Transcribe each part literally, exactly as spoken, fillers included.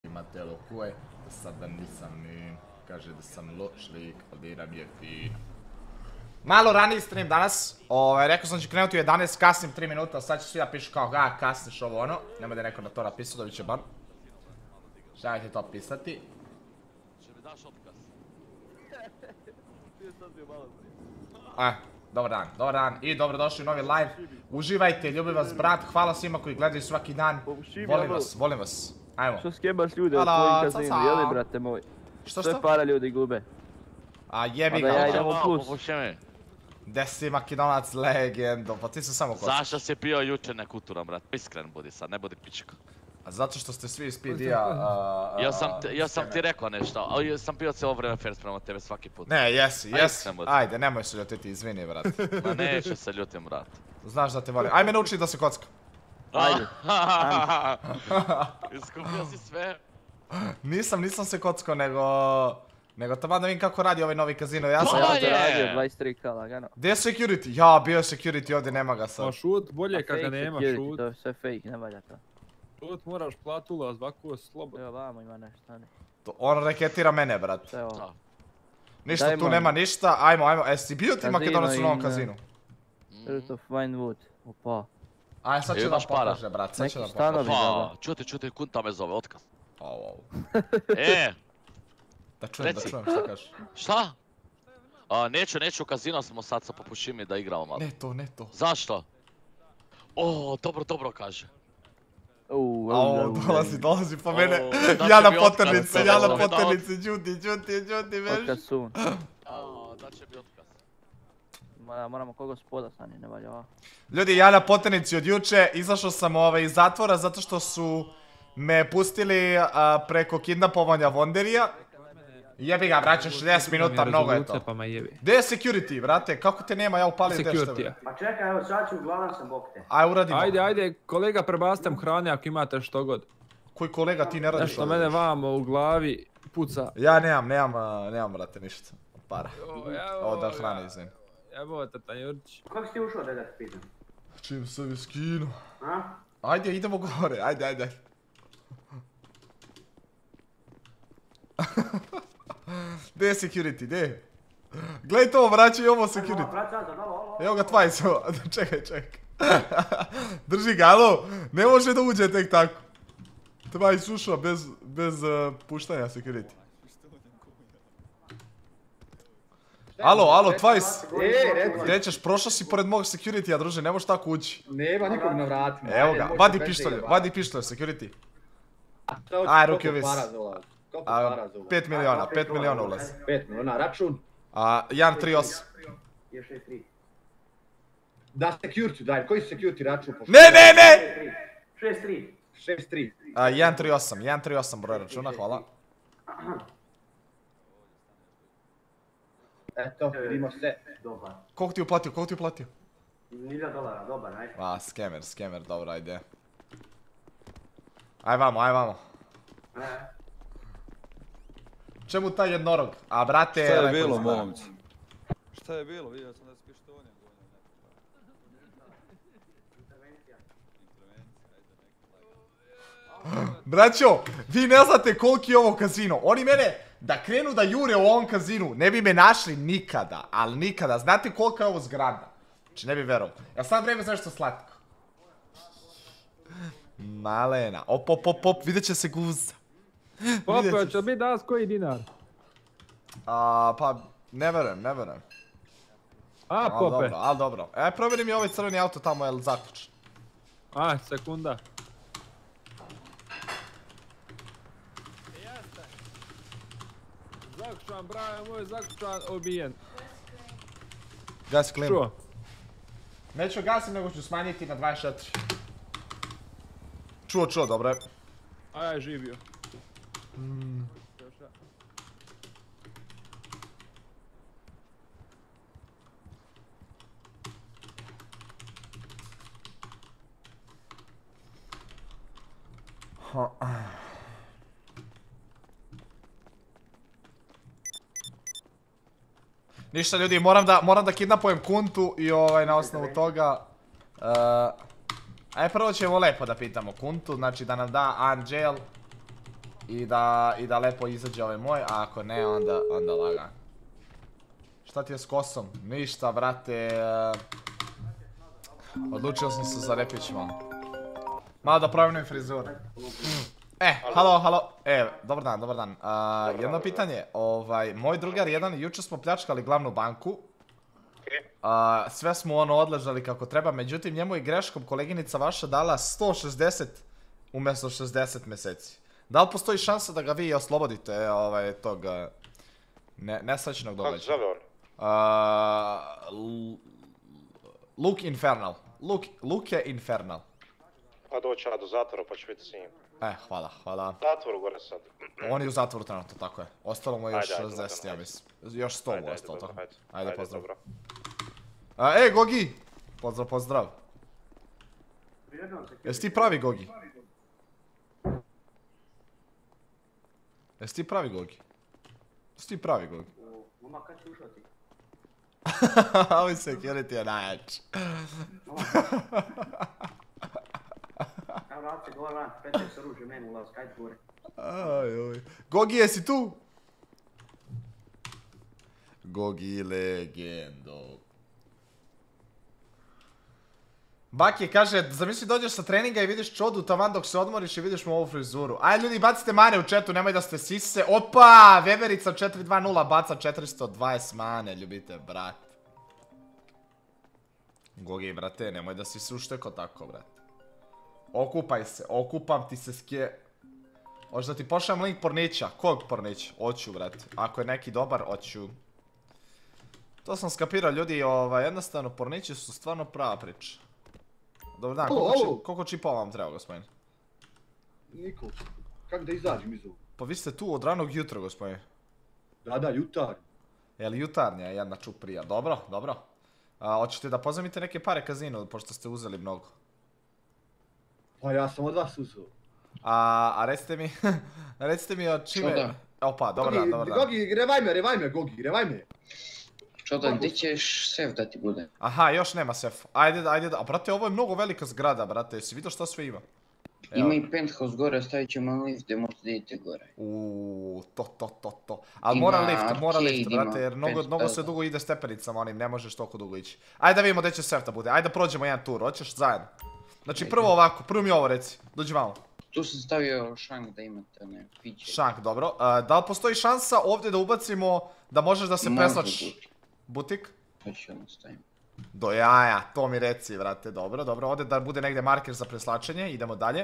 Matelo Kue, sad da nisam ni, kaže da sam loš lik, ali diram je fino. Malo raniji stream danas, ovaj, rekao sam da ću krenuti u jedanaest, kasnim tri minuta, sad će svi da pišu kao ga, kasniš ovo ono, nemoj da je neko na to napisao, dobit će ban. Šta ćete to pisati? Če mi daš otkaz? Eh, dobar dan, dobar dan i dobrodošli u novi live. Uživajte, ljubim vas brat, hvala svima koji gledaju svaki dan. Volim vas, volim vas. Ajmo. Što skebaš ljude u tvojim kazinu, jeli brate moj? Što Sve što? para ljudi gube. A jebi A da ja ga. idem u plus. Popuši mi. Gde si makedonac legendo, pa ti su samo kosti. Zašto si pio jučer nekulturan, brat? Iskren budi sad, ne budi pička. A zato što ste svi iz P D-a... Ja sam, ja sam ti rekao nešto, ali ja sam pio cijelo vrijeme first prema tebe svaki put. Ne, jesi, Ajde, jesi. ne budi. Ajde, nemoj se ljutiti, izvini, brat. Ma neću se ljutim, brat. Znaš da te volim. Aj me nauči da se kocka. Ajde. Iskupio si sve. Nisam, nisam se kockao, nego... Nego tamo da vidim kako radi ovaj novi kazino, ja sam... Pa Ja je. sam radio dvadeset tri ka lagano. Gdje je security? Ja, bio je security, ovdje nema ga sad. Pa šut, bolje A kad ga fake nema, security, šut. to je sve fake, ne valja to. Šut moraš plat ulaz, ovako slobodno. Evo vamo ima nešto, ne. To- On reketira mene, brat. Sve ovo. Da. Ništa Daj tu molim. nema ništa, ajmo, ajmo. E, si bio ti Kazino Makedonac u novom in, kazinu? Earth of Winewood. Opa. Aj, sad će E, da imaš para. pokaže, brat, sad će da Neki pokaže. stanovi. Pa, čuti, čuti, kunta me zove, otkaz. Au, au. E, Da čujem, da Reci. čujem šta kažeš. šta? A, neću, neću u kazino smo sad sa Popušimi da igramo malo. Ne to, ne to. Zašto? O, dobro, dobro kaže. Uuu, Au, dolazi, dolazi po mene. O, da Ja će na mi otkaz, poternici, da, ja da, na da. poternici, đuti, đuti, đuti, veš. Otkaz sun. A, da će mi otkaz. Mora- Moramo ko gospoda stani, ne valja ovako. Ljudi, ja na poternici od juče, izašao sam ovaj, iz zatvora zato što su me pustili a, preko kidnapovanja Vonderija. Jebi ga, vraćam šezdeset minuta, mnogo je to. Pa me jebi. Gdje je security, brate? Kako te nema, ja upalim Security, dešteve. ja. Pa čekaj, evo sad ću, uglavnom sam bok te. Aj, uradimo. Ajde, ajde, kolega prebastam hrane ako imate što god. Koji kolega, ti ne radiš Nešto ovdje? mene vamo u glavi puca. Ja nemam, nemam, a, nemam, brate, ništa. Para. Ovo da hrane izvim. Evo tata Jurčić. Kako si ti ušao da da te pitam? Čim se mi skinu. A? Ajde, idemo gore, ajde, ajde. Gdje je security, gdje je? Gledaj to, vraćaj ovo security. Vrat sad, ovo, ovo. Evo ga Twice, evo, čekaj, čekaj. Drži ga, alo, ne može da uđe tek tako. Twice ušao bez, bez uh, puštanja security. Alo, alo, Twice, E, reci, gdje ćeš, prošao si pored mog security-a, druže, ne možeš tako ući. nema nikog na vratima. Evo ajde, ga, možete vadi bez pištolj, njega, vadi pištolj, security. A šta hoćeš, Aj, koliko ruke vis. para za ulaz? Koliko A, para za ulaz? pet miliona, pet miliona ulaz. Pet miliona, račun. A, jedan tri osam. Je šest tri. Da, security, daj, koji su security račun? pošto- Ne, ne, ne! šest tri. šest tri. A, jedan tri osam, jedan tri osam broj računa, hvala. Eto, vidimo se. Dobar. Koliko ti je uplatio, koliko ti je uplatio? Milija dolara, dobar, ajde. A, skemer, skemer, dobro, ajde. Aj vamo, aj vamo. E, Čemu taj jednorog? A, brate, Šta je lepo bilo, izgleda. momci? Šta je bilo? Vidio sam da si pištoljem gonio intervencija. Braćo, vi ne znate koliki je ovo kazino. Oni mene, da krenu da jure u ovom kazinu, ne bi me našli nikada, ali nikada. Znate kolika je ovo zgrada? Znači, ne bi verovao. Ja sad vreme za nešto slatko. Malena, op, op, op, op, vidjet će se guza. Popo, Vidjet će će se. biti danas koji dinar? A, pa, ne verujem, ne verujem. A, Al Pope. dobro, al dobro. E, provjeri mi ovaj crveni auto tamo, jel zaključan? A, sekunda. Zakučan, bravo moj, zakučan, obijen. Gasi klimu. Čuo? Neću gasim, nego ću smanjiti na dvadeset četiri. Čuo, čuo, dobro je. A ja je živio. Ništa ljudi, moram da, moram da kidnapujem Kuntu i ovaj, na osnovu toga... Uh, aj prvo ćemo lepo da pitamo Kuntu, znači da nam da unjail. I da, i da lepo izađe ovaj moj, a ako ne, onda, onda lagan. Šta ti je s kosom? Ništa, brate. Odlučio sam se za repić malo. Malo da promijenim frizuru. E, halo, halo. E, dobar dan, dobar dan. A, jedno pitanje. Ovaj, moj drugar jedan, jučer smo pljačkali glavnu banku. A, sve smo ono odležali kako treba, međutim njemu je greškom koleginica vaša dala sto šezdeset umjesto šezdeset mjeseci. Da li postoji šansa da ga vi oslobodite ovaj, tog ne, nesrećnog događaja? Kako se zove on? Uh, Luke Infernal. Luke, Luke Infernal. Pa doći ja do zatvora pa ću vidjeti s njim. E, hvala, hvala. Zatvoru gore sad. On je u zatvoru trenutno, tako je. Ostalo mu je još Ajde, ajde, šezdeset, ja ajde. mislim. Još sto mu Ajde, ajde, ostalo, dobro, tako. ajde. Ajde, Ajde, pozdrav. dobro. A, e, Gogi! Pozdrav, pozdrav. Prijedno se Jesi ti pravi, Gogi? Jesi ti pravi, Gogi? Jesi ti pravi, Gogi? Mama, kad si ušao ti? Ovi security je najjači. Evo rad se gore van, petaj se ruže meni ulaz, kaj ti gore? Aj, oj. Gogi, jesi tu? Gogi legendo. Baki kaže, zamisli dođeš sa treninga i vidiš čodu tavan dok se odmoriš i vidiš mu ovu frizuru. Aj ljudi, bacite mane u chatu, nemoj da ste sise. Opa, Veverica četiri dva nula baca četiristo dvadeset mane, ljubite, brat. Gogi, brate, nemoj da si se ušteko tako, brate. Okupaj se, okupam ti se skje... Hoćeš da ti pošaljem link pornića? Kog pornića? Oću, brate. Ako je neki dobar, oću. To sam skapirao, ljudi, ovaj, jednostavno, pornići su stvarno prava priča. Dobar dan, koliko, či, koliko čipova vam treba, gospodin? Niko, kako da izađem iz ovog? Pa vi ste tu od ranog jutra, gospodin. Da, da, jutar. Jel jutarnja je jedna čuprija? Dobro, dobro. A, hoćete da pozamite neke pare kazinu, pošto ste uzeli mnogo? Pa ja sam od vas uzeo. A, a recite mi, recite mi od čime... Što da? Opa, dobar dan, dobar dan. Gogi, revaj me, revaj me, Gogi, revaj me. Što da, gdje ćeš sef da ti bude? Aha, još nema sef. Ajde, ajde, a brate, ovo je mnogo velika zgrada, brate, jesi vidio što sve ima? Evo. Ima i penthouse gore, stavit ćemo lift gdje možete idete gore. Uuu, to, to, to, to. Ali Ima mora lift, mora arcade, lift, ima brate, jer mnogo, pet mnogo se stazova. dugo ide stepenicama onim, ne možeš toliko dugo ići. Ajde da vidimo gdje će sef da bude, ajde da prođemo jedan tur, hoćeš zajedno. Znači prvo ovako, prvo mi ovo reci, dođi malo. Tu sam stavio šank da imate one piće. Šank, dobro. Uh, da li postoji šansa ovdje da ubacimo da možeš da se Može preslač... butik. Butik? To ću ono stavim. Do jaja, to mi reci, vrate, dobro, dobro, ovdje da bude negdje marker za preslačenje, idemo dalje.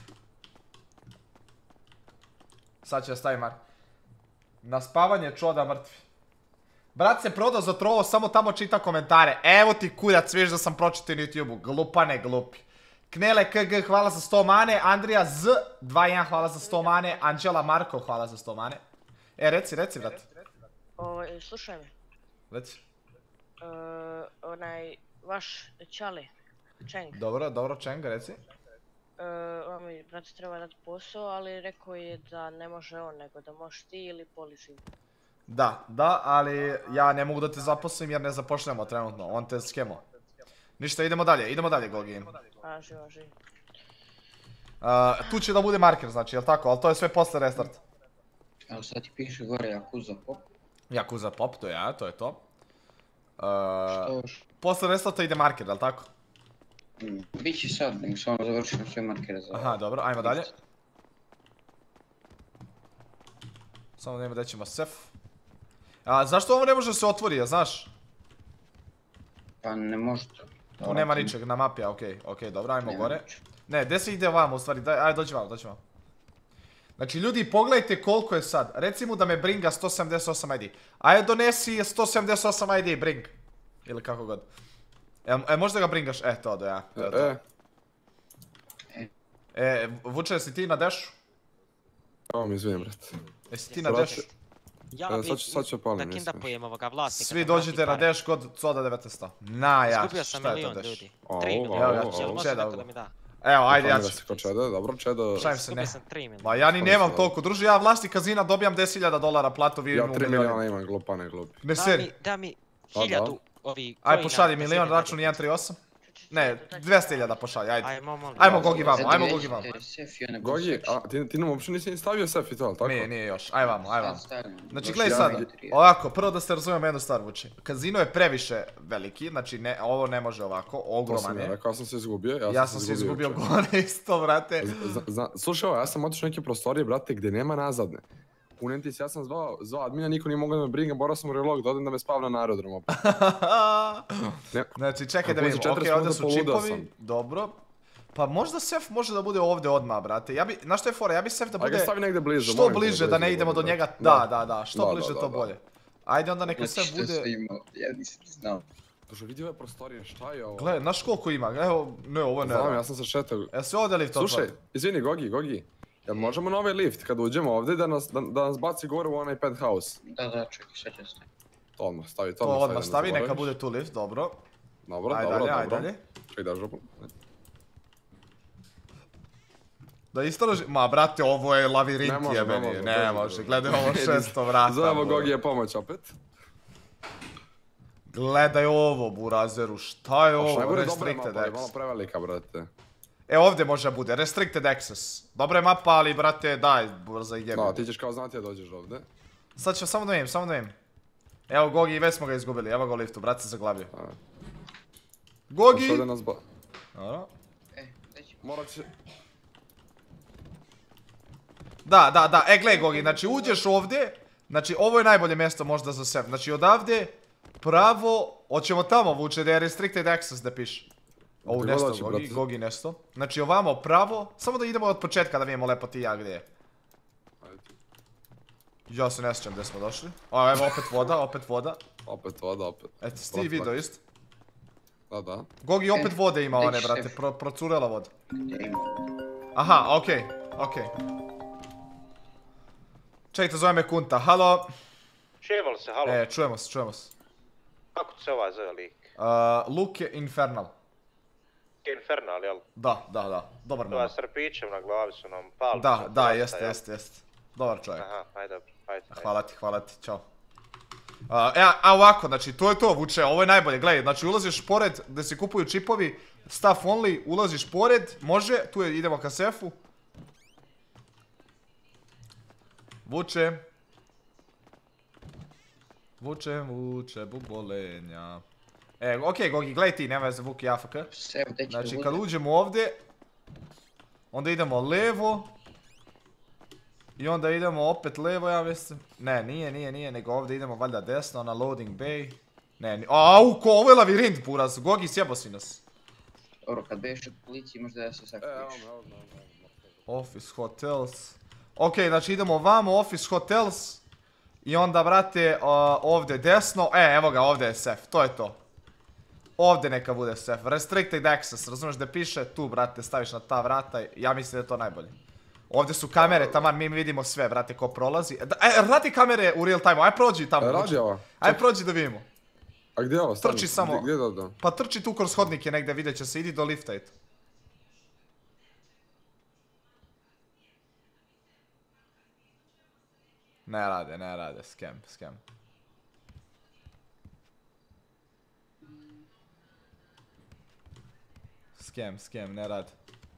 Sad ću da stavim marker. Na spavanje čoda mrtvi. Brat se prodao za trovo, samo tamo čita komentare. Evo ti kuljac, viš da sam pročitao na YouTube-u, glupane glupi. Knele K G, hvala za sto mane, Andrija Z dva jedan, hvala za sto mane, Anđela Marko, hvala za sto mane. E, reci, reci, brate. O, slušaj me. Reci. Uh, onaj, vaš Čale, Čeng. Dobro, dobro, Čeng, reci. Uh, on mi, brate, treba dati posao, ali rekao je da ne može on, nego da možeš ti ili polizi. Da, da, ali ja ne mogu da te zaposlim jer ne zapošljamo trenutno, on te skemo. Ništa, idemo dalje, idemo dalje, Gogi. A, živo, živo. Uh, tu će da bude marker, znači, jel tako? Ali to je sve posle restart. Evo sad ti piše gore Yakuza Pop. Yakuza Pop, to je ja, to je to. Uh, Što još? posle restarta ide marker, jel tako? Mm, Biće sad, nego samo završimo sve markere za... Aha, dobro, ajmo dalje. Samo da imamo da ćemo sef. A, zašto ovo ne može se otvori, ja znaš? Pa ne možete. Tu nema ničeg na mapi, a okej, okej, dobro, ajmo Nema gore. ničeg. Ne, gdje se ide ovamo u stvari, daj, ajde dođi vam, dođi vam. Znači ljudi, pogledajte koliko je sad, recimo da me bringa sto sedamdeset osam I D. Ajde donesi sto sedamdeset osam I D, bring. Ili kako god. E, e možda ga bringaš, e to da ja. E, e. E, Vuče, jesi ti na dešu? Ovo mi izvijem, brate. Jesi ti na dešu? Ja E, sad ću- sad ću palim, da ne kindapujem ovoga vlasnika. Svi da vrati dođite na pare. deš kod Coda devetnaest. Na ja, Izgubio sam šta je to milion deš? ljudi. O, Tri o, milijuna. Evo ga, Jel Čeda, može Čeda, neko da mi da? Evo, ajde, ja Famira ću. se ko Čeda, dobro, Čeda. Šalim se, Izgubio ne. sam tri milijuna. Ma ja ni nemam toliko, druži, ja vlasnik kazina dobijam deset hiljada dolara platu, vi Ja u tri milijoni. milijuna imam, glupane glupi. Ne Da seri. mi, da mi Pa da. hiljadu ovi Aj coina pošalji da milion sebi račun nađem. jedan tri osam. Ne, dvjesto hiljada pošalj, ajde. Ajmo, molim. Ajmo Gogi vamo, ajmo Gogi vamo. Gogi, a ti, ti nam uopće nisi ni stavio sef i to, ali tako? Nije, nije još, aj vamo, aj vamo. Znači gledaj ja- sad, ovako, prvo da se razumijemo jednu stvar Vuči. Kazino je previše veliki, znači ne, ovo ne može ovako, To ogroman sam ja je. rekao, ja sam se izgubio. Ja, Ja sam se izgubio jučer. gore isto, brate. Zna- zna- Slušaj ovo, ja sam otišao u neke prostorije, brate, gdje nema nazadne. Unentis, ja sam zvao, zvao admina, niko nije mogao da me briga, morao sam u relog da odem da me spavim na aerodromu. opet. Ne. Znači čekaj da Ako vidimo, uđe okej, četrdeset ovdje su minuta poludeo čipovi, sam. dobro. Pa možda sef može da bude ovdje odmah, brate. Ja bi, znaš što je fora, ja bi sef da Ajde, bude stavi negdje blizu. što molim te, bliže da ne blizu, idemo do blizu. njega, da, da, da, što Da, bliže da, to da. bolje. Ajde onda neka sef bude... Ja nisam znao. Bože, vidi ove prostorije, šta je ovo? Gle, znaš koliko ima, evo, ne, ovo ne. Znam, ja sam se šetao. Jel se ovdje lift Slušaj, otvori? izvini, Gogi, Gogi. Jel možemo na ovaj lift kad uđemo ovdje da nas, da, da nas baci gore u onaj penthouse? Da, da, čekaj, sad ću staviti. To odmah stavi, to To odmah odmah da ne stavi, neka zaboraviš. bude tu lift, dobro. Dobro, Ajde dobro, dalje, ajde dobro. dalje. Čekaj, da žopu. Da istraži... Ma, brate, ovo je Ne lavirint može, ne jebeni, može, ne ne može, može. gledaj ovo šesto vrata. Zovemo bro. Gogija pomoć opet. Gledaj ovo, burazeru, šta je A šta ovo, najgore, dobra je restricted mapa, ali malo access. prevelika, brate. E, ovdje može bude, restricted access. Dobra je mapa, ali, brate, daj, brzo i No, jebi. ti ćeš kao znati da dođeš ovdje. Sad ću samo da vidim, samo da vidim. Evo Gogi, već smo ga izgubili, evo ga u liftu, brat se zaglavio. A. Gogi! Što ovdje nas ba... Dobro. E, gdje ćemo? Morat će... Da, da, da, e gle Gogi, znači uđeš ovdje, znači ovo je najbolje mjesto možda za sef, znači odavde, pravo, hoćemo tamo vuče da je restricted access da piše. Ovo Gdje god nesto, hoće, Gogi, brate. Gogi nesto. Znači ovamo pravo, samo da idemo od početka da vidimo lepo ti i ja gdje je. Ajde. Ja se ne sjećam gdje smo došli. A evo opet voda, opet voda. Opet voda, opet. Eto, si ti Brate, vidio brate. isto. Da, da. Gogi opet E, vode ima one, nećeš brate, šef. pro, procurela voda. Gdje ima? Aha, okej, okej. Čekajte, zove me Kunta, halo. Čujemo li se, halo? E, čujemo se, čujemo se. Kako se ovaj zove lik? Uh, Luke Infernal. Infernal, jel? Da, da, da, dobar To nama. je s rpićem na glavi su nam pali. Da, su da, dosta, jeste, jel? jeste, jeste. Dobar čovjek. Aha, ajde, dobro, ajde. ajde. Hvala ti, hvala ti, čao. Uh, e, a ovako, znači, to je to, vuče, ovo je najbolje, gledaj, znači ulaziš pored, gdje se kupuju čipovi, staff only, ulaziš pored, može, tu je, idemo ka sefu. Vuče. Vuče, vuče, bubolenja. E, okej, Gogi, gledaj ti, nema veze, Vuk i A F K. Sve, gdje će Znači, da kad bude? uđemo ovdje, onda idemo levo. I onda idemo opet levo, ja mislim. Ne, nije, nije, nije, nego ovdje idemo valjda desno na loading bay. Ne, ni... Au, ko, ovo je lavirint, buraz. Gogi, sjebo si nas. Dobro, kad beš od policije možda da se E, evo sakriješ. me, evo me, evo me, evo me. Office hotels. Ok, znači idemo vamo, office hotels. I onda, brate, uh, ovdje desno. E, evo ga, ovdje je sef, to je to. Ovdje neka bude sef. Restricted access, razumiješ da piše? Tu, brate, staviš na ta vrata i ja mislim da je to najbolje. Ovdje su kamere, taman mi vidimo sve, brate, ko prolazi. Da, e, radi kamere u real time, aj prođi tamo. E, vuče. radi ovo. Aj prođi da vidimo. A gdje je ovo? Stani, Trči samo. Gdje, gdje da da? Pa trči tu kroz hodnike negdje, vidjet će se, idi do lifta i to. Ne rade, ne rade, scam, scam. Scam, scam, ne rade.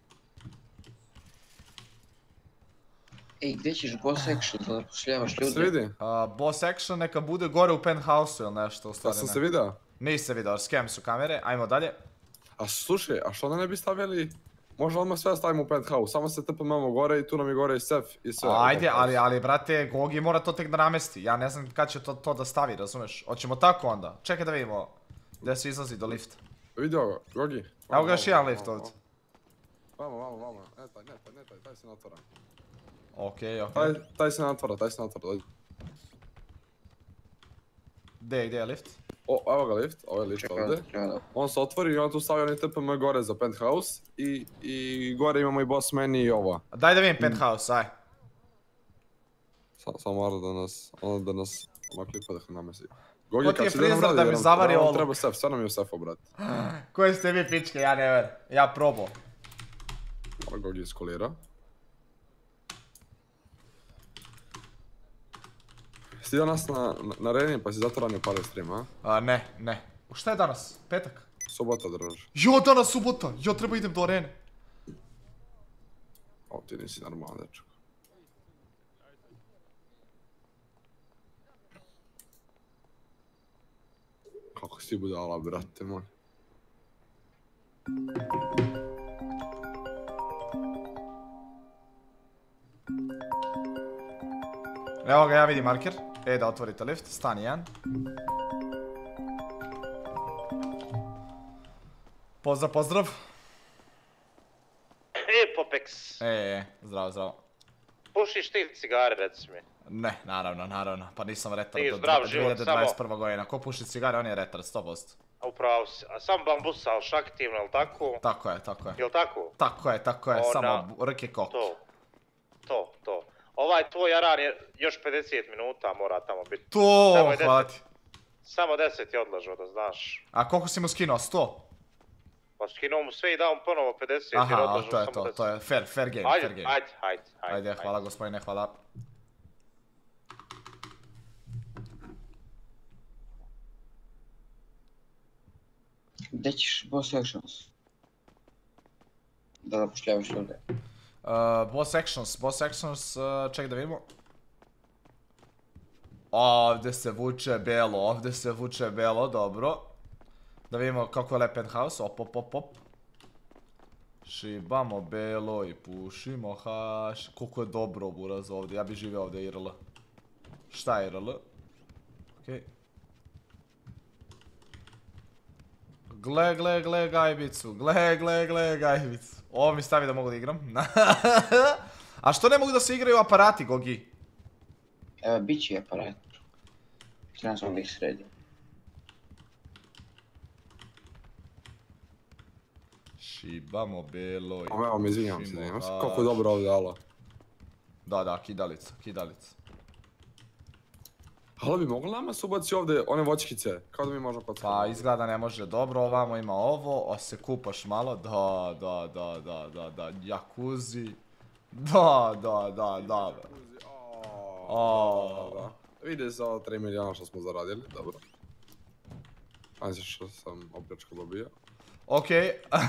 Ej, gdje ćeš boss action da zapošljavaš Se ljude? vidi? A, boss action neka bude gore u penthouse ili nešto, u Ja stvari sam ne. se vidio. Nisi se vidio, scam su kamere, ajmo dalje. A slušaj, a što onda ne bi stavili... Možda odmah sve stavimo u penthouse, samo se tpmemo gore i tu nam je gore i sef i sve. Ajde, ali, ali, brate, Gogi mora to tek da namesti. Ja ne znam kad će to, to da stavi, razumeš? Hoćemo tako onda. Čekaj da vidimo gdje se izlazi do lifta. Vidi ovo, Gogi. Evo ga još jedan lift ovdje. Vamo, vamo, vamo. Ne taj, ne taj, ne taj, taj se ne otvara. Okej, okej. Taj, taj se ne otvara, taj se ne otvara, dođi. Gdje je, gdje je lift? O, evo ga lift, ovo je lift Čekaj, ovdje. treba da... On se otvori i on tu stavio onaj tpm gore za penthouse i, i gore imamo i boss menu i ovo. Daj da vidim penthouse, aj. Sa- Samo mora da nas, ono da nas, ono klipa da namesi. Gogi, Ko ti je kako si da nam frizor radi, da mi jer nam- zavari nam ovo? treba sef, sve nam je u sefu, brate. Koje ste vi pičke, ja ne ver. Ja probao. Ovo Gogi iskolira. Si vidio nas na, na, na Reni pa si zato ranio pare stream, a? A, ne, ne. Šta je danas? Petak? Subota, druže. Jo, danas subota, jo, treba idem do arene. O, ti nisi normalan, dečko. Kako si budala, brate moj. Evo ga, ja vidim marker. E, da otvorite lift, stan jedan. Pozdrav, pozdrav. E, Popex. E, e, zdravo, zdravo. Pušiš ti cigare, reci mi. Ne, naravno, naravno. Pa nisam retar Ti do zdrav dvije život, hiljade dvadeset prva godina. Ko puši cigare, on je retar, sto posto. A upravo si. A sam bambusa, ali aktivno, jel tako? Tako je, tako je. Jel tako? Tako je, tako je, Ona- samo rke kok. To. To, to. Ovaj tvoj jaran je još pedeset minuta mora tamo biti. To, Samo je deset- hvala ti. Samo deset je odlažao, da znaš. A koliko si mu skinuo, sto? Pa skinuo mu sve i dao mu ponovo pedeset jer Aha, odlažao to je samo to, deset. to je fair, fair game, Ajde, fair game. ajde, ajde, ajde. Ajde, hvala gospodine, hvala. Gdje ćeš boss actions? Da zapošljavaš ljude. Uh, boss actions, boss actions, uh, ček da vidimo. Ovdje se vuče belo, ovdje se vuče belo, dobro. Da vidimo kako je lep penthouse, op, op, op, op. Šibamo belo i pušimo haš. Koliko je dobro buraz ovdje, ja bi živio ovdje I R L. Šta je I R L? Okej. Gle, gle, gle gajbicu, gle, gle, gle gajbicu. Ovo mi stavi da mogu da igram. A što ne mogu da se igraju aparati, Gogi? Evo, bit će aparat. Trebam sam da ih sredim. Šibamo belo i Evo mi izvinjam se, pušimo izvinjam se. haš. Koliko je dobro ovdje, alo. Da, da, kidalica, kidalica. Ali bi mogli nama se ubaci ovdje one voćkice, kao da mi možemo kod Pa izgleda ne može dobro, ovamo ima ovo, a se kupaš malo, da, da, da, da, da, da, jacuzzi. Da, da, da, da. Aaaa. Vidi za ova tri milijuna što smo zaradili, dobro. Ajde što sam opljačko dobio. Okej.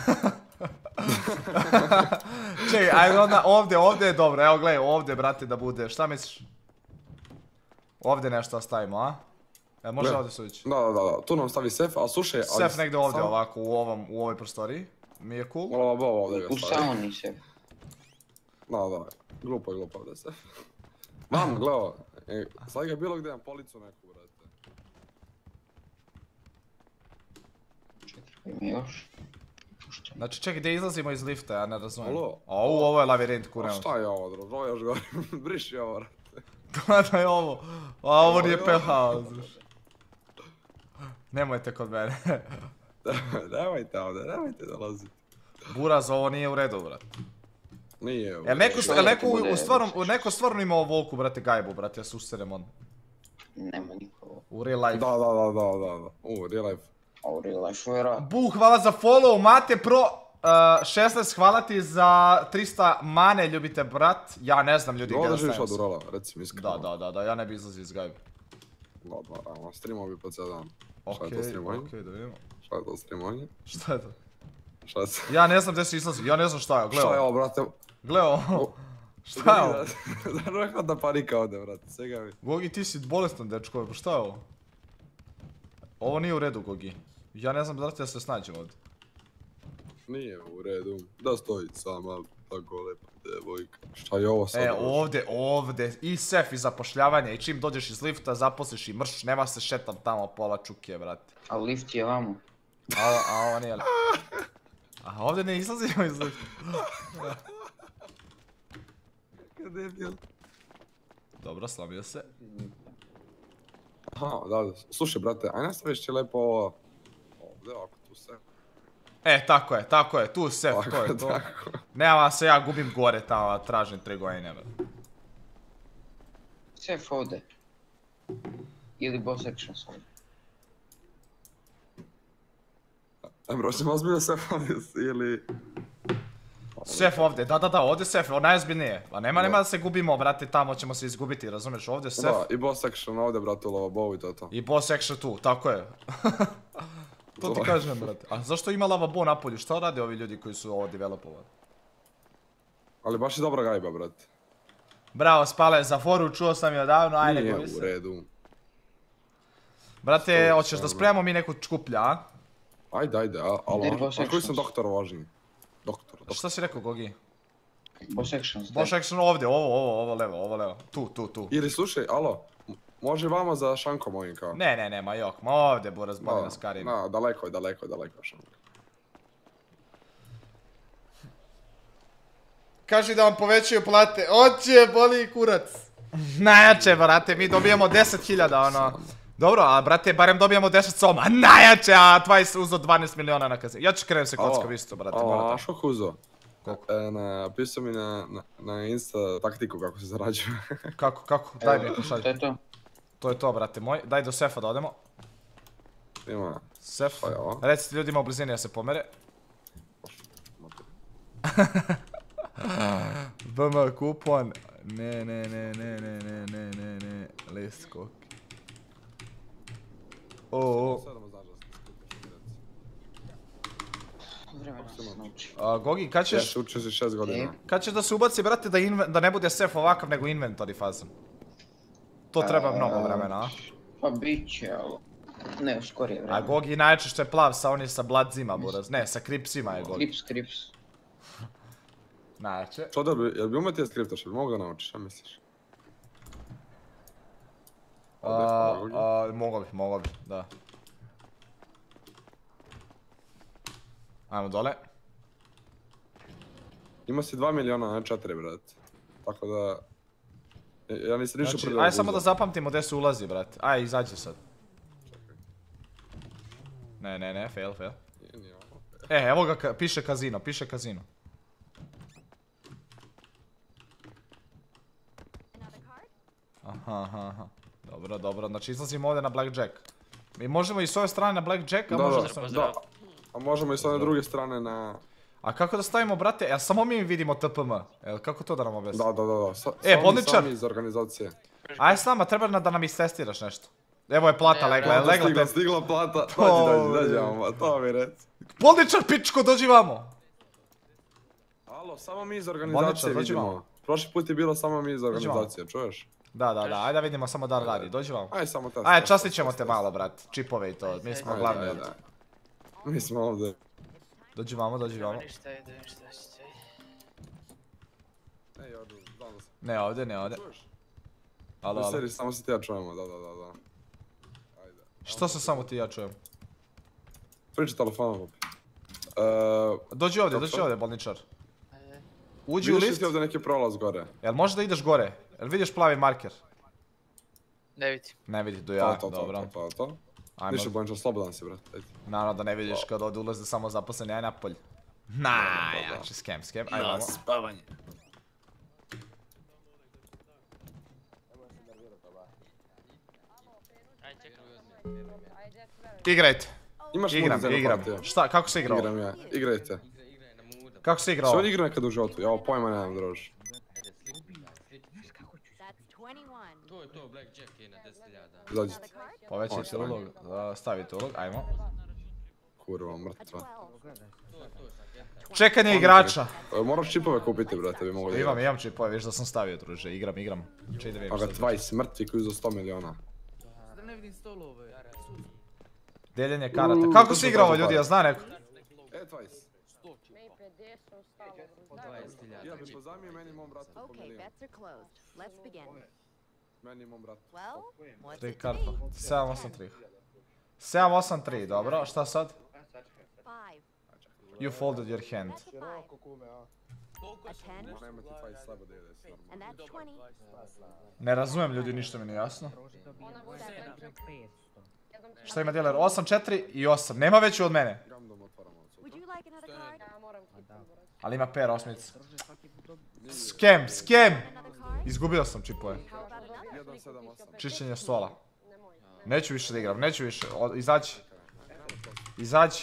Čekaj, ajde onda ovdje, ovdje je dobro, evo gledaj, ovdje brate da bude, šta misliš? Ovdje nešto ostavimo, a? E, može Gle. ovdje se ući? Da, da, da, tu nam stavi sef, ali slušaj... ali Sef negdje ovdje samo- ovako, u ovom, u ovoj prostoriji. Mi je cool. Ovo, ovo ovdje ga U stavi. sauni sef. Da, da, glupo je glupo ovdje sef. Mam, gle ovo, e, sad ga bilo gdje na policu neku, brate. Ima još. Znači čekaj, gdje izlazimo iz lifta, ja ne razumijem. Alo? Au, ovo je lavirint, A kurem. šta je ovo, drugo, ovo je još gore, briši ovo, brate. Gledaj ovo. A ovo nije penthouse. Nemojte kod mene. Nemojte ovdje, nemojte dolaziti. Buraz, ovo nije u redu, brate. Nije, Jel neko, Što jel da neko, ti u- bude- u stvarno, u- neko stvarno ima ovolku, brate, gajbu, brate, ja se userem on. Nema nikogo. U real life. Da, da, da, da, da, da. U, real life. A u real life je rad. Bu, hvala za follow, Mate Pro uh, šesnaest, hvala ti za trista mane, ljubite brat. Ja ne znam ljudi gdje Ovo da da živiš stavim od se. Urala, recimo iskreno. Da, da, da, da, ja ne bi izlazio iz gajbe. Da, da, realno, streamovi po cijel dan. Šta je to Okej, streamovanje? okej, da vidimo. Šta je to streamovanje? Šta je to? Šta je se... Ja ne znam gdje se izlazi, ja ne znam šta je, gle Šta je ovo. ovo, brate? Gle ovo. Šta je ovo? Da rekao da panika ovdje, brate, svega mi. Gogi, ti si bolestan dečko, šta je ovo? Ovo nije u redu, Gogi. Ja ne znam da li da se snađem ovdje. Nije u redu. Da stoji sama, tako lepa devojka. Šta je ovo sad? E, ovo? ovdje, ovdje, i sef i zapošljavanje, i čim dođeš iz lifta zaposliš i mrš, nema se šetam tamo pola čuke, brate. A lift je vamo. A, a ovo nije... A ovdje ne izlazimo iz lifta. Kada je bil? Dobro, slomio se. Aha, da, slušaj, brate, aj nastaviš će lepo ovo... Ovdje, ako tu se... E, tako je, tako je, tu sef, Tako to je je, to. tako. Nema se, ja gubim gore tamo, tražim trgovine, brate. Sef ovdje. Ili boss actions ovdje. E, bro, ćemo ozbiljno se ovdje ili... Sef ovdje, da, da, da, ovdje sef, ovo najozbiljnije. Pa nema, nema da se gubimo, brate, tamo ćemo se izgubiti, razumiješ, ovdje sef. Da, i boss action ovdje, brate, u lavabovu i to to. I boss action tu, tako je. To ti kažem, brate. A zašto ima lavabo napolju? Šta rade ovi ljudi koji su ovo developovali? Ali baš je dobra gajba, brate. Bravo, Spale, za foru čuo sam je odavno, ajde Nije govi se. u redu. Brate, hoćeš da spremamo mi neku čkuplja, a? Ajde, ajde, a- alo, a koji sam doktor važniji? Doktor, doktor. Šta si rekao, Gogi? Boss actions, Boss action ovdje, ovo, ovo, ovo levo, ovo levo. Tu, tu, tu. Ili slušaj, alo, m- može vama za šankom ovim kao? Ne, ne, ne, ma jok, ma ovdje buraz, boli nas Karim. Da, daleko je, daleko je, daleko je šankom. Kaži da vam povećaju plate, oće, boli kurac. Najjače, brate, mi dobijemo deset hiljada, ono. Dobro, a brate, barem dobijemo deset soma, najjače, a tvaj se uzo dvanaest miliona na kazi. Ja ću krenem se kockam isto, brate, Alo, morate. a što kuzo? Koliko? E, napisao mi na, na, na Insta taktiku kako se zarađuje. Kako, kako, daj mi pošalj. To je to. To je to, brate moj, daj do sefa da odemo. Ima. Sef, Pa ja. recite ljudima u blizini da se pomere. B M kupon, ne, ne, ne, ne, ne, ne, ne, ne, ne, list koki. O, o. Vremena se nauči. A, Gogi, kad Ja ćeš, se učio si šest godina. kad ćeš da se ubaci, brate, da, inve- da ne bude sef ovakav, nego inventory fazan? To treba mnogo vremena, a? Pa bit će, ali... Ne, u skorije A vremena. Gogi najjače što je plav sa onim sa bladzima, buraz. Ne, sa kripsima je Gogi. Krips, krips. Najjače. Što da bi, jel bi umetio skriptaš, jel bi mogu da naučiš, šta misliš? A, a, mogao bi, mogao bi, da. Ajmo dole. Ima si dva miliona, ne četiri, brate. Tako da... Ja ja nisam ništa Znači, predao. aj samo da zapamtimo gdje se ulazi, brate. Aj, izađi sad. Ne, ne, ne, fail, fail. E, evo ga, ka- piše kazino, piše kazino. Aha, aha, aha. Dobro, dobro, znači izlazimo ovdje na blackjack. Mi možemo i s ove strane na blackjack, a Da, možemo da, s ove da. A možemo i s one druge strane na... A kako da stavimo, brate, jel samo mi vidimo T P M? Jel kako to da nam objasni? Da, da, da, da. Sa, E, sami- bolničar! Sami iz organizacije. Aj s nama, treba na- da nam istestiraš nešto. Evo je plata legla, je Plata legla stigla, te... stigla plata. To- Dođi, dođi, dođi, vamo, to mi reci. Bolničar, pičko, dođi vamo! Alo, samo mi iz Bolničar, organizacije dođi vidimo. vamo. Prošli put je bilo samo mi iz Dođi vamo. organizacije, čuješ? Da, da, da, ajde da vidimo samo da li radi, dođi vamo. Aj, samo test. Ajde, test, častit test, ćemo test, te test. malo, brat, čipove i to, mi smo Ajde, glavni ajde, ovdje. ajde. Mi smo ovdje. Dođi vamo, dođi vamo. Ništa, ide, ništa, ništa. Ej, odu, znam da se... Ne ovdje, ne ovdje. Čuješ? Alo, U alo. seriji samo se ti ja čujemo, da, da, da, da. Ajde. Što se samo ti ja čujem? Priča telefonom. Uh, Dođi ovdje, Kako dođi sad? ovdje, bolničar. Uđi u vidiš li list. ti ovdje neki prolaz gore? Jel možeš da ideš gore? Jel vidiš plavi marker? Ne vidim. Ne vidi, do To, ja, to, to, dobro. to, to, to. Ajmo. Više Bončar, slobodan si, brate. Ajde. Naravno da ne vidiš kad ovdje ulaze samo zaposleni, aj napolje. Najjači skem, skem, aj vamo. spavanje. Igrajte. Imaš Igram, muziku, igram. brate? Šta, kako se igra ovo? Igram ja, igrajte. Kako se igra Sve ovo? on igra nekad u životu, ja ovo pojma nemam, druž. To je to, Blackjack je na deset hiljada. Izađite. Povećajte ulog, da, stavite ulog, ajmo. Kurva, mrtva. Čekanje igrača. E, Moraš čipove kupiti, brate, bi mogo da Imam, igraš. imam čipove, viš da sam stavio, druže, igram, igram. Čej da vidim A ga šta. dvajset mrtvi koji za sto miliona. Deljenje karata. Kako se igra ovo, ljudi, ja zna neko? E, dvajset. Ja bi pozamio meni i mom bratu po milijon. Meni i mom bratu. Tri karta. sedam osam tri. sedam osam tri, dobro, šta sad? You folded your hand. Nemojte dvajset slabo da ide, normalno. Ne razumijem ljudi, ništa mi nije jasno. Šta ima dealer? osam četiri i osam. Nema veći od mene. Gandom otvaramo od sutra. Ali ima pera osmica. Skem, skem! Izgubio sam čipove. jedan sedam osam. Čišćenje stola. Neću više da igram, neću više. O, izaći. Izaći.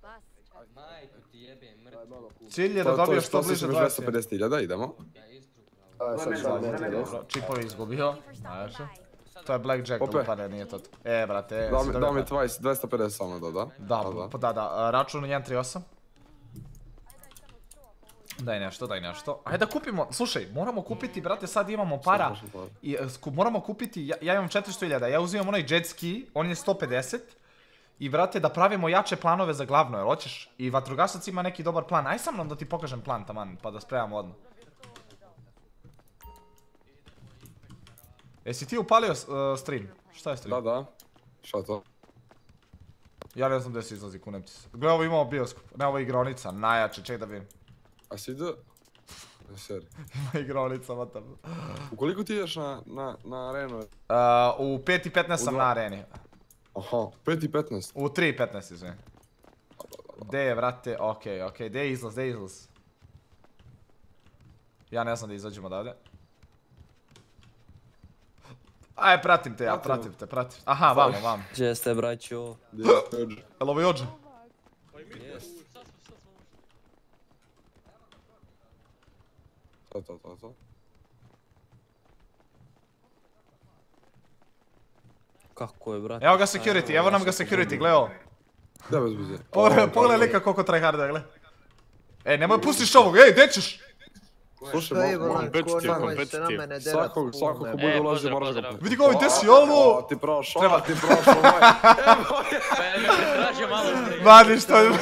Cilj je da To- to- dobije to što si bliže imaš dvadeset. dvjesto pedeset hiljada, idemo. Dobro, čipove izgubio. Najjače. To je Blackjack, Ope. pa ne, nije to. E, brate, e, Da si mi, dobio da mi pa- dvadeset, dvesta pedeset samo da, da? Da, pa da, da, račun jedan tri osam. Daj nešto, daj nešto. Ajde da kupimo, slušaj, moramo kupiti, brate, sad imamo para. I, e, sku- moramo kupiti, ja, ja imam četiristo hiljada, ja uzimam onaj jet ski, on je sto pedeset. I brate, da pravimo jače planove za glavno, jel hoćeš? I vatrogasac ima neki dobar plan, aj sa mnom da ti pokažem plan taman, pa da spremamo odmah. Jesi ti upalio uh, stream? Šta je stream? Da, da. Šta je to? Ja ne znam gdje se izlazi, kunem ti se. Gle, ovo imamo bioskop, ne, ovo je igraonica, najjače, ček da vidim. A si ide? Ne seri. Ima igraonica, vatam. U koliko ti ideš na, na, na arenu? Uh, u pet i petnaest sam na areni. Aha, pet i petnaest. U tri i petnaest, izvijem. Gdje je, vrate, okej, okej, gdje je izlaz, gdje je izlaz? Ja ne znam da izađemo odavde. Aj, pratim te, ja pratim te, pratim. Aha, vamo, vamo. Gdje ste, braćo? Jel ovo Jođe? To, to, to, to. Kako je, brate? Evo ga security, evo nam ga security, gle ovo. Da, bez bize. Pogledaj lika koliko tryharda, gle. Ej, nemoj pustiš ovog, ej, gdje ćeš? Slušaj, kompetitiv, kompetitiv. Svakog, svakog ko bude ulazio mora ga pustiti. Vidi ga ovaj, gdje si, jolo? Ti prošao, ti prošao, ovaj. Tražio malo stream. Vadi što je...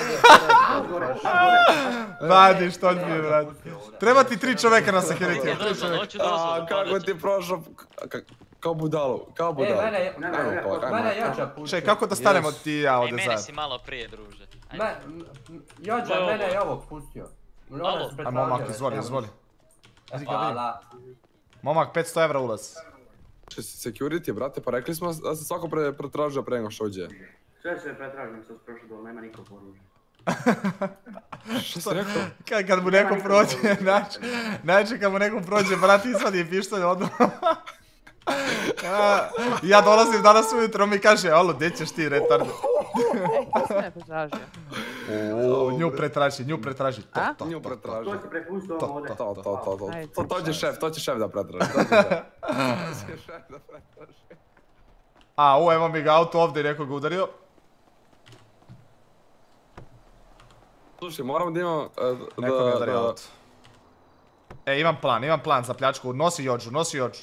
Vadi što je, brate. Treba ti tri čoveka na security. Tri čoveka. A, kako ti prošao, kao budalo, kao budalo. E, mene, mene Jođa pustio. Čekaj, kako da stanemo ti i ja ovdje Meni zajedno? si malo prije, druže. Me, Jođa, mene je ovog pustio. Aj, momak, izvoli, izvoli. Hvala. Momak, petsto evra ulaz. Security, brate, pa rekli smo da se svako pre, pretražio pre nego što uđe. Sve se pretražim, sad prošlo dole, nema niko poružja. Što si rekao? Kad, kad mu neko prođe, znači, znači kad mu neko prođe, brat izvadi pištolj odmah. Ja dolazim danas ujutro, mi kaže, alo, gdje ćeš ti, retardu? Ko se ne pretražio? Nju pretraži, nju pretraži. To, to, Nju pretraži. To se prepustio ovom ovdje. To, to, to, to. Ajde. To, to će šef, to će šef da pretraži. To će šef da pretraži. A, u, evo mi ga auto ovdje i neko ga udario. Slušaj, moramo da imamo... Neko mi udario auto. E, imam plan, imam plan za pljačku. Nosi Jođu, nosi Jođu.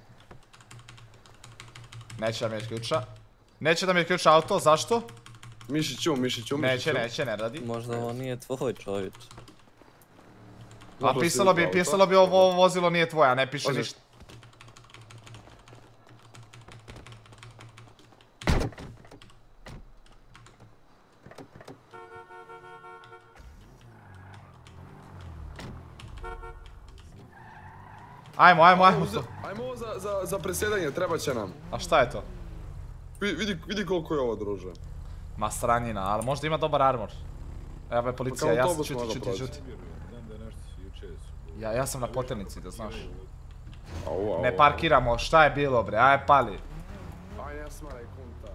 Neće da mi je ključa. Neće da mi je ključa auto, zašto? Mišiću, mišiću, mišiću. Neće, neće, ne radi. Možda ovo nije tvoj čovječ. A pisalo bi, pisalo bi ovo vozilo nije tvoje, a ne piše ništa. Ajmo, ajmo, ajmo. Ajmo ovo za, za, za presjedanje, treba će nam. A šta je to? Vi- Vidi, vidi koliko je ovo, druže. Ma sranjina, ali možda ima dobar armor. Evo je policija, Pa kao ja sam, autobus čuti, možda čuti, prođe. čuti. Ja, ja sam na poternici, da znaš. Au, au, Ne parkiramo, šta je bilo bre, aj pali. Aj, ja smaraj kunta.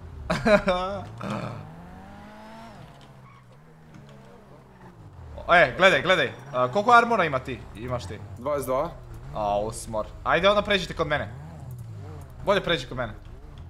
E, gledaj, gledaj, a, koliko armora ima ti? Imaš ti? dvadeset dva. A, usmor. Ajde onda pređite kod mene. Bolje pređi kod mene.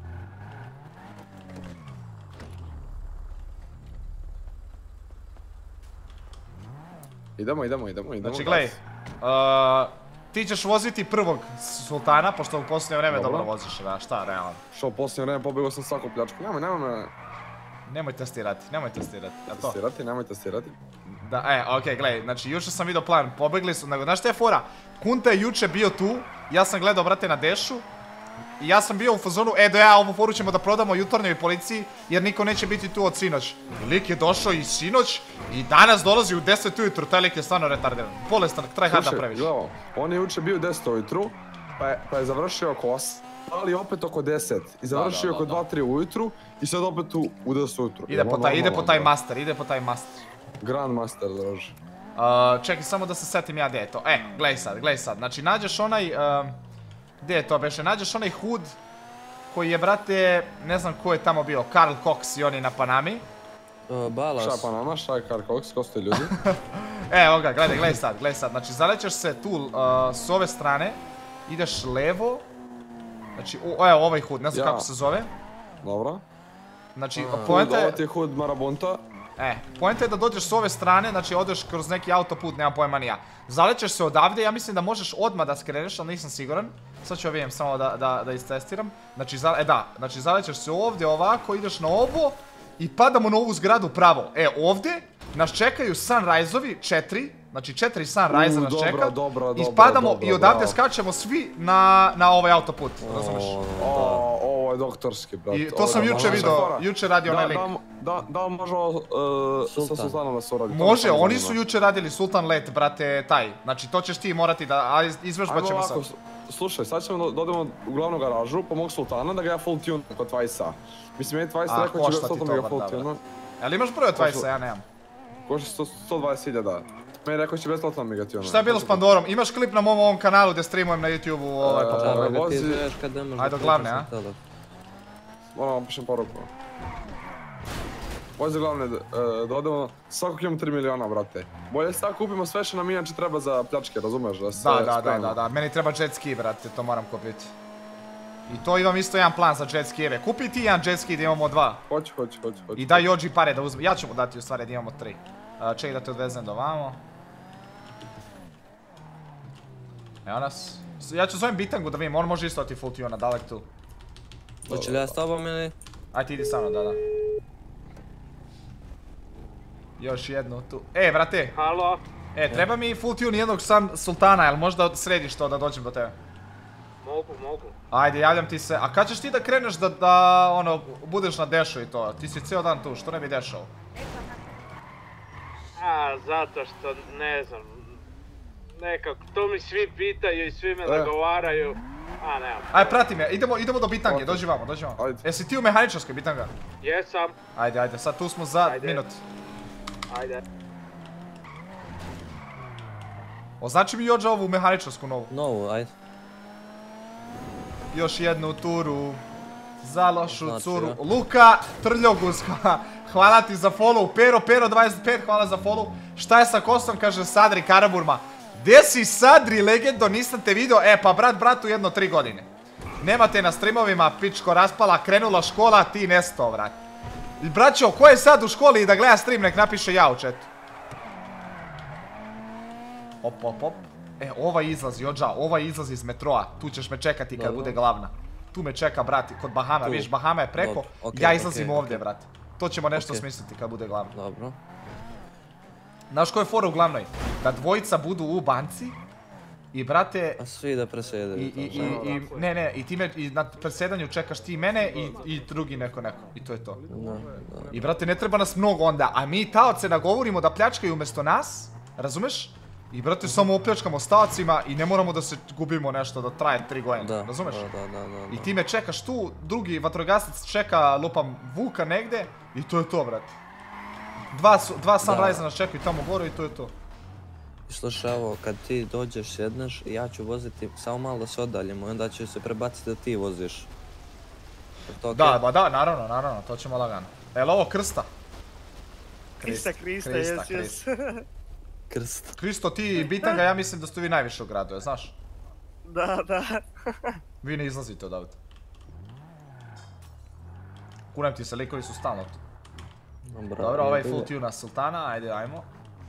Idemo, idemo, idemo, idemo. Znači, gledaj. a, Ti ćeš voziti prvog sultana, pošto u posljednje vreme Dobro. dobro voziš, da, šta, realno. Što u posljednje vreme pobjegao sam svaku pljačku. Nemoj, nemoj me Nemoj testirati, nemoj testirati, a to? testirati, nemoj testirati. Da, e, okej, gledaj, znači jučer sam vidio plan, pobegli su, nego znaš šta je fora? Kunta je juče bio tu, ja sam gledao, brate, na dešu. I ja sam bio u fazonu, e, da ja ovu foru ćemo da prodamo jutarnjoj policiji, jer niko neće biti tu od sinoć. I lik je došao i sinoć, i danas dolazi u deset ujutru, taj lik je stvarno retardiran. Bolestan, traj hard da Slušaj, previše. gledamo, on je juče bio u deset ujutru, pa je, pa je završio oko osam, ali opet oko deset. I završio da, oko da. dva tri ujutru, i sad opet u, u deset ujutru. Ide po taj, ide po taj master, ide po taj master. Grandmaster, draži. Uh, čekaj, samo da se setim ja gdje je to. E, gledaj sad, gledaj sad. Znači, nađeš onaj... Uh, gdje je to beše? Nađeš onaj hood koji je, brate, ne znam ko je tamo bio, Karl Cox i oni na Panami. Uh, balas. Šta je Panama, šta je Karl Cox, ko su te ljudi? E, evo ga, gledaj, gledaj sad, gledaj sad. Znači, zalećeš se tu uh, s ove strane, ideš levo Znači, u, evo ovaj hud, ne znam Ja. kako se zove. Dobro. Znači, Hud, poenta ovo je... ti je hud Marabunta. E, poenta je da dođeš s ove strane, znači odeš kroz neki autoput, nema pojma ni ja. Zalećeš se odavde, ja mislim da možeš odmah da skreneš, ali nisam siguran. Sad ću vidim samo da, da, da istestiram. Znači, za, e da, znači zalećeš se ovdje ovako, ideš na ovo i padamo na ovu zgradu pravo. E, ovdje nas čekaju sunrise-ovi, četiri, znači četiri sunrise-a U, nas dobro, čeka. dobro, I dobro, padamo dobro, i odavde bravo. skačemo svi na, na ovaj autoput, razumeš? O, ovo je doktorski, brat. I to Ovo sam je juče naša vidio, fora. juče radio onaj Da, lik. da, da, da li može uh, sa Sultan. Sultanom da se uradi? To Može, me oni zanima. su juče radili Sultan Let, brate, taj. Znači, to ćeš ti morati da, a izvežbat Ajmo ćemo sad. ovako, s- slušaj, sad ćemo da da odemo u glavnu garažu, po mog Sultana, da ga ja full tune kod Tvajsa. Mislim, meni Tvajsa A, rekao će košta ga ti Sultan to, da ga bar, full da, tune. Ali imaš broj od Košta- Tvajsa, ja nemam. Košta sto- sto dvadeset hiljada. Meni rekao će besplatno mi ga tune. Šta je bilo s Pandorom? Imaš klip na mom ovom kanalu gdje streamujem na YouTube-u ovaj E, pa Da, pogledaj. nego ti vozi- izveš kad ne možeš Ajde, da glavne, pričaš a? na telefon. Moram vam pišem poruku. Ovo je za glavne, uh, da odemo, svakog imamo tri miliona, brate. Bolje sad kupimo sve što nam inače treba za pljačke, razumeš? Da se Da, da, da, spremimo. da, da, meni treba jet ski, brate, to moram kupiti. I to imam isto jedan plan za jet skijeve. Kupi ti jedan jet ski da imamo dva. Hoću, hoću, hoću, hoću. I daj Jođi pare da uzme, ja ću mu dati u stvari da imamo tri. A, čekaj da te odvezem do vamo. Evo nas. Ja ću zovem Bitangu da vidim, on može isto ti full tune, dalek tu. Hoće li ja s tobom ili? Aj ti idi sa mnom, da, da. Još jednu tu. E, brate. Halo? E, treba mi full tune jednog sam Sultana, jel možda središ to da dođem do tebe? Mogu, mogu. Ajde, javljam ti se. A kad ćeš ti da kreneš da, da, ono, budeš na dešu i to? Ti si cijel dan tu, što ne bi dešao? A, zato što, ne znam, nekako, to mi svi pitaju i svi me nagovaraju. A, nemam. Aj, prati me, idemo, idemo do Bitange, dođi vamo, dođi vamo. Ajde. Jesi ti u mehaničarskoj, Bitanga? Jesam, Ajde, ajde, sad tu smo za Ajde. minut. ajde. Označi mi Jođa ovu mehaničarsku novu. Novu, ajde. Još jednu turu. Za lošu Znači, curu. ja. Luka Trljoguska. Hvala ti za follow. Pero, Pero dvadeset pet, hvala za follow. Šta je sa kostom, kaže Sadri Karaburma. Gdje si Sadri, legendo, nisam te vidio. E, pa brat, bratu, jedno tri godine. Nema te na streamovima, pičko raspala, krenula škola, ti nestao, vrat. I braćo, ko je sad u školi i da gleda stream, nek napiše ja u chatu. Op, op, op. E, ovaj izlazi, Jođa, ovaj izlazi iz metroa. Tu ćeš me čekati kad Dobro. bude glavna. Tu me čeka, brati, kod Bahama. Tu. Vidiš, Bahama je preko, Dobro, okej, ja izlazim okej, ovdje, okej. brate. To ćemo nešto Okej. smisliti kad bude glavna. Dobro. Znaš ko je fora u glavnoj? Da dvojica budu u banci i, brate, A svi da presjedaju. i, i, to, i, šta? i, ne, ne, i, time, i na predsjedanju čekaš ti mene i, i drugi neko neko. I to je to. Da, da. I, brate, ne treba nas mnogo onda, a mi taoce nagovorimo da pljačkaju umjesto nas, razumeš? I, brate, samo opljačkamo s taocima i ne moramo da se gubimo nešto da traje tri godine, Da, razumeš? da, da, da, da. I ti me čekaš tu, drugi vatrogasac čeka, lupam, Vuka negdje i to je to, brate. Dva, su- dva sunrise nas čekaju tamo gore i to je to. I slušaj, ovo, kad ti dođeš, sjedneš, ja ću voziti, samo malo da se odaljimo i onda ću se prebaciti da ti voziš. Je to okej? Da, ba da, naravno, naravno, to ćemo lagano. Jel ovo Krsta? Krista, Krista, Krista, jes, jes. Krst. Kristo, ti i Bitanga, ja mislim da ste vi najviše u gradu, je, znaš? Da, da. Vi ne izlazite odavde. Kunem ti se, likovi su stalno tu. Dobro, Dobro, ovaj ide. full tune na Sultana, ajde, ajmo.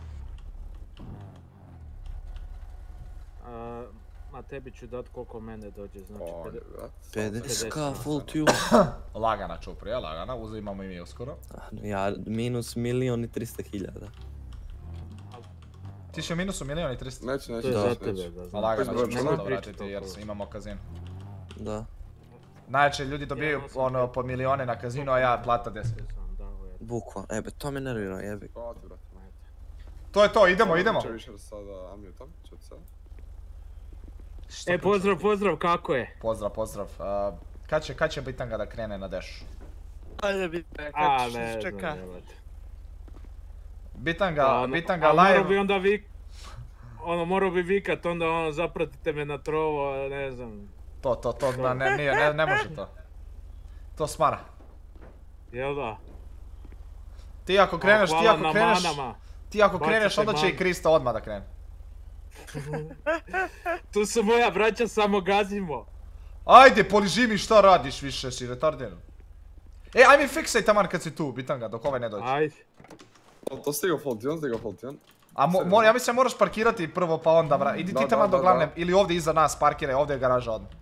Ma tebi ću dat koliko mene dođe, znači... O, pede- brat. pedeset ka full tune. Lagana čuprija, lagana, uzimamo i mi uskoro. Ja, minus milion i trista hiljada. Ti si u minusu milijon i trista. Neću, To neću, je Da. za neću, tebe, neću. da Ma znam. lagano Koji ćemo broj to računa? vratiti jer imamo kazino. Da. Najjače ljudi dobijaju ono po milijone na kazino, a ja plata deset. Sam dao, jer- Bukva, ebe, to me nervira, jebi. Hvala ti, brate. To je to, idemo, idemo. Če više sada unmutam, čut se. E, pozdrav, pozdrav, kako je? Pozdrav, pozdrav. A, kad će, kad će Bitanga da krene na dešu? Ajde bi, A, kad ćeš ne se znam, čeka. jebate. Bitanga, A, Bitanga a morao bi live. onda vik... Ono, morao bi vikat, onda ono, zapratite me na trovo, ne znam, To, to, to, na- ne, nije, ne, ne može to. To smara. jel da? Ti ako kreneš, ti Hvala ako na kreneš, manama. ti ako Bacite kreneš, onda će i mane. Krista odmah da krene. Tu su moja braća, samo gazimo. Ajde, poliži mi šta radiš više, si retardiran. E, aj mi fiksaj taman kad si tu, bitan ga, dok ovaj ne dođe. Ajde. To stigao Foltion, stigao Foltion. A mo, mo, ja mislim moraš parkirati prvo pa onda vra... Idi ti taman do glavne, ili ovdje iza nas parkiraj, ovdje je garaža odmah.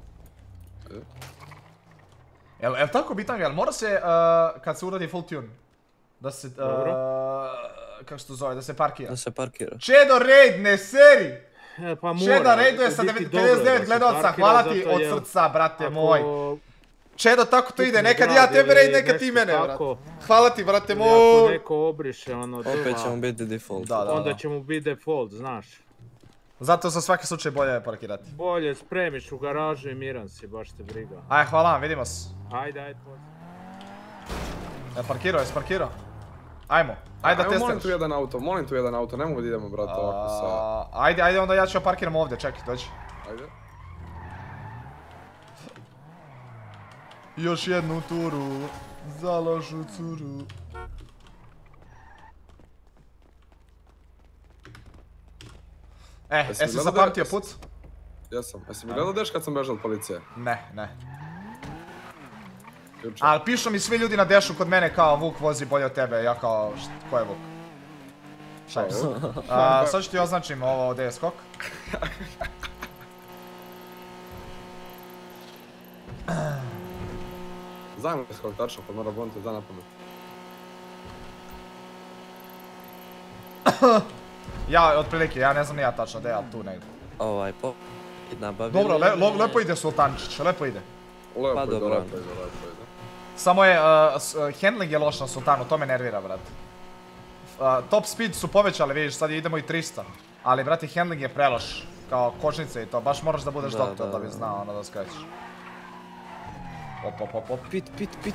Jel, jel tako bitan, jel mora se, uh, kad se uradi full tune, da se, uh, kako se to zove, da se parkira? Da se parkira. Čedo raid, ne seri! E, pa mora. Čedo raiduje sa pedeset devet gledalca, hvala ti od srca, brate ako... moj. Čedo, tako to ide, nekad ja tebe raid, nekad ti mene, brate. Hvala ti, brate moj. Ako neko obriše ono opet druga, ćemo biti default. Da, da, da. Onda ćemo biti default, znaš. Zato za svaki slučaj bolje parkirati. Bolje spremiš u garažu i miran si, baš te briga. Aj, hvala vam, vidimo se. Ajde, ajde, pozdrav. Ja parkirao, jes parkirao? Ajmo, ajde da testiraš. Molim tu jedan auto, molim tu jedan auto, ne mogu da idemo, brate, ovako sa... Ajde, ajde, onda ja ću parkiram ovdje, čekaj, dođi. Ajde. Još jednu turu, za lošu curu. E, jesi zapamtio put? Jesam, jesi mi gledao deš kad sam bežao od policije? Ne, ne. Ali pišu mi svi ljudi na dešu kod mene kao Vuk vozi bolje od tebe, ja kao, ko je Vuk? Šta je Vuk? Sad ću ti označim ovo ovdje je skok. Znam li skok tačno, pa mora boniti da napamet. Ja, otprilike, ja ne znam ni ja tačno gdje, ali tu negdje. Ovaj, po... nabavili... Dobro, le, le, lepo ide Sultančić, lepo ide. Lepo pa ide, lepo ide, lepo ide. Samo je, uh, handling je loš na Sultanu, to me nervira, brate. Uh, top speed su povećali, vidiš, sad idemo i trista. Ali, brate, handling je preloš. Kao kočnice i to, baš moraš da budeš da, doktor da, da bi znao ono da skrećeš. Op, op, op, op. Pit, pit, pit.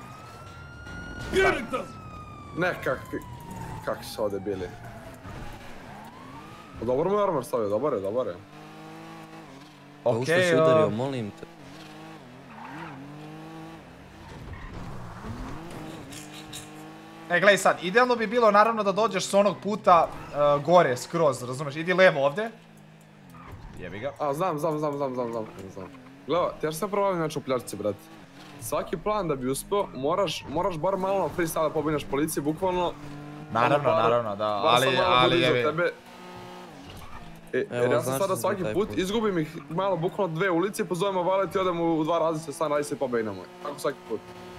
Ne, kak... Kak su ovdje bili. Dobro mu je armor stavio, dobar je, dobar je. Okej, okay, ušto si udario, molim te. E, gledaj sad, idealno bi bilo naravno da dođeš s onog puta uh, gore, skroz, razumeš? Idi levo ovdje. Jebi ga. A, znam, znam, znam, znam, znam, znam, znam. Gledaj, ti ja sam probavim znači u pljačci, brate. Svaki plan da bi uspio, moraš, moraš bar malo na freestyle da pobinjaš policiji, bukvalno. Naravno, bar, naravno, da, bar ali, ali jebi. Tebe. E, jer ja sam sada svaki put, put, izgubim ih malo, bukvalno dve ulice, pozovemo valet i odem u dva različite stan, radi se pobegna moj. Tako svaki put.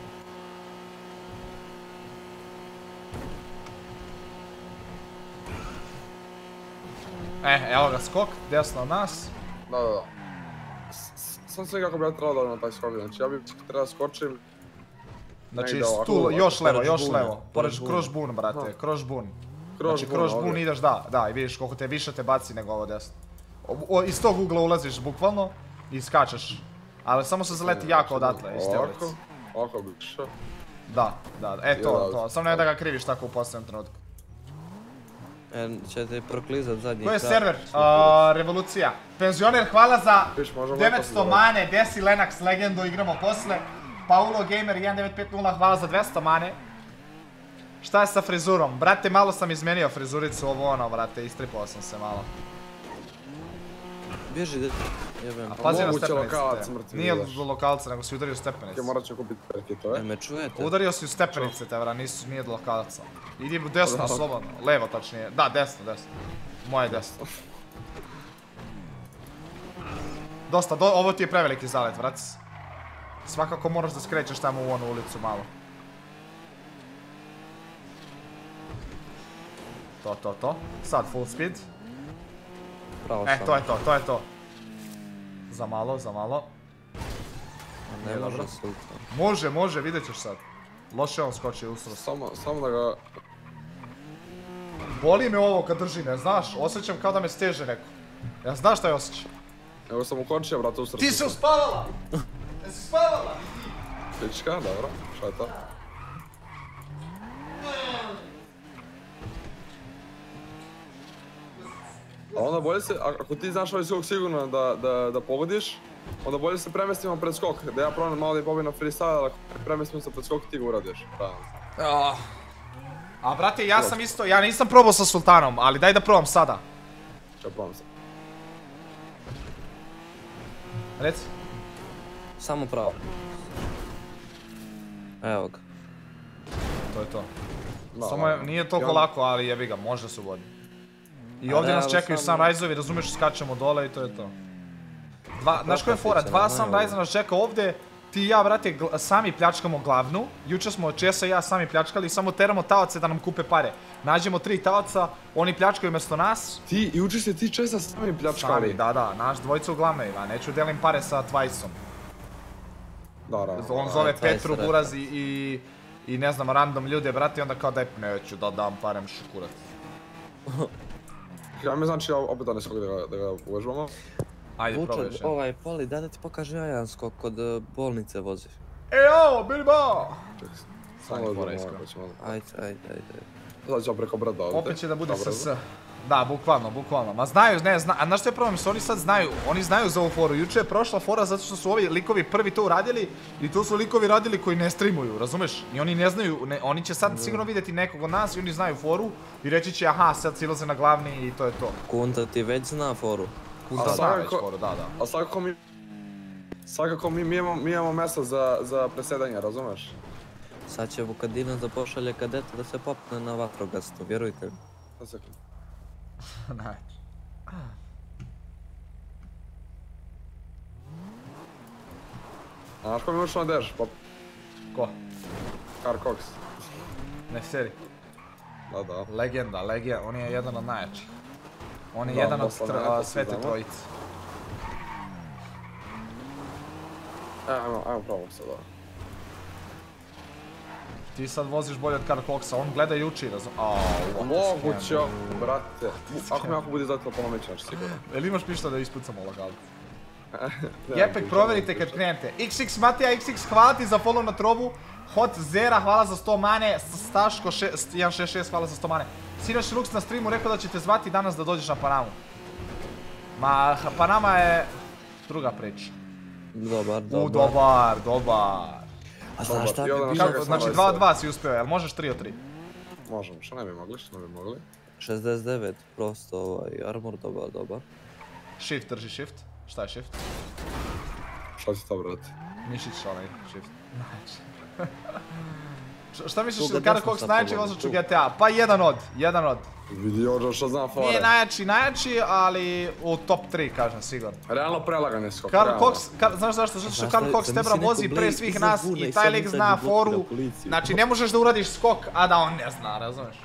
E, evo ga skok, desno od nas. Da, da, da. Sam sve kako bi ja trebao da na taj skok, znači ja bi trebao skočim. Znači tu, još levo, još levo, pored kroz bun, brate, kroz bun. Znači kroz bun ideš, da, da, i vidiš koliko te više te baci nego ovo desno. Iz tog ugla ulaziš bukvalno i skačeš. Ali samo se zaleti jako odatle, iz te ulice. Ovako bi išao. Da, da, e to, to, samo ne da ga kriviš tako u posljednom trenutku. E, će te proklizat zadnji kraj. Ko je server? Revolucija. Penzioner, hvala za devetsto mane, Desi Lenax, legendu, igramo posle. Paulo Gamer jedan devet pet nula, hvala za dvesta mane. Šta je sa frizurom? Brate, malo sam izmenio frizuricu, ovo ono, brate, istripao sam se malo. Bježi, deti, jebem. A pazi na stepenice te. Nije do lokalca, nego si udario stepenice. Ja morat ću kupiti perke, to je. Ne me čujete? Udario si u stepenice te, vra, nije do lokalca. Idi u desno, slobodno. Levo tačnije. Da, desno, desno. Moje desno. Dosta, ovo ti je preveliki zalet, vrac. Svakako moraš da skrećeš tamo u onu ulicu malo. To, to, to. Sad full speed. E, to je to, to je to. Za malo, za malo. Ne može se. Može, može, vidjet ćeš sad. Loše on skoči usro. Samo, samo da ga... Boli me ovo kad drži, ne znaš? Osjećam kao da me steže neko. Ja znaš šta je osjećaj? Evo sam ukončio, brate, usro. Ti se uspavala! Jesi spavala? Pička, dobro. Šta je to? A onda bolje se, ako ti znaš ovaj skok sigurno da, da, da pogodiš, onda bolje se premestimo pred skok, da ja probam malo da je pobjeg na freestyle, ali ako premestimo se pred skok ti ga uradiš. Oh. A brate, ja sam isto, ja nisam probao sa Sultanom, ali daj da probam sada. Šta probam sad? Reci. Samo pravo. Evo ga. To je to. Da, Samo je, da. nije toliko I on- lako, ali jebi ga, može se uvodi. I A ovdje da, nas evo čekaju samo- sunrise-ovi, razumiješ, skačemo dole i to je to. Dva, znaš koja je fora, Pokapiće dva nam, sunrise nas čeka ovdje, ti i ja, brate, gl- sami pljačkamo glavnu. Jučer smo Česa i ja sami pljačkali i samo teramo taoce da nam kupe pare. Nađemo tri taoca, oni pljačkaju umjesto nas. Ti, i učiš se ti česa sami pljačkali. Sami, da, da, naš dvojica u glavnevima, neću delim pare sa Twiceom. Da, da. On A, zove Twice Petru rekao. Buraz i, i, i ne znam, random ljude, brate, i onda kao daj, neću da dam parem šukurac. Ja mi znači opet da ne skog da ga, da ga uvežbamo. Ajde, probaj Vuče, još jedan. ovaj Poli, daj da ti pokažem ja jedan skok kod e, bolnice voziš. Ejo, Bilbao! Čekaj, Stani, samo fora da iskreno. malo, pa ćemo... Ajde, ajde, ajde. Sad ćemo preko brda ovdje. Opet će da bude Dobro, S S. Da, bukvalno, bukvalno. Ma znaju, ne, zna, a znaš što je problem, što oni sad znaju, oni znaju za ovu foru. Juče je prošla fora zato što su ovi likovi prvi to uradili i to su likovi radili koji ne streamuju, razumeš? I oni ne znaju, ne, oni će sad sigurno vidjeti nekog od nas i oni znaju foru i reći će aha, sad silaze na glavni i to je to. Kunta ti već zna foru. Kunta A zna već svakako- foru, da, da. A svakako mi... Svakako mi, mi, imamo, mi imamo mjesto za, za presedanje, razumeš? Sad će Vukadina da pošalje kadeta da se popne na vatrogastu, vjerujte mi. Na sekund. Znači. A znaš ko mi ušao na dež? Pa... Ko? Car Cox. Ne seri. Da, da. Legenda, legenda, on je jedan od najjačih. On je Da, jedan od Bosla tr- najjača, a, svi svete znamo. trojice. E, ajmo, ajmo probamo sad ovo. Ti sad voziš bolje od Karl Coxa, on gleda i uči, razum... Aaaa, Moguće, brate. Ako mi ako bude zato polomećaš, sigurno. Jel imaš pišta da ispucamo lagalu? Ne, Jepek, provjerite kad krenete. iks iks Matija, iks iks, hvala ti za follow na trovu. Hot Zera, hvala za sto mane. Staško jedan šest šest, hvala za sto mane. Sinoć Lux na streamu rekao da će te zvati danas da dođeš na Panamu. Ma, Panama je druga priča. Dobar, dobar. U, dobar, dobar. A znaš šta bi Dobar. bilo? Kako, znači dva od dva si uspio, jel možeš tri od tri? Možemo, što ne bi mogli, što ne bi mogli. šezdeset devet, prosto ovaj, armor, dobar, dobar. Shift, drži shift. Šta je shift? Šta ti to, brate? Mišić onaj shift. Š- Šta misliš Koga da Karl desno Cox sad najjači pogledam, vozač u tu? G T A? Pa jedan od, jedan od. Vidi ono što znam fore. Nije najjači, najjači, ali u top tri kažem sigurno. Realno prelagan je skok, Karl realno. Cox, Kar- znaš zašto? Zato što Znaš Karl šta, Cox zamisli tebra neko vozi pre Blade svih iza nas Guna i i taj sad lik izađe zna blokira foru. policiju. Znači ne možeš da uradiš skok, a da on ne zna, razumeš?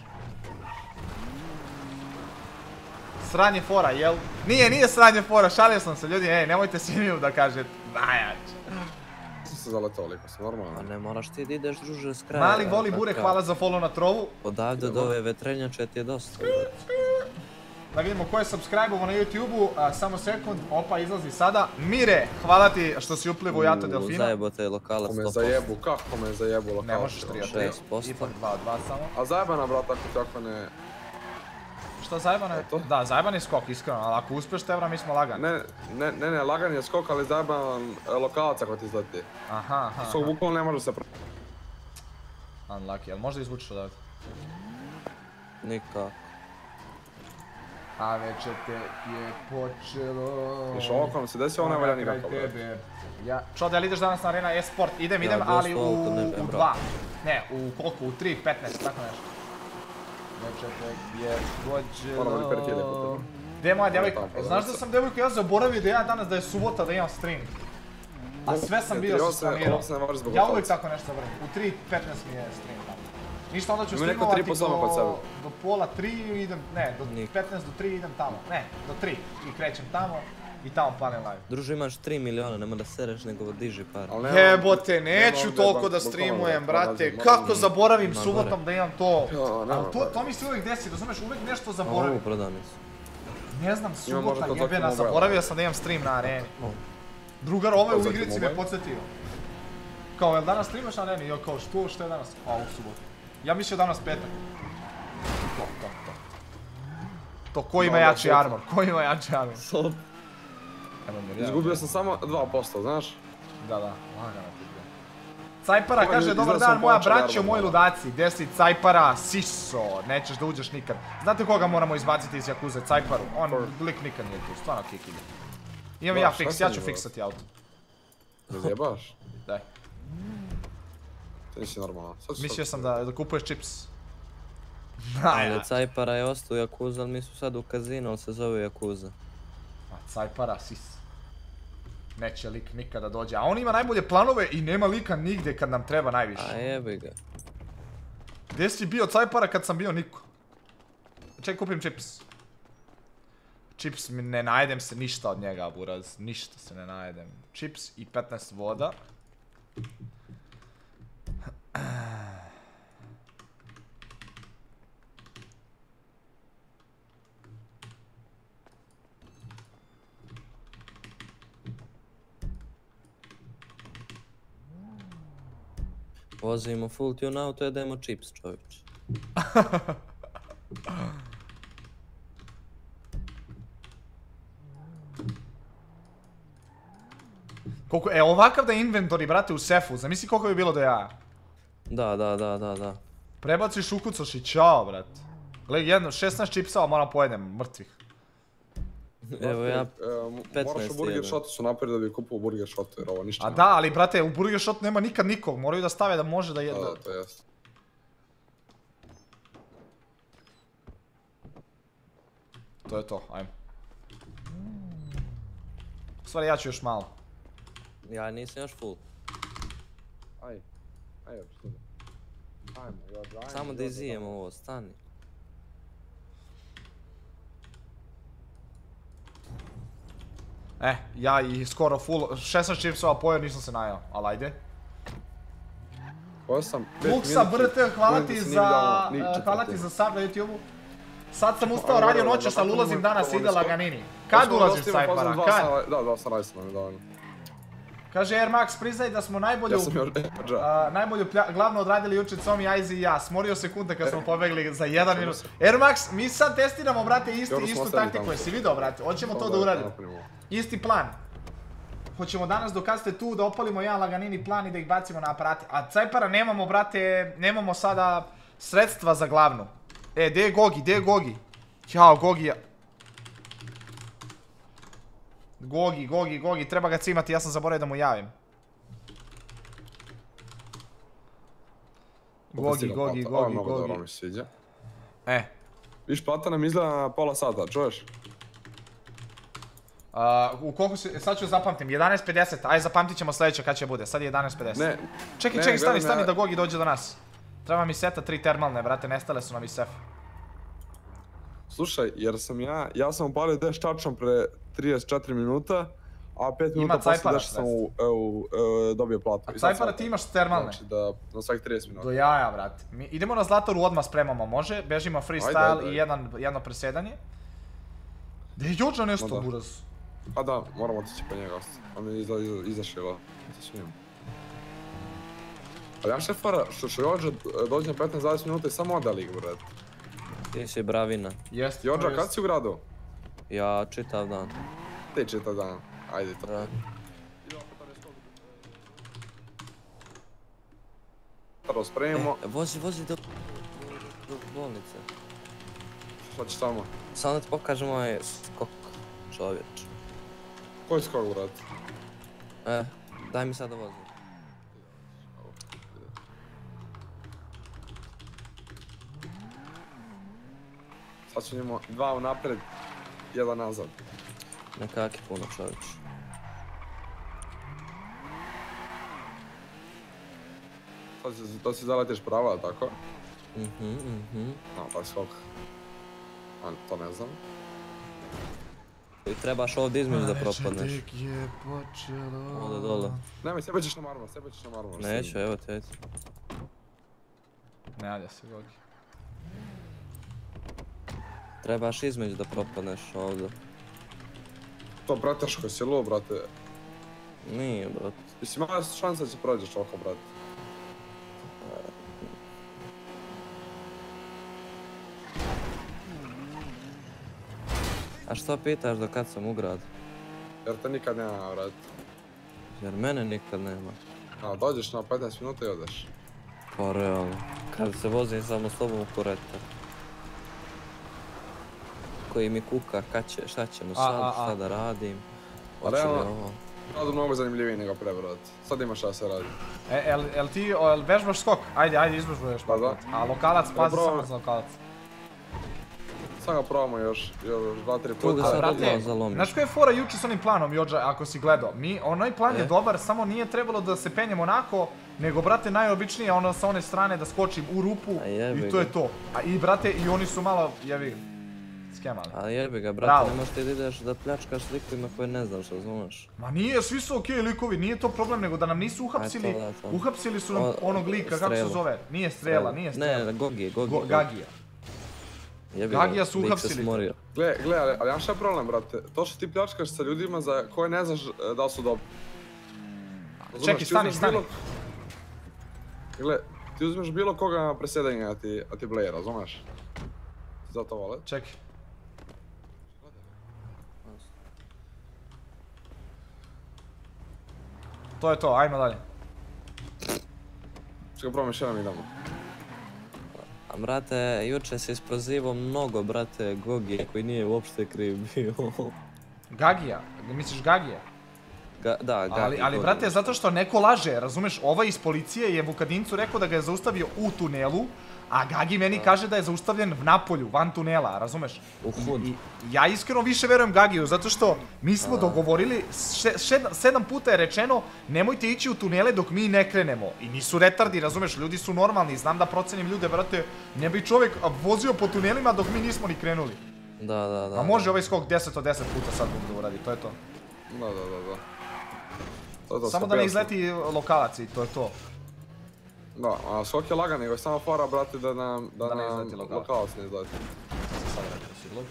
Sranje fora, jel? Nije, nije sranje fora, šalio sam se ljudi, ej, nemojte Simiju da kažete najjači. Sam se zaletao liko, sam A normalno. ne moraš ti da ideš druže s kraja. Mali voli tako. bure, hvala za follow na trovu. Odavde do ove vetrenjače ti je dosta. Da vidimo ko je subscribe-ovo na YouTube-u, a, samo sekund, opa izlazi sada. Mire, hvala ti što si uplivo u Jato Delfina. Zajebote je lokalac Kako me sto posto. zajebu, kako me zajebu lokal. Ne možeš tri od tri, šest posto. ipak dva od dva samo. A zajebana, brate, ako ti ako ne... Šta zajeban je? Eto. Da, zajeban je skok, iskreno, ali ako uspješ tebra mi smo lagani. Ne, ne, ne, ne, lagan je skok, ali zajeban e, lokalac ako ti izleti. Aha, aha. Skok bukvalno ne može se... pro- Unlucky, jel možda izvučeš odavde? Nikako. A večer te je počelo... Viš, ovo ako nam se desi, ovo ne valja nikako, Kraj brate. tebe. Ja, čo da li ideš danas na Arena e-sport? Idem, Ja idem, ali u, doslovno ne bi, u brate. dva. Ne, u koliko? U tri, petnaest, tako nešto. Večer te je Moramo li per hiljade počelo... putem. Gdje je moja djevojka? Tamo, pa Znaš da da sam djevojku ja zaboravio da ja danas da je subota da imam stream? A sve sam bio Ovo se se- ovo splanirao. se ne može zbog Ja uvijek lokalaca. tako nešto zaboravim. U tri petnaest mi je stream tamo. Ništa, onda ću Ima neko streamovati tri po samo kod do, sebe. do pola tri i idem, ne, do Nik. petnaest do tri idem tamo. Ne, do tri i krećem tamo i tamo palim live. Druže, imaš tri miliona, nema da sereš nego diži par. Ali nema- Jebote, nema neću ovdje toliko bak- da bukvalno streamujem, da- brate. da- Kako da- zaboravim Ma, subotom gore. da imam to? Ja, nema, Ali to, gore. to mi se uvijek desi, razumeš, uvijek nešto A zaboravim. ovo prodani su. Ne znam, Ima možda subota to jebena, Tokyo Mobile. zaboravio sam da imam stream na areni. O. Drugar, ovaj u Tokyo igrici me Mobile? podsjetio. Kao, jel danas streamaš na areni? Ja kao, što, što je danas? A, u subotu. Ja mislio danas petak. To, to, to. To, ko ima Da, da, jači sutra. armor? Ko ima jači armor? Sop. Evo mi, ja. Izgubio sam samo dva posto, znaš? Da, da, lagano ti je. Cajpara Ovo, kaže, izgleda dobar sam dan moja pojačan braćo, armor, moji da. ludaci. Gdje si Cajpara? Siso, nećeš da uđeš nikad. Znate koga moramo izbaciti iz Jakuze? Cajparu. On, lik nikad nije tu, stvarno kiki. Imam Da, ja šta fiks, si ja ću izveo? fiksati auto. Razjebaš? Daj. To nisi normalno. Mislio sam da, da kupuješ čips. Ali Cajpara je ostao u Yakuza, ali mi su sad u kazino, ali se zove Yakuza. A Cajpara, sis. Neće lik nikada dođe, a on ima najbolje planove i nema lika nigdje kad nam treba najviše. A jebi ga. Gdje si bio Cajpara kad sam bio niko? Čekaj, kupim čips. Čips, ne najedem se ništa od njega, buraz. Ništa se ne najedem. Čips i petnaest voda. Vozimo full tune auto, jedemo čips, čovječ. Koliko, e, ovakav da je inventory, brate, u sefu, zamisli koliko bi bilo do jaja. Da, da, da, da, da. Prebaciš, ukucaš i čao, brate. Gledaj, jedno, šesnaest čipsova moram pojedem, mrtvih. Evo ja, petnaest Moraš u Burger Shotu su naprijed da bi kupio u Burger Shotu, jer ovo ništa A nema. da, ali brate, u Burger Shotu nema nikad nikog, moraju da stave da može da jedno. Da, da, to je jasno. To je to, ajmo. U stvari ja ću još malo. Ja nisam još full. Aj, aj, apsolutno. Ajmo, Jođa, ajmo. Samo da izijemo ovo, stani. Eh, ja i skoro full, šesnaest čipsova pojeo, nisam se najao, ali ajde. Pojeo sam pet Luksa, minuti, brte, hvala ti vidim da se za, nije dalo ni uh, hvala ti četvrtinu. za sub na YouTube-u. Sad sam ustao, Ajmo, radio dobro, noćas, da, ali tako ulazim mi- danas, ovo ide mi smo- laganini. Kad Hoćemo ulaziš dostignuti Cajpara, dva kad? sata, Da, dva sam raditi nam je dovoljno. Kaže Air Max, priznaj da smo najbolje, Ja sam još uh, najbolju plja- glavno odradili jučer Comi, Aizi i ja. Smorio sekunde kad smo pobegli za jedan minut. Air Max, mi sad testiramo, brate, isti, Dobro smo istu ostali taktiku, tamo. jesi vidio, brate? Hoćemo to Dobro, da uradimo. napravimo. Isti plan. Hoćemo danas dok kad ste tu da opalimo jedan laganini plan i da ih bacimo na aparate. A Cajpara nemamo, brate, nemamo sada sredstva za glavnu. E, gdje je Gogi, gdje je Gogi? Ćao, Gogi ja... Gogi, Gogi, Gogi, treba ga cimati, ja sam zaboravio da mu javim. Gogi, Gogi, Ovo je Gogi, mnogo dobro, Gogi. mi se sviđa. E. Viš, plata nam izgleda na pola sata, čuješ? Uh, u koliko se, sad ću zapamtim, jedanaest pedeset, aj zapamtit ćemo sljedeće kad će bude, sad je jedanaest pedeset. Ne. Čekaj, ne, čekaj, stani, gledaj, stani ne. da Gogi dođe do nas. Treba mi seta tri termalne, brate, nestale su nam iz sefa. Slušaj, jer sam ja, ja sam upalio dash čačom pre trideset četiri minuta, a pet Ima minuta poslije Cajpara dash sam u, e, u, e, dobio platu. A I sad Cajpara sam- ti imaš termalne? Znači da, na svakih trideset minuta. Do jaja, brate. Mi idemo na Zlatoru, odmah spremamo, može? Bežimo freestyle Ajde, ajde, ajde. i jedan, jedno presjedanje. Gdje je Jođa nešto, Ma da. buraz? Pa da, moramo otići po njega, on je iza, iza, izašao, da se smijem. Ali ja še fara, što što Jođa dođe na petnaest dvadeset minuta i samo onda lig, brad. Ti si bravina. Jest, Jođa, kad si u gradu? Ja čitav dan. Ti čitav dan, ajde to. Da. Prvo spremimo, E, vozi, vozi do, do bolnice. šta ćeš tamo? Samo da ti pokažem ovaj skok, čovječ. Koji skog, brad? E, daj mi sad da vozim. Sad ću njemo dva unapred, jedan nazad. Nekaki puno, čovječ. To si, to si zaletiš prava, ali tako? Mhm, mhm. No, pa skok. A, to ne znam. I trebaš ovdje između da propadneš. Tek je počelo... Ovdje dole. Nemoj, sebe ćeš na marmor, sebe ćeš na marmor. Neću, evo te, evo. Ne javlja se Gogi. Trebaš između da propadneš ovdje. To preteško si luo, brate. Nije, brat. Mislim, mala šansa da će prođeš oko, brate. A što pitaš do kad sam u gradu? Jer te nikad nema, brate. Jer mene nikad nema. A, dođeš na petnaest minuta i odeš. Pa realno. Kad se vozim samo s tobom u koreta. Koji mi kuka, kad će, šta ćemo A, sad, a, a. šta da radim. Pa Hoće li realno- ovo? Rado mnogo zanimljiviji nego pre, brat. Sad ima šta se radi. E, jel, jel ti jel vežbaš skok? Ajde, ajde, izvežbuješ pa. Da. A lokalac, pazi Ja samo za lokalac. Sad ga probamo još, još dva, tri Tu ga puta. sad brate, odmah zalomiš. znaš koja je fora juče s onim planom, Jođa, ako si gledao? Mi, onaj plan je E? dobar, samo nije trebalo da se penjemo onako, nego, brate, najobičnije ono sa one strane da skočim u rupu A jebi i to je ga. to. A i, brate, i oni su malo, jevi, skemali. A jebi ga, Bravo. brate, ne možeš ti da ideš da pljačkaš likovima koje ne znaš, razumeš? Ma nije, svi su okej likovi, nije to problem, nego da nam nisu uhapsili, Aj, to da, to. uhapsili su nam O- onog lika, kako se Strelu. zove? Nije Strela, nije Strela. Ne, Gogi, Gogi. Go- Gagija. Jebi Gagija ga, su lik se uhapsili. smorio. Gle, gle, ali, ali ja šta je problem, brate? To što ti pljačkaš sa ljudima za koje ne znaš e, da li su dobri. Razumeš, Čekaj, ti stani, uzmeš stani. bilo- Gle, ti uzmeš bilo koga na predsjedanje, a ti, a ti bleje, razumeš? Zato vole. Čekaj. To je to, ajmo dalje. Čekaj, probam još jednom idemo. A brate, juče se isprozivao mnogo, brate, Gogi, koji nije uopšte kriv bio. Gagija, misliš Gagija? Ga, da, Gagi. Ali, ali Gogi. brate, zato što neko laže, razumeš, ovaj iz policije je Vukadincu rekao da ga je zaustavio u tunelu, a Gagi meni kaže da je zaustavljen v napolju, van tunela, razumeš? U hud. I ja iskreno više verujem Gagiju, zato što mi smo dogovorili, še- šed- sedam puta je rečeno, nemojte ići u tunele dok mi ne krenemo. I nisu retardi, razumeš, ljudi su normalni, znam da procenim ljude, brate, ne bi čovjek vozio po tunelima dok mi nismo ni krenuli. Da, da, da. A može ovaj skok deset od deset puta sad da uradi, to je to. Da, da, da, da. To je to, Samo skok da ne je- izleti lokalac i to je to. Da, a skok je lagan, nego je samo fora, brate, da nam, da Da ne nam izleti lokalac. lokalac ne izleti. Sad rekao si glub.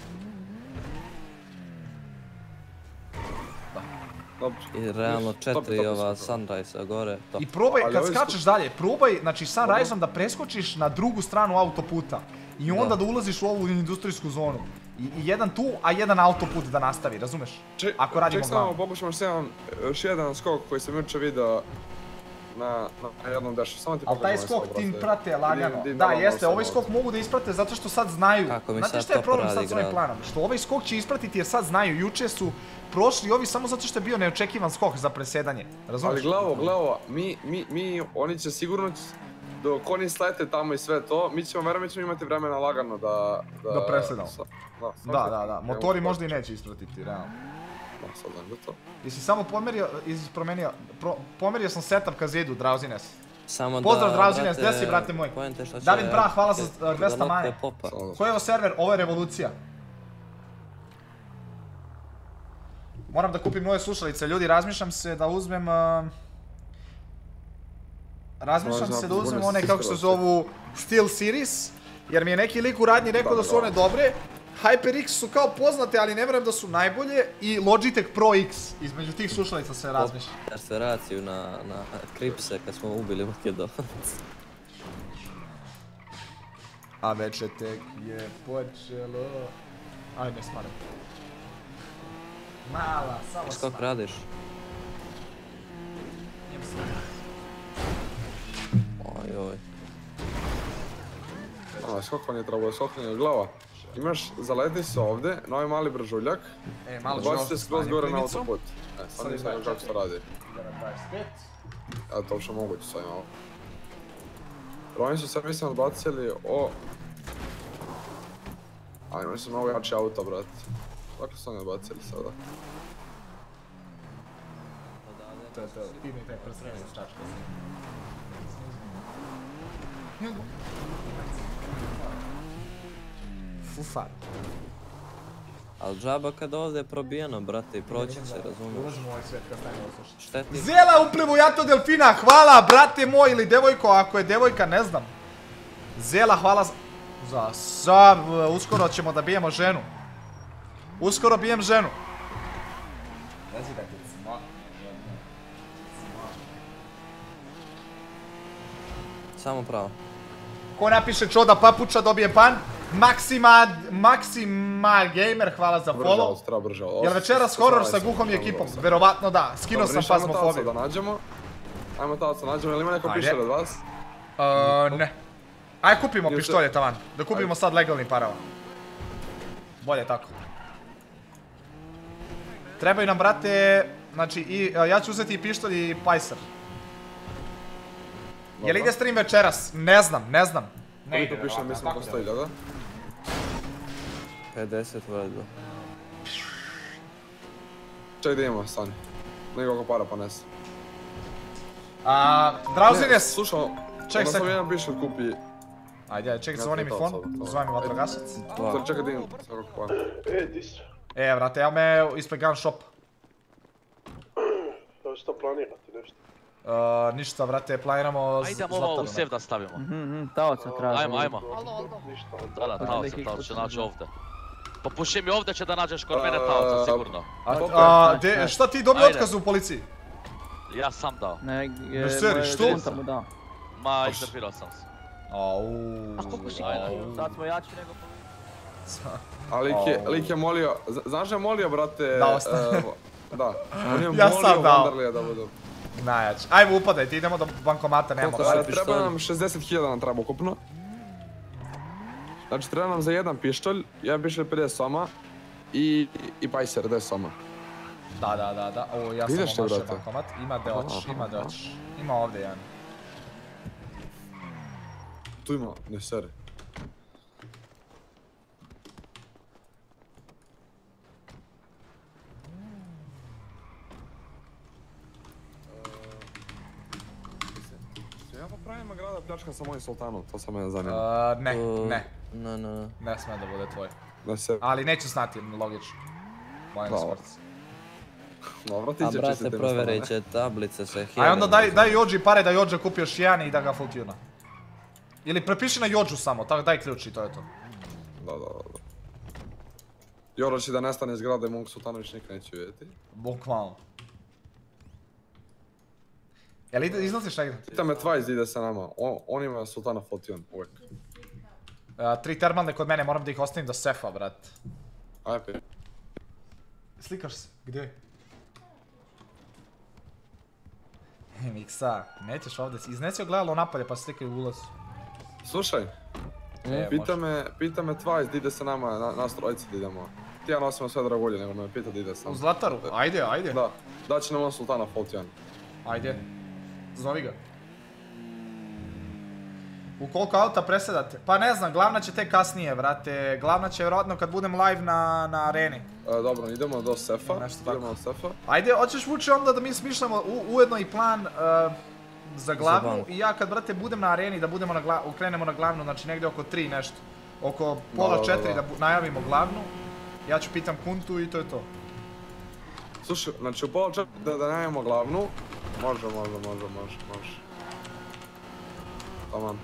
Dobro. I realno Top, četiri top, ova top. Sunrise gore, top. I probaj, Ali kad ovaj skačeš dalje, probaj, znači Sunrise-om da preskočiš na drugu stranu autoputa. I onda da ulaziš u ovu industrijsku zonu. I, i jedan tu, a jedan autoput da nastavi, razumeš? Ček, Ako radimo ček samo, glavom. pokušamo još jedan, još jedan skok koji sam juče vidio na, na jednom dešu. Samo ti Ali taj pokažem skok ovaj tim brate. prate lagano. Di- di- Da, malo jeste, sam ovaj ovdje. skok mogu da isprate zato što sad znaju. Kako mi Znate sad šta je to problem radi sad s ovim grad? planom? Što ovaj skok će ispratiti jer sad znaju. Juče su prošli ovi samo zato što je bio neočekivan skok za presedanje. Razumeš? Ali glavo, glavo, mi, mi, mi, oni će sigurno, dok oni slete tamo i sve to, mi ćemo, verujem, mi ćemo imati vremena lagano da... Da, Da presedamo. sa- Da, samo Da, se- da, da. ne Motori mogu možda i neće ispratiti, realno. Da, sad znam da to. Jesi samo pomerio, iz promenio, pro, pomerio sam setup kad zidu, Drowsiness. Samo Pozdrav, da, Drowsiness, gdje si, brate moj? poenta je što će- David Brah, hvala za da uh, dvesta nokte mane. popa. Ko je ovo server? Ovo je revolucija. Moram da kupim nove slušalice, ljudi, razmišljam se da uzmem... uh, Razmišljam Možda se da ako uzmem zbune one, kako se skroz. zovu, Steel Series, jer mi je neki lik u radnji rekao Da, da da, su da. one dobre. HyperX su kao poznate, ali ne vjerujem da su najbolje, i Logitech Pro X, između tih slušalica se razmišlja. Restauraciju na, na Kripse kad smo ubili Makedonac. A već je tek je počelo... Ajde, ne smaram. Mala, samo Kako smaram. radiš? Njem sve. Oj, oj. A, skok vam je trebao, skok vam je glava. Imaš, zaleti se ovdje, na ovaj mali bržuljak, E, malo ću bacite još skroz smanjim gore na klinicu. autoput. E, Sad sad je nisam vidio kako se dvadeset radi. Ide na dvadeset pet. Ja, to uopće moguće sad imamo. Jer oni su sad mislim odbacili o... Ali oni su mnogo jači auta, brat. Dakle su oni odbacili sada. To je to, ti mi taj prstrani s čačka. Fufa. Al džaba kad ovdje je probijeno, brate, i proći će, razumiješ? Ulazimo u ovaj svijet kad stanemo slušati. Štetni. Zela uplivu jato delfina, hvala brate moj ili devojko, ako je devojka ne znam. Zela, hvala za... Za sad, uskoro ćemo da bijemo ženu. Uskoro bijem ženu. Rezi da ti smokne. Samo pravo. Ko napiše čoda papuča dobije pan. Maksima, Maksima Gamer, hvala za Brže, follow. treba brže. Jel večeras horor sa guhom i ekipom? Verovatno da, skinuo sam pasmofobiju. da nađemo. Ajmo talca da nađemo, jel ima neko Ajde. pištolj od vas? Uh, ne. Ajde kupimo Ili se- pištolje taman. Da kupimo sad legalni parava. Bolje tako. Trebaju nam, brate, znači i, ja ću uzeti i pištolj i pajser. Je li ide stream večeras? Ne znam, ne znam. Ne ide, pištolj mislim postoji, da da? pedeset vredu. Ček da imamo, stani. Nekoliko para ponese. A, Drauzines! Slušaj, ček onda sekund. sam jedan pištolj kupi. Ajde, ček, zvoni mi fon, zove mi vatrogasac. Sad čekaj da imam nekoliko para. E, di su? E, vrate, evo me ispred gun shop. Što planirate nešto? Uh, ništa, vrate, planiramo Ajdemo ovo u safe da stavimo. Mhm, taoca traži. Ajmo, ajmo. Da, da, taoca, taoca će naći ovdje. Popuši mi ovdje će da nađeš kod mene taoca, sigurno. A, de, šta ti dobio otkaz u policiji? Ja sam dao. Ne, je, Ne seri, što? Konta mu dao. Ma, iznervirao sam se. Auuu. A koliko si Ajde. Sad smo jači nego policija. A lik je, lik je molio, z- znaš da je molio, brate... Da ostane. e, Da, on je Ja sam molio dao. Wanderlija da budu. Najjači. Ajmo upadajte, idemo do bankomata, nemamo Koliko vrati. sad? Treba pištolj? nam šezdeset hiljada nam treba ukupno. Znači treba nam za jedan pištolj, jedan pištolj pedeset soma i, i pajser deset soma. Da, da, da, da. O, ja sam Ideš li, omašao brate? bankomat. Ima gde hoćeš, ima gde hoćeš. Ima ovdje jedan. Tu ima, ne seri. Ja popravim grada pljačka sa mojim sultanom, to sam me zanima. Uh, ne, ne. Ne, ne, ne. Ne sme da bude tvoj. Da se... Ali neću znati, logično. Mojem Dobro. sports. Dobro, ti A će brate, čistiti provjerit će tablice sa Aj hiljadama. onda daj, daj Jođi pare da Jođa kupi još jedan i da ga full tuna. Ili prepiši na Jođu samo, tako daj ključ i to je to. Da, da, da. Joro će da nestane iz grada i mog Sultanović nikad neće vidjeti. Bukvalno. Jel ide, izlaziš negdje? Pita me Twice da ide sa nama, on, on ima Sultana Fotion, uvijek. Uh, tri termalne kod mene, moram da ih ostavim do sefa, brat. Aj, pi. Slikaš se, gdje? Miksa, nećeš ovdje, iznesi ogledalo napolje pa slikaju ulaz. Slušaj, E, pita može. me, pita me Twice da ide sa nama, na, nas trojici da idemo. Ti ja nosimo sve dragulje, nego me pita da ide sam. U Zlataru, ajde, ajde. Da, da će nam on Sultana Fotion. Ajde, zovi ga. U koliko auta presedate? Pa ne znam, glavna će tek kasnije, vrate. Glavna će vjerojatno kad budem live na, na areni. E, dobro, idemo do sefa, Nešto tako. idemo do sefa. Ajde, hoćeš vući onda da mi smišljamo u, ujedno i plan uh, za glavnu banku. i ja kad, brate, budem na areni da budemo na gla, krenemo na glavnu, znači negdje oko tri nešto. Oko pola Da, da, četiri da. da bu- najavimo glavnu. Ja ću pitam Kuntu i to je to. Slušaj, znači u pola četiri da, da najemo glavnu. Može, može, može, može, može. Taman.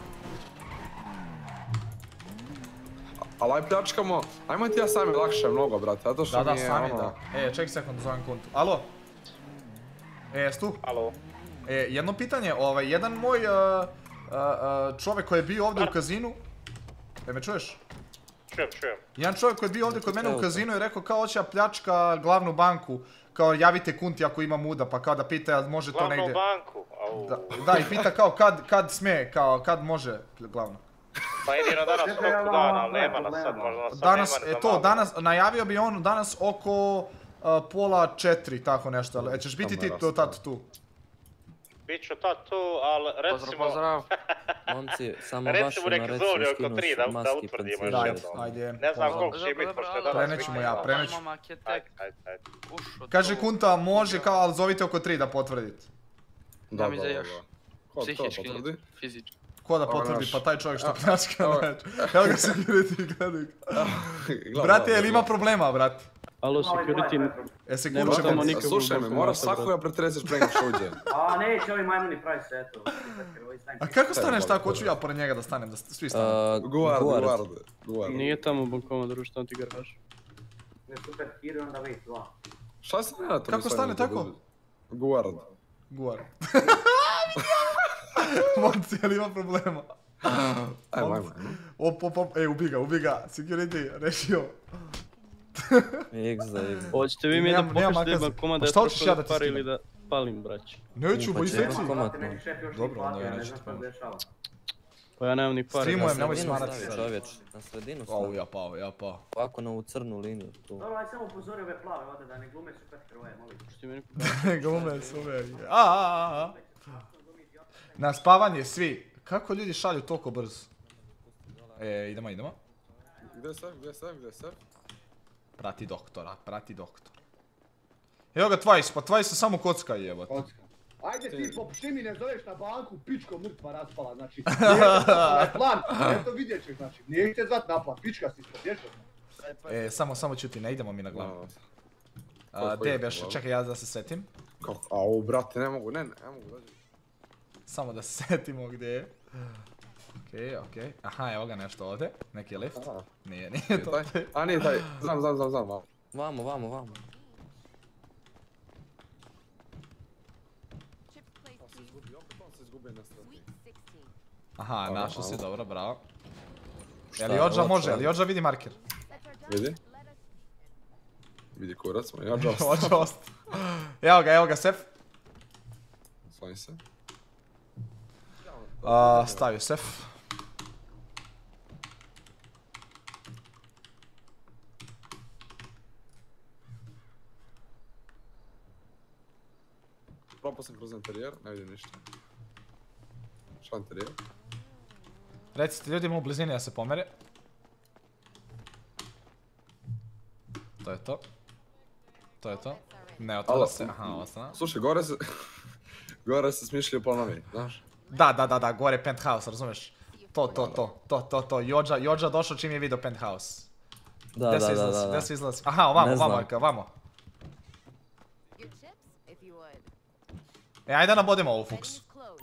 Ali aj pljačkamo, ajmo ti ja sami lakše mnogo, brate, zato što Da, da, mi je sami ono... da. E, ček sekund, zovem Kuntu. Alo? E, jes tu? Alo. E, jedno pitanje, ovaj, jedan moj uh, uh, uh, čovjek koji je bio ovdje u kazinu... E, me čuješ? Čujem, čujem. Jedan čovjek koji je bio ovdje kod mene u kazinu i rekao kao hoće da pljačka glavnu banku. Kao javite Kunti ako ima muda, pa kao da pita jel može to Glavnu negdje... banku? Au. Da, da, i pita kao kad, kad sme, kao kad može glavno. Pa jedino danas u toku dana, ali nema nas sad, možda nas sad Danas, nema, ne e znam to, malo. danas, najavio bi on danas oko uh, pola četiri, tako nešto, ali e, ćeš biti ti to tad tu? Biću tad tu, ali recimo... Momci, samo Recimo vašu nek nareću zove oko skinu tri da, da maski utvrdimo pancir. još Ajde, jednom. ajde. Ne znam pozdrav. koliko će biti, pošto je danas... Preneću mu ja, preneću. Ajde, ajde, ajde. Kaže Kunta može kao, ali zovite oko tri da potvrdite. Da, da, da, da. Ko to Psihički ili potvrdi? fizički? Ko da Evo potvrdi, naš. pa taj čovjek što Evo, pljačka, evo. znači. Evo ga security, gledaj ga. Gledaj, Brate, jel gledaj. ima problema, brate? Alo, security, E se nema kurče, tamo brate. nikakvog Slušaj me, bankomata, moraš brate. svakoga pretreseš pre nego što uđe. A neće ovi majmuni pravi sve to. A kako staneš tako, hoću ja pored njega da stanem, da svi stanu? Uh, Guard, guard. guard, guard. Nije tamo bankomat, druž, tamo ti garaž. Ne super hero, onda wait, dva. Šta se ne na to? Kako stane tako? Guard. Guar. Momci, jel ima problema? Ajmo, ajmo. Op, op, op, e, ubi ga, ubi ga, security, rešio. X za X. Hoćete vi mi da Nemam- nemam pokažete makaze. bankomat Pa da je šta hoćeš ja da trošao ti pare skinem? ili da palim, brać? Neću, Pa bo će iseci. bankomat, Meni šef još Dobro, nije onda ja platio, ne neću znam što se pomoći. dešava. Pa ja nemam ni pare. Streamujem, Na nemoj sredinu smarati. stavi, čovječ, na sredinu Au, stavi. ja pao, ja pao. Ovako na ovu crnu liniju tu. Dobro, aj samo upozori ove plave ovdje da ne glume super heroje, molim. Što ti meni Glume su meni. A, a, a. Na spavanje svi. Kako ljudi šalju toliko brzo? E, idemo, idemo. Gdje je sef, gdje je sef, gdje je sef? Prati doktora, prati doktor. Evo ga Twice, pa Twice se samo kocka jebot. Kocka. Ajde ti, popušti mi, ne zoveš na banku, pičko mrtva raspala, znači, nije te plan, eto vidjet ćeš, znači, nije ih te zvat na plan, pička si ispod, vješao sam. E, samo, samo čuti, ne idemo mi na glavu. Gdje je beš, čekaj ja da se setim. Kako, au, brate, ne mogu, ne, ne, ne mogu, dođi. Samo da se setimo gdje je. Okej, okej. Aha, evo ga nešto ovdje, neki lift. Nije, nije to. A nije taj, znam, znam, znam, znam. Vamo, vamo, vamo. Aha, našao si, dobro, bravo. Jel Jođa može, jel Jođa vidi marker? Vidi. Vidi kurac, moj Jođa osta. Jođa osta. Evo ga, evo ga, sef. Sloni se. Stavio sef. Propao sam kroz interijer, ne vidim ništa. Šta interijer? Recite ljudima u blizini da se pomere. To je to. To je to. Ne, otvara se, aha, ostana. Slušaj, gore se... Gore se smišljaju planovi, znaš? Da, da, da, da, gore penthouse, razumeš? To, to, to, to, to, to, Jođa, Jođa došao čim je vidio penthouse. Da, da, da, da. Gdje se izlazi? Aha, ovamo, ovamo, ovamo. E, ajde da nabodimo ovu fuksu.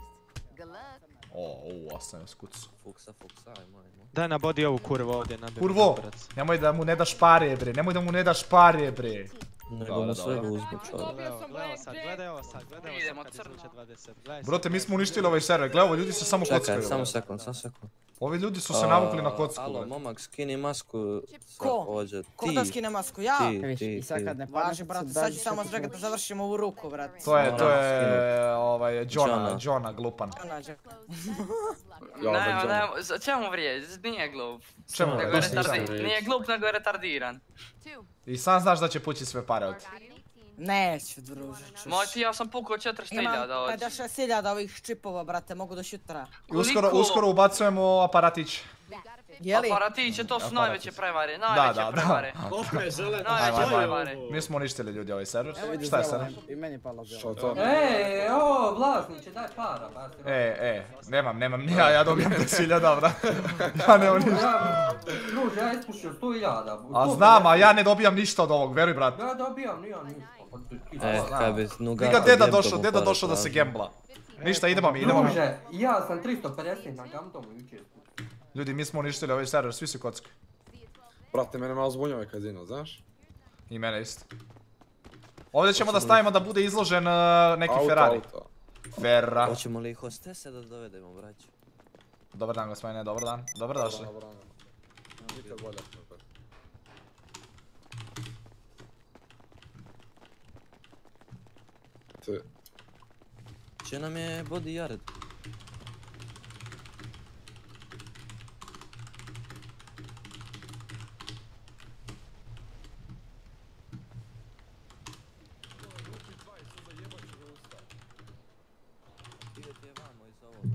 O, ovu, ostavim skucu. Fuksa, fuksa, ajmo, ajmo. Daj nabodi ovu kurvu ovdje, nabodi. Kurvo, nemoj da mu ne daš pare, bre, nemoj da mu ne daš pare, bre. Nego mu sve uzme čovjek. Gledaj sad, gledaj ovo sad, gledaj ovo sad kad izvuče dvadeset. Brote, mi smo uništili ovaj server, gledaj, ovo ljudi se samo kockaju. Čekaj, samo sekund, samo sekund. Ovi ljudi su se navukli na kocku. Alo, momak, skini masku. Ko? Ko da skine masku? Ja? Ti, ti, I sad kad ne paži, brate, sad ću samo čekati da završim ovu ruku, brate. To je, to je, ovaj, Johna, Johna, glupan. Johna, Ne, ne, čemu vrijedi? Nije glup. Čemu Nego vrijedi? retardi- Nije glup, nego je retardiran. I sam znaš da će pući sve pare od. Neću, druže. Moj ti, ja sam pukao četiristo hiljada Imam ovdje. pedeset hiljada ovih čipova, brate, mogu do šutra. Uskoro, uskoro ubacujemo aparatić. Jeli? Aparatiće, to su Aparatić. najveće prevare, Da, najveće da, da. prevare. Opet zelena. Najveće prevare. Mi smo uništili ljudi ovaj server. Šta je server? I meni je palo Što to? Ej, o, vlasniče, daj para, brate. E, e, nemam, nemam, ja, ja dobijam deset hiljada, brate. Ja nemam ništa. Druže, ja ispušio sto hiljada. A znam, a ja ne dobijam ništa od ovog, veruj, brate. Ja dobijam, nijam ništa. E, kaj bi nuga... Vidi ga deda došao, deda došao da se gembla. Ništa, idemo mi, idemo mi. Druže, ja sam tristo pedeset na gamdomu jučer. Ljudi, mi smo uništili ovaj server, svi su kocki. Brate, mene malo zbunja ovaj kazino, znaš? I mene isto. Ovdje ćemo da stavimo da bude izložen uh, neki Auto, Ferrari. auto. Ferra. Hoćemo li hostese da dovedemo, braću? Dobar dan, gospodine, dobar dan. Dobro došli. Nikad bolje. Ti. Če nam je body Jared? Idete je vamo iz ovoga.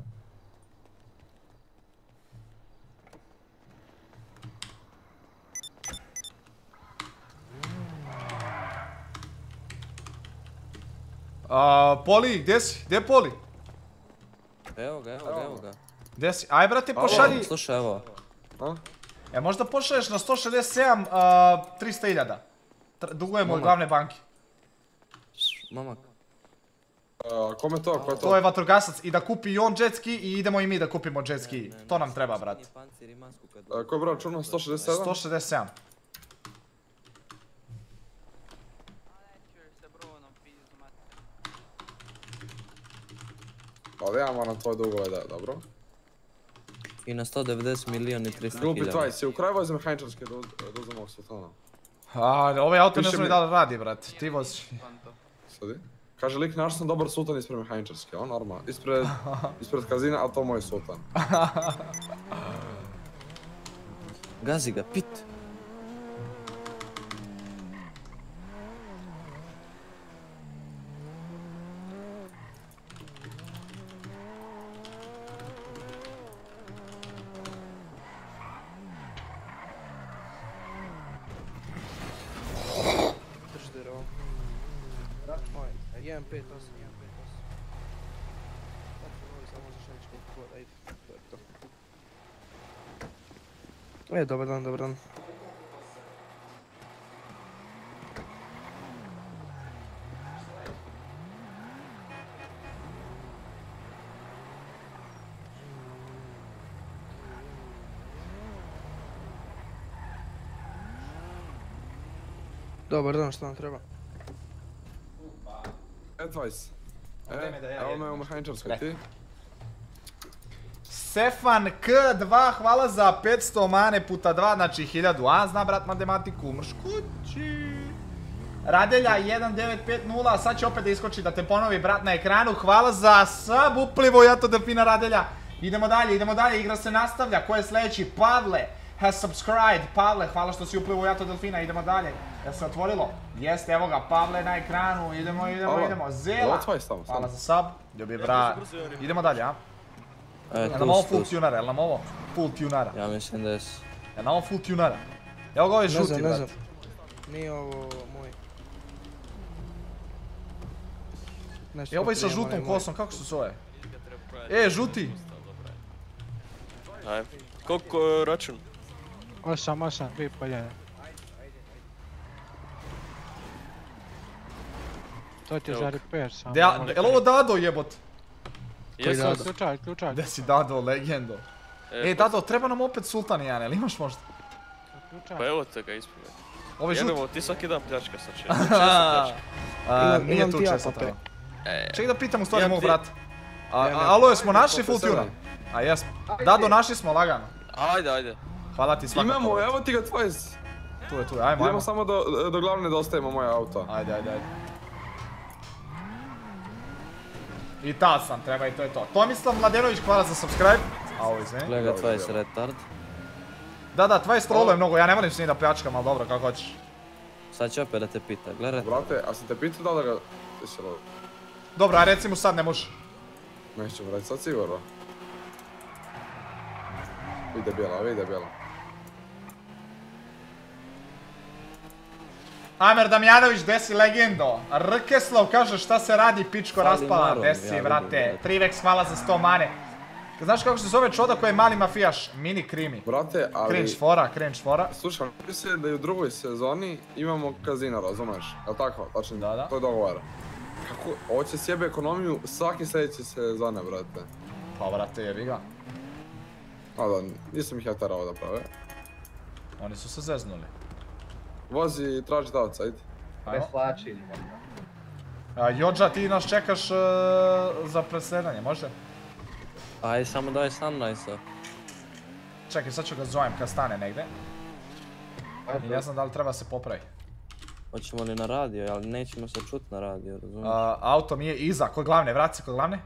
Uh, Poli, gdje si? Gdje je Poli? Evo ga, evo ga, evo ga. Gdje si? Aj brate, pošalji. Slušaj, evo. E, možda pošalješ na sto šezdeset sedam uh, trista hiljada. Dugujemo od glavne banke. Mamak. Uh, kome to? Ko je to? To je vatrogasac i da kupi i on jet ski i idemo i mi da kupimo jet ski. To nam treba, brate. Uh, ko je broj računa? sto šezdeset sedam? sto šezdeset sedam. Ali ja moram tvoje dugove da, dobro. I na sto devedeset milijuna i trista Glupi hiljada. Twice, je u kraju vozi mehaničarske do uzem ovog sultana. A, ovaj auto ne Piše znam mi- da li radi, brate. Ti vozi. Sadi? Kaže lik, našao sam dobar sultan ispred mehaničarske, on normalno. Ispred, ispred kazina, a to moj sultan. Gazi ga, pit. jedan pet osam, jedan pet osam. Tako, ovo je samo za šaničkog koda, ide, to je to. E, dobar dan, dobar dan. Dobar dan, što vam treba? Advice. E, evo me u mehaničarskoj, ti? Stefan K dva, hvala za petsto mane puta dva, znači hiljadu. A, zna brat matematiku, mrškući. Radelja jedan devet pet nula, sad će opet da iskoči da te ponovi brat na ekranu. Hvala za sub, uplivo jato delfina Radelja. Idemo dalje, idemo dalje, igra se nastavlja. Ko je sljedeći? Pavle has subscribed. Pavle, hvala što si uplivo jato delfina, idemo dalje. Jel se otvorilo? Jeste, evo ga, Pavle na ekranu, idemo, idemo, idemo. Zela, hvala za sub, ljubi brat. Idemo dalje, a? Jel nam ovo full tunara, jel nam ovo full tunara? Ja mislim da jesu. Jel nam ovo full tunara? Evo ga ovaj žuti, brat. Nije ovo moj. I ovaj sa žutom kosom, kako se zove? E, žuti! Ajde, koliko račun? osam, osam, dvije poljene. To ti je za repair samo. Jel ovo Dado jebot? Jesam. Ključaj, ključaj. Gdje si Dado, legendo? E, Dado, treba nam opet sultan jedan, jel imaš možda? Pa evo te ga ispred. Ovo je žut. Jebemo, ti svaki dan pljačka sa često. Često pljačka. Nije tu često to. Čekaj da pitam u stvari mog brata. Alo, jesmo našli full tuna? A jesmo. Dado, našli smo lagano. Ajde, ajde. Hvala ti svakako. Imamo, evo ti ga tvoj. Tu je, tu je, ajmo, ajmo. Idemo samo do glavne da ostavimo moje auto. Ajde, ajde, ajde. I ta sam, treba i to je to. Tomislav Mladenović, hvala za subscribe. A ovo izvini. Kolega, tvaj se retard. Da, da, tvaj stroluje mnogo, ja ne volim s njim da pljačkam, ali dobro, kako hoćeš. Sad će opet da te pita, gledaj. Brate, a sam te pitao da ga... Dobro, a reci mu sad ne može. Nećemo reći sad sigurno. Vide bijela, vide bijela. Amer Damjanović, desi legendo. Rkeslov kaže šta se radi, pičko raspala. Desi, vrate. Trivex, hvala za sto mane. Znaš kako se zove čoda koji je mali mafijaš? Mini krimi. Brate, ali... Cringe fora, cringe fora. Slušaj, mislim da i u drugoj sezoni imamo kazino, razumeš? Jel' tako? Tačno, da, da. To je dogovara. Kako, ovo će sjebe ekonomiju svake sljedeće sezone, brate. Pa, brate, jebi ga. A da, nisam ih ja terao da prave. Oni su se zeznuli. Vozi i traži davca, ajde. Bez plaći. Jođa, ti nas čekaš za presedanje, može? Aj, samo daj Sunrise-a. Čekaj, sad ću ga zovem kad stane negdje. I ne znam da li treba se popravi. Hoćemo li na radio, ali nećemo se čut na radio, razumiješ? Auto mi je iza, kod glavne, vrati se kod glavne.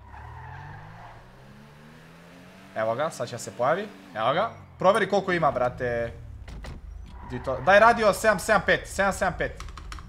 Evo ga, sad će se pojavi. Evo ga. Proveri koliko ima, brate. Daj radio sedam sedam pet, sedam sedam pet.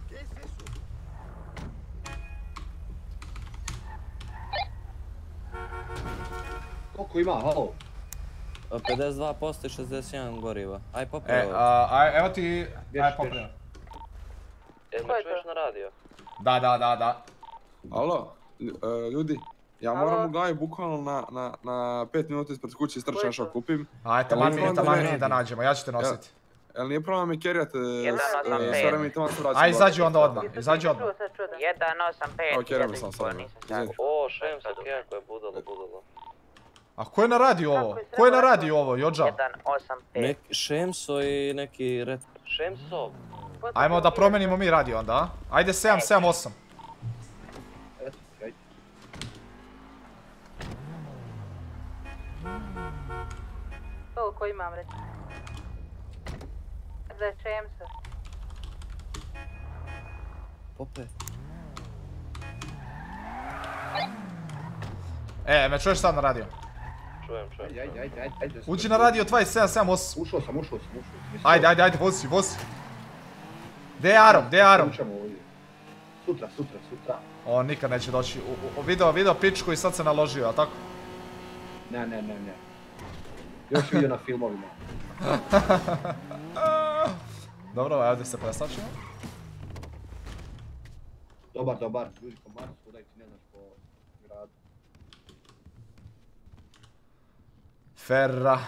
Koliko ima, halo? pedeset dva posto i šezdeset jedan goriva. Aj popravi ovo. Evo ti... Aj popravi. Jel me čuješ na radio? Da, da, da, da. Alo, ljudi. Ja moram u glavi bukvalno na pet minuta ispred kuće istrčati nešto kupim. Aj, taman mi, taman mi da nađemo, ja ću te nositi. Jel nije problem mi kerijate sve vreme i tamo se vraćam? Aj, izađi onda odmah, izađi odmah. jedan osam pet. Evo, kerijamo sam sad. O, šem se kejako je budalo, budalo. A ko je na radio ovo? Ko je na radio ovo, Jođa? jedan osam pet. Šemso i neki red... Šemso? Ajmo da promenimo mi radio onda, a? Ajde sedam sedam osam. Koliko imam reći? Za Šemsa. Pope. E, me čuješ sad na radio? Čujem, čujem. Ajde, ajde, ajde, ajde. Uđi na radio dvadeset sedam sedam osam. Ušao sam, ušao sam, ušao sam. Ajde, ajde, ajde, vozi, vozi. Gdje je Arom, gdje je Arom? Sutra, sutra, sutra. On nikad neće doći. Video, video pičku i sad se naložio, a tako? Ne, ne, ne, ne. Još vidio na filmovima. Dobro, ovdje se preslačimo. Dobar, dobar. Ljudi po Marsu, da ti ne znaš po gradu. Ferra.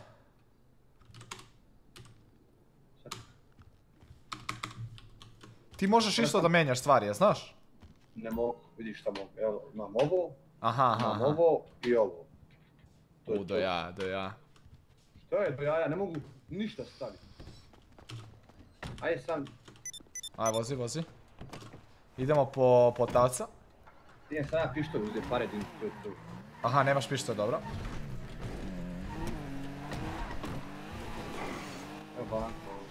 Ti možeš isto da menjaš stvari, ja znaš? Ne mogu, vidiš šta mogu. Evo, imam ovo, aha, aha, imam ovo i ovo. U, do ja, do ja. Što je do ja, ja ne mogu ništa staviti. Ajde sam. Aj, vozi, vozi. Idemo po, po tavca. Idem sad ja pištolj uzeti pare din, to je to. Aha, nemaš pištolj, dobro. Evo banko.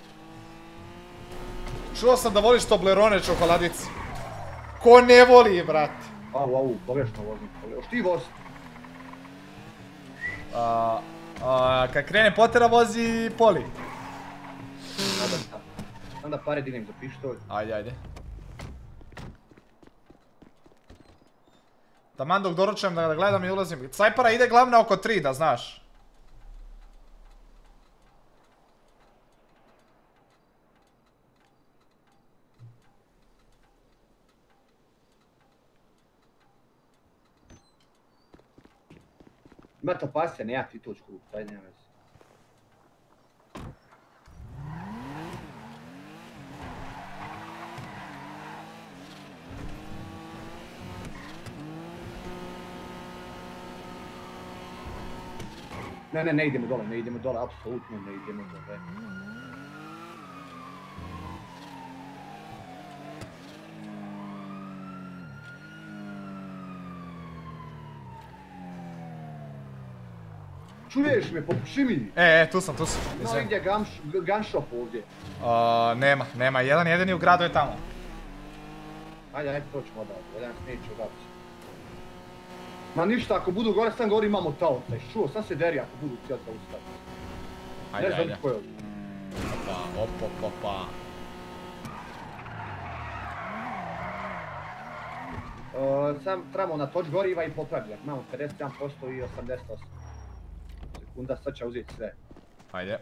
Čuo sam da voliš Toblerone čokoladice. Ko ne voli, brate? Au, au, pogrešno vozim. Oš ti vozi? A, a, kad krene Potera vozi Poli. Onda pare dinem za pištolj. Ajde, ajde. Taman dok doručujem da gledam i ulazim. Cajpara ide glavna oko tri, da znaš. Ima to pasja, ne ja ti točku, taj nema veze. Ne, ne, ne idemo dole, ne idemo dole, apsolutno ne idemo dole. Čuješ me, popuši mi? E, e, tu sam, tu sam. No, gdje je gun shop ovdje? Nema, nema, jedan jedini u gradu je tamo. Ajde, ajde, to ćemo odavde, jedan nas neće odavde. Ma ništa, ako budu gore, sam govori imamo taoca, čuo, sam se deri ako budu cijeli da ustavi. Ajde, ajde. Ne znam tko je ovdje. Opa, opa, opa. Sam trebamo na toč goriva i popravljak, imamo pedeset jedan posto i osamdeset osam. Sekunda, sad će uzeti sve. Ajde.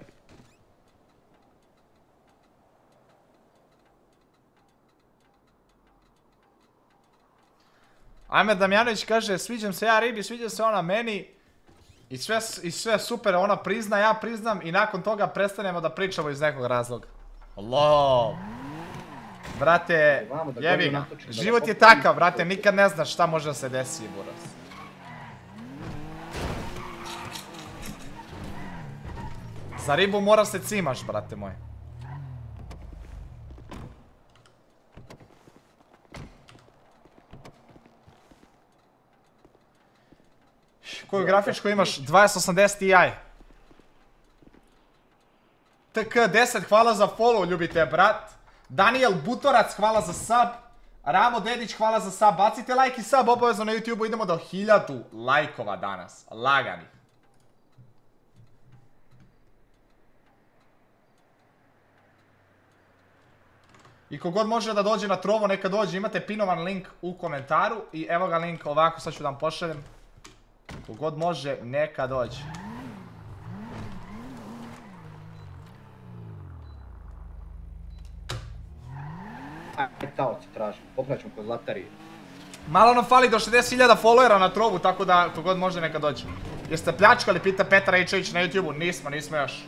Ajme Damjanović kaže, sviđam se ja ribi, sviđa se ona meni. I sve, i sve super, ona prizna, ja priznam i nakon toga prestanemo da pričamo iz nekog razloga. Allah. Brate, jebi ga. Život je takav, brate, nikad ne znaš šta može da se desi, buraz. Za ribu mora se cimaš, brate moj. Koju grafičku imaš? dvadeset osamdeset Ti. T K deset, hvala za follow, ljubite brat. Daniel Butorac, hvala za sub. Ramo Dedić, hvala za sub. Bacite like i sub obavezno na YouTube-u, idemo do hiljadu lajkova danas. Lagani. I kogod može da dođe na Trovo, neka dođe. Imate pinovan link u komentaru. I evo ga link ovako, sad ću da vam pošaljem. Kogod može, neka dođe. Ajde, taoci tražim, popraćemo kod Zlatarije. Malo nam fali do šezdeset hiljada followera na Trovu, tako da kogod može neka dođe. Jeste pljačkali, pita Petar Ejčević na YouTube-u? Nismo, nismo još.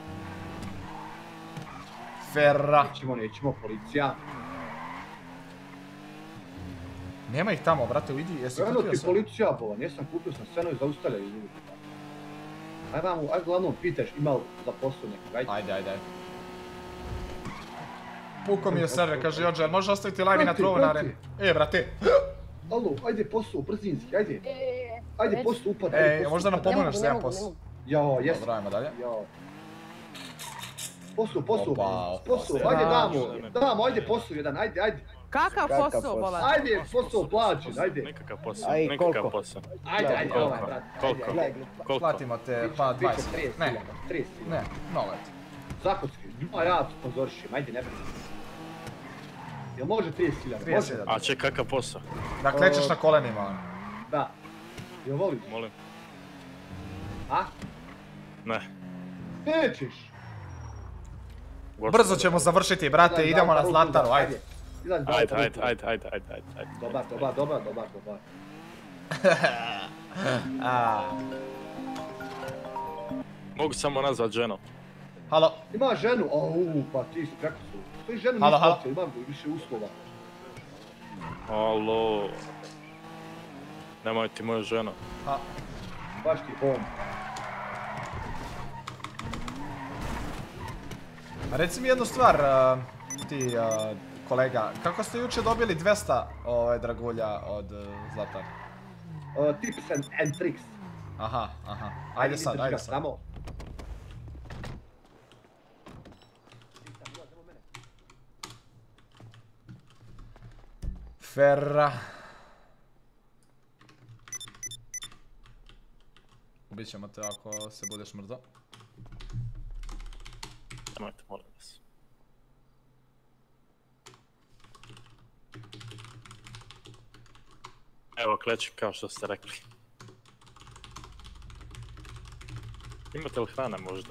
Ferra. Nećemo, nećemo, policija. Nema ih tamo, brate, vidi, jesi kupio sve? Eno ti policija bolan, jesam kupio sam sve, no i zaustavljaju ljudi. Ajde vamo, ajde glavnom pitaš, ima li za posao nekog, ajde. Ajde, ajde, ajde. Puko mi je server, kaže Jođer, može ostaviti live i na Trovu na areni. E, brate. Alo, ajde posao, brzinski, ajde. Ajde posao, upad, ajde E, posao. možda nam pomogneš za jedan posao. Jao, jesam. Dobro, ajmo dalje. Jao. Posao, posao, Opa, opa, posao, sve. ajde damo, damo, ajde posao jedan, ajde, ajde. Kakav posao, bolan? Ajde, posao plaćen, ajde. Nekakav posao, Aj, nekakav koliko? posao. Ajde, ajde, ovaj, brat. Koliko? Koliko? Platimo te, pa dvadeset. Ne, trideset. ne, nula eto. Zakonski, ima ja sponzorišem, ajde, ne brini. Jel može trideset hiljada? trideset hiljada. A ček, kakav posao? Da klečeš na kolenima. Da. Jel voliš? Molim. A? Ne. Nećeš. Brzo ćemo završiti, brate, idemo na Zlataru, ajde. Ajde, ajde, ajde, ajde, ajde, ajde, ajde. Dobar, dobar, dobar, dobar, dobar. Mogu samo nazvat ženu. Halo. Ima ženu, au, pa ti si kako su. To i ženu Halo, nisam halo. hoće, imam više uslova. Alo. Nemoj ti moju ženu. Ha. Baš ti bom. A reci mi jednu stvar, uh, ti uh, kolega, kako ste juče dobili dvesta ovaj, dragulja od uh, Zlatara? Uh, tips and, and tricks. Aha, aha. Ajde sad, ajde sad. Samo. Ferra. Ubit ćemo te ako se budeš mrzo. Nemojte, molim vas. Evo kleči kao što ste rekli. Imate li hrane možda?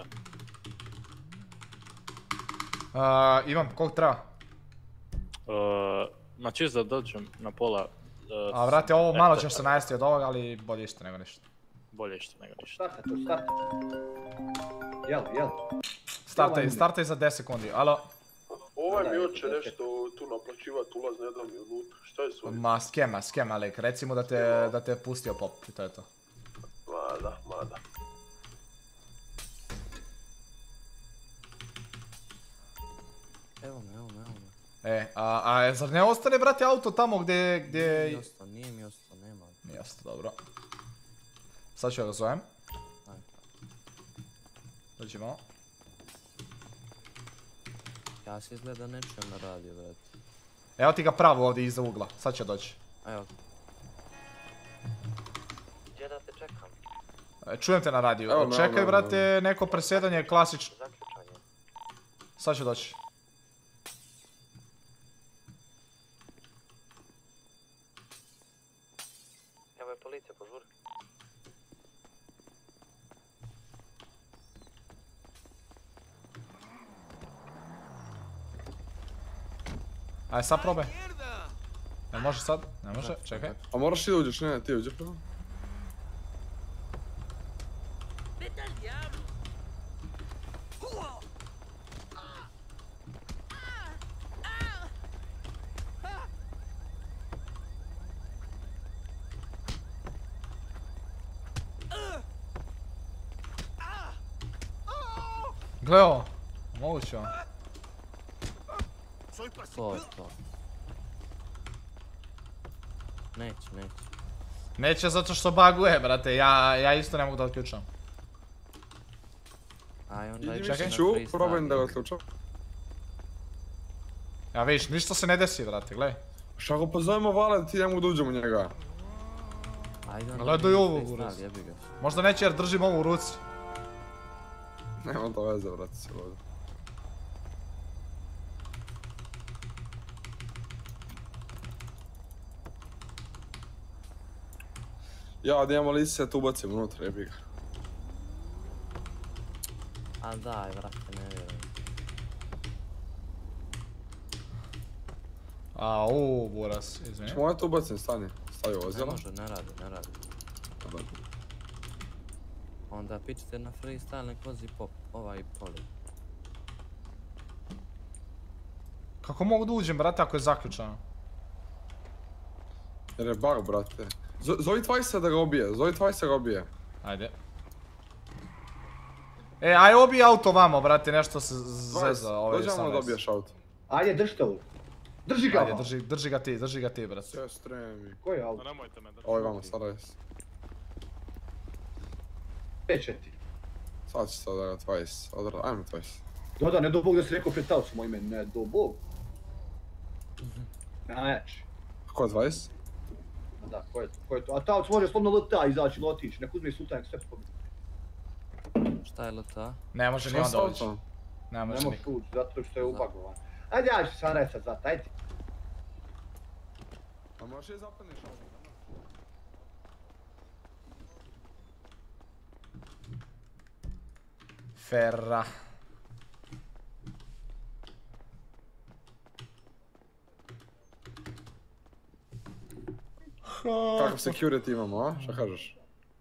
Uh, imam, koliko treba? Uh, ma čisto da dođem na pola... Uh, A vrati, ovo ne, malo to- ćeš se najesti od ovoga, ali bolje isto nego ništa. Bolje isto nego ništa. Starta to, starta. Jel, jel. Startaj, startaj za deset sekundi, alo? Ovaj mi hoće nešto tu naplaćivat ulaz, ne da mi unutra. Šta je s ovim? Ma skema, skema lik, reci mu da te, da te je pustio pop i to je to. Mada, mada. Evo me, evo me, evo me. E, a, a zar ne ostane, brate, auto tamo gdje... gdje... Nije mi ostao, nije mi ostao, nema. Nije ostao, dobro. Sad ću ja ga zovem. Dođi malo. Ja se izgleda ne čujem na radiju, brate. Evo ti ga pravo ovdje iza ugla, sad će doći. Evo. Gdje da te čekam? E, čujem te na radiju. Evo me, Čekaj, evo me, brate, neko presjedanje klasično. Zaključanje. Sad će doći. Evo je policija, požuri. Aj sad probaj. Ne može sad? Ne može, čekaj. A moraš i da uđeš, ne, ti uđeš prvo. Gle ovo. Moguće ovo. To je to. Neće, neće. Neće zato što baguje, brate, ja, ja isto ne mogu da otključam. Aj, onda Idi čekaj. više ću, probajem da ga otključam. Ja vidiš, ništa se ne desi, brate, gledaj. Šta ako pozovemo Vale, ti ne mogu da uđem u njega. Ajde, onda Gledaj mi ovo, freestyle, Buras. jebi ga. Možda neće jer držim ovo u ruci. Nema to veze, brate, se ovdje. Ja, da imamo lisice, tu ubacim unutra, jebi ga. A daj, vrate, ne vjerujem. A, u, Buras, izvini. Čemo ja tu ubacim, stani, stavi Ne vozila. može, ne radi, ne radi. Onda pičite na freestyle, nek vozi pop, ovaj poli. Kako mogu da uđem, brate, ako je zaključano? Jer je bug, brate. Z- Zovi Twajsa da ga obije, zovi Twajsa da ga obije. Ajde. E, aj obi auto vamo, brate, nešto se zeza, ovaj Dođemo da osamnaest. dobiješ auto. Ajde, drži to. Drži ga. Ajde, drži, drži ga ti, drži ga ti, brate. Sve stremi. Koji je auto? Nemojte me držati. Ovo je vamo, staraj se. Pečeti. Sad će sad da ga Twajs, odra, ajme Twajs. Da, da, ne do Bog da si rekao pred taucom, ime, ne do Bog. Najjači. Ko je dvadeset? A da, ko je to? Ko je to? A Tavac može slobno L T A izaći ili otići, nek uzme sultan, nek sve pobiti. Šta je L T A? Ne može ni on doći. Ne može ući, zato što je ubagovan. Ajde, ja ću sam reći sad zato, ajde. A možeš je zapadniš ovo? Ferra. Kakav security imamo, a? Šta kažeš?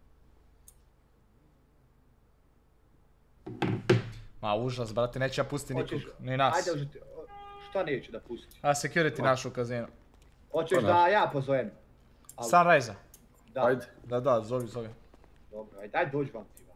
Ma užas, brate, neće ja pustiti nikog, ni nas. Ajde, užiti, šta neće da pusti? A security našu u kazinu. Hoćeš da ja pozovem? Sunrise-a. Da. Ajde. Da, da, zovi, zovi. Dobro, ajde, ajde dođi vam ti.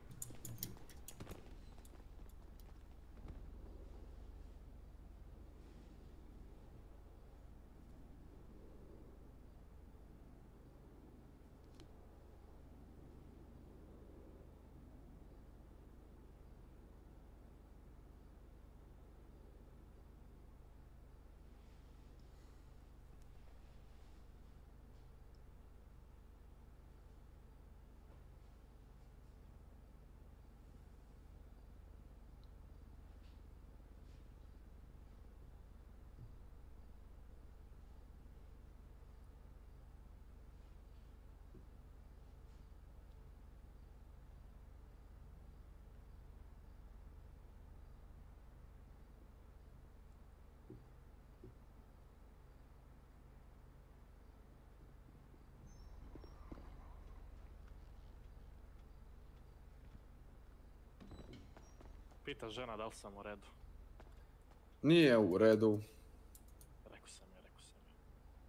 Pita žena da li sam u redu. Nije u redu. Rekao sam je, rekao sam je.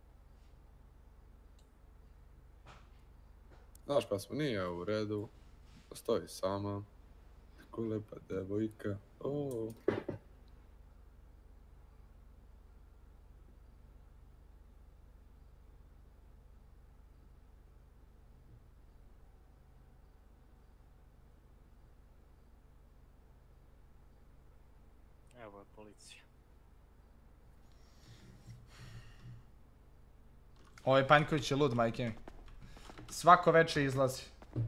Znaš pesmu, nije u redu. Stoji sama. Tako lepa devojka. Oh. Evo je policija. Ovaj Panjković je lud, majke mi. Svako večer izlazi.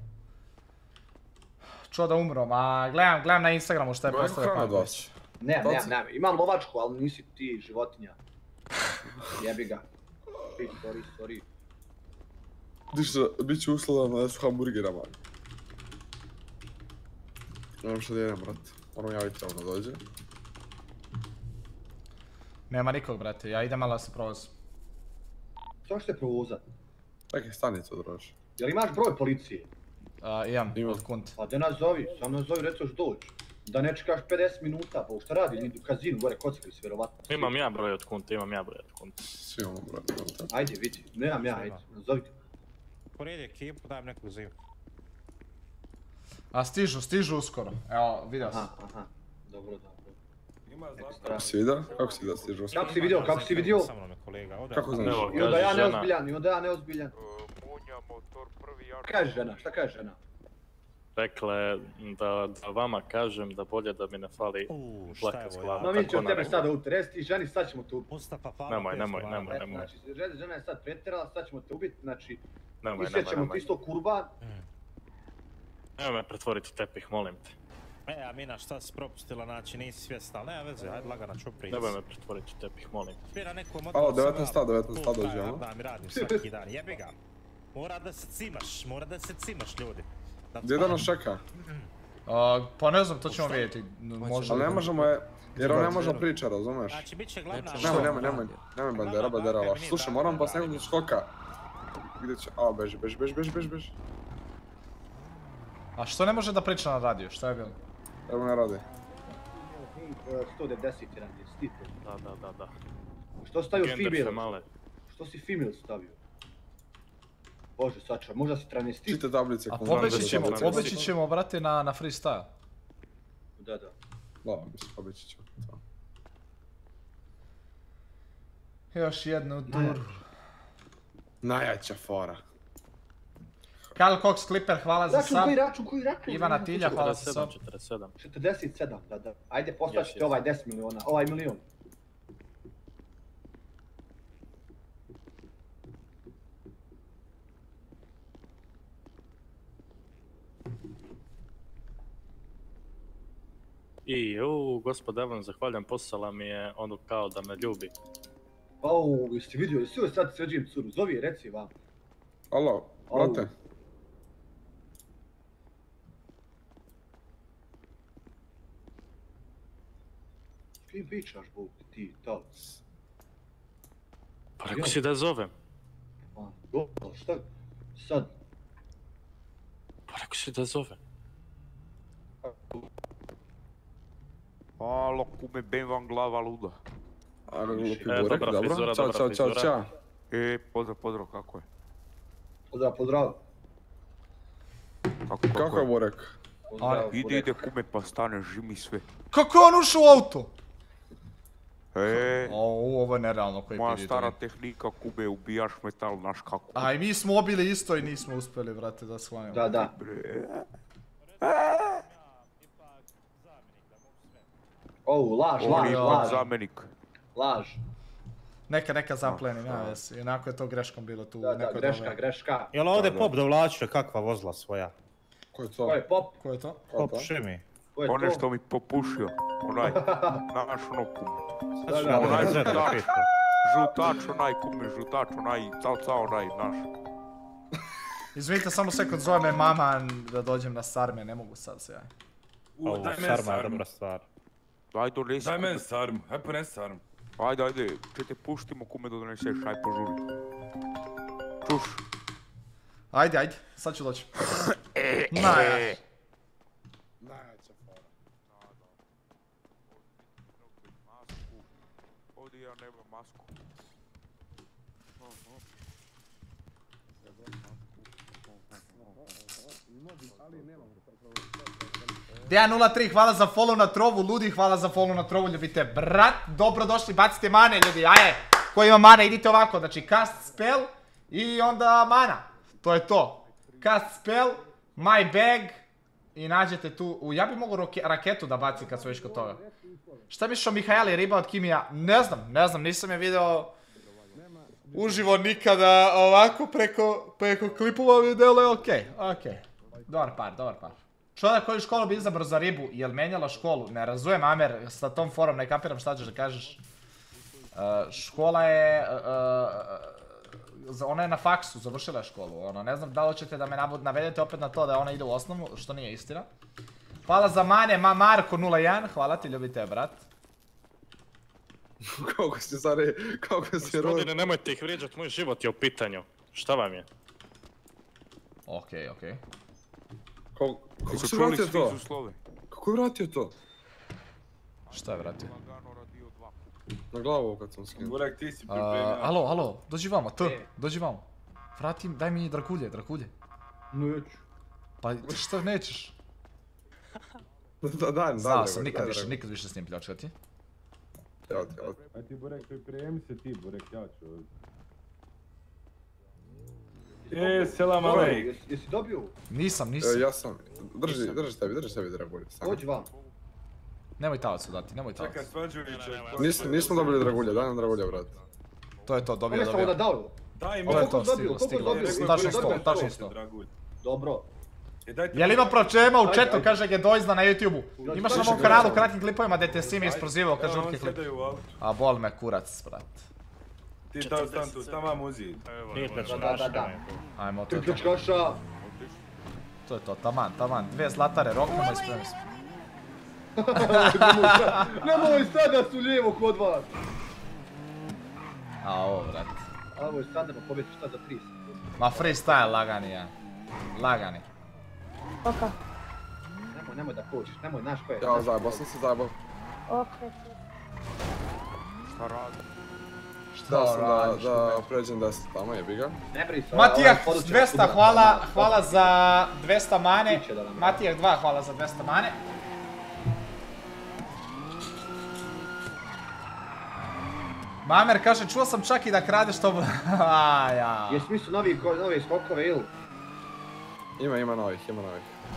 Čuo da umro, ma gledam, gledam na Instagramu šta je postavio Panjković. Nemam, nemam, nemam. Imam lovačku, ali nisi ti životinja. Jebi ga. Sorry, sorry. Ništa, bit ću uslovano s hamburgerama. Nemam šta da jedem, brat. Moram javiti ono dođe. Nema nikog, brate, ja idem malo da se provozim. Što ćete provozat? Čekaj, stanicu droži. Jel imaš broj policije? Uh, imam, od Kunta. Pa da nas zovi, sam nas zovi, recoš dođi. Da ne čekaš pedeset minuta, pa šta radi, idu u kazinu, gore kockali se vjerovatno. Imam ja broj od Kunta, imam ja broj od Kunta. Svi imamo broj od Kunta. Ajde, vidi, nemam ja, ajde, nazovite. Poredi ekipu, dajem neku zivu. A stižu, stižu uskoro. Evo, vidio sam. Aha, aha, dobro, dobro. Kako si vidio? Kako si vidio stižu uskoro? Kako si vidio, kako si vidio? Kako znaš? I onda ja neozbiljan, i onda ja neozbiljan. Kaže žena, šta kaže žena? Rekle da, da vama kažem da bolje da mi ne fali plaka s glavom. No mi ćemo tebe sada utresti, ženi sad ćemo te ubiti. Nemoj, nemoj, nemoj, nemoj. Znači, žena je sad pretjerala, sad ćemo te ubiti, znači... Nemoj, Isjećemo nemoj, nemoj. ti isto kurban. Nemoj me pretvoriti u tepih, molim te. E, Amina, šta si propustila, znači nisi svjesna, ali nema veze, ajde lagana ću prići. Nemoj me pretvoriti u tepih, molim te. Spira neku Alo, devetnaest sta, devetnaest sta dođe, ono? Da, mi radim svaki dan, jebi ga. Mora da se cimaš, mora da se cimaš, ljudi. Gdje da nas čeka? Pa ne znam, to ćemo vidjeti. Ali ne možemo je, jer on ne može priča, razumeš? Znači, bit će glavna... Nemoj, nemoj, nemoj, nemoj bandera, bandera, laš. Slušaj, moram pas nekog skoka. Gdje će, a, beži, beži, beži, beži, beži, beži. A što ne može da priča na radiju, šta je bilo? Evo ne radi. sto deset jedan, stite. Da, da, da, da. Što si stavio female? Što si female stavio? Bože, sačuva, možda si travesti. Čite tablice. A pobeći ćemo, pobeći ćemo, brate, na, na freestyle. Da, da. Da, mislim, pobeći ćemo. Još jednu duru. Najjača fora. Kyle Cox Clipper, hvala za Račun, sub. koji račun, koji račun? Ivana Tilja, hvala za sub. četrdeset sedam. četrdeset sedam, da, da. Ajde, poslaćete ovaj deset miliona, ovaj milion. I, u, gospod Evan, zahvaljujem, poslala mi je ono kao da me ljubi. Au, jesi vidio, jesi joj sad sređujem curu, zovi je, reci vam. Alo, brate. S kim pričaš, Bog, ti, to? Pa rekao si da je zovem. Dobro, šta? Sad? Pa rekao si da je zovem. Alo, kume, ben vam glava luda. Alo, lupi E, burek, dobra dobro? frizura, Ćao, dobra čao, čao, frizura. čao. E, pozdrav, pozdrav, kako je? Pozdrav, pozdrav. Kako, Kako je kako je? burek? Ide, ide, kume, pa stane, žimi sve. Kako je on ušao u auto? E, O, ovo je nerealno koji moja pidi stara to. tehnika, kume, ubijaš metal, znaš kako. A i mi smo obili isto i nismo uspjeli, brate, da shvanimo. Da, da. O, laž, On laž, je laž. ipak zamjenik. Laž. Neka, neka zaplenim, ja jesi. Onako je to greškom bilo tu. Da, da, neko greška, dobro. greška. Jel ovdje Pop dovlačio kakva vozila svoja? Ko je to? Ko je Pop? Ko je to? Pop Šimi. Ko je Onaj to? što mi popušio, onaj, naš ono kume. Sad ću Da, ja da, Onaj da zeta da žutač, piše. žutač, onaj kume, žutač, onaj, cao, cao, onaj, naš. Izvinite, samo sekund, zove me mama da dođem na sarme, ne mogu sad se ja. Ovo daj meni sarma je sarmu. dobra stvar. Daj donesi. Daj meni sarmu, aj ponesi sarmu. Ajde, ajde, če te puštimo kume da doneseš, aj požuri. Čuš. Ajde, ajde, sad ću doći. Najjače. Najjača fora. Ovdje ja nemam masku. Dejan nula tri, hvala za follow na trovu, Ludi, hvala za follow na trovu, ljubite brat, dobrodošli, bacite mane, ljudi, aje, ko ima mana, idite ovako, znači cast spell i onda mana, to je to, cast spell, my bag i nađete tu, u, ja bi mogu roke, raketu da baci kad su već kod toga. Šta misliš o Mihajli, riba od Kimija? Ne znam, ne znam, nisam je video uživo nikada ovako preko, preko klipova vidjelo je okej, okej, dobar par, dobar par. Čovjek koju školu bi izabrao za ribu, jel menjala školu? Ne razumijem, Amer, sa tom forom ne kapiram šta ćeš da kažeš. Uh, škola je, uh, uh, ona je na faksu, završila je školu, ono, ne znam da li ćete da me navedete opet na to da ona ide u osnovnu, što nije istina. Hvala za mane, ma Marko nula jedan, hvala ti, ljubite brat. Kako si zare, kako si rod. Gospodine, nemojte ih vrijeđat, moj život je u pitanju. Šta vam je? Okej, okej. Kako, kako Su si čuli vratio svi to? uslove. Kako je vratio to? Šta je vratio? Na glavu kad sam skinuo. Burek, ti si Uh, pripremio. alo, alo, dođi vamo, T, dođi vamo. Vratim, daj mi drakulje, drakulje. Neću. Pa šta nećeš? Da, daj, Znao daj, sam, daj, nikad daj, više, daj. nikad više s njim pljačkati. Evo ti, evo ti. Aj ti Burek, pripremi se ti Burek, ja ću. E, selam alejk. Jesi, jesi dobio? Nisam, E, nisam. ja sam, drži, drži sebi, drži sebi dragulje. Dođi vam. Nemoj talacu dati, nemoj talacu. Čekaj, Svađuvića. Nis, nismo dobili dragulje, daj nam dragulje, brat. To je to, dobio, Ono sam onda dobio. dao. Daj mi. Ovo je Koliko to, dobio, stiglo, koliko stiglo. dobio? Tačno sto, Dobio tačno sto. sto. Dobro. E, dajte Jel mi- ima pročema u Ajde, chatu, ajde. kaže Gedojz na YouTubeu. Imaš na Ajde, mom ajde, kanalu ajde. kratkim klipovima gdje te Simi isprozivao, kaže Evo, žutki on klip. sjedaju u auto. A bol me kurac, brat. Ti tam, tam tu, tam vam uzi. Nije Da, da, da, pljačkaša. da. Ajmo, to Ti je to. ključkaša. To je to, taman, taman. Dve zlatare roknemo i spremni smo. Nemoj sada su lijevo kod vas. A ovo, brat. A ovo je standardno pobjeti šta za tri. Ma freestyle lagani, ja. Lagani. Oka. Nemoj, nemoj da kočiš, nemoj, znaš ko je. Ja, zajebao sam se, zajebao. Okej. Šta radi? Da sam da, radiš, da pređem deset tamo, jebi ga. Ne bri se. Matija, ovaj poručak dvesta, udara. hvala, hvala za dvesta mane. Tiče da nam- Matija dva, hvala za dvesta mane. Mamer kaže, čuo sam čak i da kradeš to... A, ja. Jesi mislio novi, ko- nove skokove ili? Ima, ima novih, ima novih.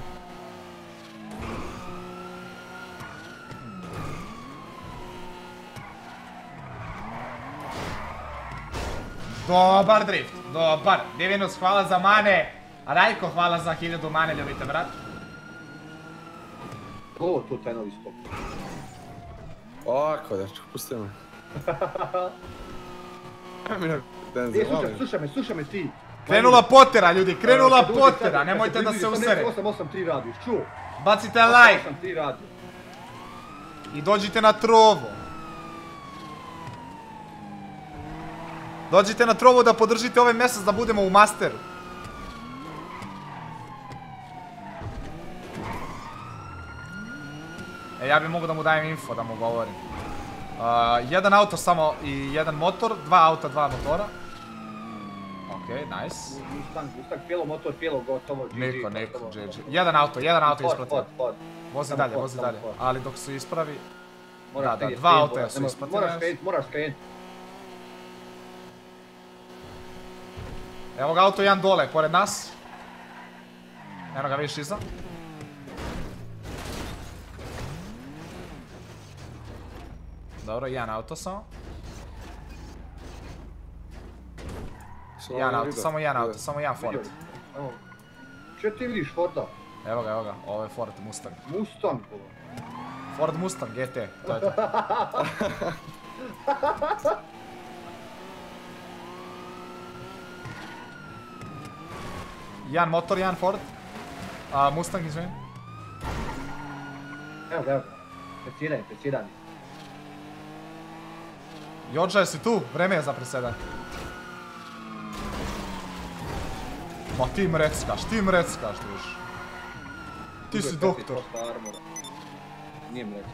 Dobar drift, dobar. Divinus, hvala za mane. Rajko, hvala za hiljadu mane, ljubite brat. Ovo tu taj novi skok. Ovako, dečko, pusti me. E, slušaj, slušaj me, slušaj me ti. Krenula potera, ljudi, krenula potera, nemojte da se usere. osam osam tri radiš, čuo? Bacite like. osam osam tri radiš. I dođite na trovo. Dođite na trovo da podržite ovaj mjesec da budemo u masteru. E, ja bi mogu da mu dajem info, da mu govorim. Uh, jedan auto samo i jedan motor, dva auta, dva motora. Okej, okay, nice. Mustang, Mustang, pijelo motor, pijelo gotovo, G G. Niko, niko, G G. Jedan auto, jedan auto ispratio. Ford, Ford. Vozi dalje, vozi dalje. Ali dok su ispravi... Da, da, dva auta su ispratili. Moraš skrenut, moraš skrenut. Evo ga auto jedan dole, pored nas. Eno ga vidiš iza. Dobro, jedan auto samo. Jedan auto, samo jedan auto, samo jedan Ford. Če ti vidiš Forda? Evo ga, evo ga, ovo je Ford Mustang. Mustang, ovo. Ford Mustang G T, to je to. Jedan motor, jedan Ford. A, Mustang, izvijem. Evo ga, evo ga. Predsjedanje, predsjedanje. Jođa, jesi tu? Vreme je za presedanje. Ma ti mreckaš, ti mreckaš, druž. Ti si doktor. Nije mrecka.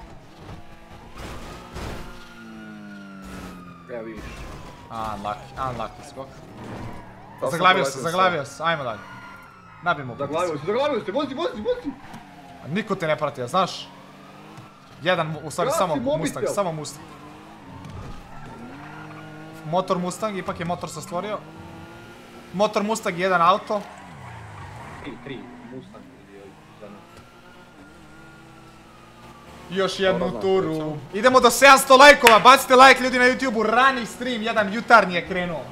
Evo vidiš. Unlucky, unlucky skok. Zaglavio se, zaglavio se, ajmo dalje. Nabij mu. Zaglavio se, zaglavio se, vozi, vozi, vozi! Niko te ne prati, znaš? Jedan, u stvari samo Mustang, samo Mustang. Motor Mustang, ipak je motor se stvorio. Motor Mustang, jedan auto. Tri, tri, Mustang za nas. Još jednu turu. Idemo do sedamsto lajkova, bacite like ljudi na YouTube-u, rani stream, jedan jutarnji je krenuo.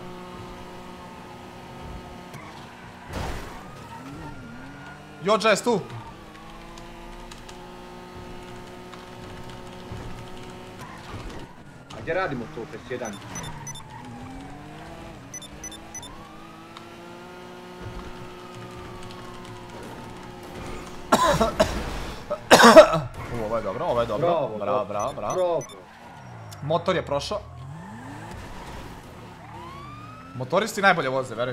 Jođa, jes tu? A gdje radimo to presjedanje? U, ovo je dobro, ovo je dobro. Bravo, bravo, bravo, bravo. Bravo. Motor je prošao. Motoristi najbolje voze, verujem.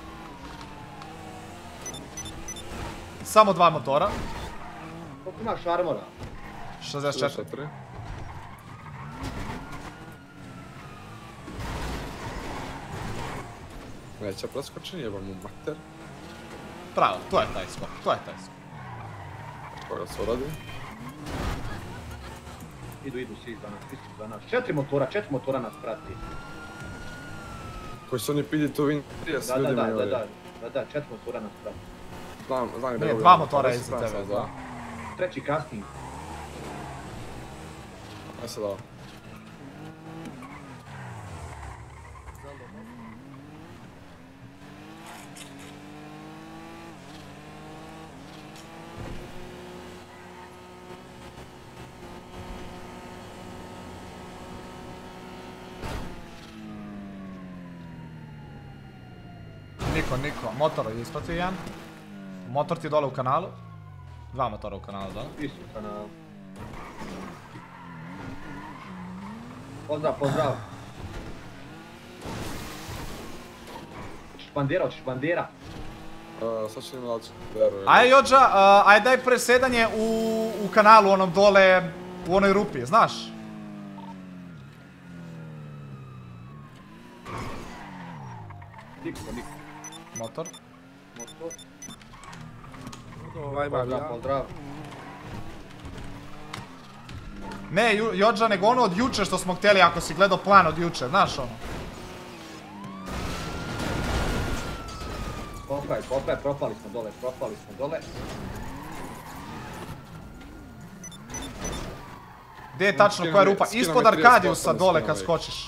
Samo dva motora. Koliko imaš armora? šezdeset četiri. Neće preskočen, jebam mu mater. Pravo, to je taj skok, to je taj skok. Koga se uradi? Idu, idu svi za nas, svi su za nas. Četiri motora, četiri motora nas prati. Koji su oni pidi tu vin trideset ljudi da, mi da, da, da, da, četiri motora nas prati. Znam, znam gdje je dva motora iza tebe, da. Treći kasniji. Aj se dao. Niko, niko. Motor je ispratio jedan. Motor ti je dole u kanalu. Dva motora u kanalu, da? Isto u kanalu. Pozdrav, pozdrav. Hoćeš bandera, hoćeš bandera? Sad ću im laći. Aj Jođa, aj daj presedanje u kanalu onom dole, u onoj rupi, znaš? Niko, niko. Motor. Motor. Pozdrav, pozdrav. Ne, Jođa, nego ono od juče što smo htjeli, ako si gledao plan od juče, znaš ono. Kopaj, kopaj, propali smo dole, propali smo dole. Gdje je tačno, koja je rupa? Ispod Arkadiusa dole kad skočiš.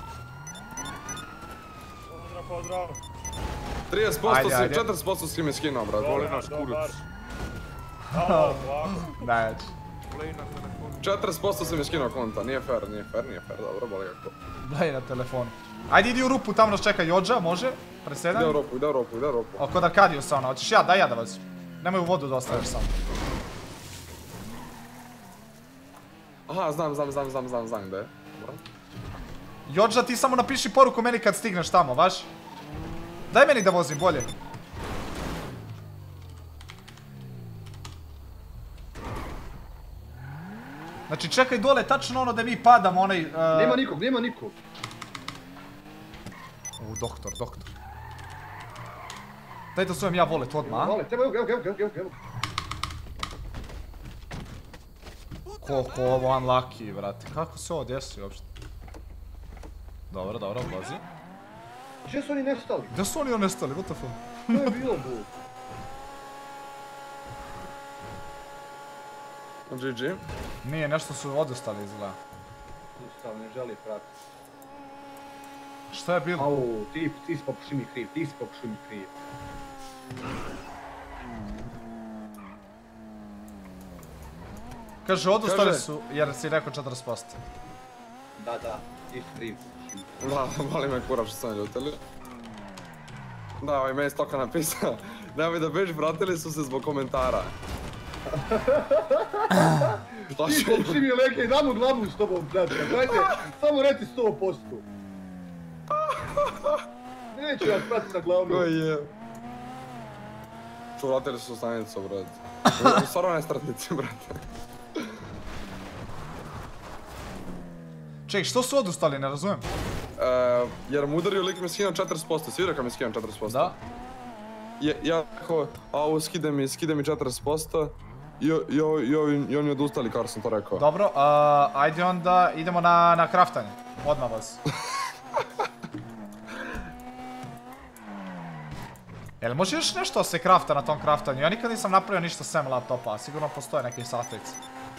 Pozdrav, pozdrav. trideset posto si, četrdeset posto si mi skinuo, brate. Voli naš kurac. Daj, Play na telefonu. četrdeset posto sam je skinuo konta, nije fair, nije fair, nije fair, dobro, boli kako. Play na telefonu. Ajde idi u rupu, tamo nas čeka Jođa, može? Presedan? Ide u rupu, ide u rupu, ide u rupu. O, kod Arkadiju sauna, hoćeš ja, daj ja da vozim. Nemoj u vodu da ostaviš samo. Aha, znam, znam, znam, znam, znam, znam gdje je. Jođa, ti samo napiši poruku meni kad stigneš tamo, vaš? Daj meni da vozim, bolje. Znači čekaj dole, tačno ono da mi padamo, onaj... Nema nikog, nema nikog. U, doktor, doktor. Daj da zovem ja volet odmah, a? Volet, evo, evo, evo, evo, evo. Koliko ovo unlucky, vrati. Kako se ovo desi uopšte? Dobro, dobro, vozi. Gdje su oni nestali? Gdje su oni nestali, what the fuck? To je bilo bu. G G. Nije, nešto su odostali izgleda. Ustav, ne želi pratiti. Šta je bilo? Au, ti, ti si popuši mi kriv, ti si popuši mi kriv. Kaže, odustali su jer si rekao četrdeset posto. Da, da, ti si kriv. Da, boli me kurav što sam ljutili. Da, ovaj meni stoka napisao. Nemoj da beži, vratili su se zbog komentara. Ti popuši mi leke i dam u glavu s tobom, brate. Dajte, samo reci sto posto. Neću ja sprati na glavu. Koji je? Ču, vratili su stanicu, brate. Stvarno nestratnici, brate. Ček, što su odustali, ne razumijem? Jer mu udario lik mi skinuo četrdeset posto, svi rekao mi skinuo četrdeset posto. Da? Ja rekao, au, skide mi, skide mi četrdeset posto. I oni odustali kako sam to rekao. Dobro, ajde onda idemo na kraftanje. Odmah vas. Jel može još nešto se krafta na tom kraftanju? Ja nikad nisam napravio ništa sem laptopa, sigurno postoje neki sastojci.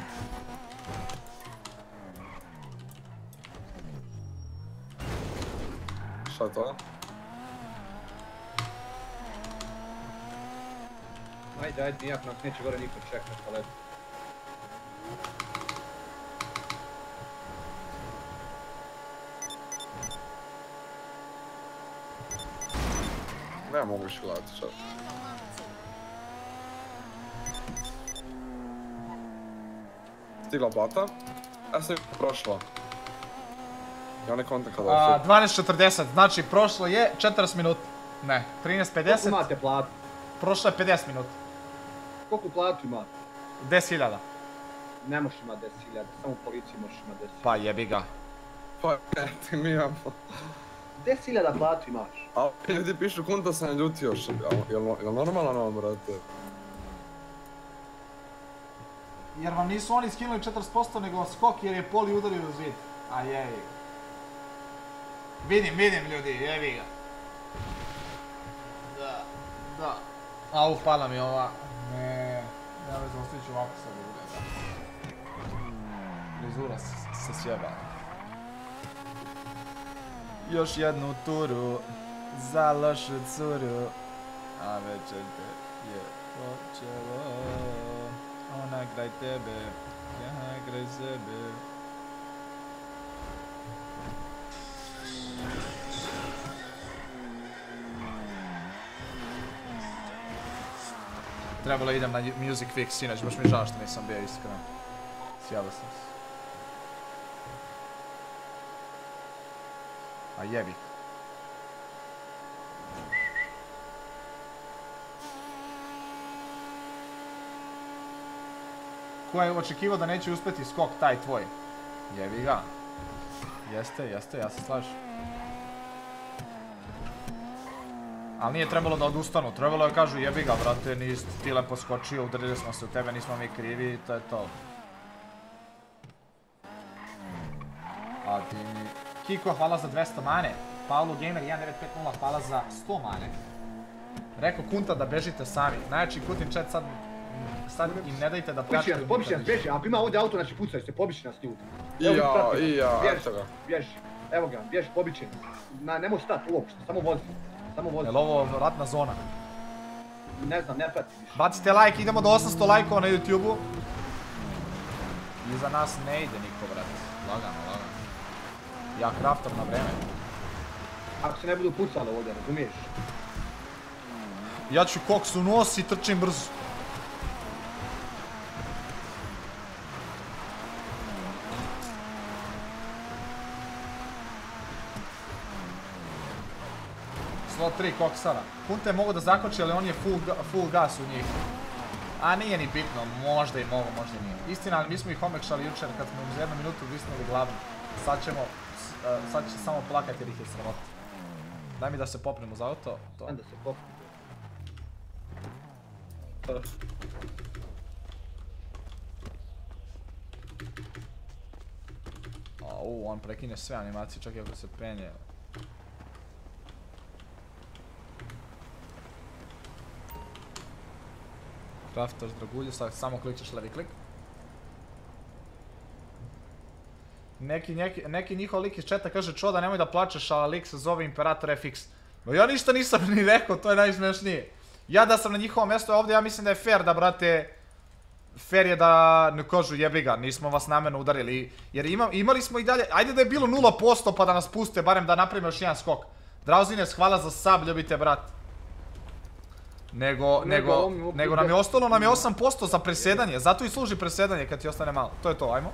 Šta je to? Ajde, ajde, nijak nas neće gore niko čekat, pa lepo. Ne mogu više gledati, čak. Stigla plata. Ja sam prošla. Ja ne kontam kada osim. dvanaest četrdeset, znači prošlo je četrdeset minuta. Ne, trinaest pedeset. Koliko imate platu? Prošlo je pedeset minuta. Koliko platu imate? deset hiljada. Ne možeš imati deset hiljada, samo u policiji možeš imati deset hiljada. Pa jebi ga. Pa ne, ti mi imamo. deset hiljada platu imaš. A ljudi pišu kunta sam ljutio, jel normalan ovo, brate? Jer vam nisu oni skinuli četrdeset posto nego skok jer je Poli udario u zid. A jevi ga. Vidim, vidim ljudi, jevi ga. Da, da. A upala mi ova. Ne, ja već ostiću ovako sad bude, da. Frizura se sjeba. Još jednu turu za lošu curu, a večer te je počelo. Ona kraj tebe, ja kraj sebe. Trebalo idem na Music Fix sinoć, baš mi žao što nisam bio iskreno. Sjebao sam se. A jebi. Ko je očekivao da neće uspjeti skok taj tvoj? Jebi ga. Jeste, jeste, ja se slažem. Ali nije trebalo da odustanu, trebalo je kažu jebi ga brate, nisi ti lepo skočio, udarili smo se u tebe, nismo mi krivi i to je to. A ti mi... Kiko, hvala za dvesta mane. Paolo Gamer jedan devet pet nula, hvala za sto mane. Rekao Kunta da bežite sami. Najjači Kutin chat sad... Sad im ne dajte da pljačkaju. Pobiši nas, pobiši nas, beži, ako ima ovdje auto, znači pucaj se, pobiši nas ljudi. I ja, i ja, eto ga. Bježi, evo ga, bježi, pobiši nas. Nemoj stati uopšte, samo vozi. Samo vozi. Jel ovo ratna zona? Ne znam, ne prati više. Bacite like, idemo do osamsto lajkova na YouTube-u. Iza nas ne ide niko, brat. Lagano, lagano. Ja Crafter na vreme. Ako se ne budu pucali ovdje, razumiješ? Ja ću koks u nos i trčim brzo. sto tri koksara. Kunte mogu da zakoči, ali on je full, full gas u njih. A nije ni bitno, možda i mogu, možda i nije. Istina, ali mi smo ih omekšali jučer kad smo im za jednu minutu visnuli glavnu. Sad ćemo, uh, sad će samo plakati jer ih je sramota. Daj mi da se popnemo za auto. To. Da se popnemo. Au, on prekine sve animacije, čak i ako se penje. Crafter, dragulje, sad samo klikćeš levi klik. Neki, neki, neki njihov lik iz chata kaže Čoda nemoj da plačeš, a lik se zove Imperator F X. No ja ništa nisam ni rekao, to je najsmešnije. Ja da sam na njihovom mjestu ovdje, ja mislim da je fair da, brate, fair je da ne kažu jebi ga, nismo vas namjerno udarili. Jer ima, imali smo i dalje, ajde da je bilo nula posto pa da nas puste, barem da napravimo još jedan skok. Drauzines, hvala za sub, ljubite, brat. Nego, nego, nego nam je ostalo, nam je osam posto za presjedanje, zato i služi presjedanje kad ti ostane malo. To je to, ajmo.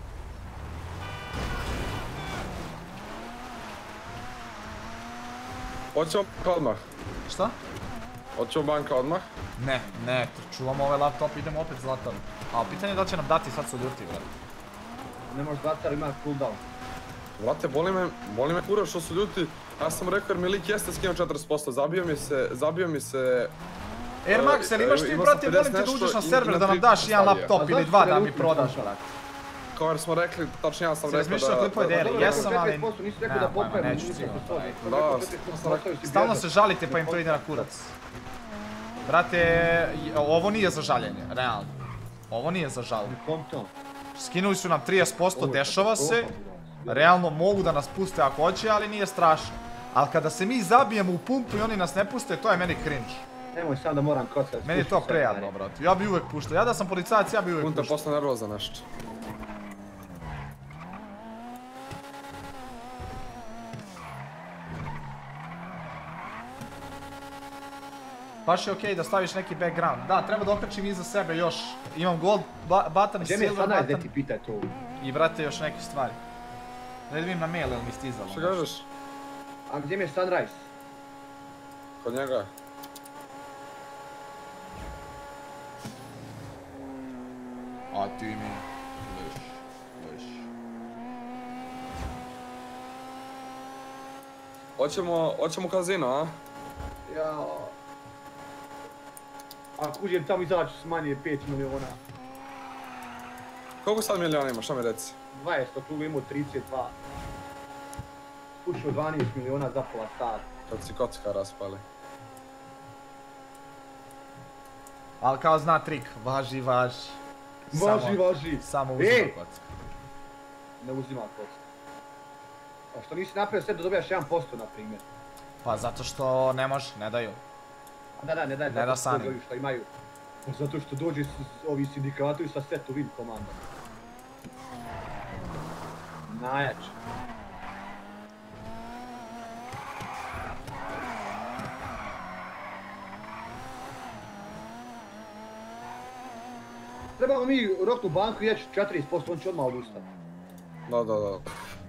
Hoćemo banka odmah. Šta? Hoćemo banka odmah? Ne, ne, čuvamo ovaj laptop, idemo opet Zlatan. A pitanje je da će nam dati, sad su ljuti, brate. Ne može Zlatar ima cooldown. Vrate, boli me, boli me kura što su ljuti. Ja sam rekao jer mi lik jeste skinuo četrdeset posto, zabio mi se, zabio mi se... Air Max, jel imaš ti, brate, molim te da uđeš na server da nam daš jedan laptop ili dva da mi prodaš, brate. Kao jer smo rekli, tačno ja sam rekao da... Si razmišljao klipove deri, jesam, ali... Nisi rekao da popajemo, neću sigurno. Da, stalno se žalite pa im to ide na kurac. Brate, ovo nije za žaljenje, realno. Ovo nije za žaljenje. Skinuli su nam trideset posto, dešava se. Realno mogu da nas puste ako hoće, ali nije strašno. Ali kada se mi zabijemo u pumpu i oni nas ne puste, to je meni cringe. Nemoj sam da moram kockati. Meni je to prejadno, brate. Ja bi uvijek puštao. Ja da sam policajac, ja bi uvijek puštao. Punta posle nervoza nešto. Baš je okej da staviš neki background. Da, treba da okačim iza sebe još. Imam gold button i silver button. Gdje mi je sad ti pitaj to? I brate još neke stvari. Da vidim na mail ili mi stizalo. Što kažeš? A gdje mi je Sunrise? Kod njega. A ti mi... Liš, liš. Hoćemo, hoćemo kazino, a? Jao. Ako uđem tamo izaći s manje pet miliona. Koliko sad miliona imaš, šta mi reci? dvadeset, a tu imao trideset dva. Pušio dvanaest miliona za pola sata. Kad si kocka raspali. Ali kao zna trik, važi, važi. Važi, važi. Samo uzima kocka. Ne uzima kocka. A što nisi napravio sve da dobijaš jedan posto, na primjer? Pa zato što ne može, ne daju. Da, da, ne daju, ne da sani. Što imaju. Zato što dođe ovi sindikati sa set to win komandom. Najjače. Trebamo mi roknu banku i jeći četrdeset posto, on će odmah odustati. Da, da, da.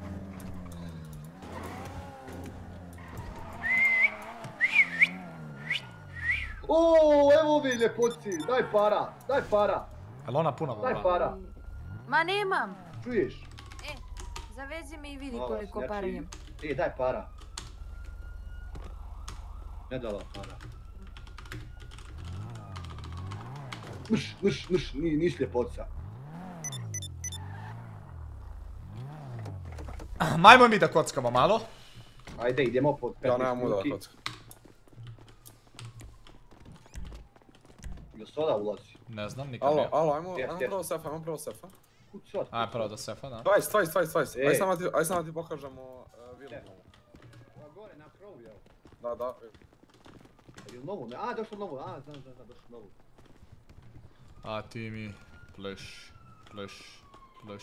Oooo, evo ovi ljepotci, daj para, daj para. Jel ona puno dobra? Daj para. Ma nemam. Čuješ? E, zavezi me i vidi koliko para imam. E, daj para. Ne dala para. Mš, mš, mš, nis ljepotca. Majmo mi da kockamo malo. Ajde, idemo pod petnaest minuti. Ja nemam udala kocka. Jel soda ulazi? Ne znam, nikad alo, nije. Alo, ajmo, ajmo prvo sefa, ajmo prvo sefa. Kud sad? Ajde prvo do sefa, da. dvadeset, dvadeset, dvadeset, dvadeset. Aj samo ti, aj samo ti pokažemo uh, vilu. Gore na krovu, jel? Da, da. Jel novu? A, došlo novu, a, znam, znam, znam, došlo novu. A ti mi, pleš, pleš. Plus.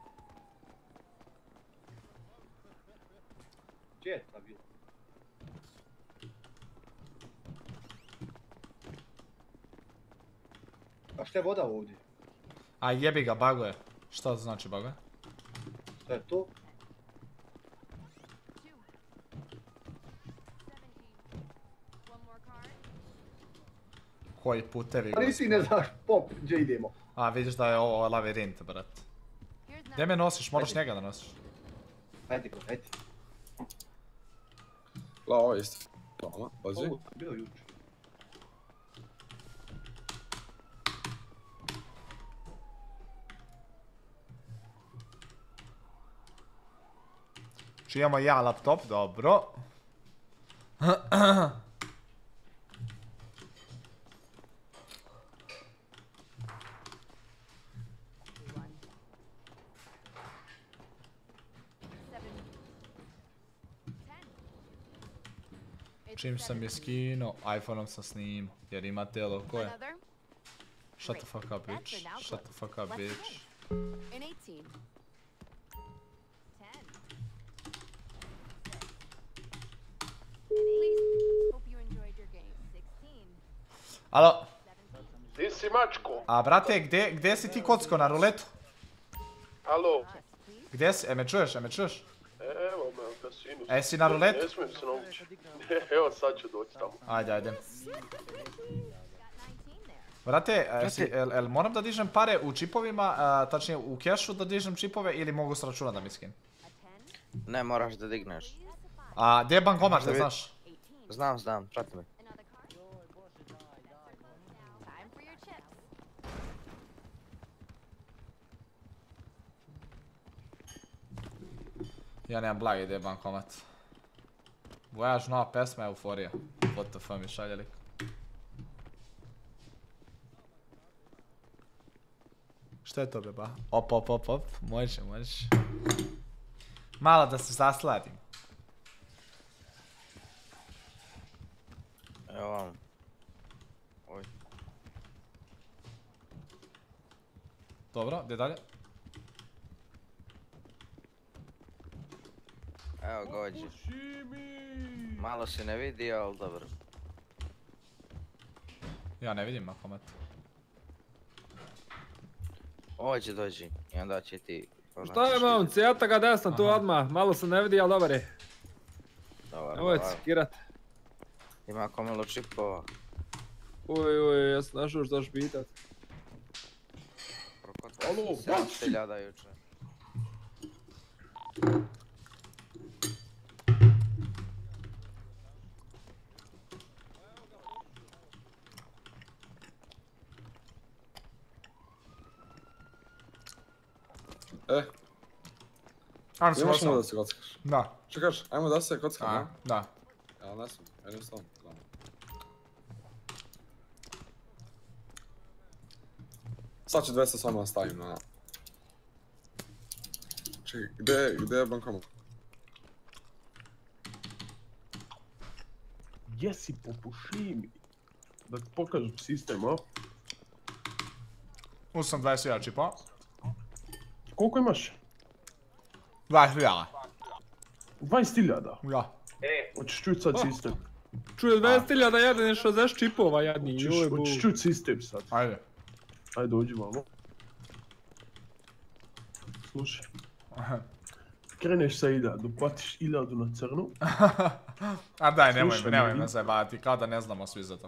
Gdje je ta bila? A šta je voda ovdje? A jebi ga, bago je. Šta to znači bago je? Šta je to? Koji putevi? Pa nisi ne znaš, pop, gdje idemo? A, vidiš da je ovo labirint, brat. Gdje me nosiš? Moraš njega da nosiš. Ajde, ajde. La, ovo je isto. Lama, pazi. Ovo je bilo juče. Či imamo ja laptop, dobro. Čim sam je skinuo, iPhone-om sam snimao, jer ima telo koje? Shut the fuck up, bitch. Shut the fuck up, bitch. Alo? Di si mačko? A brate, gdje, gdje si ti kocko, na ruletu? Alo? Gdje si? E me čuješ, e me čuješ? Evo me u kasinu. E si na ruletu? Ne smijem se naučiti. Evo sad ću doći tamo. Ajde, ajde. Brate, el, el moram da dižem pare u čipovima, a, tačnije u kešu da dižem čipove ili mogu s računa da mi skinem? Ne, moraš da digneš. A gdje je bankomat, ne znaš? Znam, znam, prati me. Ja nemam blage gdje je bankomat. Vojaž, nova pesma, euforija. What the fuck mi šalje lik. Što je to beba? Op, op, op, op. Može, može. Malo da se zasladim. Evo vam. Oj. Dobro, gdje dalje? Evo gođi. Malo se ne vidi, ali dobro. Ja ne vidim bankomat. Ođe dođi i onda će ti... Šta je momci, eto ga desno tu odmah, malo se ne vidi, ali dobar je. Dobar, Nemoj dobar. cikirat. Ima komilo čipova. Uj, uj, ja sam našao što ćeš pitat. Alo, sedam hiljada juče. E. Ajmo se Imaš kocka. da se kockaš? Da. Čekaš, ajmo da se kockam, A, ja? da. Ja ne sam, jednostavno. Sad ću dvesta samo nastavim na... Čekaj, gdje, gdje je bankomat? Gdje si popuši mi? Da ti pokažem sistem, a? Uzeo sam dvadeset hiljada čipova. Koliko imaš? dvadeset hiljada. dvadeset hiljada? Ja. Hoćeš čuti sad sistem? Čuje dvadeset hiljada jedan je šezdeset čipova jadni, Hoćeš, joj bu. hoćeš čuti sistem sad? Ajde. Ajde, dođi malo. Slušaj. Kreneš sa ida, doplatiš hiljadu na crnu. A daj, nemoj, Slušaj, nemoj vidi. me zajebavati, kao da ne znamo svi za to.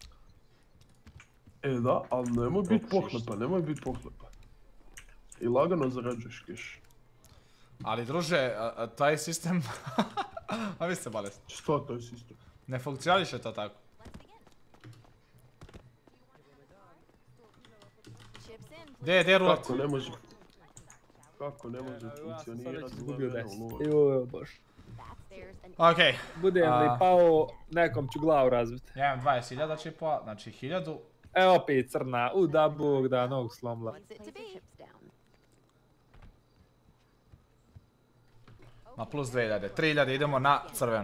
E da, ali nemoj bit pohlepa, nemoj bit pohlepa. I lagano zarađuješ keš. Ali druže, a, a, taj sistem... A vi ste bolesni. Što taj sistem? Ne funkcioniše to tako. Gdje je, gdje je rulet? Kako ne može... Kako ne može funkcionirati? Izgubio deset. Joj, bož. Okej. Budem li pao, nekom ću glavu razbiti. Ja imam dvadeset hiljada čipova, znači hiljadu. Evo opet crna, u da bog da nog slomila. Ma plus dvije hiljade, tri hiljade, idemo na crvenu.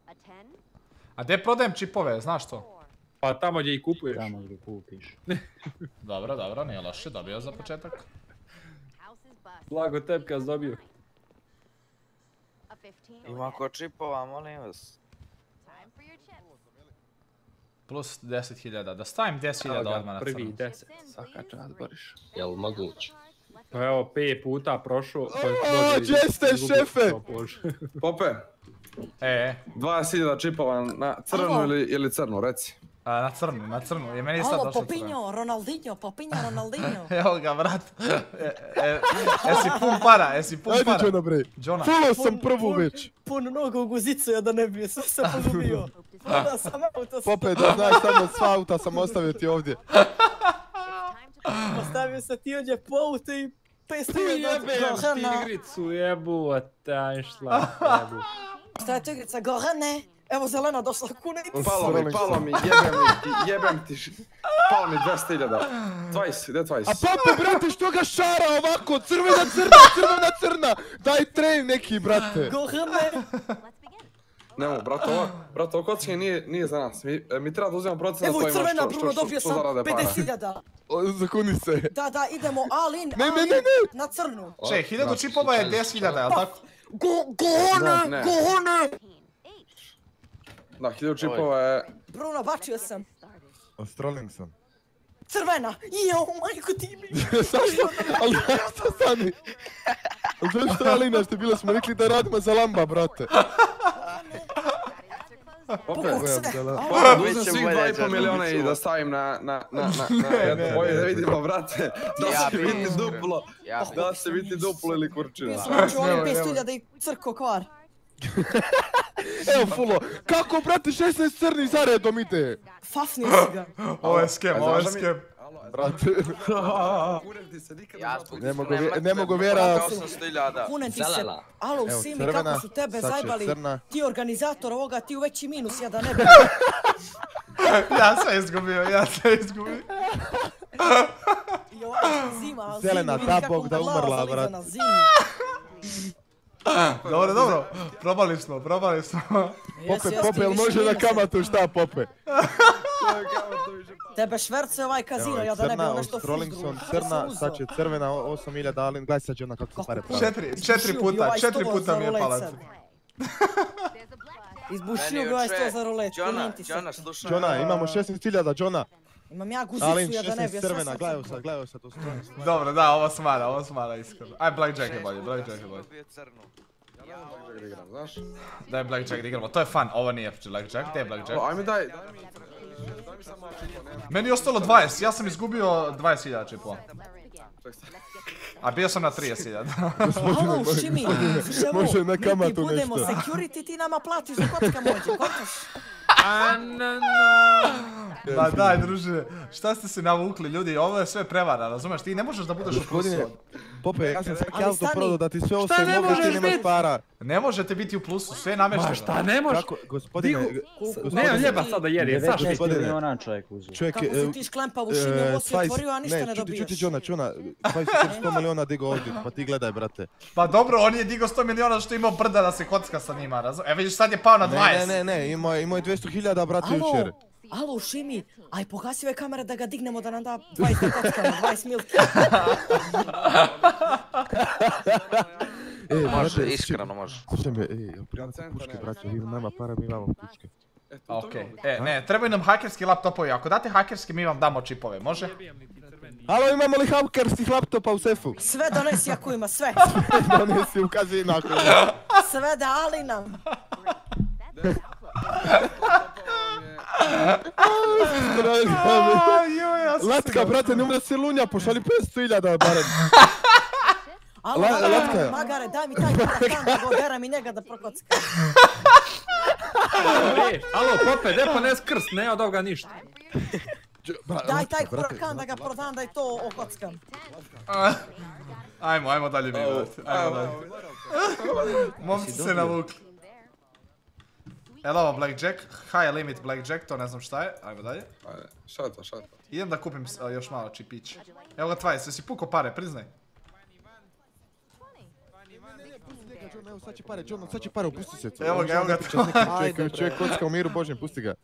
A gdje prodajem čipove, znaš to? Pa tamo gdje ih kupuješ. Tamo gdje kupiš. Dobro, dobro, nije loše, dobio za početak. Blago tebi kad dobio. Ima ko čipova, molim vas. Plus deset hiljada, da stavim deset hiljada odmah na crno. Prvi deset, svaka čast Boriš. Jel moguće? Pa evo, pet puta prošao. Oooo, gdje ste šefe? Pope. E. dvadeset hiljada čipova na crnu ili, ili crnu, reci. A, na crnu, na crnu, je meni sad Alo, došlo crno. Popinjo, Ronaldinho, Popinjo, Ronaldinho. Evo ga, brat. E, e, esi pun para, esi pun para. Ajde, Džona, bre. Džona. Follow sam prvu već. Pun nogu u guzicu, ja da ne bi, sve sam pogubio. Onda sam auto... Pope, da znaš, samo sva auta sam ostavio ti ovdje. Ostavio sam ti ovdje po auto i petsto hiljada Jebem ti igricu, jebota, išla tebu. Šta je to igrica, Gorane? Evo zelena došla kunica. Palo mi, palo mi, jebem ti, jebem ti, š... palo mi dvesta hiljada. dvadeset, gdje dvadeset? A Pope, brate, što ga šara ovako? Crvena, crna, crvena, crna. Daj trej neki, brate. Gorane. Nemo, brate, ovo, brate, ovo kockanje nije, nije za nas. Mi, mi treba da uzimamo procenat Evo svojima crvena, što, Bruno, što, dobio što sam zarade para. pedeset hiljada. Zakuni se. Da, da, idemo all in, Ne, all ne, in ne, ne. na crnu. Če, hiljadu čipova je deset hiljada, jel tako? Gorane, Gorane. Da, hiljadu čipova je... Bruno, bačio sam. Ostroling sam. Crvena, jeo, majko ti mi. Zašto? Ali zašto stani? Zašto Alina, što bilo smo rekli da radimo za lamba, brate. Pope, uzem svih dva i pol milijuna i da stavim na, na, na, na, na jedno boje da vidimo, brate, da će biti duplo, da će biti duplo ili kurčina. Mislim, ću ovim petsto hiljada i crko kvar. Evo, Fulo, kako, brate, šesnaest crni zaredom ide? Fafni si ga. Ovo je skem, ovo je skem. Brate. Ne mogu vjera... Kunem ti se. Alo, Simi, kako su tebe zajbali? Ti organizator ovoga, ti u veći minus, ja da ne bi. Ja sam izgubio, ja sam izgubio. I ovaj zima, Zelena, da Bog da umrla, brate. Dobro, dobro, probali smo, probali smo. Pope, Pope, jel može na kamatu šta, Pope? Tebe šverce ovaj kazino, ja da ne bi ono što Strolingson, crna, sad će crvena, osam hiljada, ali gledaj sad će ona kako se pare pravi. Četiri, četiri puta, četiri puta mi je palac. Izbušio bi ovaj sto za rulet, Džona, Džona, slušaj. Džona, imamo šesnaest hiljada, Džona. Imam ja guzicu, ja da ne bi, ja sve crvena, gledaj sad, gledaj sad, to Strolingson. Dobro, da, ovo smara, ovo smara iskreno. Aj, Blackjack je bolje, Blackjack je bolje. Daj Blackjack da igramo, to je fun, ovo nije Blackjack, gdje je Blackjack? Ajme daj, meni je ostalo dvadeset, ja sam izgubio dvadeset hiljada čipova. A bio sam na trideset hiljada. Alo, Šimi, može na kamatu mi ti budemo nešto. security, ti nama platiš za kocka mođe, kontaš? Ma daj, druže, šta ste se navukli, ljudi, ovo je sve prevara, razumeš, ti ne možeš da budeš u plusu. Pope, ja sam svaki auto prodao da ti sve ostaje mogu, ti nemaš para. Ne možete biti u plusu, sve je namešteno. Ma šta ne možeš? Gospodine, nema ljeba sada jer je, Saša. Gospodine, čovjek uzeo. Čovjek, Kako si ti šklempav u Šimi, ovo si otvorio, a ništa ne dobijaš. Čuti, čuti, Džona, Džona, sto miliona digo ovdje, pa ti gledaj, brate. Pa dobro, on je digo sto miliona što imao brda da se kocka sa njima, razumiješ? E vidiš, sad je pao na dvadeset. Ne, ne, ne, imao je dvjesto hiljada, brate, jučer. Alo, Šimi, aj pogasi ove kamere da ga dignemo da nam da dvadeset kockama, dvadeset milki. Može, iskreno može. Slušaj me, ej, primite puške, brate, vi nama para, mi imamo puške. Okej, e, ne, trebaju nam hakerski laptopovi, ako date hakerski mi vam damo čipove, može? Alo, imamo li hakerskih laptopa u sefu? Sve donesi ako ima, sve. Donesi u kazinu ako ima. Sve da ali nam. Latka, brate, ne umre se lunja, pošali petsto hiljada barem. Alo, Magare, daj mi taj parakan da go deram i njega da prokocka. Alo, Pope, gdje pa ne skrst, ne od ovoga ništa. Daj taj hurakan da ga prodam da i to okockam. Ajmo, ajmo dalje mi, brate, ajmo dalje. Momci se navukli. Evo ovo Blackjack, high limit Blackjack, to ne znam šta je, ajmo dalje. Šta je to, šta je to? Idem da kupim još malo čipića. Evo ga dvadeset, jesi puko pare, priznaj. evo sad će pare, John, sad će pare, opusti se. Evo ga, evo ga. Čovjek, čovjek kocka u miru Božjem, pusti ga.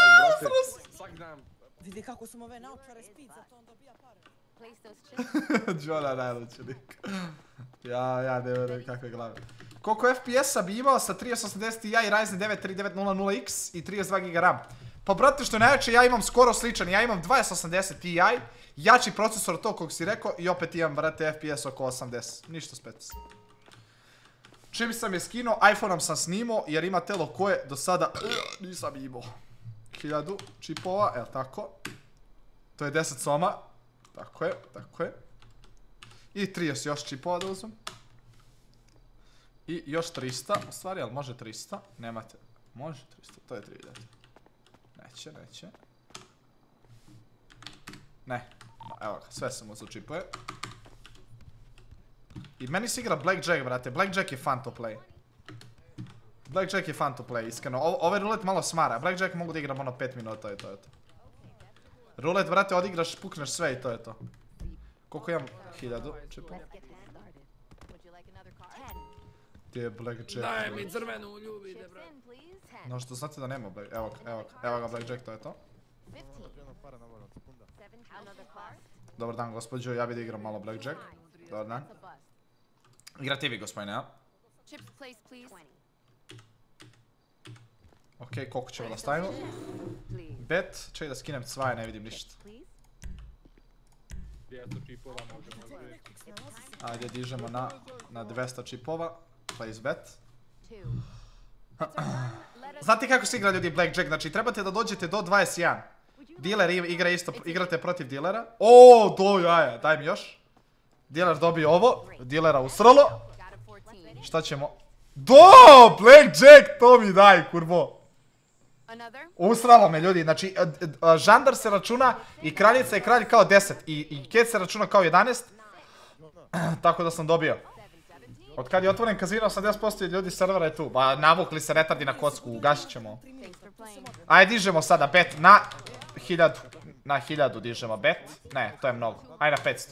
Vidi kako sam ove naočare speed, zato on dobija pare. Johna najluči lik. Ja, ja ne vjerujem kakve glave. Koliko F P S-a bi imao sa trideset osamdeset Ti i Ryzen devet tri devet nula nula X i trideset dva giga RAM? Pa brate, što je najjače, ja imam skoro sličan, ja imam dvadeset osamdeset Ti, jači procesor od tog kog si rekao i opet imam, brate, F P S oko osamdeset. Ništa spec. Čim sam je skinuo, iPhone-om sam snimao jer ima telo koje do sada nisam imao. Hiljadu čipova, evo tako. To je deset soma. Tako je, tako je. I trideset još čipova da uzmem. I još trista, u stvari, ali može trista? Nemate. Može trista, to je tri hiljade. Neće, neće. Ne. Evo ga, sve sam uzeo čipove. I meni se igra Blackjack, brate. Blackjack je fun to play. Blackjack je fun to play, iskreno. Ovaj rulet malo smara. Blackjack mogu da igram ono pet minuta i to je to. Rulet, brate, odigraš, pukneš sve i to je to. Koliko imam? Hiljadu čipova. Gdje je Blackjack? Daj mi crvenu, ljubite, brate. No što znate da nema Blackjack. Evo ga, evo ga, evo ga Blackjack, to je to. Dobar dan, gospođo, ja bi da igram malo Blackjack. Dobar dan. Igrate vi, gospodine, ja? Okej, koliko ćemo da stavimo? Bet, čekaj da skinem cvaje, ne vidim ništa. dvjesto čipova možemo zbiti. Ajde, dižemo na, na dvesta čipova. Place bet. Znate kako se igra ljudi Blackjack? Znači, trebate da dođete do dvadeset jedan. Dealer igra isto, igrate protiv dealera. O, do jaja, daj mi još. Dealer dobije ovo, dealera usrlo. Šta ćemo? Do, Blackjack, to mi daj, kurbo. Usralo me ljudi, znači žandar se računa i kraljica je kralj kao deset i ket se računa kao jedanaest. Tako da sam dobio. Od kad je otvoren kazino, osamdeset posto ljudi servera je tu. Ba, navukli se retardi na kocku, ugasit ćemo. Ajde, dižemo sada bet na hiljadu. Na hiljadu dižemo bet. Ne, to je mnogo. Ajde na petsto.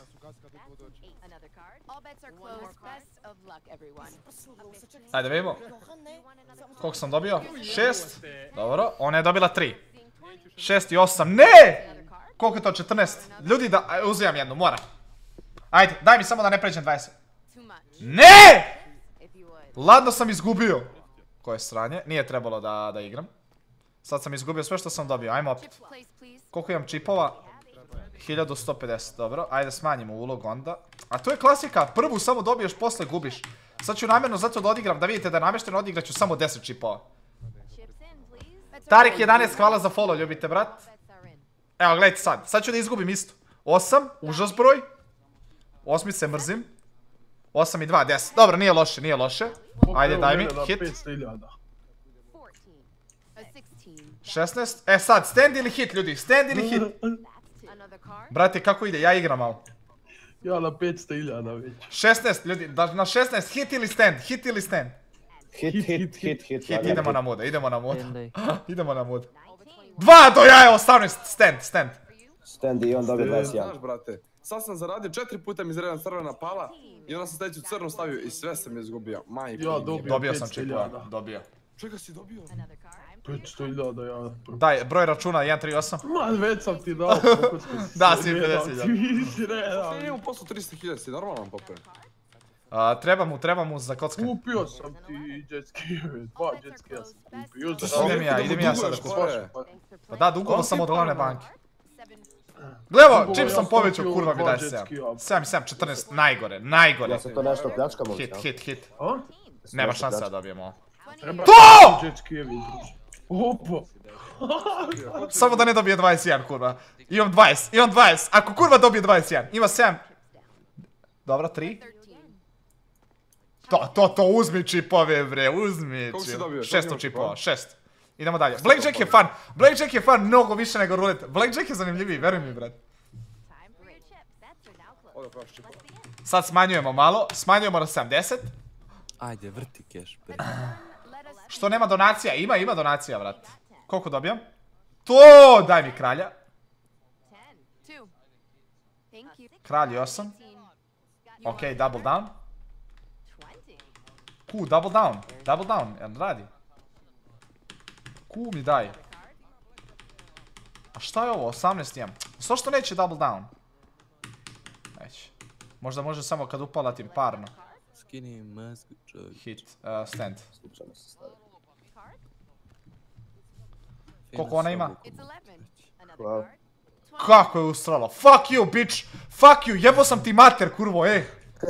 Ajde vidimo. Koliko sam dobio? šest. Dobro, ona je dobila tri. šest i osam. Ne! Koliko je to? četrnaest. Ljudi da... Uzimam jednu, moram. Ajde, daj mi samo da ne pređem dvadeset. Ne! Ladno sam izgubio. Koje sranje? Nije trebalo da, da igram. Sad sam izgubio sve što sam dobio. Ajmo opet. Koliko imam čipova? hiljadu sto pedeset, dobro. Ajde smanjimo ulog onda. A to je klasika. Prvu samo dobiješ, posle gubiš. Sad ću namjerno zato da odigram, da vidite da je namješteno, odigrat ću samo deset čipova. Tarik jedanaest, hvala za follow, ljubite brat. Evo, gledajte sad. Sad ću da izgubim isto. osam, užas broj. Osmice mrzim. osam i dva, deset. Dobro, nije loše, nije loše. Ajde, daj mi, hit. šesnaest. E sad, stand ili hit, ljudi, stand ili hit. Brate, kako ide? Ja igram malo. Ja na petsto hiljada već. šesnaest, ljudi, na šesnaest, hit ili stand, hit ili stand. Hit, hit, hit, hit. Hit, idemo na muda, idemo na muda. Idemo na muda. Dva do jaja, osamnaest, stand, stand. Stand i on dobije dvadeset jedan. Znaš, brate, sad sam zaradio četiri puta mi izredam crvena pala i onda sam sledeću crnu stavio i sve sam izgubio. Majko. Ja dobio Dobio sam čipova, dobio. Čega si dobio? petsto hiljada ja. Daj, broj računa, jedan tri osam. Ma, već sam ti dao. Da, si pedeset hiljada. Ti Nije mu posao tristo hiljada, si normalan popre. Treba mu, treba mu za kockanje. Kupio sam ti jetski, dva jetski ja sam kupio. Idem ja, idem ja sada kupaš. Pa da, dugovo sam od glavne banke. Glevo, čim sam povećao, kurva mi daj sedam. sedam i sedam, četrnaest, najgore, najgore. Ja sam to nešto pljačkamo. Hit, hit, hit. Nema šanse da dobijemo ovo. To! Opa! Samo da ne dobije dvadeset jedan, kurva. Imam dvadeset, imam dvadeset. Ako kurva dobije dvadeset jedan, ima sedam. Dobro, tri. To, to, to, uzmi čipove, bre, uzmi čipove. šesto čipova, šest. Idemo dalje. Blackjack je fun. Blackjack je fun mnogo više nego roulette. Blackjack je zanimljiviji, veruj mi, brat. Sad smanjujemo malo, smanjujemo na sedamdeset. Ajde, vrti keš, bre. Što nema donacija? Ima, ima donacija, vrat. Koliko dobijam? To, daj mi kralja. Kralj osam. Ok, double down. Ku, double down. Double down, jel radi? Ku mi daj. A šta je ovo? osamnaest imam. Što što neće double down? Neće. Možda može samo kad upalatim parno. Skinny mask, čovjek. Hit, uh, stand. Koliko ona ima? Wow. Kako je ustrala? Fuck you, bitch! Fuck you, jebo sam ti mater, kurvo, ej!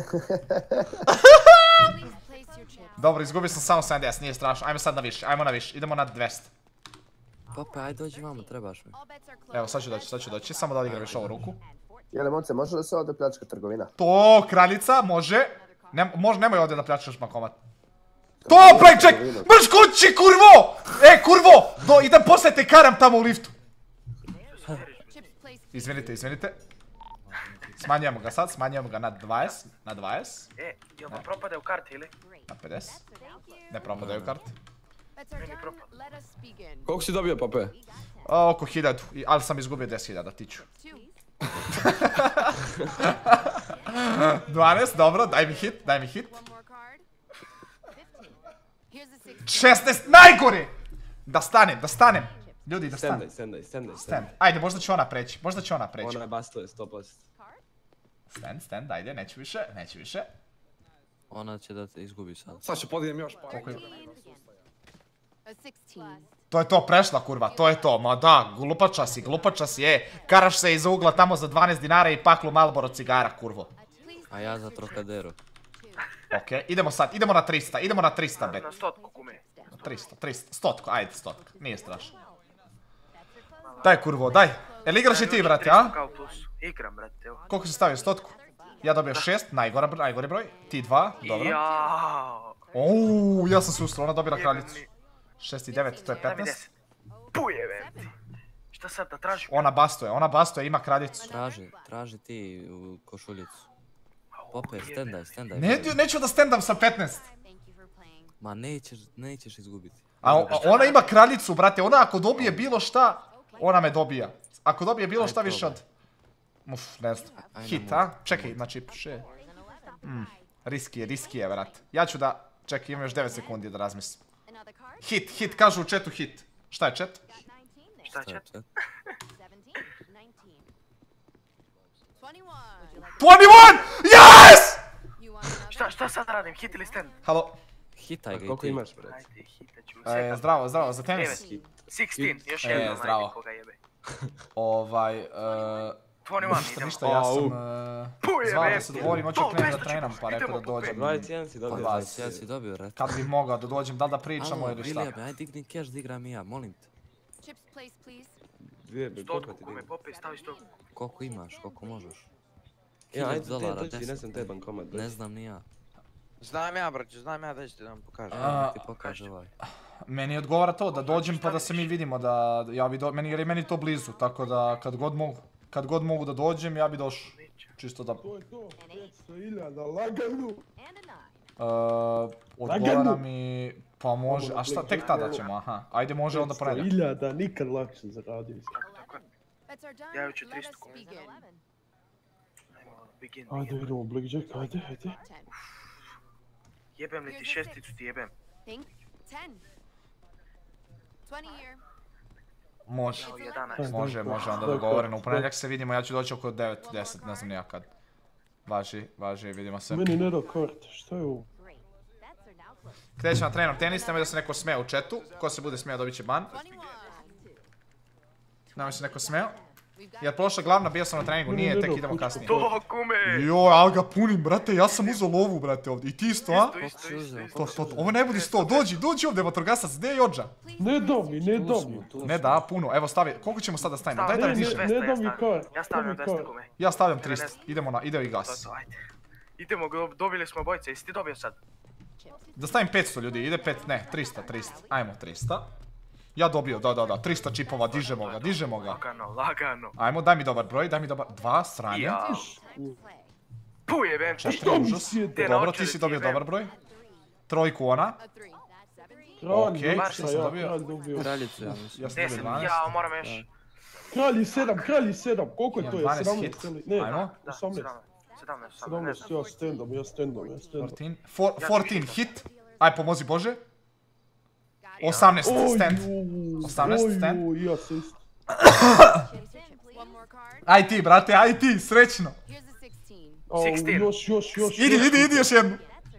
Dobro, izgubio sam samo sedamdeset, nije strašno. Ajmo sad na više, ajmo na više, idemo na dvesta. Pope, ajde dođi vamo, trebaš mi. Evo, sad ću doći, sad ću doći, samo da odigram još ovu ruku. Jele, momce, može da se ovdje pljačka trgovina? To, kraljica, može. Ne, može, nemoj ovdje da pljačkaš bankomat. To, blackjack! Mrš kući, kurvo! E, kurvo! Do, idem poslije te karam tamo u liftu. Izvinite, izvinite. Smanjujemo ga sad, smanjujemo ga na dvadeset, na dvadeset. E, jel vam propade u karti ili? Na pedeset. Ne propadaju u karti. Meni propade. Koliko si dobio, Pape? O, oko hiljadu, ali sam izgubio deset hiljada, tiću. dvanaest, dobro, daj mi hit, daj mi hit. šesnaest, najgore! Da stanem, da stanem. Ljudi, da stanem. Stendaj, stendaj, Stand. Ajde, možda će ona preći, možda će ona preći. Ona je bastuje, sto posto. Stand, stand, ajde, neću više, neću više. Ona će da te izgubi sad. Sad ću podijem još pa. To je to, prešla kurva, to je to, ma da, glupača si, glupača si, e. Karaš se iza ugla tamo za dvanaest dinara i paklu Marlboro cigara, kurvo. A ja za Trocadero. Okej, idemo sad, idemo na trista, idemo na trista, bet. Na stotku, kume. trista, trista, stotku, ajde stotka, nije strašno. Daj kurvo, daj. Jel igraš i ti, brate, a? Igram, brate, evo. Koliko si stavio, stotku? Ja dobio šest, najgori broj, ti dva, dobro. Jao. Ouuu, ja sam se ustrao, ona dobila kraljicu. šest i devet, to je petnaest. Pujeve ti. Šta sad da tražim? Ona bastuje, ona bastuje, ima kraljicu. Traži, traži ti u košuljicu. Pope, stendaj, stendaj. Ne, neću da stendam sa petnaest. Ma nećeš, nećeš izgubiti. A ona ima kraljicu, brate, ona ako dobije bilo šta, ona me dobija. Ako dobije bilo šta više od... Uf, ne znam. Hit, a? Čekaj, znači, še... Riski je, riski je, brate. Ja ću da... Čekaj, imam još devet sekundi da razmislim. Hit, hit, kažu u chatu hit. Šta je chat? Šta je chat? dvadeset jedan! Yes! Šta, šta sad radim, hit ili stand? Halo? Hitaj ga i ti. Koliko imaš, brate? Ajde, hitaću. E, zdravo, zdravo, za tenis. šesnaest, još E, jednom, zdravo. ajde, koga jebe. Ovaj, eee... dvadeset jedan, Ništa, idemo. ništa, ja sam eee... zvao da se dogovorim, hoću krenem da trenam, pa rekao da dođem. dvadeset jedan si dobio. dvadeset jedan si dobio, red. Kad bi mogao da dođem, da li da pričamo ili šta? Alo, William, ajde digni cash da igram i ja, molim te. Dvije bi, koliko Stotku, ti kume, digni? Pope, stavi stotku. Koliko imaš, koliko možeš? Ja, ajde, Hiljadu te dolara, dođi, ne znam te bankomat. Ne znam ni ja. Znam ja, braću, znam ja da ćete da vam pokažem. Evo ti pokaže ovaj. Meni odgovara to, da dođem pa da se mi vidimo, da ja bi do... Meni, jer je meni to blizu, tako da kad god mogu, kad god mogu da dođem, ja bi došao. Čisto da... To je to, petsto hiljada, lagano. Eee, odgovara mi... Pa može, a šta, tek tada ćemo, aha. Ajde, može onda ponedjeljak. petsto hiljada, nikad lakše zaradio. Ja ću tristo kume. Begin. Ajde, idemo blackjack, ajde, ajde. Jebem li ti šesticu, ti jebem. Može. jedanaest. Može, može, onda dogovoreno. U ponedjeljak se vidimo, ja ću doći oko devet, deset, ne znam nijak kad. Važi, važi, vidimo se. Meni ne da karte, šta je ovo? Krećemo na trenom tenis, nemoj da se neko smije u chatu. Ko se bude smijao dobit će ban. Nemoj se neko smijao. Jer prošla glavna, bio sam na treningu, nije, tek idemo kasnije. To, kume! Joj, ali ga punim, brate, ja sam uzeo lovu, brate, ovdje. I ti isto, a? Isto, isto, isto. To, to, ovo ne budi sto, dođi, dođi ovdje, vatrogasac, gdje je Jođa? Ne da mi, ne da mi. Ne da, puno, evo stavi, koliko ćemo sada staviti? Daj da Ne, više. ne, ne da mi kart. Ja stavljam dvesta kume. Ja stavljam tristo, idemo na, ide i gas. To, to, ajde. Idemo, dobili smo obojice, jesi ti dobio sad? Da stavim petsto ljudi, ide pet, ne, tristo, tristo, ajmo tristo. Ja dobio, da, da, da, tristo čipova, dižemo ga, dižemo ga. Lagano, lagano. Ajmo, daj mi dobar broj, daj mi dobar, dva, sranje. Ja. Pujebem. Četiri, užas. Dobro, ti si dobio dobar broj. Trojku ona. Okej, što sam dobio? Kraljicu, ja mislim. Ja sam dobio Deset, dvanaest. ja moram još. Kralji sedam, kralji sedam, koliko je to? Je dvanaest sedamnaest hit. ili? Ne, Ajmo. osamnaest. sedamnaest, sedamnaest, ja stendam, ja stendam, ja stendam. četrnaest, četrnaest hit. Aj, pomozi Bože. osamnaest stand. osamnaest stand. Oj, ja se isto. Aj ti, brate, aj ti, srećno. Au, još, još, još. Idi, idi, idi još jednu.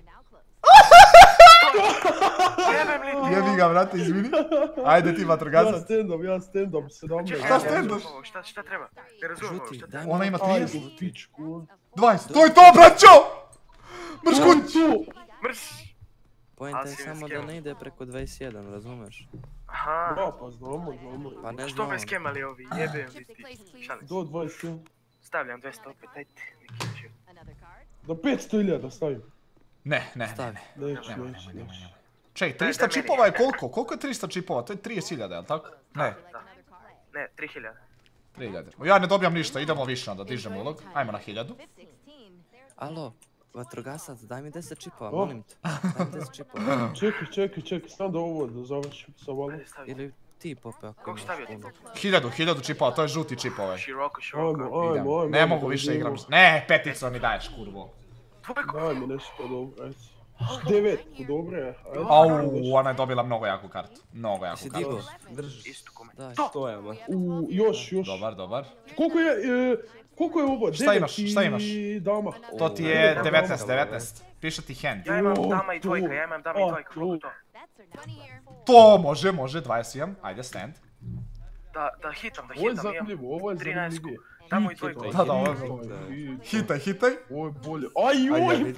Jebi ga, brate, izvini. Ajde ti, vatrogasac. Ja stand-up, ja stand-up, sedamnaest. Šta stand-up? Šta, šta treba? Ne razumijem ovo, šta treba? Ona ima trideset. Ajde, pičku. dvadeset, to je to, braćo! Mrš kuć! Mrš! Pojenta je samo da ne ide preko dvadeset jedan, razumeš? Aha. Da, pa znamo, znamo. Pa ne Što me znam. skemali ovi, jebem li ti. Šalim. Do dvadeset jedan. Stavljam dvesta opet, ajde, neki će. Do petsto hiljada stavim. Ne, ne, ne. Neću, neću, neću. Ček, tristo čipova je koliko? Koliko je tristo čipova? To je trideset hiljada, jel tako? Ne. Ne, tri hiljade. tri hiljade. Ja ne dobijam ništa, idemo više onda, dižemo ulog. Ajmo na hiljadu. Alo, vatrogasac, daj mi deset čipova, O. molim te. Daj mi deset čipova. Čekaj, čekaj, čekaj, sam da ovo da završim sa valom. Ili ti pope ako Koliko imaš stavio ti puno. pope? Hiljadu, hiljadu čipova, to je žuti čip ovaj. Široko, široko. Ajmo, ajmo, Idemo. ajmo. Ne mogu više igram. Ne, peticu mi daješ, kurvo. Daj mi nešto dobro, ajde. Devet, dobro je. Ajde. Au, ona je dobila mnogo jaku kartu. Mnogo jaku Si kartu. digo? Držiš. Isto kome. Daj. Stojama. U, još, još. Dobar, dobar. Koliko je, e, koliko je ovo? Šta Devet imaš, šta imaš? i dama. To ti O, je dama. devetnaest, devetnaest. Piše ti hand. Ja imam O, dama i to. dvojka, ja imam dama i A, dvojka, koliko to? To može, može, dvadeset imam. Ajde, stand. Da, da hitam, da Ovo je hitam, imam zanimljivo, ovo je trinaest. zanimljivije. Damo i dvojku. Da, da, ovo je Hitaj, Hitaj, hitaj. ovo je bolje. Aj, Aj, oj, jebi. pa!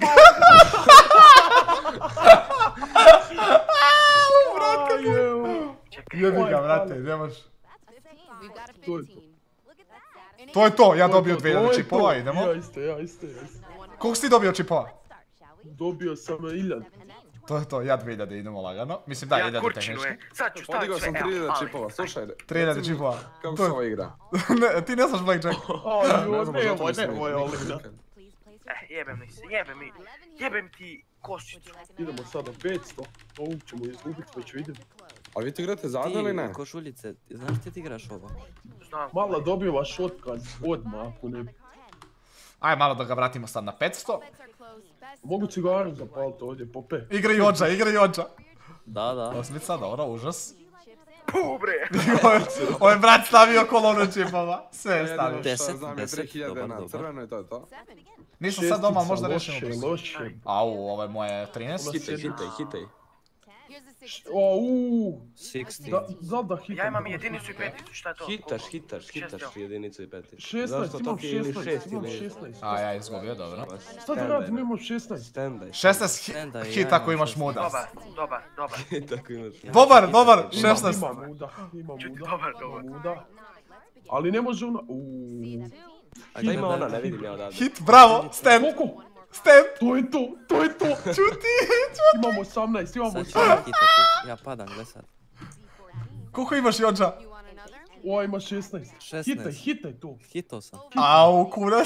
Aj, evo. Jebi ga, brate, nemaš. To je to. To je to, ja dobio To dvije je hiljade to. čipova, idemo. Ja isto, ja isto, ja isto. Koliko si ti dobio čipova? Dobio sam hiljadu. To je to, ja dvije hiljade, idemo lagano. Mislim da, Ja hiljadu kurčinu, tehnički. e. Sad ću stavit Podigao sve, sam evo, tri hiljade ali. čipova, slušaj. tri hiljade čipova. Kako To- se ovo igra? Ne, ti ne znaš Blackjack. Aj, Ne joj, znam, nemoj, zato nisam nemoj, nikad, Olina. nikad. Eh, jebem mi se, jebem mi. Jebem ti koščicu. Idemo sada petsto. Ovo ćemo izgubiti, već vidimo. Ali vi to igrate zajedno ili Ti ne? u košuljice, znaš ti ti igraš ovo? Znam. Mala dobivaš otkaz odmah, ako ne. Aj malo da ga vratimo sad na petsto. Mogu cigaru zapaliti ovdje, pope. Igra i Ođa, igra i Ođa. Da, da. Osmica, dobro, užas. Puh, bre. Ovo je brat stavio kolonu čipova. Sve je stavio. Deset, Znam je deset, tri hiljade dobar, na dobar. crveno i to je to. Nisam sad doma, ali možda Šestica, rešimo. loše, loše. Au, ovo je moje trinaest. Hitaj, hitaj, hitaj. O, uuu. šesnaest. Da, da, da hitam. Ja imam jedinicu i peticu, šta je to? Hitaš, hitaš, hitaš Šest, jedinicu i peticu. šesnaest, Zašto imam to ti je ili šesnaest, šest imam ili... šesnaest. A ja izgubio, dobro. Šta da radim, imam šesnaest. Standaj. šesnaest hi- Stenda i hit ja ako imam imaš šesnaest. muda. Dobar, dobar, dobar. Tako imaš. Dobar, dobar, Imam, šesnaest. imam muda, imam Čuti, muda, dobar, imam dobar. muda. Ali ne može ona, uuu. A da ima ona, ne vidim ja odavde. Hit, bravo, stand, Koliko? stand. To je to, to je to. Čuti, Imamo osamnaest, imamo Sad ću ja osamnaest. hitati, ja padam, gle sad. koliko imaš Jođa? Ova ima šesnaest. šesnaest. Hitaj, hitaj to. Hitao sam. Au, kurac.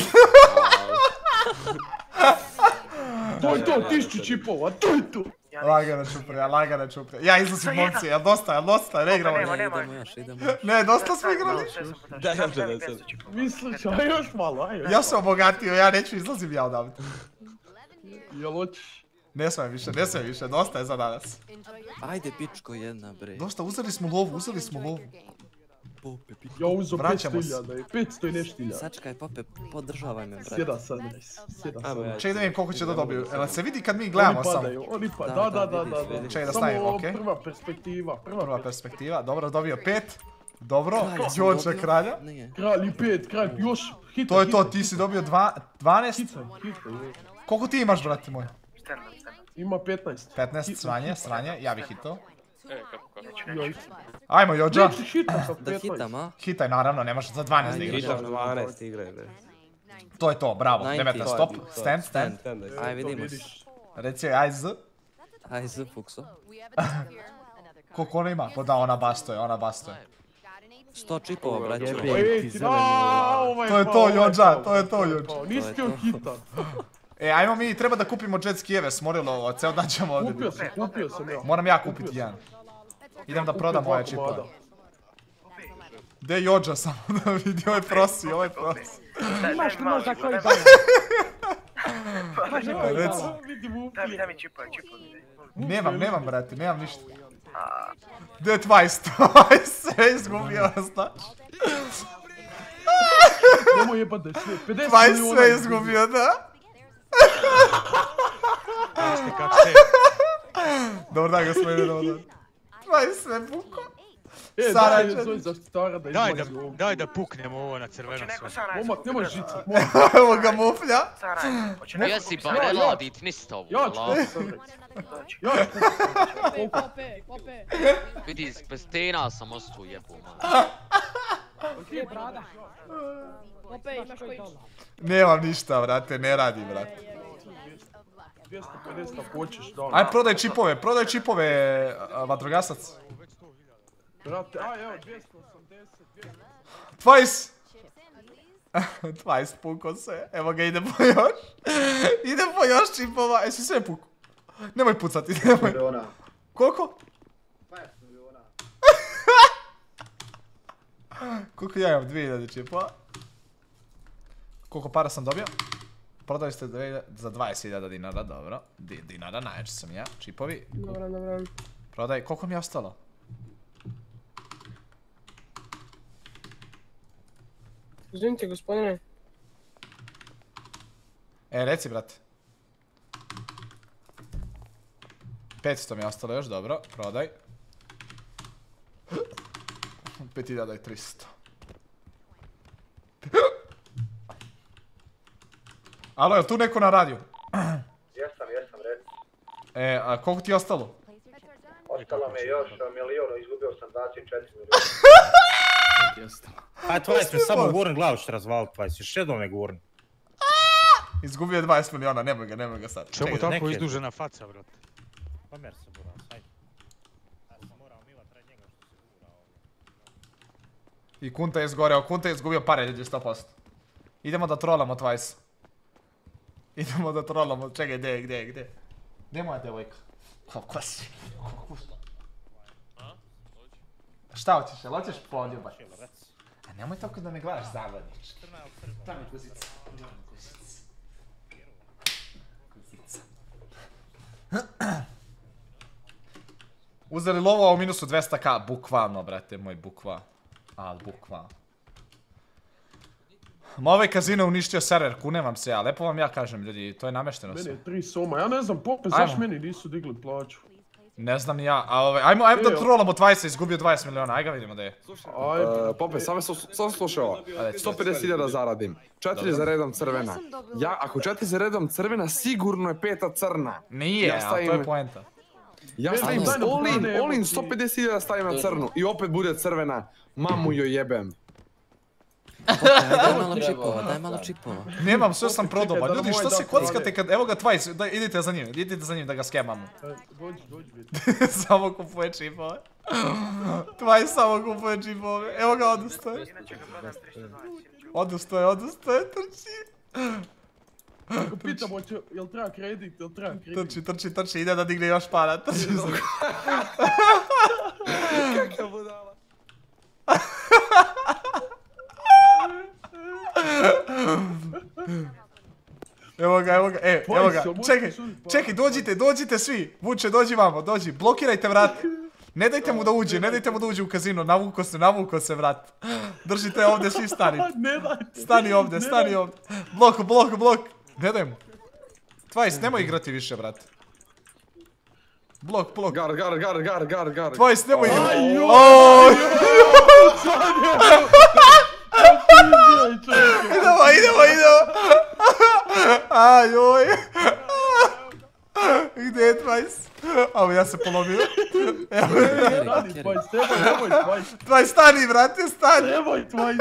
To je to, tisuću čipova, to je to. Lagana čuprija, lagana čuprija. Ja izlazim momci, jel dosta, jel dosta, ne igramo. Nema, Ne, nema. idemo još, idemo još. Ne, dosta smo igrali. Da, ja da, da, sad. Misliš, a još malo, aj. Ja sam obogatio, ja neću izlazim ja odavde. Jel hoćeš? Ne smijem više, ne smijem više, dosta je za danas. Ajde, pičko jedna, bre. Dosta, uzeli smo lovu, uzeli smo lovu. Pope, pičko. Ja uzem Vraćamo petsto se. hiljada i petsto i nešto hiljada. Sačkaj, Pope, podržavaj me, brate. Sjeda sad, sjeda sad. Ajmo, ja. Čekaj da vidim koliko će da dobiju. Jel se vidi kad mi Oni gledamo samo? padaju, oni pa, Da, da, da, da, da, vidiš, da, da. vidiš. Čekaj da stavim, Samo okej. prva perspektiva, prva Prva perspektiva. perspektiva, dobro, dobio pet. Dobro, Kralja sam Jođa dobio. kralja. Nije. Kralj i pet, kralj, još, hitaj, To je to, hitaj. ti si dobio dva, dvanaest. Hitaj, hitaj, Koliko ti imaš, brate moj? Stenam, stenam. ima petnaest. petnaest, sranje, sranje, ja bih hitao. E, kako, kako. Ja isto. Ajmo, Jođa. Neću hitaj sa Da petnaest. hitam, a? Hitaj, naravno, nemaš za dvanaest da Ajde, igraš. Hitaš dvanaest igre, bre. To je to, bravo, devedeset, devetnaest, stop, stand, stand. Standaj. Aj, vidimo se. vidiš. Reci joj, aj z. Aj, z fukso. Koliko ona ima? Pa da, ona bastoje, ona bastoje. sto čipova, braćo. Ej, ti, aaa, ovaj To je pao, to, ovaj Jođa, pao, to je to, ovaj Jođa. pao. Nisi To je htio to. hitat. E, ajmo mi, treba da kupimo jet skijeve, smorilo, ceo dan ćemo ovdje Kupio biti. sam, kupio sam ja. Moram ja kupiti jedan. Idem da prodam Kupio moje dva čipove. komada. Gdje je Jođa samo da vidi, ovaj prosi, ovaj prosi. Imaš li možda koji dan? Imaš li koji Reci. dan? Vidim Daj mi, upije. daj mi čipa, čipa mi daj. Nemam, nemam, brate, nemam ništa. Gdje je dvadeset? Twice, sve izgubio, znaš. Nemoj jebat da je sve, pedeset Twice milijuna sve izgubio, da? Dobar dan, gospodine, dobar dan. Twice sve puko. E, daj, zove zaštitara da Daj izlazi da, ovo. daj da puknemo ovo na crveno sve. Momak, nemoj žicu. Evo ga muflja. Jesi bare radit ništa ovo. Ja ću to sam reći. Ja ću to sam reći. Vidi, bez tena sam ostao jebu, man. Gdje brada? Ope, imaš koji? Nemam ništa, brate, ne radi, brate. dvjesto pedeset ako hoćeš da... Aj, prodaj čipove, prodaj čipove, vatrogasac. Brate, aj evo, dvjesto osamdeset, dvjesto... Twice! Twice puko se, evo ga ide po još. Ide po još čipova, jesi sve puko? Nemoj pucati, nemoj. Koliko? Koliko ja imam? dvije hiljade čipova. Koliko para sam dobio? Prodali ste za dvadeset hiljada dinara, dobro. Dinara, najjači sam ja, čipovi. Dobro, dobro. Prodaj, koliko mi je ostalo? Izvinite, gospodine. E, reci, brate. petsto mi je ostalo još, dobro, prodaj. pet hiljada tristo. Alo, je tu neko na radiju? Jesam, jesam, reci. E, a koliko ti je ostalo? Ostalo mi je još milijuna, izgubio sam dvadeset četiri milijuna. A Twice me samo gurn glavu što razvali Twice, još jednom me gurn. Izgubio je dvadeset milijuna, nemoj ga, nemoj ga sad. Čemu tako izdužena faca, brate? Pa mer se buraz, hajde. Ja sam morao milat red njega što se gura ovdje. I Kunta je izgoreo, Kunta je izgubio pare, ljudi, sto posto. Idemo da trolamo Twice. Idemo da trolamo, čekaj, gdje, gdje, gdje? Gdje je moja devojka? Koliko si? Šta hoćeš, jel hoćeš poljubat? A nemoj tako da me gledaš zavodnički. Tam je kozica. Kozica. Uzeli lovo, a u minusu dvesta ka, bukvalno, brate moj, bukva. Al, bukvalno. Ma ovaj kazino uništio server, kunem vam se ja, lepo vam ja kažem ljudi, to je namešteno sve. Meni je tri soma, ja ne znam, Pope, zašto meni nisu digli plaću? Ne znam ni ja, a ove, ajmo, ajmo da trollamo Twice, izgubio dvadeset miliona, aj ga vidimo da je. Pope, samo slušaj ovo, sto pedeset hiljada zaradim, četiri za redom crvena. Ja, ako četiri za redom crvena, sigurno je peta crna. Nije, ali to je poenta. Ja stavim all-in, all-in, sto pedeset hiljada stavim na crnu i opet bude crvena, mamu joj jebem. Daj malo čipova, daj malo čipova. Nemam, sve sam prodoba. Ljudi, što se kockate kad... Evo ga Twice, idite za njim, idite za njim da ga skemamo. Dođi, dođi. Samo kupuje čipove. Twice samo kupuje čipove. Evo ga, odustaje. Odustaje, odustaje, trči. Pitamo, jel treba kredit, jel treba kredit? Trči, trči, trči, ide da digne još para, trči. Kakav budala. Evo ga, evo ga, e, evo ga, čekaj, čekaj, dođite, dođite svi, Vuče, dođi vamo, dođi, blokirajte vrat. Ne dajte mu da uđe, ne dajte mu da uđe u kazino, navuko se, navuko se vrat. Držite ovdje, svi stanite. Stani ovdje, stani ovdje. Blok, blok, blok, ne daj mu. Twice, nemoj igrati više, brate. Blok, blok. Gar, gar, gar, gar, gar, gar. Twice, nemoj igrati. Idemo, idemo, idemo. Ajoj. Gdje je Twice? Evo, ja se polomio. Evo, Twice, stani, brate, stani. Nemoj, Twice.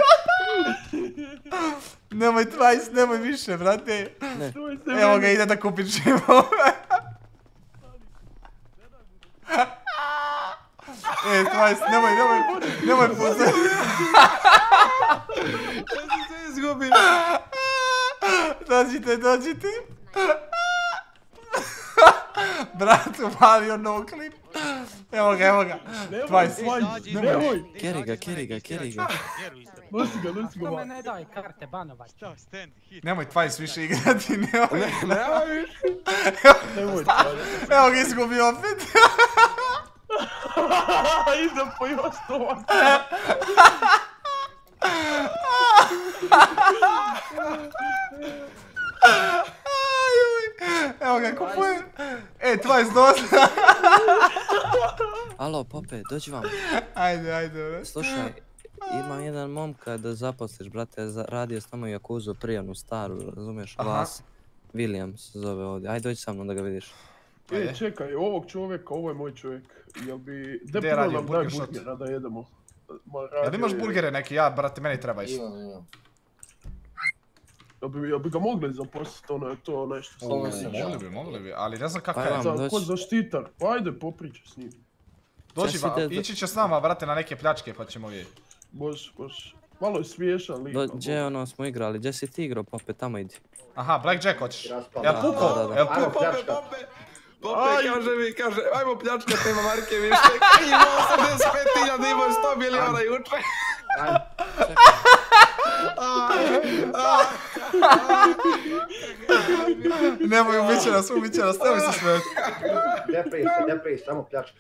Nemoj, Twice, nemoj više, brate. Evo ga, ide da kupi čipove. E, Twice, nemoj, nemoj, nemoj pucati. Ja sam se izgubio. Dođite, dođite. Brat, uvalio no clip. Evo ga, evo ga. dvadeset. Nemoj! Keri ga, keri ga, keri ga. Nosi ga, nosi ga. Kome ne daj karte, banovaj. Nemoj dvadeset više igrati, nemoj. Nemoj više. Nemoj. Evo ga izgubio opet. Idem po još to. Evo ga, kupujem. E, dvadeset osam. Alo, Pope, dođi vam. Ajde, ajde. Slušaj, ima jedan momka da zaposliš, brate, radio s nama u Jakuzu prijavnu staru, razumiješ, Vas. William se zove ovdje, ajde dođi sa mnom da ga vidiš. E, čekaj, ovog čovjeka, ovo je moj čovjek. Jel bi... De prvo nam daj burgera da jedemo. Jel imaš burgere neki? Ja, brate, meni treba isto. Imam, imam. Jel bi ga mogli zaposliti, ono je to nešto... Mogli bi, mogli bi, ali ne znam kako je. Ko zaštitar, pa ajde popričaj s njim. Dođi, ići će s nama, brate, na neke pljačke pa ćemo vidjeti. Bož, bož. Malo je smiješan lik. Gdje ono smo igrali, gdje si ti igrao, Pope, tamo idi. Aha, Blackjack hoćeš. Jel puko? Jel puko? Pope, Pope! Pope kaže mi, kaže, ajmo pljačkat nema Marke više. Ima osamdeset pet hiljada, ima sto miliona juče. Nemoj, ubit će nas, ubit će nas, nemoj se smijeti. Ne prije se, ne prije, samo pljačka.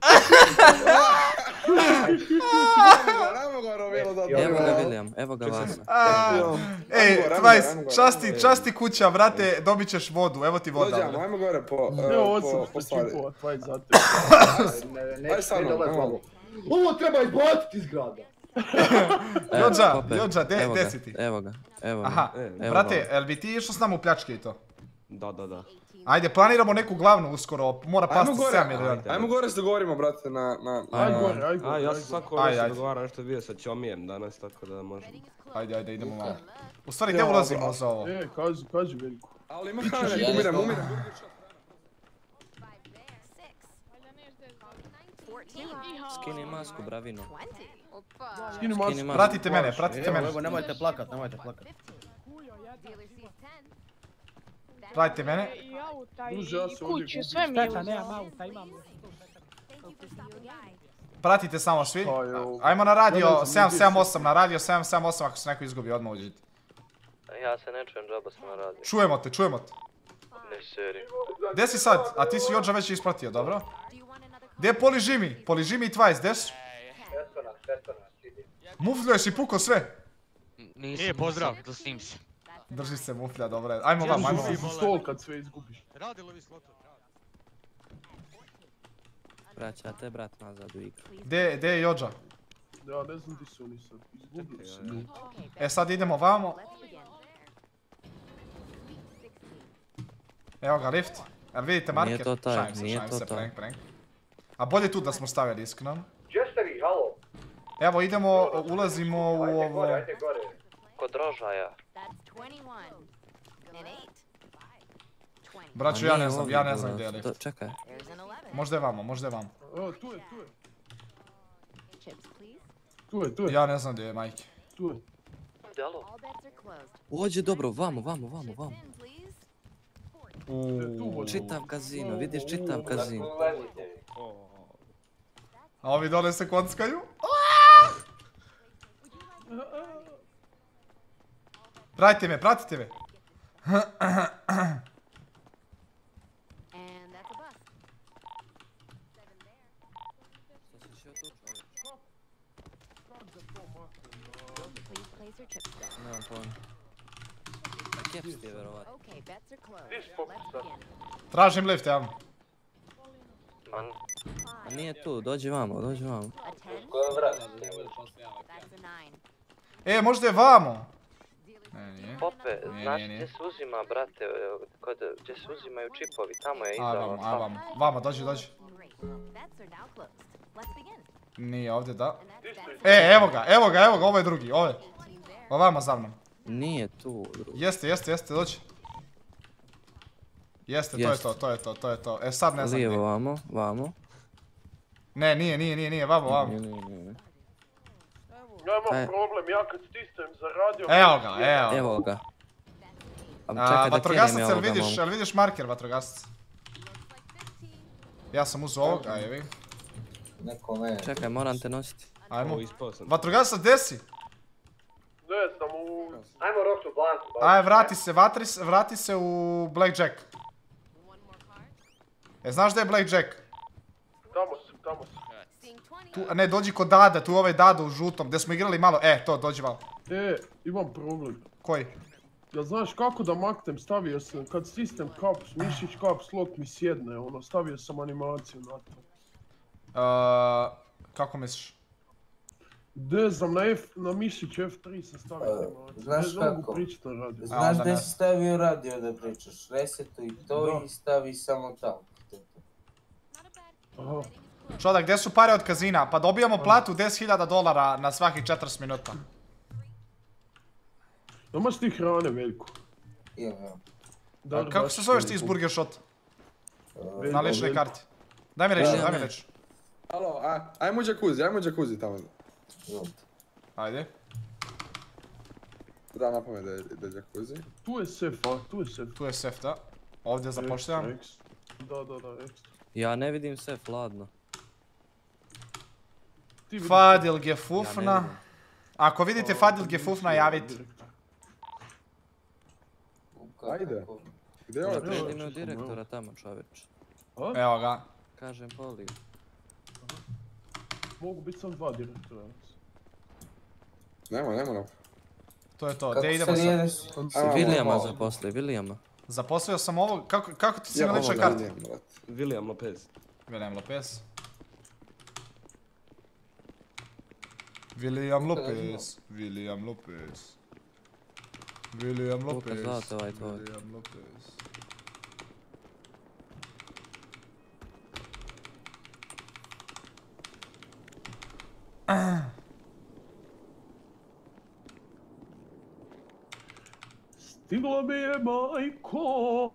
Evo ga William, evo ga Vasa. Ej, dvadeset, časti, časti kuća, brate, dobit ćeš vodu, evo ti voda. Dođemo, ajmo gore po... Evo osamsto čipova, dvadeset za te. Ne dolazimo. Ovo treba izbaciti iz grada. Jođa, Jođa, gdje si ti? Evo ga, evo ga. Aha, brate, jel bi ti išao s nama u pljačke i to? Da, da, da. Ajde, planiramo neku glavnu uskoro, mora pasti sedam milijuna. Ajmo gore se dogovorimo, brate, na... Ajde gore, ajde gore. A, ja sam svako već se dogovaram nešto bio sa Ćomijem danas, tako da možemo. Ajde, ajde, idemo malo. U stvari, gdje ulazimo za ovo? E, kaži, kaži veliko. Ali ima kaže, umiram, umiram. Skini masku, bravino. Skini masku. Pratite mene, pratite mene. Evo, nemojte plakat, nemojte plakat. Pratite mene. I kuću, sve mi je uzao. Nemam auta, imam. Pratite samo svi. Ajmo na radio sedam sedam osam, na radio sedam sedam osam ako se neko izgubi, odmah uđite. Ja se ne čujem, džaba sam na radio. Čujemo te, čujemo te. Ne seri. Gdje si sad? A ti si Jođa već ispratio, dobro? Gdje je Poližimi? Poližimi i dvadeset, gdje su? Mufljo, si pukao sve? Nisam, pozdrav, dosnim se. Drži se muflja, dobro. Ajmo vam, ajmo vam. Stol kad sve izgubiš. Radilo vi sloto. Braća, te brat nazad u igru. Gdje je Jođa? Ja ne znam di su oni sad, izgubili su. E sad idemo vamo. Evo ga, lift. Jel vidite marker? Nije to taj, nije to taj. A bolje tu da smo stavili, iskreno. Gdje ste vi, halo? Evo, idemo, ulazimo u ovo... Ajde gore, ajde gore. Kod rožaja. Braću, ja ne znam, ja ne znam gdje je lift. Čekaj. Možda je vamo, možda je vamo. O, tu je, tu je. Tu je, tu je. Ja ne znam gdje je, majke. Tu je. Ođe, dobro, vamo, vamo, vamo, vamo. Čitav kazino, vidiš čitav kazino. A ovi dole se kockaju. Pratite me, pratite me. Nemam pojma. Keps ti je verovat. Tražim lift, ja. Nije tu, dođi vamo, dođi vamo. E, možda je vamo. Ne, nije. Pope, znaš gdje se uzima, brate, gdje se uzimaju čipovi, tamo je iza. A, vamo, a, vamo. Vamo, dođi, dođi. Nije ovdje, da. E, evo ga, evo ga, evo ga, ovo je drugi, ovo je. Ovamo za mnom. Nije tu, drugi. Jeste, jeste, jeste, dođi. Jeste, to je to, to je to, to je to. E, sad ne znam gdje. Lijevo, vamo, vamo. Ne, nije, nije, nije, nije, vamo, vamo. Ja imam problem, ja kad stisnem za radio... Evo ga, evo. Evo ga. Vatrogasac, jel vidiš, jel vidiš marker vatrogasac? Ja sam uzeo ovog, a jevi. Neko ne. Čekaj, moram te nositi. Ajmo. Vatrogasac, gdje si? Ne znam, u... Ajmo roknu banku. Aj, vrati se, vatri se, vrati se u Blackjack. E, znaš gdje je Blackjack? Tamo sam, tamo sam. Tu, ne, dođi kod Dada, tu ovaj Dado u žutom, gdje smo igrali malo, e, to, dođi malo. E, imam problem. Koji? Ja znaš kako da maknem, stavio sam, kad stisnem caps, mišić caps lock mi sjedne, ono, stavio sam animaciju na to. Uh, kako misliš? Ne znam, na, F, na mišić F tri sam stavio animaciju. Znaš ne, kako? Pričati na radio. Znaš gdje si stavio radio da pričaš, resetuj to i stavi samo tamo. Aha. Čodak, gdje su pare od kazina? Pa dobijamo platu deset hiljada dolara na svakih četrdeset minuta. Imaš ti hrane, Veljko? Imam, imam. A kako se zoveš ti iz Burger Shot? Na ličnoj karti. Daj mi reći, daj mi reći. Alo, ajmo džakuzi, ajmo džakuzi tamo. Ajde. Da napamet da je džakuzi. Tu je sef, a, tu je sef. Tu je sef, da. Ovdje zapošljam. Da, da, da, ekstra. Ja ne vidim sef, ladno. Fadil Gefufna. Ako vidite Fadil Gefufna, javite. Ajde. Gdje je ovo? Imaju direktora tamo, čovječ. Evo ga. Kažem, poli. Mogu biti sam dva direktora. Nema, nema nam. To je to, gdje idemo sad? Williama zaposli, Williama. Zaposlio sam ovo, kako, kako ti si na ličnoj karti? William Lopez. William Lopez. William Lopez, William Lopez. William Lopez, William Lopez. Stigla mi je majko.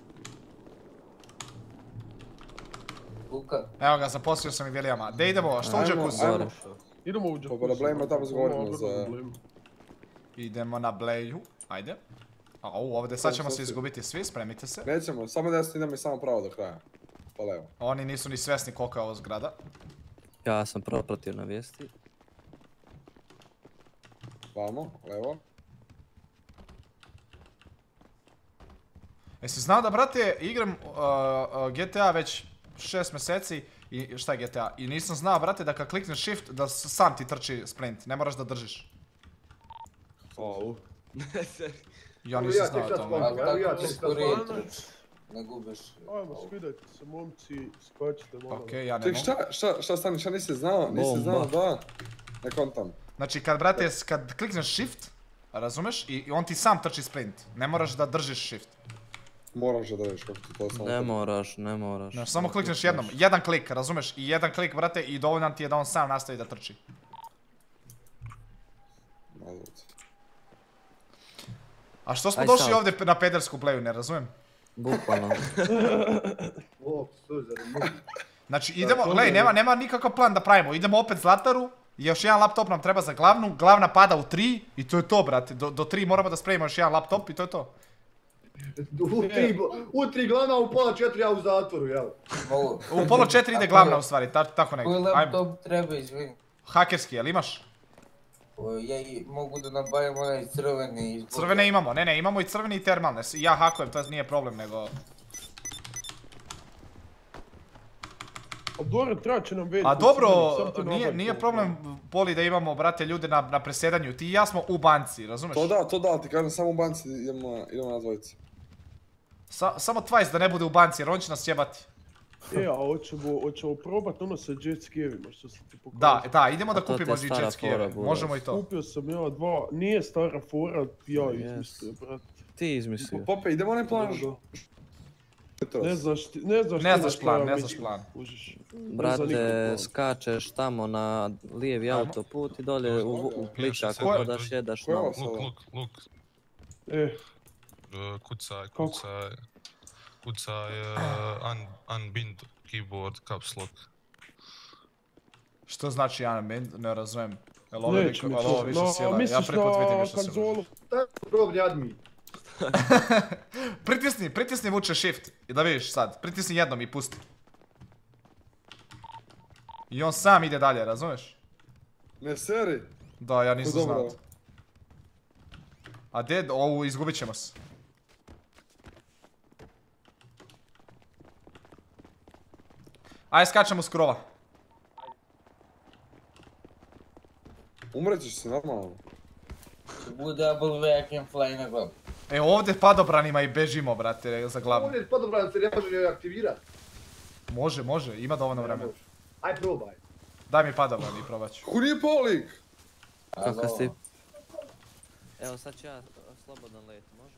Evo ga, zaposlio sam i Williama. Gdje idemo? Što u džakuzi? Idemo u džakuzi. Pa Blejmo tamo zgovorimo za... Idemo na Bleju. Ajde. Au, ovdje sad ćemo se izgubiti svi, spremite se. Nećemo, samo desno idemo i samo pravo do kraja. Pa levo. Oni nisu ni svjesni kolika je ovo zgrada. Ja sam propratio na vijesti. Vamo, levo. Jesi znao da, brate, igram G T A već šest mjeseci i šta je G T A? I nisam znao, brate, da kad klikneš shift da sam ti trči sprint, ne moraš da držiš. Au. Ja nisam znao to. Ali tako ti skorije trč, ne gubiš. Ajmo, skidajte se momci, skačite malo. Okej, ja ne Ček, mogu. šta, šta, šta stani, šta nisi znao? Nisi znao da... Ne kontam. Znači kad, brate, kad klikneš shift, razumeš, i on ti sam trči sprint, ne moraš da držiš shift. Moraš da držiš kako ti to samo... Ne moraš, ne moraš. Ne, samo klikneš jednom, jedan klik, razumeš, i jedan klik, brate, i dovoljan ti je da on sam nastavi da trči. A što smo došli ovdje na pedersku pleju, ne razumijem? Bukvalno. Znači idemo, gledaj, nema, nema nikakav plan da pravimo, idemo opet Zlataru, još jedan laptop nam treba za glavnu, glavna pada u tri i to je to, brate, do, do tri moramo da spremimo još jedan laptop i to je to. U tri, u tri glavna, u pola četiri ja u zatvoru, jel? U pola četiri ide glavna u stvari, ta, tako negdje. Koji laptop treba, izvini? Hakerski, jel imaš? Ja i mogu da nabavim onaj crveni... Crvene imamo, ne ne, imamo i crveni i termalne, ja hakujem, to nije problem, nego... A dobro, treba će nam Veljko. A dobro, nije, nije problem, Poli, da imamo, brate, ljude na, na presedanju, ti i ja smo u banci, razumeš? To da, to da, ti kažem, samo u banci idemo, idemo na dvojici. Sa, samo Twice da ne bude u banci, jer on će nas jebati. E, a hoćemo, hoćemo probat ono sa jet skijevima što sam ti pokazao. Da, da, idemo da kupimo jet skijeve, možemo i to. Kupio sam ja dva, nije stara fora, ja izmislio, brate. Ti izmislio. Pope, idemo onaj plan. Ne znaš ti, ne znaš ti. Ne znaš plan, ne znaš plan. Brate, skačeš tamo na lijevi autoput i dolje u pličak kako da šedaš nogu. Luk, luk, luk. E. Kucaj, kucaj. Kucaj, unbind keyboard caps lock. Što znači unbind? Ne razumijem. Jel ovo više sila? Ja prvi put vidim više sila. Probni admin. Pritisni, pritisni vuče shift i da vidiš sad. Pritisni jednom i pusti. I on sam ide dalje, razumiješ? Ne seri. Da, ja nisam znao. A gdje? Ovu, izgubit ćemo se. Ajde, skačemo s krova. Umrećeš se normalno. Bude W, I can fly na glavu. E, ovdje padobranima i bežimo, brate, za glavu. Ovdje padobran se ne može ni aktivirati. Može, može, ima dovoljno vremena. Aj probaj. Daj mi padobran i probat ću. Ko nije polik? Kakav si? Evo sad ću ja slobodan let, može?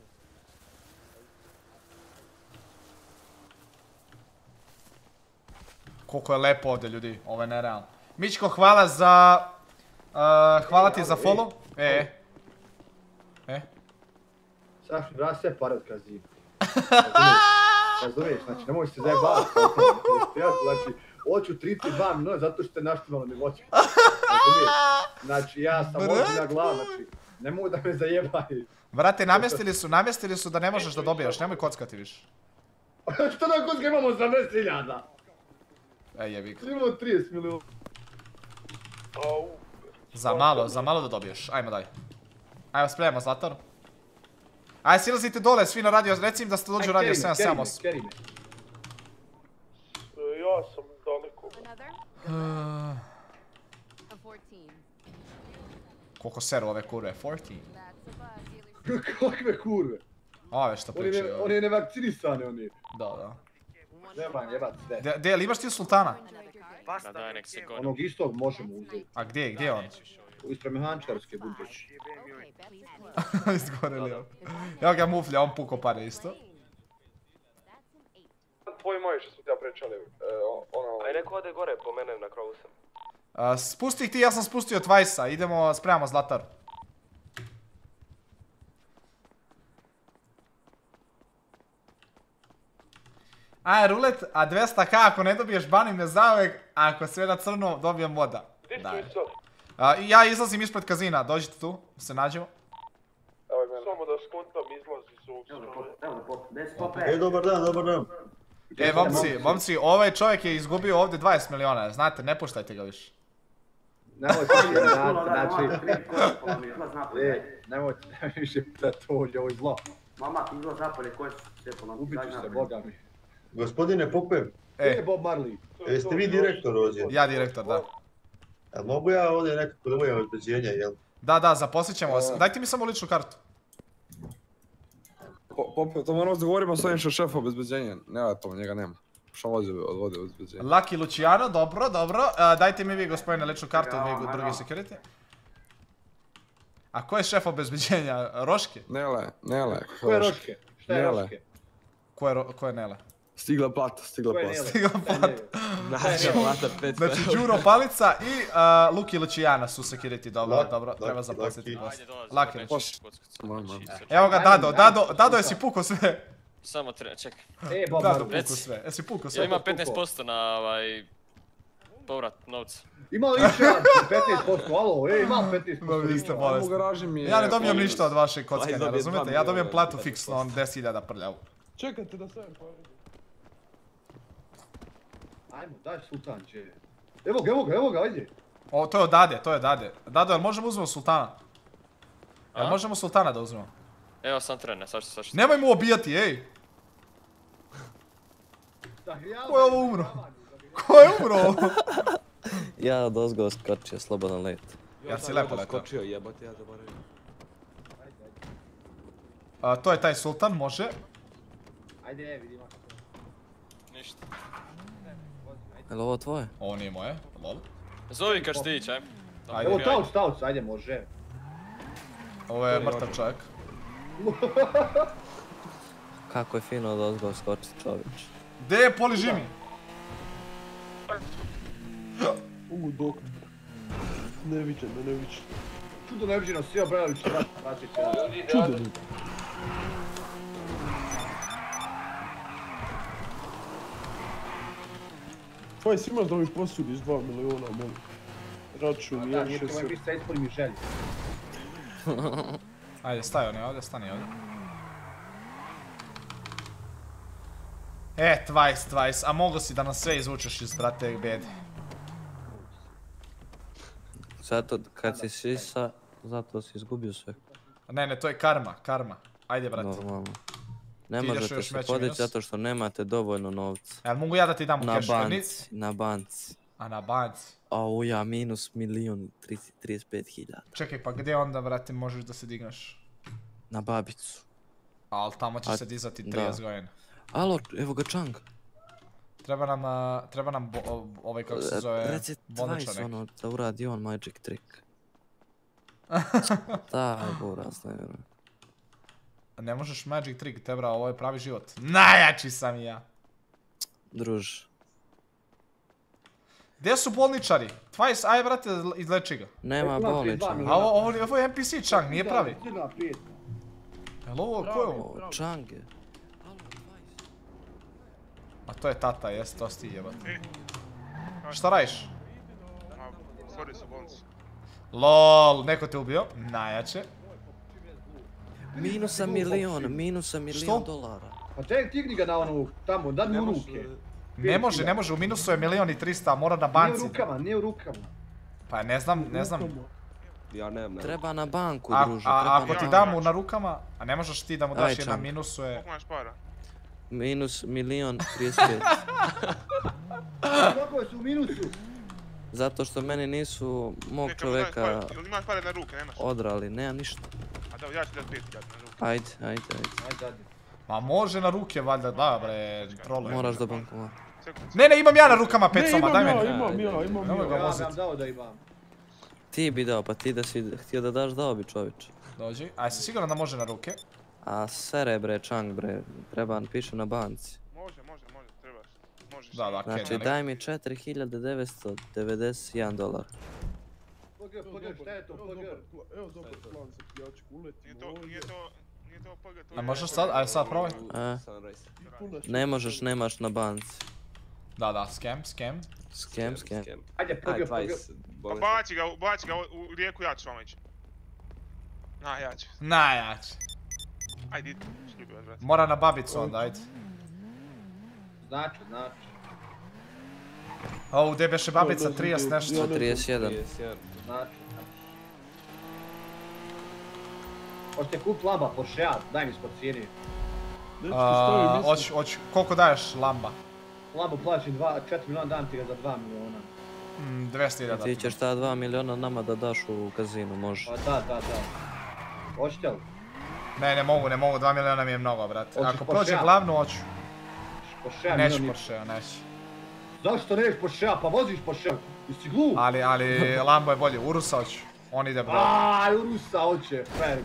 Koliko je lepo ovdje, ljudi, ovo je nerealno. Mičko, hvala za... Hvala ti za follow. E, e. Saši, brat, sve pare od kazina. Razumiješ, znači, nemoj se zajebavati. Znači, hoću trideset dva miliona zato što ste naštimalo mi voće. Razumiješ? Znači, ja sam ozbiljna glava, znači, nemoj da me zajebaju. Brate, namjestili su, namjestili su da ne možeš da dobijaš, nemoj kockati više. Što na kocka imamo osamnaest hiljada? Ej, jebi ga. Imamo trideset miliona. Za malo, za malo da dobiješ, ajmo dalje. Ajmo, spremamo Zlatar. Ajde, silazite dole, svi na radio, reci im da ste dođu radio sedam sedam osam. Keri me, Ja sam daleko. Koliko seru ove kurve, četrnaest. Kakve kurve? Ove što pričaju. On je nevakcinisane, on je. Da, da. Nemam jebat sve. Gdje, imaš ti sultana? Da daj nek se gori. Onog istog možemo uzeti. A gdje, gdje je on? Ispred mehančarske bundeći. Izgoreli on. Evo ga muflja, on puko pare isto. Tvoj moj što smo ti ja pričali, ono... Aj neko ode gore po mene na krovu sam. Spusti ih ti, ja sam spustio dvajsa, idemo, spremamo Zlatar. Aj, rulet, a dvesta ka ako ne dobiješ banim me zauvek, a ako sve na crno dobijem voda. Daj. Ja izlazim ispred kazina, dođite tu, se nađemo. Samo da skontam, izlazi su... E, dobar dan, dobar dan. E, momci, momci, ovaj čovjek je izgubio ovdje dvadeset miliona, znate, ne puštajte ga više. Nemojte više, znači... E, nemojte više da to ovdje, ovo je zlo. Mama, izlaz zapalje, koje su sve po nam... Ubit ću se, boga mi. Gospodine Pope. E, Bob Marley. Jeste vi direktor ovdje? Ja direktor, da. A mogu ja ovdje nekako da moje obezbeđenje, jel? Da, da, zaposlit ćemo vas. Dajte mi samo ličnu kartu. Pope, to moramo dogovorimo s ovim što šef obezbeđenja. Nema to, njega nema. Što vozi od vode obezbeđenja. Lucky Luciano, dobro, dobro. Dajte mi vi, gospodine, ličnu kartu, vi drugi security. A ko je šef obezbeđenja? Roške? Nele, Nele. Ko je Roške? Šta je Roške? Ko je Nele? Stigla plata, stigla plata. Stigla plata. Znači, Đuro Palica i Luki Luciano su security, dobro, dobro, treba zaposliti vas. Lucky Luciano. Evo ga Dado, Dado, Dado jesi puko sve? Samo treba, čekaj. E, Bob, Dado puko sve, jesi puko sve? Ja ima petnaest posto na ovaj... povrat novca. Imao više petnaest posto, alo, ej, imam petnaest posto. Vi ste bolesni. Ja ne dobijem ništa od vašeg kockanja, razumijete? Ja dobijem platu fiksno, on deset hiljada prljavu. Čekajte da sve povedim. Ajmo, daj sultan će. Evo ga, evo ga, evo ga, ajde. O, to je od Dade, to je Dade. Dado, jel možemo uzmemo sultana? Jel možemo sultana da uzmemo? Evo sam trene, sašto, sašto. Nemoj mu obijati, ej! Ko je ovo umro? Ko je umro? Ja od ozgo skočio, slobodan let. Ja si lepo letao. Skočio, jebate, ja zaboravim. To je taj sultan, može. Ajde, vidimo. Ništa. Je li ovo tvoje? Ovo nije moje, lol. Zovi Krstić, aj. Evo Tauc, Tauc, ajde, može. Ovo je mrtav čovjek. Kako je fino od ozgo skočiti čovječ. Gdje je Poli Žimi? U, doktor. Neviđeno, neviđeno. Čudo neviđeno, svi obranović, vratit će nas. Čudo. Fajs, imaš da mi posudiš dva miliona, molim. Račun, ja še se... Da, ispoli mi želji. Ajde, staj oni ovdje, stani ovdje. E, dvadeset, dvadeset, a mogo si da nas sve izvučeš iz brate bede. Zato kad si sisa, zato si izgubio sve. Ne, ne, to je karma, karma. Ajde, brate. Normalno. Ne Ti ideš možete još se veći podići minus? zato što nemate dovoljno novca. Jel mogu ja da ti dam u Na kešu? Jel ni- banci, na banci. A na banci. Au ja, minus milion i trideset pet hiljada. Čekaj, pa gdje onda, brate, možeš da se digneš? Na babicu. Al tamo će A- se dizati da. trideset godina. Alo, evo ga Čang. Treba nam, a, treba nam bo- o- ovaj, kako se zove, Reci bolničar Twice neki. ono da uradi on magic trick. Daj, buraz, ne vjerujem. Ne možeš magic trick, te bra, ovo je pravi život. Najjači sam i ja. Druž. Gdje su bolničari? Twice, aj brate, izleči ga. Nema bolničara. A ovo, ovo, ovo je N P C Chang, nije pravi. Jel ovo, ko je ovo? O, Chang je. A to je tata, jes, to si ti jebate. Šta radiš? Stvorio se u bolnici. LOL, neko te ubio, najjače. Minusa milion, minusa milion dolara. Pa tek digni ga na onu, tamo, da mi u ruke. Ne može, ne može, u minusu je milion i trista, mora na banci. Nije u rukama, nije u rukama. Pa ne znam, ne znam. Ja nemam, nemam. Treba na banku, A, druže. a treba ako na ti banku. dam mu na rukama, a ne možeš ti da mu daš Aj, jer na Chang. minusu je... Koliko imaš para? Minus milion trideset pet. Kako su u minusu? Zato što meni nisu mog Neka mu daj čoveka pare. Jel imaš pare na ruke, nemaš? odrali, nemam ništa. A da, ja ću dati pet hiljada na ruke. Ajde, ajde, ajde. Ajde, dadni. Ma može na ruke, valjda, da bre, trolujem. Moraš do bankomata. Ne, ne, imam ja na rukama pet Ne, soma, imam daj ja, meni. imam ja, imam Nemoj ja. ga Ja vozit. sam dao da imam. Ti bi dao, pa ti da si htio da daš, dao bi čovječe. Dođi, aj si siguran da može na ruke? A sere bre, Chang bre, treba piše na banci. Može, može, može, trebaš. Možeš. Da, da, Znači Kenja, daj mi četiri hiljade devetsto devedeset jedan dolar. Pogr, pogr, šta je to, pogr? Evo dobar plan za pljačku, uletimo Nije to, ovdje. nije to, nije to P G, to A je... možeš sad, aj sad probaj. E, ne možeš, nemaš na banci. Da, da, scam, scam. Scam, scam. Ajde, pogr, pogr. Pa baci ga, baci ga u u rijeku, ja ću vam ići. Na, ja ću. Najjači. Ajde, idi, šljubi vas, brate. Mora na babicu onda, ajde. Znači, znači. O, gdje beše babica, trideset nešto. trideset jedan. Znači. Hoćete kupit lamba Porschea, daj mi ispod cijeni. A, Hoću, hoću, koliko daješ lamba? Lambu plaćim dva, četiri milijuna, dam ti ga za dva milijuna. Mm, dvjesto hiljada. Ti ćeš ta dva miliona nama da daš u kazinu, može. Pa da, da, da. Hoćete li? Ne, ne mogu, ne mogu, dva milijuna mi je mnogo, brate. Hoćeš Ako Porschea? prođe glavnu, hoću. Porschea, Neću milijun i- Porschea, neću. Zašto neš Porschea? Pa voziš Porschea. Jesi glup? Ali, ali, Lambo je bolji, Urusa hoću. On ide broj. Aaaa, Urusa hoće, fer.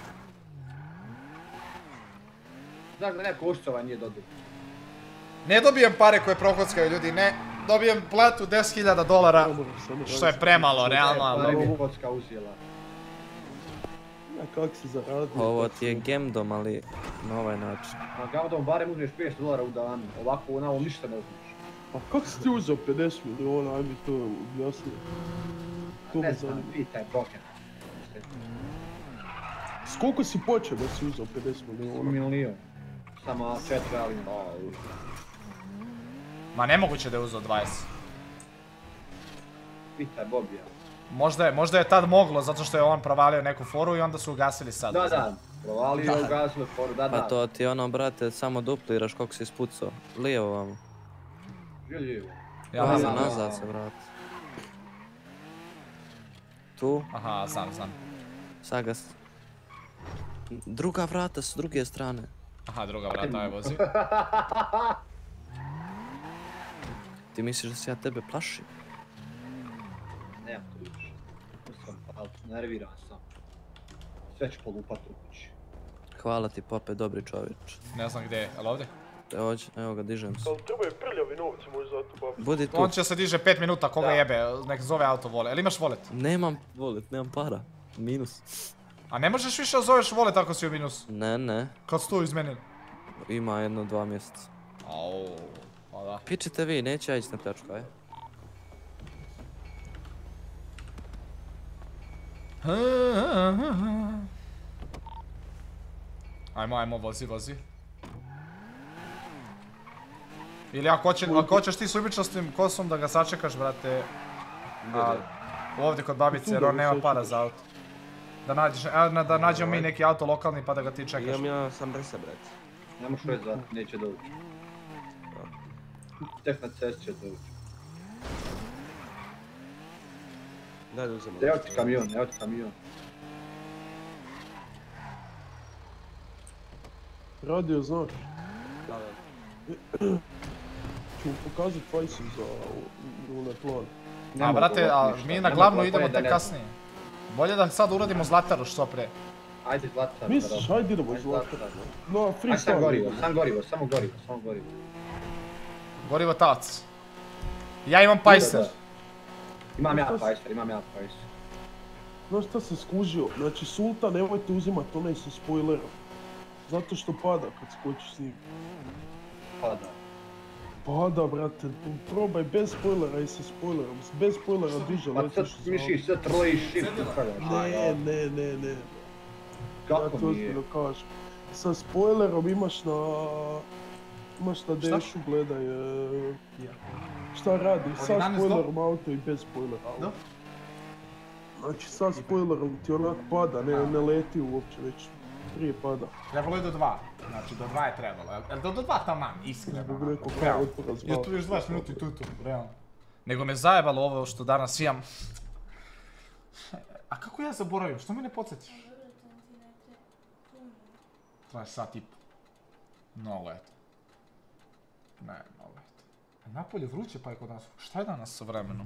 Znaš da neko ošcova nije dobio. Ne dobijem pare koje prokockaju ljudi, ne. Dobijem platu deset hiljada dolara, što je premalo, realno, Pare ali... mi je kocka uzela. Ja, kak si zaradio? Ovo ti je gemdom, ali na ovaj način. Na Gavdom barem uzmeš petsto dolara u danu, ovako na ovom ništa ne uzmeš. Pa kako si ti uzeo pedeset milijuna, aj mi to objasni. To me Ne znam, zanima. pitaj broker. S koliko si počeo da si uzeo pedeset milijuna? Milijon. Samo četiri, ali... Ma nemoguće da je uzeo dvadeset. Pitaj Bobija. Možda je, možda je tad moglo, zato što je on provalio neku foru i onda su ugasili sad. Da, da, provalio je ugasilo foru, da, da. Pa to ti ono, brate, samo dupliraš koliko si ispucao. Lijevo vamo. Gdje lijevo? Ja Nazad, znam. nazad se vrati. Tu. Aha, znam, znam. Sad ga... s- Druga vrata s druge strane. Aha, druga vrata, aj vozi. Ti misliš da se ja tebe plašim? Nemam to više. Sam pal, nerviran sam. Sve ću polupat u kući. Hvala ti, Pope, dobri čovječ. Ne znam gdje je, ali ovdje? Evo, evo ga, dižem se. Ali treba je prljavi novci možda za to babi. Budi tu. On će se diže pet minuta, koga Da. jebe, nek zove auto volet. Jel imaš volet? Nemam volet, nemam para. Minus. A ne možeš više da zoveš volet ako si u minusu? Ne, ne. Kad su to izmenili? Ima jedno, dva mjeseca. Au, pa da. Pičite vi, neće ja ići na pljačku, aj. Ajmo, ajmo, vozi, vozi. Ili ako, hoće, ako hoćeš ti s ubičastim kosom da ga sačekaš, brate. A, Ovdje kod babice jer on nema para za auto. Da nađeš, evo da nađemo mi neki auto lokalni pa da ga ti čekaš. Imam ja sam rese, bret. Ne možeš već za, neće doći. Tek na cest će doći. Daj da uzemo. Evo ti kamion, evo ti kamion. Radio znak. Da, da. Ću mu pokazat fajsu za onaj plan. A brate, a mi na glavnu idemo tek kasnije. Bolje da sad uradimo Zlataru što pre. Ajde Zlataru. Misliš, ajde idemo Zlataru. No, freestyle. Ajde sam gorivo, sam gorivo, samo gorivo, samo gorivo. Gorivo tac. Ja imam pajser. Imam ja pajser, imam ja pajser. Znaš šta sam skužio? Znači, Sultan, nemojte uzimat onaj sa spoilerom. Zato što pada kad skočiš s njim. Pada. Pada, brate, probaj bez spoilera i sa spoilerom. Bez spoilera diže letiš. Pa sad mišiš, sad trojiš shift upravljaš. Ne, ne, ne, ne. Kako nije? nije? Ja to kažem. Sa spoilerom imaš na... Imaš na dešu, gledaj... Šta radi, sa spoilerom auto i bez spoilera. Znači, sa spoilerom ti onak pada, ne leti uopće već. Prije pada. Trebalo je do dva, znači do dva je trebalo, jel do dva taman, iskreno. Realno. Je tu još dvadeset minuta i tu tu, realno. Nego me zajebalo ovo što danas imam. A kako ja zaboravim, što mi ne podsjetiš? Traje sat i po. Mnogo eto. Ne, mnogo eto. Napolje vruće pa je kod nas, šta je danas sa vremenom?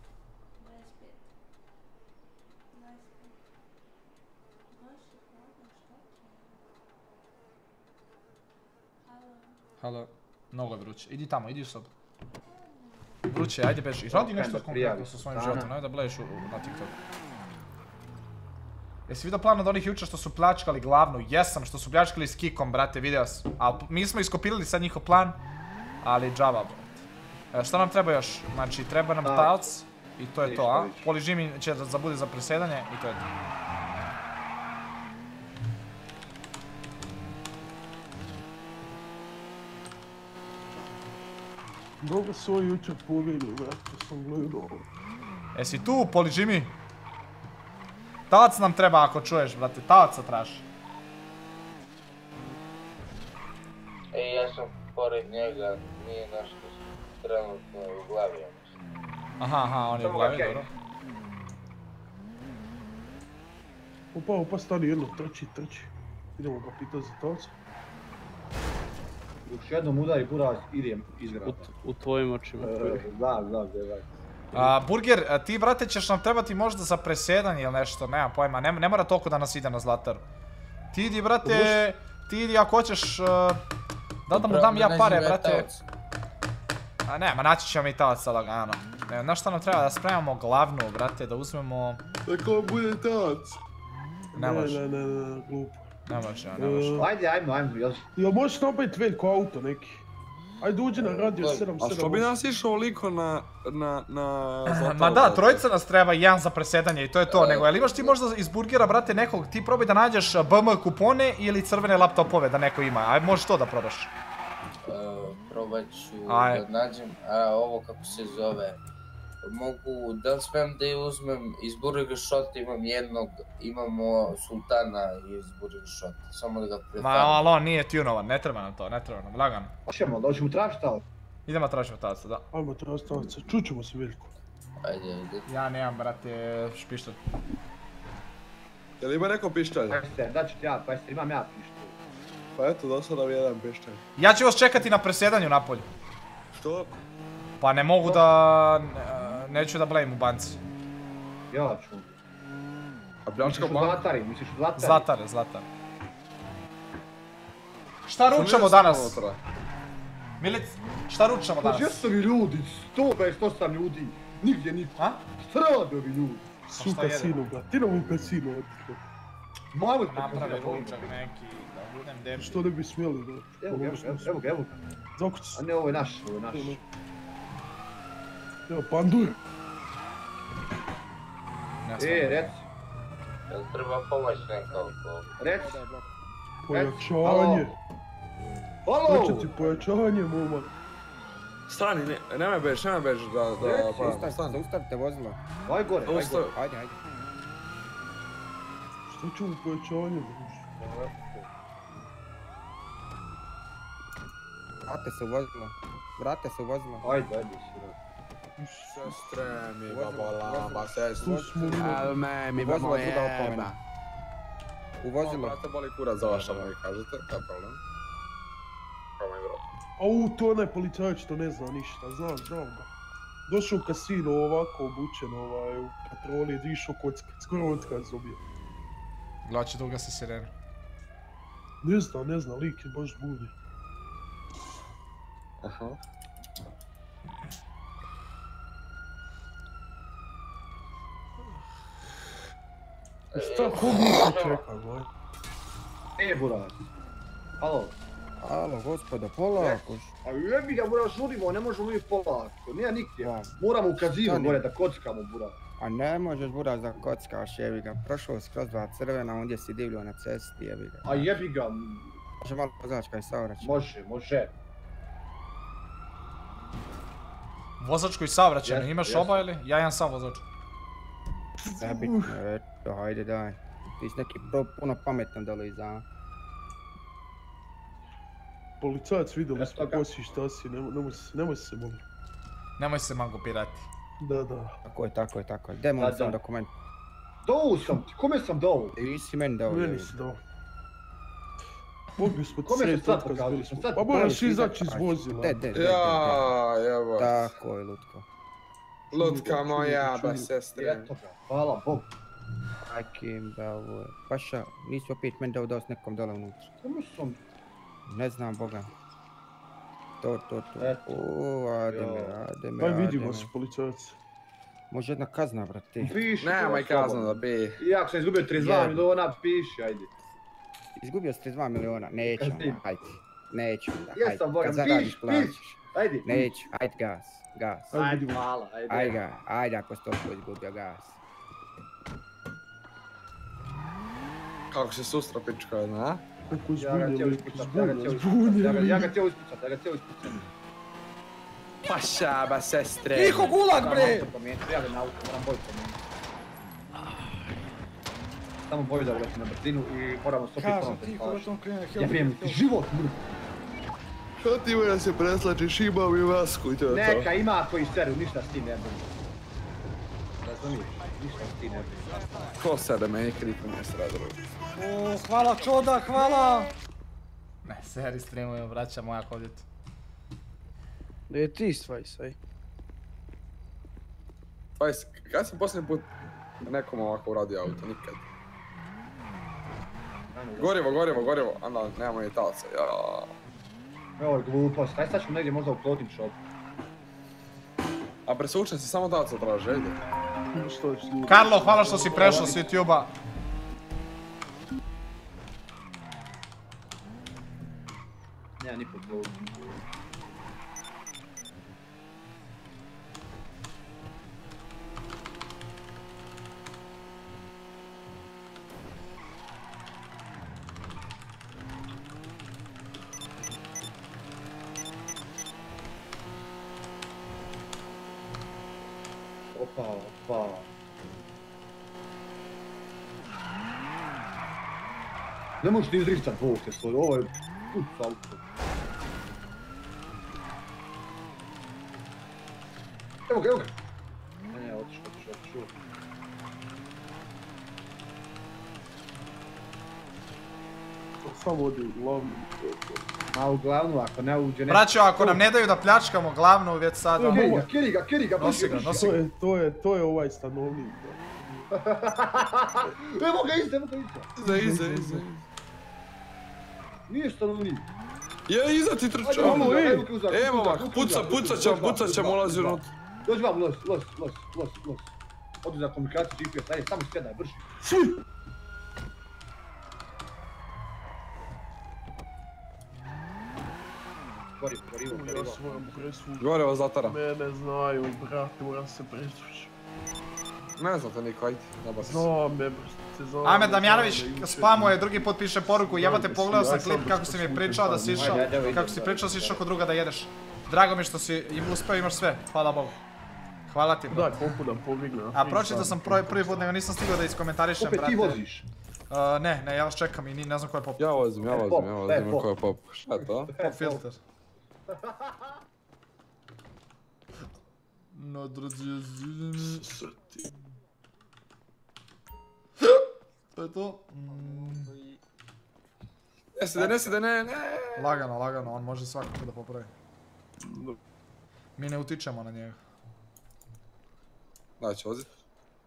Halo, mnogo je vruće. Idi tamo, idi u sobu. Vruće, ajde beži. Radi nešto konkretno sa svojim životom, nemoj da bleješ na TikToku. Jesi vidio plan od onih jučer što su pljačkali glavnu? Jesam, što su pljačkali s kikom, brate, vidio sam. Ali mi smo iskopirali sad njihov plan, ali džaba, brate. Šta nam treba još? Znači, treba nam taoc i to je to, a? Poližimi će da bude za presedanje i to je to. Dobro su ovo jučer pobjegli, brate, sam gledao. Jesi tu, Polijimi? Talac nam treba ako čuješ, brate, talaca traži. Ej, ja sam pored njega, nije nešto trenutno u glavi. Aha, aha, on je u glavi, dobro. Opa, opa, stani jedno, trči, trči. Idemo ga pitat za talca. Još jednom udari buraz, idem izgrada. U tvojim očima. Da, da, da. Burger, ti brate ćeš nam trebati možda za presjedanje ili nešto, nema pojma, ne mora toliko da nas ide na Zlataru. Ti idi brate, ti idi ako hoćeš, da da mu dam ja pare brate. A ne, ma naći ćemo i talaca lagano. Znaš šta nam treba, da spremamo glavnu brate, da uzmemo... Tako bude talac. Ne može. Ne, ne, ne, glupo. Ne može, ne može. Ajde, ajmo, ajmo, jel? Jel možeš napraviti veliko auto neki? Ajde uđi na radio sedam sedam. A što bi nas išao oliko na... na... na... Ma da, trojica nas treba i jedan za presedanje i to je to. Nego, jel imaš ti možda iz burgera, brate, nekog, ti probaj da nađeš B M kupone ili crvene laptopove da neko ima. Ajde, možeš to da probaš. Probat ću da nađem, a ovo kako se zove. Mogu, da li smijem da je uzmem iz Burger Shot, imam jednog, imamo Sultana iz Burger Shot, samo da ga prefarim. Ma, ali on nije tunovan, ne treba nam to, ne treba nam, lagano. Hoćemo, da hoćemo tražiti talac? Idemo tražiti talaca, da. Ajmo tražiti talaca, čućemo se Veljko. Ajde, ajde. Ja nemam, brate, pištolj. Jel ima neko pištolj? Pajster, da ću ti ja, Pajster, imam ja pištolj. Pa eto, do sada mi jedan pištolj. Ja ću vas čekati na presjedanju napolju. Što? Pa ne mogu da... Neću da blejim u banci. Ja ću. A pljačka banka? Zlatari, misliš u Zlatari? Zlatare, Zlatare. Šta ručamo danas? Milic, šta ručamo danas? Gdje su ovi ljudi? sto pedeset osam ljudi. Nigdje niko. A? Šta rade ovi ljudi? Su kasinu, ga. Ti nam u kasinu odite. Malo naprave ručak neki, da budem debil. Što ne bi smjeli, da? Evo ga, evo ga, evo ga. Zakući. A ne, ovo je naš, ovo je naš. Evo, pandur. E, reci. Jel treba pomoć nekako? Reci. Pojačanje. Halo. Reći ti pojačanje, momak. Stani, ne, nemoj bež, nemoj bež da, da, pa, stani. Zaustavite vozilo. Aj gore, aj gore. Ajde, ajde. Što ću u pojačanje, druži? Vrate se u vozilo. Vrate se u vozilo. Ajde, ajde, siro. Sestre mi, babolama, sestru. Tu smo mi. Elme mi, Vozilo babo druga opomena. jeba. U vozilo. Brate, boli kurac za vaša, mi kažete, kaj problem? Kao moj bro. Au, to je onaj policajac što ne zna ništa, znam, znam ga. Došao u kasino ovako obučen, ovaj, u patroli, išao kockat, skoro otkaz dobio. Glače da ugasi sirenu. Ne zna, ne zna, lik je baš budi. Aha. Šta, ko mi se čeka, gledaj? E, buraz. Halo. Halo, gospodo, polako. A jebi ga, buraz, žurimo, ne možemo uvijek polako. Nije nikdje. Moramo u kazino gore da kockamo, buraz. A ne možeš, buraz, da kockaš, jebi ga. Prošao skroz dva crvena, ondje si divljao na cesti, jebi ga. A jebi ga. Može malo poznač kaj saobraćaj. Može, može. Vozačku i saobraćajnu, imaš oba ili? Ja imam sam vozač. Nebitno, eto, hajde daj. Ti si neki puno pametan dole iza. Policajac, vidjeli smo ko si, šta si, nemoj se molim. Nemoj se mango pirati. Da, da. Tako je, tako je, tako je. Daj molim sam dokument. Dao sam ti, kome sam dao? Ti si meni dao. Meni si dao. Mogli smo ti Kome sred sam sad otkaz pokazali? bili smo. Sad Pa moraš izaći iz vozila. De, de, de, Ja, jeba. Tako je, Lutko. Lutka moja, ba sestre. Eto ga, hvala Bogu. Akim, da ovo je. Paša, nisi opet meni dao dao s nekom dole unutra. Kome sam? Ne znam, Boga. To, to, to. Eto. Uuu, ade me, ade me, Daj ade vidimo me. se, policajac. Može jedna kazna, brate. Piši. Nemoj kazna da bi. Iako sam izgubio trideset dva miliona, piši, ajde. Izgubio si trideset dva miliona, neću onda, hajde. Neću onda, hajde. Jesam, Boga, Kad zaradiš, piš, plaćaš. piš. Ajde. Neću, hajde gas, gas. Ajde, hvala, ajde. Ajde ga, ajde ako si toliko izgubio gas. Kako se sustra pička jedna, a? Kako Ja ga htio zbunjeli, ispucat, ja ga htio ispucat, zbunjeli. ja ga- ja ga htio ispucat, ja ga htio ispucat. Paša, ba sestre. Tiho, gulag, bre! Ja ga na auto, moram boju promijeniti. Samo boju da uletim na brzinu i moramo stopiti ponovno. tiho, da tom krene Jebijem ti život, mrk. Što ti mora se preslačiš, imam i masku i to je to. Neka ima koji seru, ništa s tim ne brini. Razumiješ, ništa s tim ne brini. Ko sere, meni kripo nije sradilo. O, hvala čoda, hvala! Ne, seri streamujemo, braća moja kodjetu. Da je ti svaj, svaj. Pajs, kad sam posljednji put nekom ovako uradio auto, nikad. Gorivo, gorivo, gorivo, onda nemamo ni talca, jaaaa. Ovo je glupost, aj sad ćemo negdje možda u clothing shop. A presučen se samo talca traže, ide. Karlo, hvala što si prešao s YouTube-a. Nema niko glupo. Opa, opa. Ne možeš ti izristat Bog te svoj, ovo je put auto. Evo ga, evo ga. Ne, ne, otišao, otišao, otišao. Samo odi u glavnu. Ma u glavnu, ako ne uđe... Braćo, ako nam ne daju da pljačkamo glavnu već sada... Kiri ga, kiri ga, kiri ga, Nosi ga, nosi To ga. je, to je, to je ovaj stanovnik. Evo ga iza, evo ga iza. Iza, iza, iza. Nije stanovnik. Je, iza ti trčao. Evo ovak, puca, pucat ćemo, pucat ćemo, ulazi unutra. Dođi vam, los, los, los, los, los. Odi za komunikaciju G P S, ajde, samo sjedaj, brži. Gorivo, gorivo, gorivo. Ja se moram presvući. Gorivo zatara. Mene znaju, brate, moram se presvući. Ne znam to niko, ajde, naba se. Znam me, brate, znam. Ahmed Damjanović spamuje, drugi put piše poruku, jebate pogledao sam klip kako si mi pričao da si išao, kako si pričao si išao kod druga da jedeš. Drago mi što si im uspeo, imaš sve. Hvala Bogu. Hvala ti. Daj, popudan pobigne. A pročitao sam prvi put, nego nisam stigao da iskomentarišem, brate. Opet ti voziš? Ne, ne, ja vas čekam i ne znam ko je pop. Ja vozim, ja vozim, ja vozim, ko je pop. Šta je to? Pop filter. Nadrađe zidini. To je to. Nesi da, nesi da, ne, ne. Lagano, lagano, on može svakako da popravi. Mi ne utičemo na njega. Da će vozit.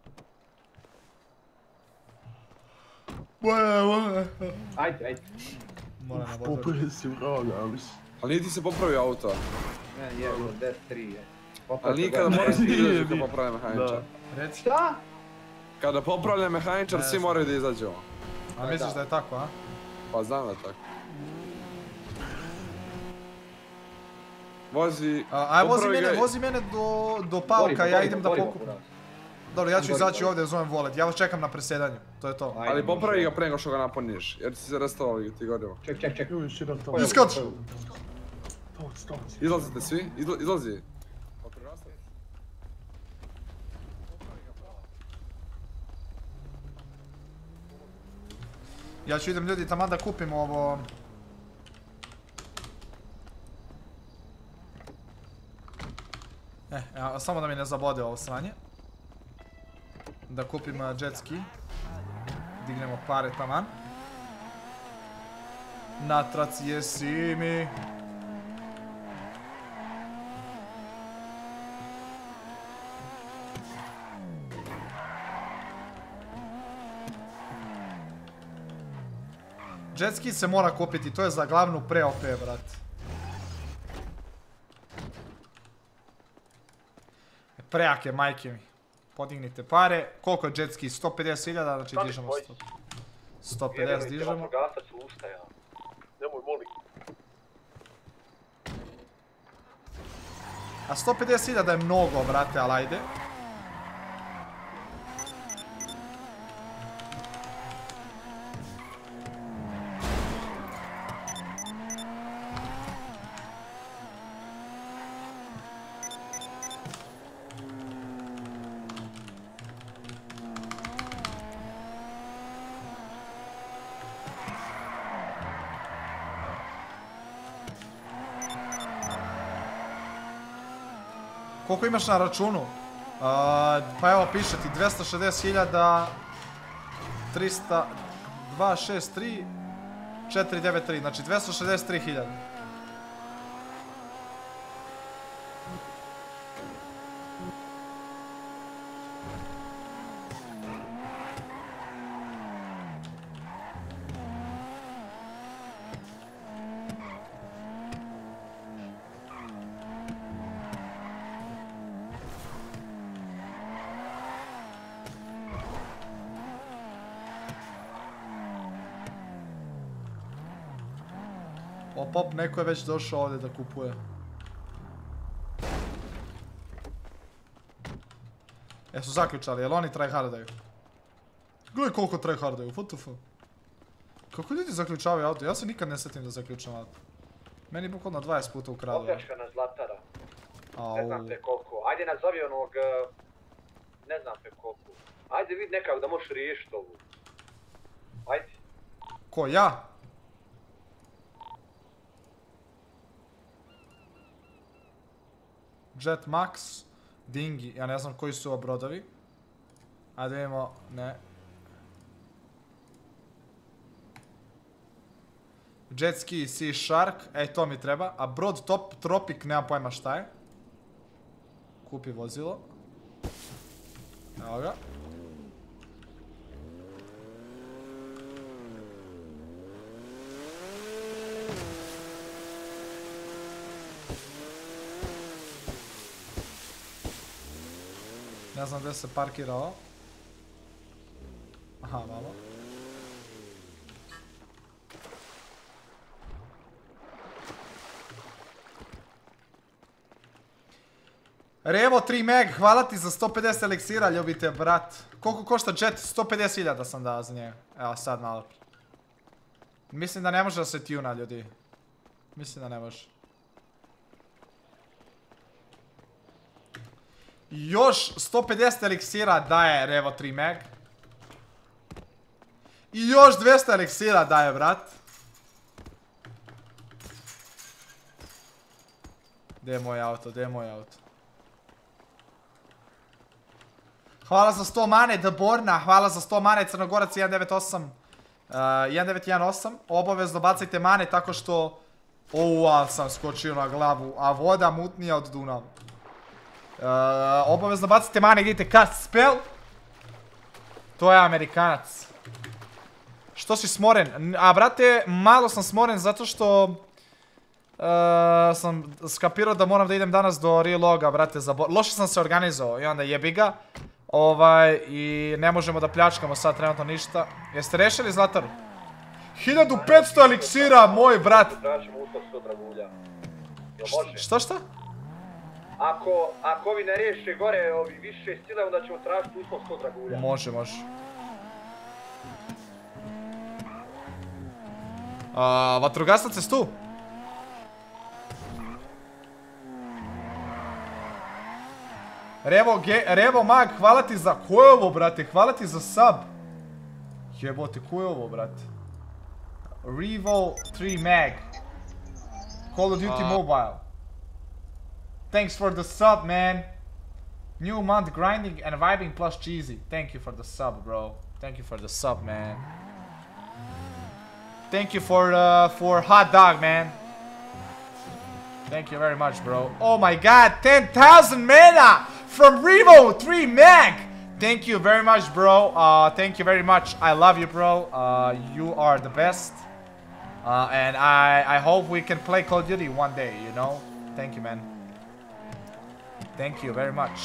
Ajde, ajde. Moram na Uf, popre si vraga, ali... Ali nije ti se popravio auto. Ne, je, ovo, D tri je. Ali nikada moraš ti izađu kada popravlja mehaničar. Reci. Šta? Kada popravlja mehaničar, svi moraju da izađemo. A misliš da je tako, a? Pa znam da je tako. Vozi... Aj, vozi mene do pauka, ja idem da pokupim. Dobro, ja ću izaći ovdje, zovem volet, ja vas čekam na presedanju, to je to. Ali popravi ga pre nego što ga napuniš, jer ti se restovali ti gorimo. Ček, ček, ček. Iskač! Izlazite svi, izlazi. Ja ću idem ljudi taman da kupim ovo... Eh, samo da mi ne zabode ovo sranje. Da kupim jet ski. Dignemo pare taman. Na traci jesi mi. Jet ski se mora kupiti, to je za glavnu pre-O P, brat. Prejake, majke mi. Podignite pare. Koliko je jet ski? sto pedeset hiljada, znači dižemo sto. sto pedeset dižemo. Nemoj, molim. A sto pedeset hiljada je mnogo, brate, ali ajde. Koliko imaš na računu? Pa evo piše ti dvesta šezdeset hiljada trista dva šest tri četiri devet tri, znači dvesta šezdeset tri hiljade. Pop, neko je već došao ovdje da kupuje. Jesu zaključali, jel oni tryhardaju? Gledaj koliko tryhardaju, what the fuck? Kako ljudi zaključavaju auto? Ja se nikad ne sjetim da zaključam auto. Meni bukvalno dvadeset puta ukradu. Opljačkana Zlatara. Ne znam te koliko. Ajde nazovi onog... Ne znam te koliko. Ajde vid nekako da možeš riješiti ovu. Ajde. Ko, ja? Jet Max, Dingy, ja ne znam koji su ovo brodovi. Ajde vidimo, ne. Jet Ski, Sea Shark, ej to mi treba. A brod Top Tropic, nemam pojma šta je. Kupi vozilo. Evo ga. Ne znam gdje se parkirao. Aha, malo. Revo tri meg, hvala ti za sto pedeset eliksira, ljubite, brat. Koliko košta jet? sto pedeset hiljada sam dao za njega. Evo, sad malo. Mislim da ne može da se tuna, ljudi. Mislim da ne može. Još sto pedeset eliksira daje Revo tri mag. I još dvjesto eliksira daje, brat. Gdje je moj auto, gdje je moj auto? Hvala za sto mane, Deborna, hvala za sto mane, Crnogorac jedan devet osam. jedan devet jedan osam, obavezno bacajte mane tako što... Uuu, ali sam skočio na glavu, a voda mutnija od Dunava. Obavezno bacajte mane, idite cast spell. To je Amerikanac. Što si smoren? A brate, malo sam smoren zato što... sam skapirao da moram da idem danas do Reloga, brate, loše sam se organizovao i onda jebi ga. Ovaj, i ne možemo da pljačkamo sad trenutno ništa. Jeste rešili, Zlatar? hiljadu petsto eliksira, moj brat! Što šta? Ako, ako ovi ne riješe gore, ovi više stile, onda ćemo tražiti uslov sto dragulja. Može, može. Vatrogasac je tu? Revo, ge, Revo Mag, hvala ti za... Ko je ovo, brate? Hvala ti za sub. Jebote, ko je ovo, brate? Revo tri Mag. Call of Duty Mobile. Thanks for the sub, man. New month grinding and vibing plus cheesy. Thank you for the sub, bro. Thank you for the sub, man. Thank you for uh, for hot dog, man. Thank you very much, bro. Oh my god, ten thousand mana from Revo three Mag. Thank you very much, bro. Uh, thank you very much. I love you, bro. Uh, you are the best. Uh, and I, I hope we can play Call of Duty one day, you know? Thank you, man. Thank you very much.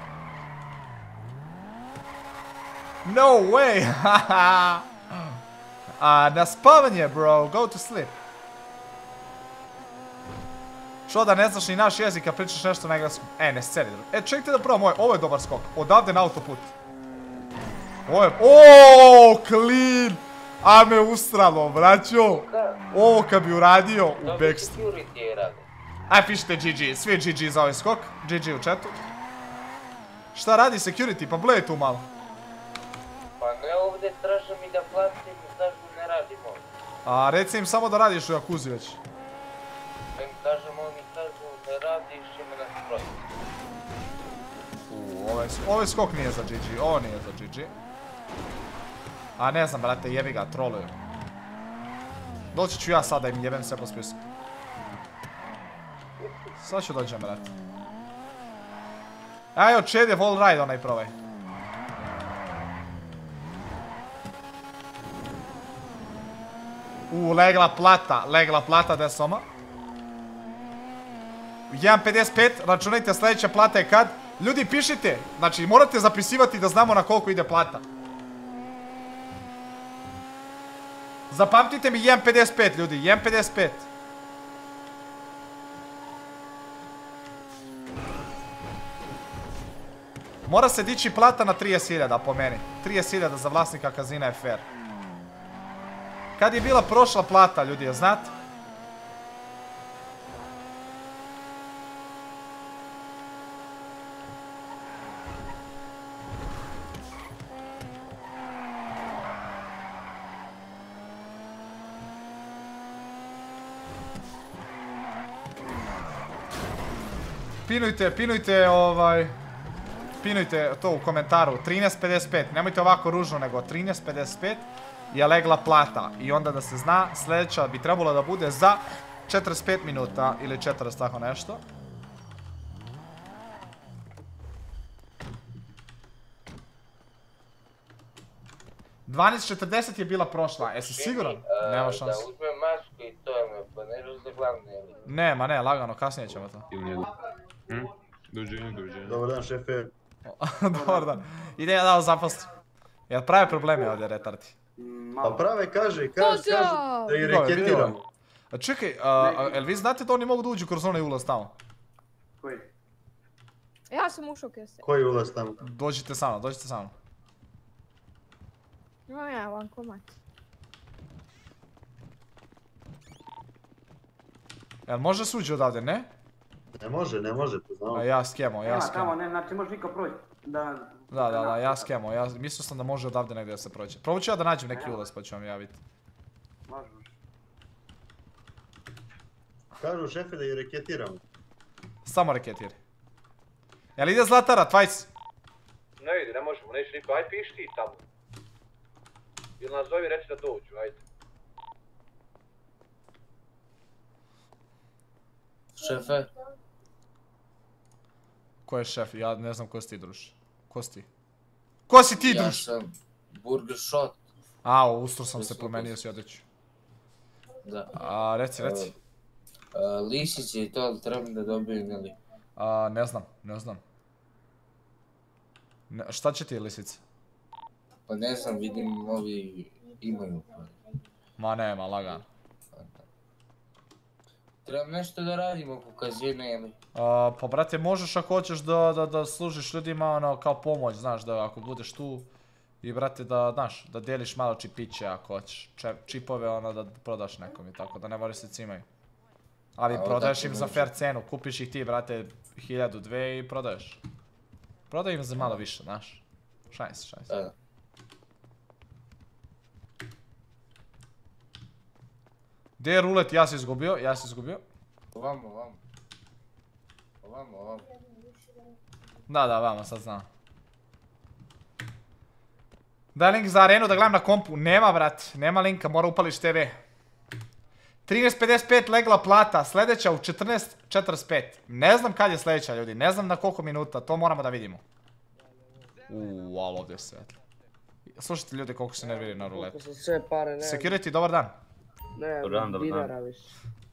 No way! uh, na spavanje, bro. Go to sleep. Što da ne znaš ni naš jezik, a pričaš nešto na engleskom? E, ne sceni. E, čekajte da probam ovaj. Ovo je dobar skok. Odavde na autoput. Ovo je... Oooo, clean! A me ustralo, braćo. Ovo kad bi uradio u backstreet. Aj, pišite G G. Svi G G za ovaj skok. G G u chatu. Šta radi security? Pa blej tu malo. Pa ne, ovdje tražem i da platim, kažu ne radimo. A reci im samo da radiš u Jakuzi već. Pa im kažem, oni kažu ne radiš, ima nas protiv. Uuu, ovaj skok nije za G G, ovo nije za G G. A ne znam, brate, jebi ga, troluju. Doći ću ja sada im jebem sve po spisku. Sad ću dođem, brate. Ajo, Chad je wall ride onaj probaj. Uuu, legla plata, legla plata, gdje soma? jedan pedeset pet, računajte sljedeća plata je kad? Ljudi, pišite, znači morate zapisivati da znamo na koliko ide plata. Zapamtite mi jedan pedeset pet, ljudi, jedan pedeset pet. Mora se dići plata na trideset hiljada po meni. trideset hiljada za vlasnika kazina je fair. Kad je bila prošla plata, ljudi, je znate? Pinujte, pinujte ovaj... Pinujte to u komentaru, trinaest pedeset pet, nemojte ovako ružno nego trinaest pedeset pet je legla plata. I onda da se zna, sljedeća bi trebalo da bude za četrdeset pet minuta ili četrdeset, tako nešto. dvanaest četrdeset je bila prošla, jesi siguran? Nema šanse. Da uzmem masku i to me, pa ne razli glavne. Ne, ma ne, lagano, kasnije ćemo to. Doviđenja, doviđenja. Dobar dan, šefe. Dobar dan. Ide ja dao zaposli. Jel prave probleme ovdje, retardi? Pa prave, kaže, kaže, kaže da ih reketiramo. Čekaj, jel vi znate da oni mogu da uđu kroz onaj ulaz tamo? Koji? Ja sam ušao kese. Koji ulaz tamo? Dođite sa mnom, dođite sa mnom. No ja, van komad. Jel može se uđi odavde, ne? Ne može, ne može, to znamo. A ja skemo, ja skemo. Tamo, ne, znači može niko proći. Da, da, da, da, ja skemo, ja mislio sam da može odavde negdje da se prođe. Probat ću ja da nađem neki ulaz pa ću vam javiti. Može. Kažu šefe da je reketiramo. Samo reketiri. Jel ide Zlatara, Tvajc? Ne ide, ne možemo, neće niko, aj piš ti tamo. Ili nas zovi reći da dođu, ajde. Šefe? Ko je šef? Ja ne znam ko si ti, druž. Ko si ti? Ko si ti, druž? Ja sam Burger Shot. A, ustro sam se promenio si odeću. Da. A, reci, reci. Lisić je to, treba da dobijem, ili? A, ne znam, ne znam. Šta će ti lisice? Pa ne znam, vidim ovi imaju. Ma nema, lagano. Trebam nešto da radim oko kazine, ili? Pa brate, možeš ako hoćeš da služiš ljudima ono kao pomoć, znaš, da ako budeš tu i brate da, znaš, da dijeliš malo čipiće ako hoćeš, čipove ono da prodaš nekom i tako, da ne moraš se cimaju. Ali prodaješ im za fair cenu, kupiš ih ti brate hiljadu, dve i prodaješ. Prodaj im za malo više, znaš. Šajn se, šajn se. Gdje je rulet? Ja si izgubio, ja si izgubio. Ovamo, ovamo. Ovamo, ovamo. Da, da, vamo, sad znam. Daj link za arenu da gledam na kompu. Nema, brat, nema linka, mora upališ te ve. trinaest pedeset pet legla plata, sljedeća u četrnaest četrdeset pet. Ne znam kad je sljedeća, ljudi, ne znam na koliko minuta, to moramo da vidimo. Uuu, ali ovdje je svetlo. Slušajte ljudi koliko se nerviraju na ruletu. Security, dobar dan. Ne, dinara više.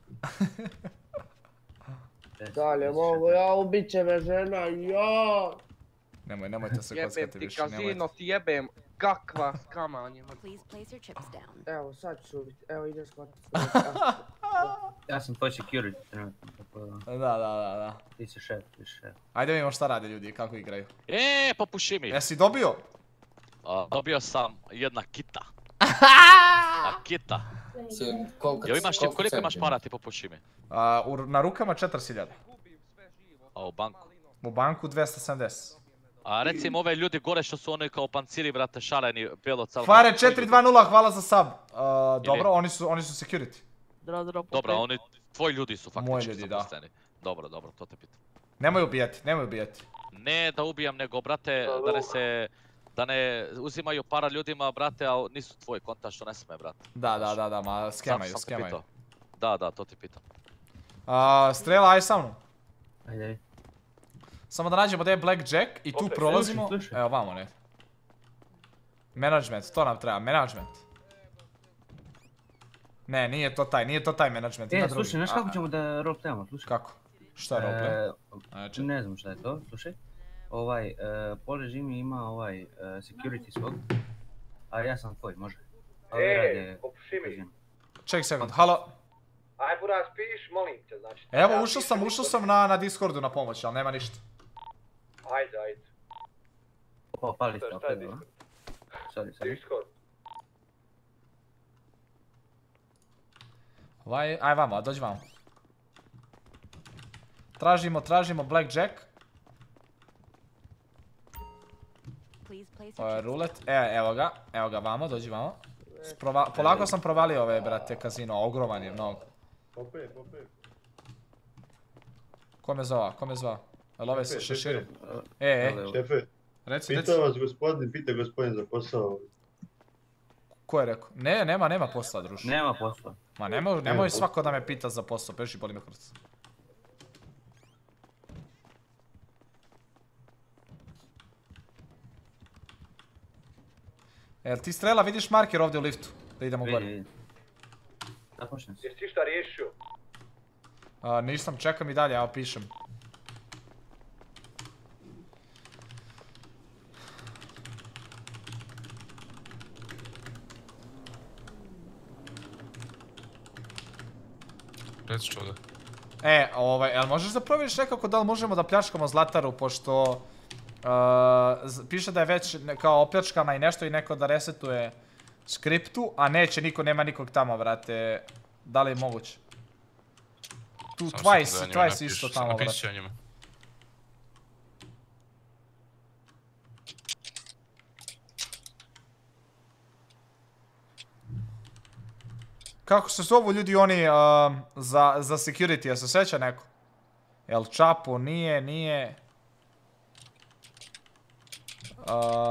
Dalje mogu, ja ubit će me žena, ja! Nemoj, nemojte se kockati više, nemojte. Jebem ti kazino, ti jebem, kakva skamanje. Evo, sad ću ubiti, evo ide shvatiti. Ja sam tvoj security trenutno, tako da... Da, da, da, da. Ti si šef, ti si šef. Ajde vidimo šta rade ljudi, kako igraju. Eee, popuši mi. Jesi dobio? Dobio sam jedna kita. A kita. Jel imaš, koliko imaš para ti popuši mi? Na rukama četrdeset hiljada. A u banku? U banku dvesta sedamdeset. A recimo ove ljudi gore što su oni kao panciri, brate, šareni, bijelo calo... Fare četiri dva nula, hvala za sub. Dobro, oni su security. Dobro, oni tvoji ljudi su faktički moji ljudi, da. Dobro, dobro, to te pitam. Nemoj ubijati, nemoj ubijati. Ne da ubijam, nego, brate, da ne se... Da ne uzimaju para ljudima, brate, a nisu tvoj konta što ne sme, brate. Da, da, da, da, ma skemaju, skemaju. Da, da, to ti pitam. Strela, aj sa mnom. Ajde, ajde. Samo da nađemo da je Blackjack i tu prolazimo. Evo, vamo ne. Management, to nam treba, management. Ne, nije to taj, nije to taj management, ima drugi. drugi. E, slušaj, znaš kako ćemo da roleplayamo, slušaj? Kako? Šta je roleplay? Ne znam šta je to, slušaj. Ovaj, Pole Jimmy ima ovaj security svog, a ja sam tvoj, može. Eee, popuši mi. Ček sekund, halo. Aj buraz, piš, molim te, znači. Evo, ušao sam, ušao sam na Discordu na pomoć, ali nema ništa. Ajde, ajde. O, pali ste opet, no? Sorry, sorry. Discord. Ovaj, aj vamo, dođi vamo. Tražimo, tražimo Blackjack. Rulet, e, evo ga, evo ga vamo, dođi vamo. Polako sam provalio ove, brate, kazino, ogroman je mnogo. Popej, popej. Ko me zova, ko me zova? Jel ove se šeširu? E, e. Šefe, reci, reci. pitao vas gospodin, pita gospodin za posao. Ko je rekao? Ne, nema, nema posla, druž. Nema posla. Ma nemoj, nemoj svako da me pita za posao, peši boli me kurac. Jel ti Strela vidiš marker ovdje u liftu? Da idemo gore. Započnem se. Jesi ti šta riješio? Nisam, čekam i dalje, evo pišem. Reci čuda. E, ovaj, jel možeš da provjeriš nekako da li možemo da pljačkamo Zlataru, pošto... Piše da je već kao opljačkana i nešto i neko da resetuje skriptu, a neće niko, nema nikog tamo, vrate. Da li je moguće? Tu Twice, Twice isto tamo, brate. Napisit ću ja njima. Kako se zovu ljudi oni za, za security, ja se sjeća neko? El Chapo, nije, nije... Uh...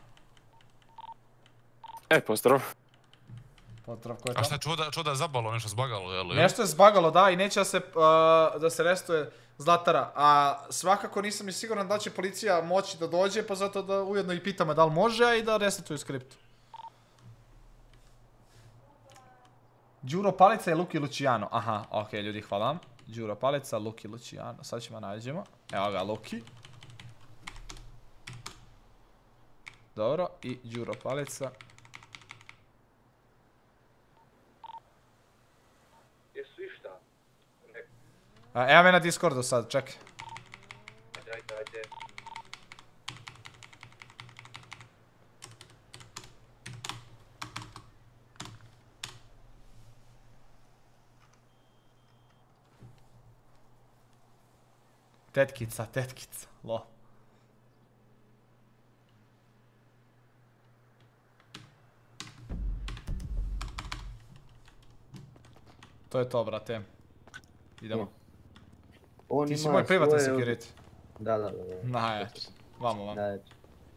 E, pozdrav. Pozdrav, ko je A šta tamo? je čuo da, čuo da je zabalo, nešto zbagalo, jel? Nešto je zbagalo, da, i neće da se, uh, da se restuje Zlatara. A svakako nisam ni siguran da će policija moći da dođe, pa zato da ujedno i pitamo da li može, a i da resetuju skript. Đuro Palica i Luki Luciano. Aha, okej, ljudi, hvala vam. Đuro Palica, Luki Luciano. Sad ćemo nađemo. Evo ga, Luki. Dobro, i Đuro Palica. Jesu išta? A, evo me na Discordu sad, čekaj. Ajde, ajde, ajde. Tetkica, tetkica, lo. To je to, brate. Idemo. On Ti si ima moj privatni svoje- security. Da, da, da. da. Na, je. Vamo, vamo. Da, eto.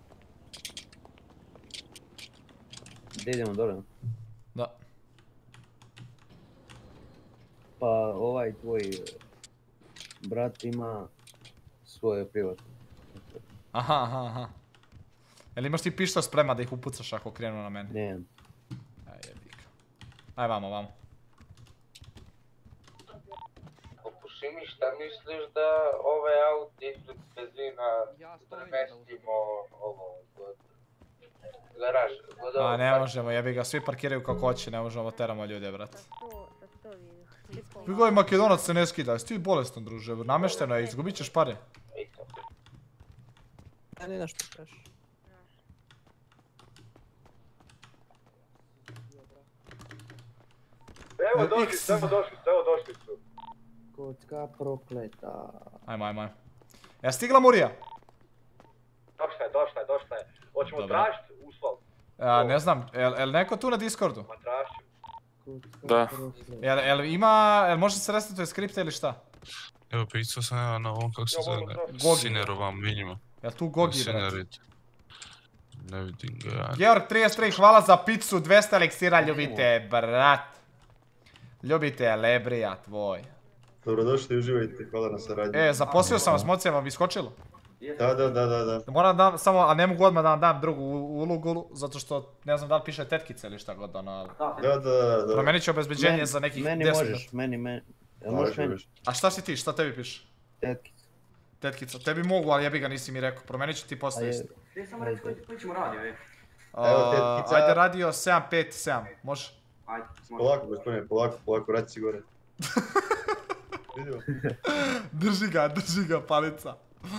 Gdje idemo dole? Da. Pa ovaj tvoj eh, brat ima svoje privatno. Aha, aha, aha. Jel imaš ti pištolj sprema da ih upucaš ako krenu na mene? Ne. Aj, jebika. Aj, vamo, vamo. Popuši mi, šta misliš da ove auti ispred benzina premestimo ovo kod garaž? Kod A, ovog ne park- možemo, jebi ga, svi parkiraju kako hoće, ne možemo teramo ljude, brate. Vigo i Makedonac se ne skida, jesi ti bolestan, druže, namešteno je, izgubit ćeš pare. Ja ne nešto kažeš. Evo došli su, evo došli su, evo došli su. Kocka prokleta. Ajmo, ajmo, ajmo. Ja stigla Murija? Došla je, došla je, došla je. Hoćemo Dobro. tražiti uslov. A, ne znam, jel, jel neko tu na Discordu? Ma tražit ćemo. Da. Jel, jel ima, jel može se resetuje skripta ili šta? Evo, pisao sam ja na ovom, kako se zove, Gogi. Sinerovom minima. Jel tu Gogi, brate? Sinerit. Ne vidim ga. Georg trideset tri, hvala za picu, dvesta eliksira, ljubite, brat. Ljubite, lebrija tvoj. Dobrodošli, uživajte, hvala na saradnji. E, zaposlio sam vas, moci, vam iskočilo? Da, da, da, da, da. Moram da, samo, a ne mogu odmah da vam dam drugu ulogu, zato što ne znam da li piše tetkice ili šta god, ono, ali... Da, da, da. Promenit ću obezbeđenje Meni- za nekih Meni deset možeš, meni, meni. Jel možeš meni? A šta si ti, šta tebi piše? Tetkica. Tetkica, tebi mogu, ali jebi ga nisi mi rekao, promenit ću ti poslije Ajde. isto. Ti samo reći koji, koji ćemo radio, ej. Evo, Uh, tetkica. Ajde radio sedam pet sedam, može? Ajde, Polako, gospodine, polako, polako, vrati si gore. Vidimo. Drži ga, drži ga, palica.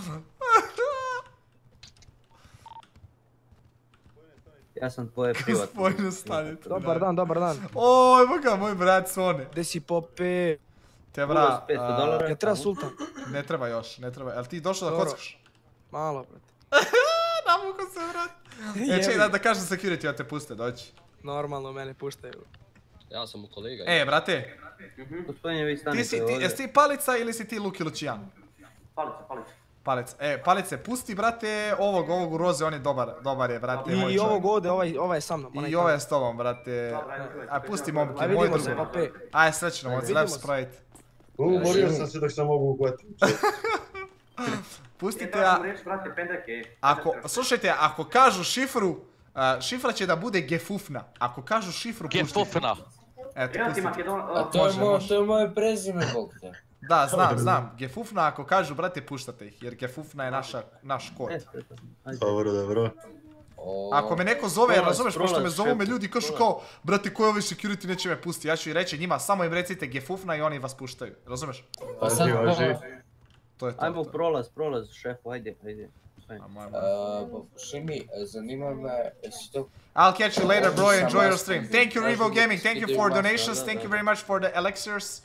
Ja sam tvoje privatno. Gospodine stanice. Dobar dan, dobar dan. O, evo ga, moj brat Sone. Gdje si Pope? Te bra, petsto a, dolara. Ja treba sultan. ne treba još, ne treba. Jel ti došao da Dobro. kockaš? Malo, brate. Namuko se, brat. E, čekaj da, da kažem security da te puste, dođi. Normalno mene puštaju. Ja sam mu kolega. E, brate, Gospodine, vi stanite ti si, ti, ovdje. jesi ti palica ili si ti Luki Luciano? Palica, palica. Palica, e, palice, pusti, brate, ovog, ovog u roze, on je dobar, dobar je, brate, moj I čovjek. ovog ovdje, ovaj, ovaj je sa mnom. I ovaj je s tobom, brate. A pusti momke, Aj, moj vidimo drugi. se, Pope. Aj, srećno, moc, Vidimo lep se. sprite. Umorio sam se dok sam mogu uhvatiti. Pustite, Ja a, sam reći, brate, pendreke. ako, slušajte, ako kažu šifru, a, šifra će da bude gefufna. Ako kažu šifru, puštite. Gefufna. Eto, Evo ti pustite. Makedon... A to je, Može, mo, može. to je moje prezime, bog te. Da, znam, znam. Gefufna, ako kažu, brate, puštate ih, jer gefufna je naša, naš kod. Dobro, dobro. Ako me neko zove, Prolaz, razumeš, pošto me prolaz, zovu me šefu, ljudi kažu prolaz. kao, brate, koji ovi security neće me pustiti, ja ću i reći njima, samo im recite gefufna i oni vas puštaju, razumeš? Pa sad, Važi, To je to. Ajmo to je. prolaz, prolaz, šefu, ajde, ajde. Ajmo, ajmo. a, popuši mi, zanima me, jesi to... I'll catch you later, bro. Sam Enjoy your vas stream. pozivam, Thank you, Revo tražim Gaming. Thank you ide for u masu, donations. da, Thank da, you da. very much for the elixirs.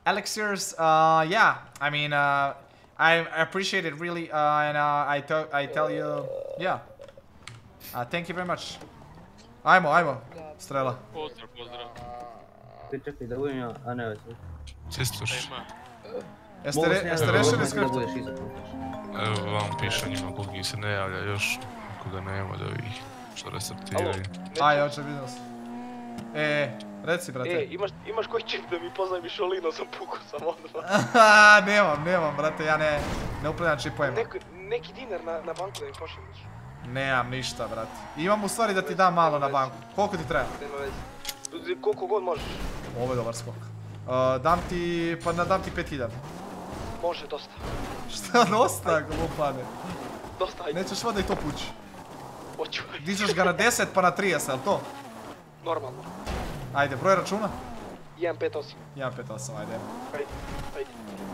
Elixirs, uh, yeah, I mean, uh, I appreciate it really, uh, and uh, I, I tell you, yeah, uh, thank you very much. Ajmo, ajmo, strela. Pozdrav, pozdrav. Čekaj, da budem ja, a ne, Čistoš. Jeste, re, jeste rešili skript? Evo vam piše njima koliko se ne javlja još, ako ga nema da ih što restartiraju. Aj, hoće vidio sam. E, reci brate. E, imaš, imaš koji čip da mi poznaj Mišolina, sam pukao sam odmah. nemam, nemam brate, ja ne, ne upravljam čipovima. Neki, neki dinar na, na banku da mi pošalješ. Nemam ništa brate. Imam u stvari da ti dam malo na banku. Koliko ti treba? Nema veze. Koliko god možeš. Ovo je dobar skok. Uh, dam ti, pa na, dam ti pet hiljada. Može, dosta. Šta dosta, glupane? Dosta, ajde. Nećeš vada i to pući. Hoću. Dižeš ga na deset pa na trideset, jel to? Normalno. Ajde, broj računa? jedan pet osam. jedan pet osam, ajde. Ajde, ajde.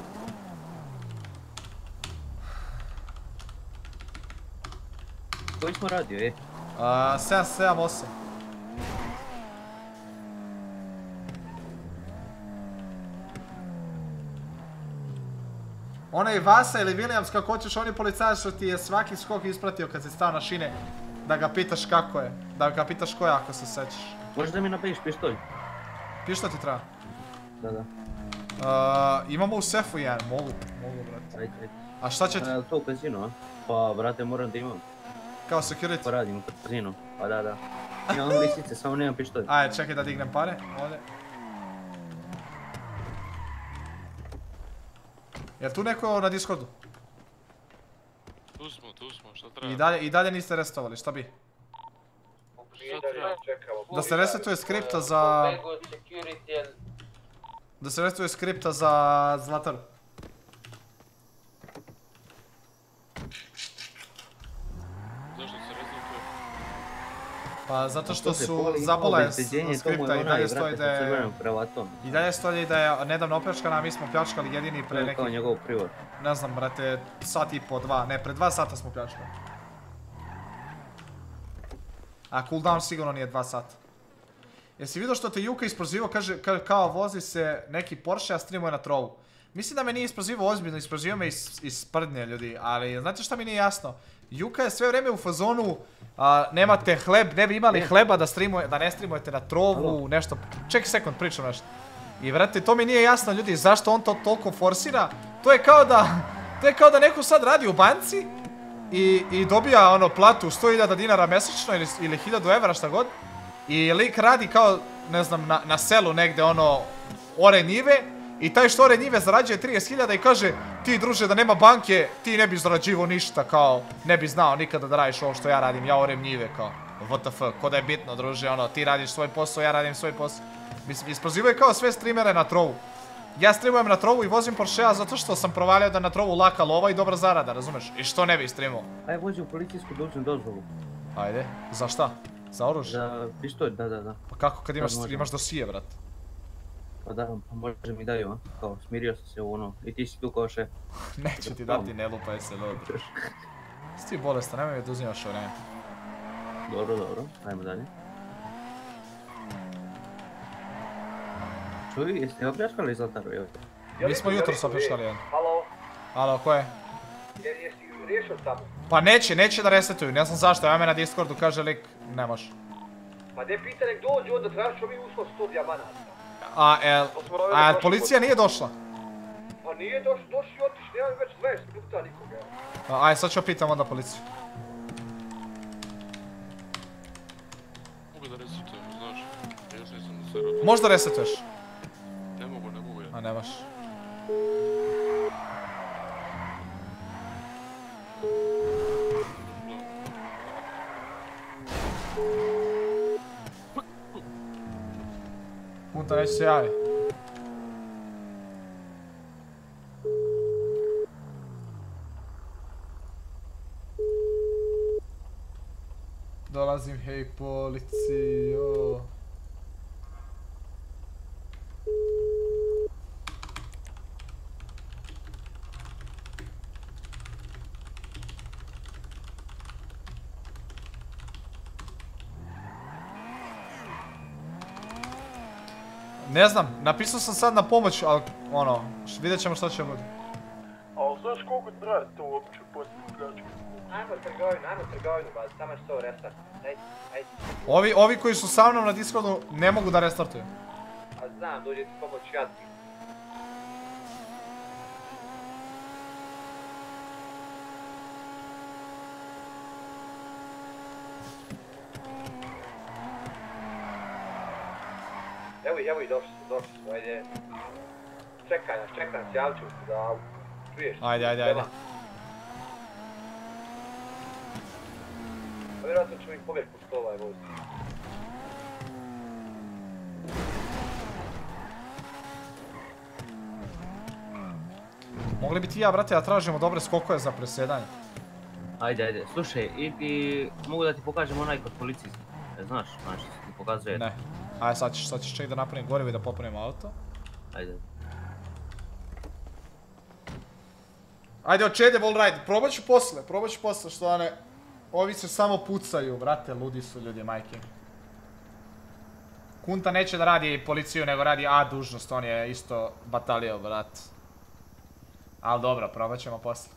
Koji smo radio, e? Uh, sedam sedam osam. Onaj Vasa ili Williams, kako hoćeš, on je policajac što ti je svaki skok ispratio kad si stao na šine, da ga pitaš kako je, da ga pitaš ko je ako se sećaš. Možeš da mi napraviš pištolj? Pištolj ti treba? Da, da. Uh, imamo u sefu jedan, mogu, mogu brate. Ajde, ajde. A šta će ti? A, to u kazinu, a? Pa, brate, moram da imam. Kao security? Pa radim u kazinu, pa da, da. Imam lisice, samo nemam pištolj. Ajde, čekaj da dignem pare, ovdje. Jel tu neko na Discordu? Tu smo, tu smo, šta treba? I dalje, i dalje niste restovali, šta bi? Da se resetuje skripta za... Da se resetuje skripta za Zlataru. Zašto se resetuje? Pa zato što su zabole skripta i dalje stoji da je... I dalje stoji da je nedavno opljačkana, a mi smo pljačkali jedini pre neki... Kao njegov privod. Ne znam, brate, sat i po, dva, ne, pre dva sata smo pljačkali. A cooldown sigurno nije dva sata. Jesi vidio što te Juka isprozivao, kaže kao vozi se neki Porsche, a streamuje na trovu. Mislim da me nije isprozivao ozbiljno, isprozivao me iz, iz sprdnje ljudi, ali znate šta mi nije jasno? Juka je sve vrijeme u fazonu, a, nemate hleb, ne bi imali hleba da, streamuje, da ne streamujete na trovu, nešto. Čekaj sekund, pričam nešto. I vrati, to mi nije jasno ljudi, zašto on to toliko forsira. To je kao da, to je kao da neko sad radi u banci i, i dobija ono platu sto hiljada dinara mjesečno ili, ili hiljadu evra šta god. I lik radi kao, ne znam, na, na selu negde ono, ore njive. I taj što ore njive zarađuje trideset hiljada i kaže ti druže da nema banke ti ne bi zarađivao ništa kao ne bi znao nikada da radiš ovo što ja radim, ja orem njive kao W T F, ko da je bitno druže ono ti radiš svoj posao, ja radim svoj posao. Mislim, isprozivaju kao sve streamere na trovu. Ja streamujem na trovu i vozim Porschea zato što sam provalio da na trovu laka lova i dobra zarada, razumeš? I što ne bi streamao? Aj vozi u policijsku da uzmem dozvolu. Ajde, za šta? Za oružje? Za pištolj, da, da, da. Pa kako kad imaš, imaš dosije, brat? Pa da, pa može mi daju, a? Kao, smirio sam se u ono, i ti si tu kao šef. Neću ti dati, ne lupaj se, ljudi. Si ti bolestan, nemoj mi da uzimaš ovo, ne. Dobro, dobro, ajmo dalje. Čuj, jeste opljačkali Zlataru, jel? Mi smo jutro se opljačkali jedan. Halo? Halo, ko je? Jesi riješio tamo? Pa neće, neće da resetuju, ne znam zašto, ja me na Discordu kaže lik, ne može. Pa ne pita nek dođu, onda tražiš mi uslov sto dijamanata. A, el, a policija nije došla? Pa nije došli, došli i otišli, nemam već dvadeset minuta nikoga. Aj, sad ću pitam onda policiju. Mogu da resetujem, znaš, ja sam nisam da se rodim. Možda resetuješ? Ne mogu, ne mogu ja. A nemaš. Punta neće se javi. Dolazim, hej policijo. Ne znam, napisao sam sad na pomoć, ali ono, vidjet ćemo što će biti. Ali znaš koliko traje to uopće poslije pljačke? Ajmo trgovinu, ajmo trgovinu, ba, samo što restart. Ajde, ajde. Ovi, ovi koji su sa mnom na Discordu ne mogu da restartuju. A znam, dođe ti pomoć jadni. Evo ih, evo ih, došli su, došli su, ajde. Čekaj nas, čekaj nas, javit ću se da čuješ. Ajde, ajde, ajde. A vjerojatno ćemo ih pobjeć pošto ovaj vozi. Mogli bi ti ja, brate, da tražimo dobre skokove za presjedanje. Ajde, ajde, slušaj, i, i mogu da ti pokažem onaj kod policije, znaš, znaš što ti pokazuje. Ne, ajde sad ćeš, sad ćeš ček da napravim gorivo i da popravim auto. Ajde. Ajde, očede wallride, probat ću posle, probat ću posle što ne... Ovi se samo pucaju, brate, ludi su ljudi, majke. Kunta neće da radi policiju, nego radi A dužnost, on je isto batalio, brat. Ali dobro, probat ćemo posle.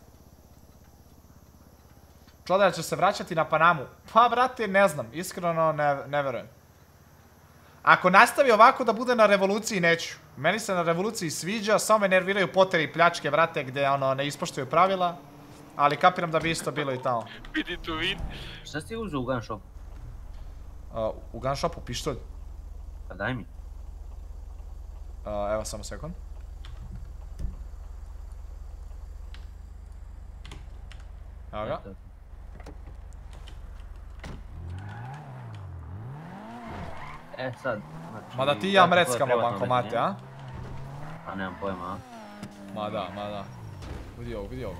Čodar će se vraćati na Panamu. Pa, brate, ne znam, iskreno ne, ne verujem. Ako nastavi ovako da bude na revoluciji, neću. Meni se na revoluciji sviđa, samo me nerviraju poteri i pljačke, brate, gdje ono, ne ispoštuju pravila. Ali kapiram da bi isto bilo i tamo. Vidi tu vid. Šta si ti uzeo u gun shopu? Uh, u gun shopu pištolj. Pa daj mi. Uh, evo samo sekund. Evo ga. E sad, znači... Ma da ti i ja mreckamo bankomate, a? A nemam pojma, a? Ma da, ma da. Vidi ovo, vidi ovo.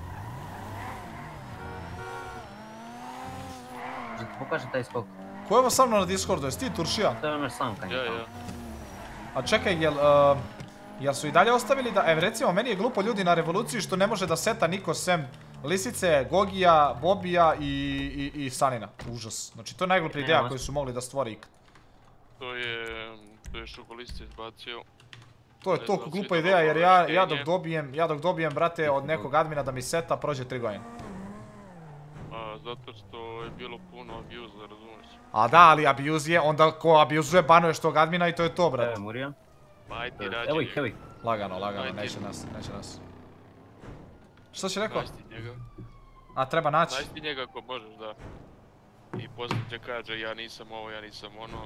Da ti pokaže taj skok. Ko je ovo sa mnom na Discordu, jesi ti Turšija? To je ono Samka. Ja, ja. A čekaj, jel... Uh, jel su i dalje ostavili da... Evo recimo, meni je glupo ljudi na revoluciji što ne može da seta niko sem Lisice, Gogija, Bobija i, i, i Sanina. Užas. Znači to je najgluplja ideja koju su mogli da stvori ikad. To je... To je Šukolista izbacio. To je toliko glupa ideja jer ja, ja dok dobijem, ja dok dobijem, brate, od nekog admina da mi seta, prođe tri godine. A, zato što je bilo puno abuse, razumiješ? A da, ali abuse je, onda ko abuse banuješ tog admina i to je to, brate. Evo, Murija. Pa ajde, rađe. Evo ih, evo ih. Lagano, lagano, neće nas, neće nas. Što si rekao? Naći njega. A treba naći? Naći njega ako možeš, da. I poslije će kaže ja nisam ovo, ja nisam ono.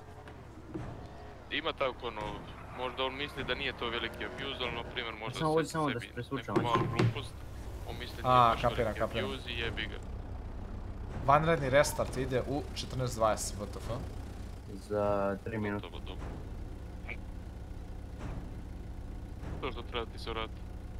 Ima tako ono, možda on misli da nije to veliki abuse, ali na primjer možda samo se samo da sebi se preslučam, neku malu glupost. On misli da A, nije baš kapiram, veliki kapiram. abuse i jebi ga. Vanredni restart ide u četrnaest dvadeset, W T F. Za tri minuta. Dobro, dobro. To što treba ti se vratiti.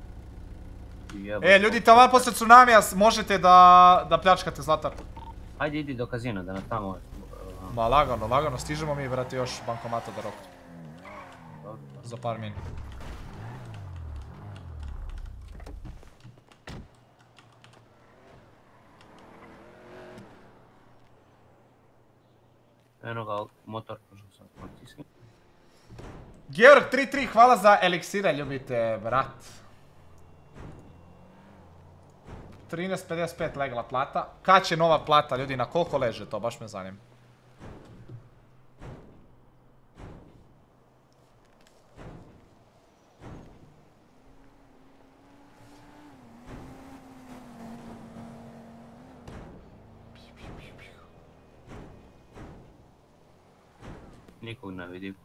E, ljudi, tamo poslije tsunamija možete da, da pljačkate Zlatar. Ajde, idi do kazina, da nas tamo... Ma lagano, lagano, stižemo mi, brate, još bankomata da roku. Za par min. Eno ga, motor, pošto sam policijski. Georg tri tri, hvala za eliksire, ljubite, brat. trinaest pedeset pet legla plata. Kad će nova plata, ljudi, na koliko leže to, baš me zanima. Nikog ne vidim.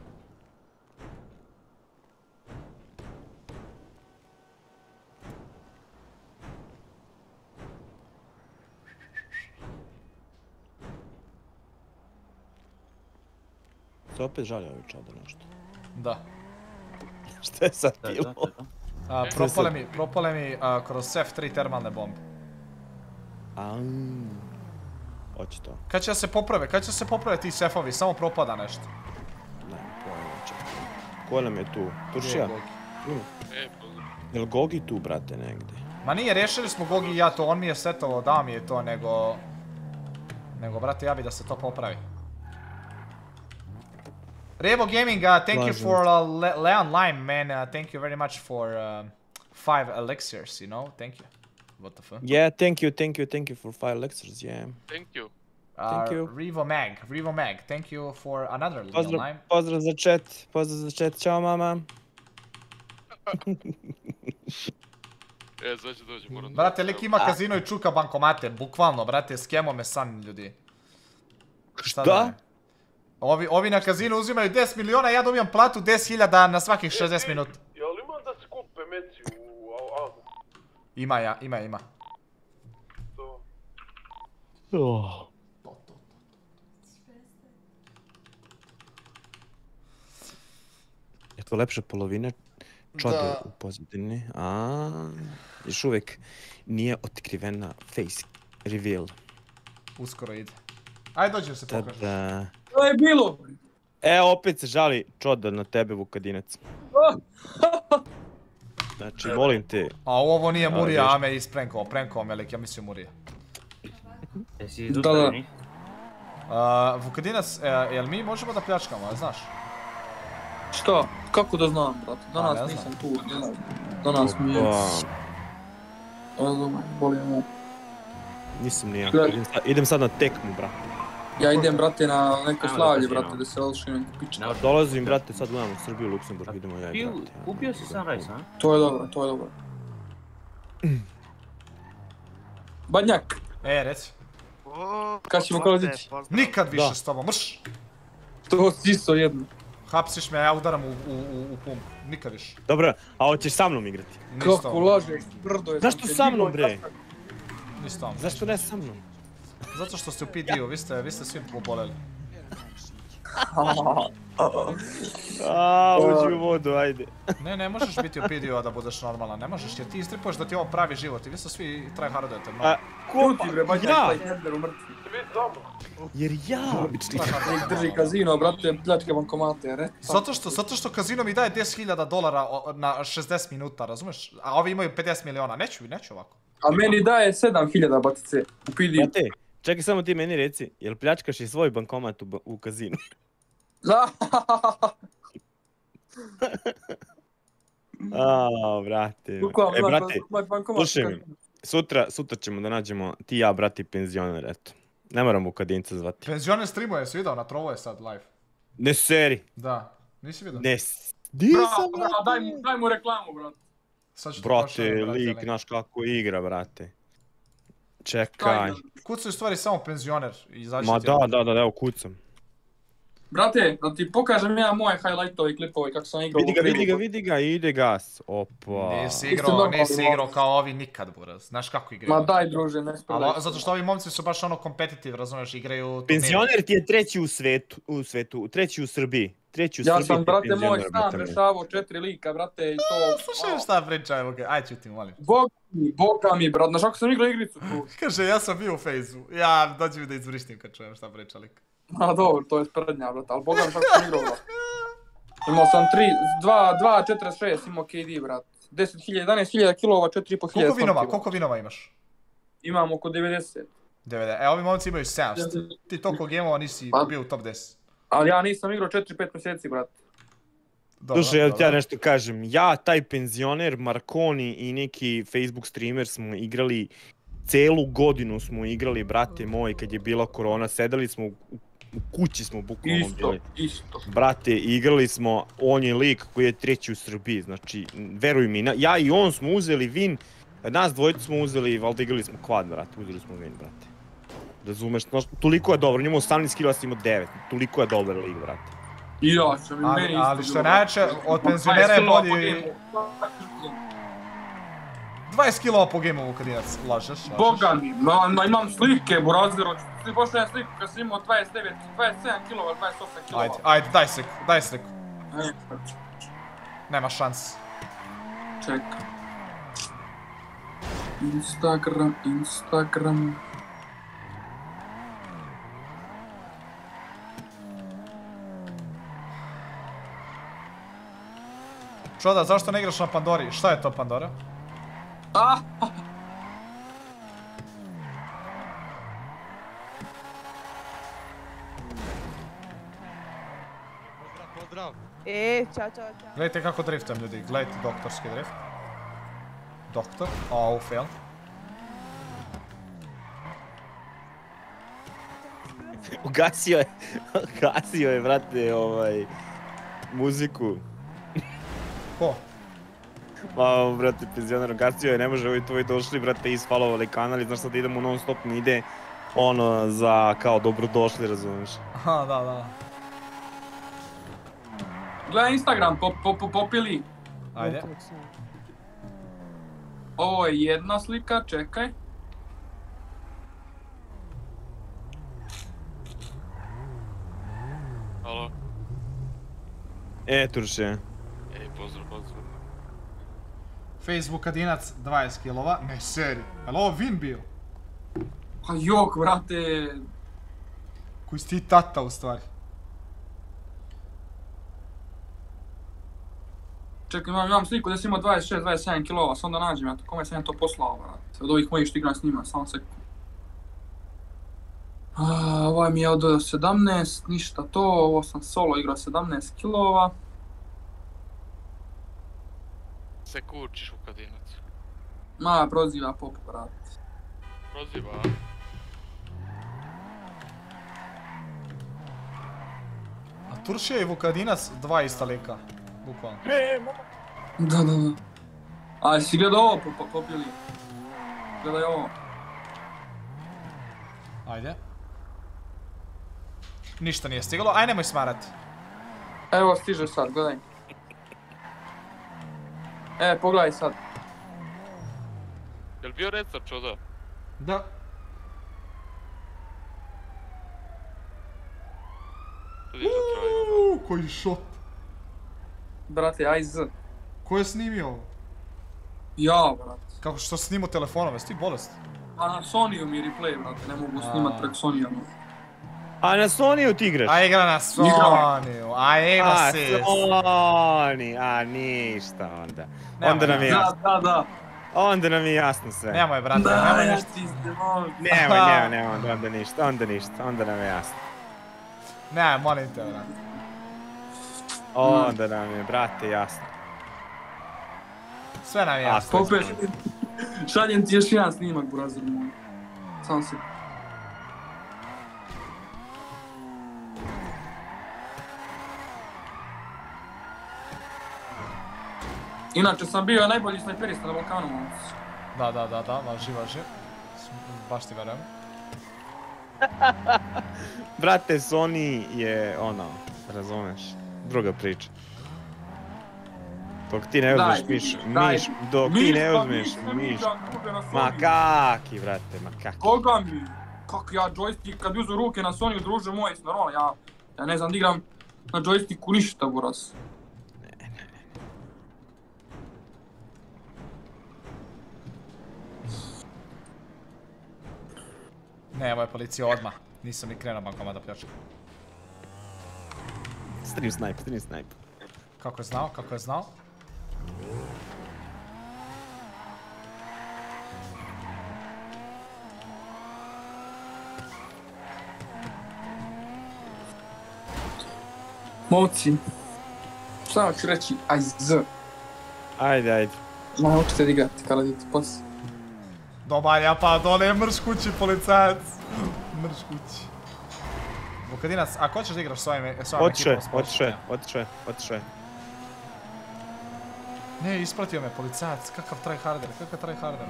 Se opet žalja ovi čada nešto. Da. Šta je sad bilo? A, propale mi, propale mi a, kroz S E F tri termalne bombe. Aaaa. Hoće to. Kad će se poprave, kad će se poprave ti S E F-ovi, samo propada nešto. Ne, pojma čekaj. Ko nam je tu? Turšija? Tu. Jel Gogi tu, brate, negdje? Ma nije, rješili smo Gogi i ja to, on mi je setovao, dao mi je to, nego... Nego, brate, ja bi da se to popravi. Revo Gaming, uh, thank you for uh, Le Leon Lime, man. Uh, thank you very much for uh, five elixirs, you know? Thank you. What the fuck? Yeah, thank you, thank you, thank you for five elixirs, yeah. Thank you. Uh, Thank you. Revo Mag, Revo Mag, thank you for another Leon Pozdrav, Lime. pozdrav za chat, pozdrav za chat, čao mama. E, sad će doći, moram... Brate, lik ima kazino i čuka bankomate, bukvalno, brate, skemo me san, ljudi. Šta? Ovi, ovi na kazinu uzimaju deset miliona, ja dobijam platu deset hiljada na svakih šezdeset minuta. Jel ima da skupe meci u Amu? Ima ja, ima, ima. Oh. Je to lepša polovina čode u pozadini, a još uvijek nije otkrivena face reveal. Uskoro ide. Ajde dođi da se pokažeš. To je bilo! E, opet se žali čoda na tebe, Vukadinac. Znači, molim te. A ovo nije Murija, Ame isprenkovao, prenkovao me lik, ja mislim Murija. Jesi izustavljeni? Vukadinac, jel mi možemo da pljačkamo, znaš? Šta? Kako da znam, brate? Danas nisam tu, danas mi je... Razumem, boli me. Nisam ni ja, idem sad na tekmu, brate. Ja idem, brate, na neko slavlje, brate, da se odlišim neko piče. Dolazim, brate, sad gledamo Srbiju, Luksemburg, idemo ja i brate. Kupio si Sunrise, a? To je dobro, to je dobro. Badnjak! E, reci. Kad ćemo kolazići? Nikad više s tobom, mrš! To si isto jedno. Hapsiš me, a ja udaram u pumpu. Nikad više. Dobro, a hoćeš sa mnom igrati? Kako lažeš, brdo je. Zašto sa mnom, bre? Nisto. Zašto ne sa mnom? Zato što ste u P D-u, vi ste, vi ste svi poboleli. Aaaa, uđi u vodu, ajde. Ne, ne možeš biti u P D-u, a da budeš normalan, ne možeš, jer ti istripuješ da ti ovo pravi život i vi ste svi tryhardujete mnogo. Ko ti bre, ja? Jer ja? Nek drži kazino, brate, pljačke bankomate, re? Zato što, zato što kazino mi daje deset hiljada dolara na šezdeset minuta, razumeš? A ovi imaju pedeset miliona, neću, neću ovako. A meni daje sedam hiljada, batice, u P D-u. Brate, čekaj samo ti meni reci, jel pljačkaš i svoj bankomat u kazinu? Aaaa, brate. E, brate, slušaj mi, sutra, sutra ćemo da nađemo ti ja, brati, penzioner, eto. Ne moram Vukadinca zvati. Penzioner streamuje, si vidio, na Trovo je sad live. Ne seri. Da, nisi vidio? Ne seri. Bravo, daj mu, daj mu reklamu, brate. Brate, lik, znaš kako igra, brate. Čekaj. Kucu je u stvari samo penzioner. Ma da, da, da, evo kucam. Brate, da ti pokažem ja moje highlightovi, klipovi, kako sam igrao. Vidi ga, vidi ga, vidi ga, ide gas. Opa. Nisi igrao, nisi igrao kao ovi nikad, buraz. Znaš kako igraju? Ma daj, druže, ne spredaj. Zato što ovi momci su baš ono competitive, razumiješ, igraju... Penzioner ti je treći u svetu, u svetu, treći u Srbiji. Treći u Srbiji. Ja sam, brate, moj sam rešavao četiri lika, brate, i to... Slušaj šta pričaj, evo ga, aj ću ti, molim. Boga mi, boga mi, brat, znaš kako sam igrao igricu tu? Kaže, ja sam bio u fejzu, ja dođi mi da izvrištim kad čujem šta priča lik. A dobro, to je sprednja, brat, ali boga mi kako sam igrao, brat. Imao sam tri, dva, dva, četiri, šest, imao K D, brat. deset hiljada, jedanaest hiljada kilova, četiri i pol hiljada. Koliko vinova, koliko vinova imaš? Imam oko devedeset. devedeset, e, ovi momci imaju sedamsto. Ti toliko gemova nisi bio u top deset. Ali ja nisam igrao četiri pet mjeseci, brat. Slušaj, ja ti ja nešto kažem, ja, taj penzioner, Marconi i neki Facebook streamer smo igrali, celu godinu smo igrali, brate moj, kad je bila korona, sedali smo, u kući smo bukvalno bili. Isto, isto. Brate, igrali smo, on je lik koji je treći u Srbiji, znači, veruj mi, ja i on smo uzeli win, nas dvojicu smo uzeli, valjda igrali smo quad, brate, uzeli smo win, brate. Razumeš, toliko je dobro, njemu osamnaest kila, sam imao devet, toliko je dobar lig, brate. I ja sam i meni isto. Ali što je najjače, od penzionera je bolji... dvadeset kilova po gameu, Vukadinac, lažeš? Boga mi, imam slike, burazeru, ti pošaljem sliku kad sam imao dvadeset devet, dvadeset sedam kilova, dvadeset osam kilova. Ajde, ajde, daj sliku, daj sliku. Nema šans. Čekaj. Instagram, Instagram... Čoda, zašto ne igraš na Pandori? Šta je to Pandora? Pozdrav. E, čao, čao, čao. Gledajte kako driftujem ljudi, gledajte doktorski drift. Doktor, au, fail. Ugasio je, ugasio je, brate, ovaj, muziku. Ko? Pa, brate, penzioner, ugasio je, ne može, ovi tvoji došli, brate, isfalovali kanal i znaš sad idemo non stop, mi ide ono za kao dobrodošli, razumiješ? Aha, da, da. Gledaj Instagram, popili. Ajde. Ovo je jedna slika, čekaj. Halo. E, Turše. Ej, pozdrav, pozdrav. Facebook Adinac dvadeset kilova, ne seri. Je li ovo Vin bio? Pa jok, vrate. Koji si ti tata u stvari? Čekaj, imam, imam sliku gdje si imao dvadeset šest dvadeset sedam kilova, sam onda nađem ja to, kome sam ja to poslao, vrate. Od ovih mojih što igram s njima, samo seku. Ovaj mi je od sedamnaest, ništa to, ovo sam solo igrao sedamnaest kilova. Se kurčiš u Kadinac. Ma, proziva pop, vrate. Proziva? A Turšija i Vukadinac dva ista lika, bukvalno. Da, da, da. A jesi gledao ovo popili? Gledaj ovo. Ajde. Ništa nije stiglo, aj nemoj smarati. Evo stiže sad, gledaj. E, pogledaj sad. Jel bio research ovdje? Da. Uuuu, koji šot. Brate, aj z. Ko je snimio ovo? Ja, brate. Kako što si snimao telefonom, jesi ti bolest? A na Sonyu mi je replay, brate, ne mogu snimat preko Sonya. A na Sonyu ti igraš? A igra na Sonyu, a ima se. A Sony, a ništa onda. Onda nam je jasno. Da, da, da. Onda nam je jasno sve. Nemoj, brate, nemoj ništa. Nemoj, nemoj, nemoj, onda ništa, onda ništa, onda nam je jasno. Ne, molim te, brate. Onda nam je, brate, jasno. Sve nam je jasno. Opet, šaljem ti još jedan snimak, burazer moj. Sam se. Inače sam bio najbolji snajperista na Balkanu, moc. Da, da, da, da, važi, važi. Baš ti verujem. Brate, Sony je ono, razumeš, druga priča. Dok ti ne uzmeš miš, miš, dok ti ne uzmeš miš, ma kaki, brate, ma kaki. Koga mi? Kak ja joystick kad uzu ruke na Sonyu, druže moj, normalno, ja, ja ne znam da igram na joysticku ništa, buras. Ne, ovo je policija odmah. Nisam ni krenuo bankoma da pljačkam. Stream snipe, stream snipe. Kako je znao, kako je znao? Moci. Šta ću reći? Aj z. Ajde, ajde. Naučite da igrati kada idete poslije. Dobar, ja pa dole mrš kući, policajac. Mrš kući. Vukadinac, a ko ćeš da igraš s ovim ekipom? Otišao je, otišao je, otišao je, otišao je. Ne, ispratio me policajac, kakav tryharder, kakav tryharder.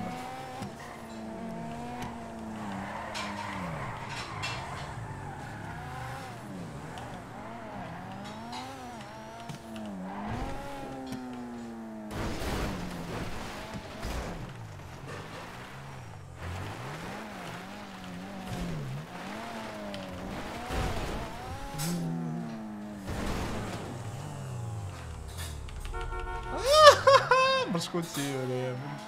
Mrš kući, ne, mrš.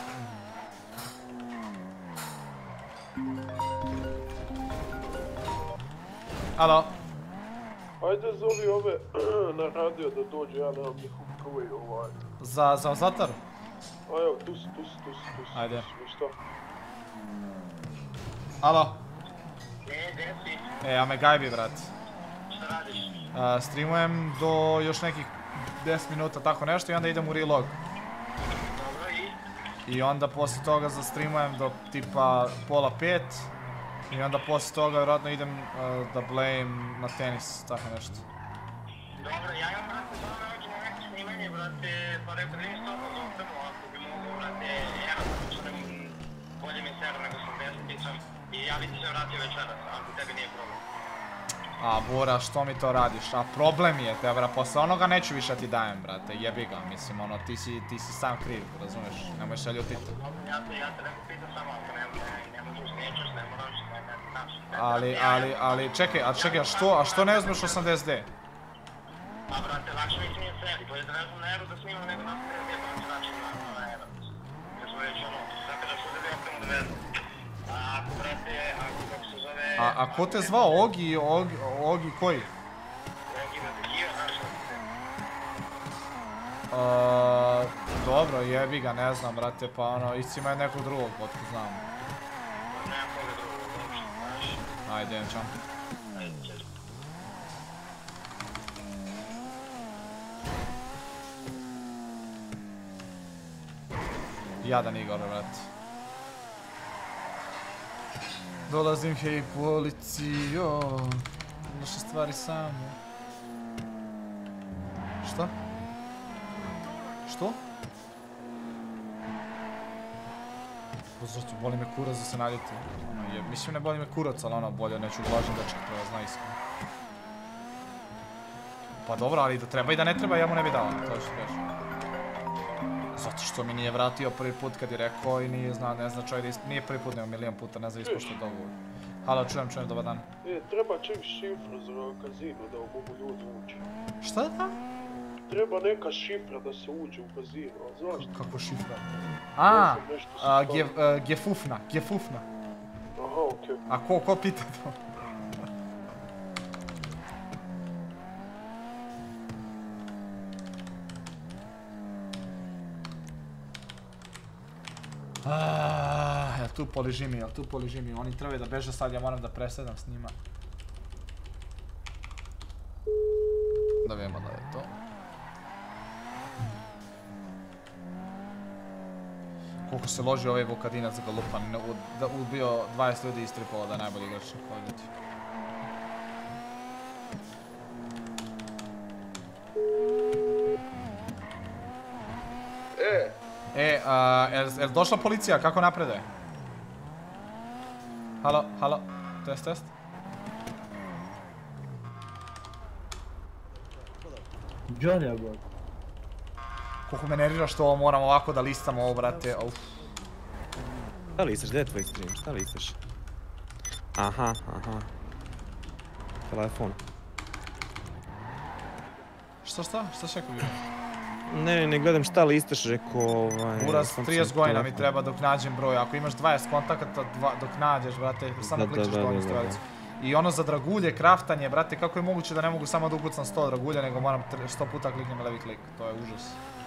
Alo? Ajde zovi ove na radio da dođe, ja nemam njihov koji ovaj. Za, za zatvor? A evo, tu si, tu si, tu si, tu si. Ajde. Ništa. Alo? E, ja me gajbi, brat. Uh, streamujem do još nekih deset minuta, tako nešto, i onda idem u relog. I onda poslije toga zastreamujem do tipa pola pet. I onda poslije toga vjerojatno idem uh, da blame na tenis, tako nešto. Dobro, ja imam, brate, zove ovdje na neko snimanje, brate, pa rekao da nijem stvarno zove tamo, ako bi mogu, brate, jedan, što ne bolje mi sero nego sam deseticom, i ja bi ti se vratio večeras, ako tebi nije problem. A, Bora, što mi to radiš? A problem je, te, bra, posle onoga neću više ti dajem, brate, jebi ga, mislim, ono, ti si, ti si sam kriv, razumiješ, nemoj se ljutiti. Ja te, ja te neko pitam samo, ako ne, ne možeš, nećeš, ne moraš, ne, ne, znaš. Ali, ali, ali, čekaj, a čekaj, a što, a što ne uzmeš osamdeset D? Pa, brate, lakše mi snijem seri, bolje da vezam na Eru da snimam nego na osamdeset D, pa mi znači na Eru. Jer smo već, ono, sve kada što da bi opremu da vezam. A ako, brate, ako, kako se zove... A, a ko te zvao? Ogi, Ogi, Ogi koji? Ogi Matehija, znaš što te... Uh, dobro, jebi ga, ne znam, brate, pa ono, isci me nekog drugog, otko znam. Nemam koga drugog, uopšte, znaš. Ajde, idem čam. Ajde, čez. Jadan Igor, brate. Dolazim, hej, policijo, naše stvari samo. Šta? Što? Pozdrav, boli me kurac da se naljuti. Ono, je, mislim ne boli me kurac, ali ono bolje, neću glažen dečka, to ja zna iskreno. Pa dobro, ali da treba i da ne treba, ja mu ne bi dao, to što kažem. Zato što mi nije vratio prvi put kad je rekao i nije zna, ne zna čovjek da isp... Nije prvi put, nego milijon puta, ne zna ispošto dogovor. Halo, čujem, čujem, dobar dan. E, treba ček šifru za kazino da mogu ljudi ući. Šta da? Treba neka šifra da se uđe u kazino, znaš? Kako šifra? A, a gje, uh, Gefufna, Gefufna. Aha, okej. A ko, ko pita to? Aaaa, jel tu poliži mi, jel tu poliži mi, oni trebaju da beže sad, ja moram da presedam s njima. Da vidimo da je to. Koliko se loži ovaj Vukadinac Galupan, da ubio dvadeset ljudi iz tripova da je najbolji igrač na koji ljudi. E! E, je li došla policija? Kako napreduje? Halo, halo, test, test. Johnny, bro. Koliko me nervira što ovo moram ovako da listam ovo, brate, uff. Šta listaš, gdje je tvoj stream, šta listaš? Aha, aha. Telefon. Šta, šta? Šta še ako vidim? Ne, ne gledam šta listaš, reko ovaj... Uraz, trideset godina mi treba dok nađem broj, ako imaš dvadeset kontakata dok nađeš, brate, samo klikćeš donju strelicu. I ono za dragulje, kraftanje, brate, kako je moguće da ne mogu samo da ukucam sto dragulja, nego moram sto puta kliknem levi klik, to je užas.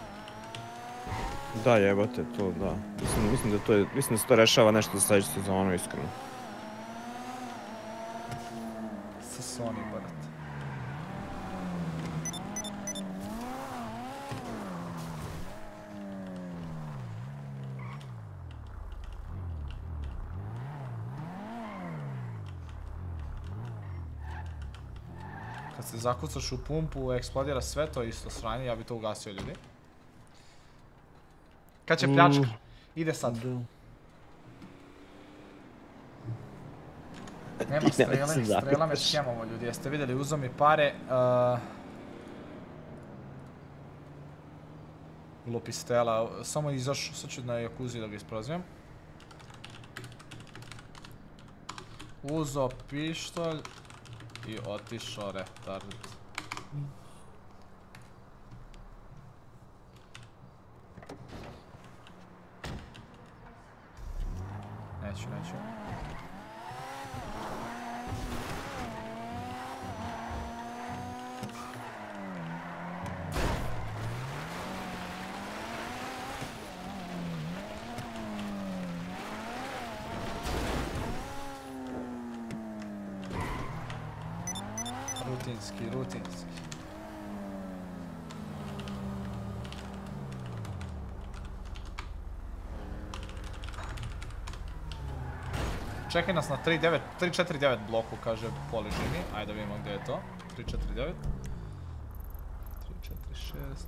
Da, jebate, to da. Mislim, mislim da to je, mislim da se to rešava nešto za sljedeću sezonu, iskreno. Sa Sony, brate. Kad se zakucaš u pumpu, eksplodira sve, to je isto sranje, ja bi to ugasio ljudi. Kad će pljačka? Ide sad. Nema strele, strela me škemovo ljudi, jeste vidjeli, uzo mi pare. Glupi stela, samo izašao, sad ću na Jakuzi da ga isprozivam. Uzo pištolj i otišao retard. Neću, neću. rutinski, rutinski. Čekaj nas na tri četiri devet bloku, kaže Poližini. Ajde da vidimo gdje je to. tri četiri devet. tri četiri šest.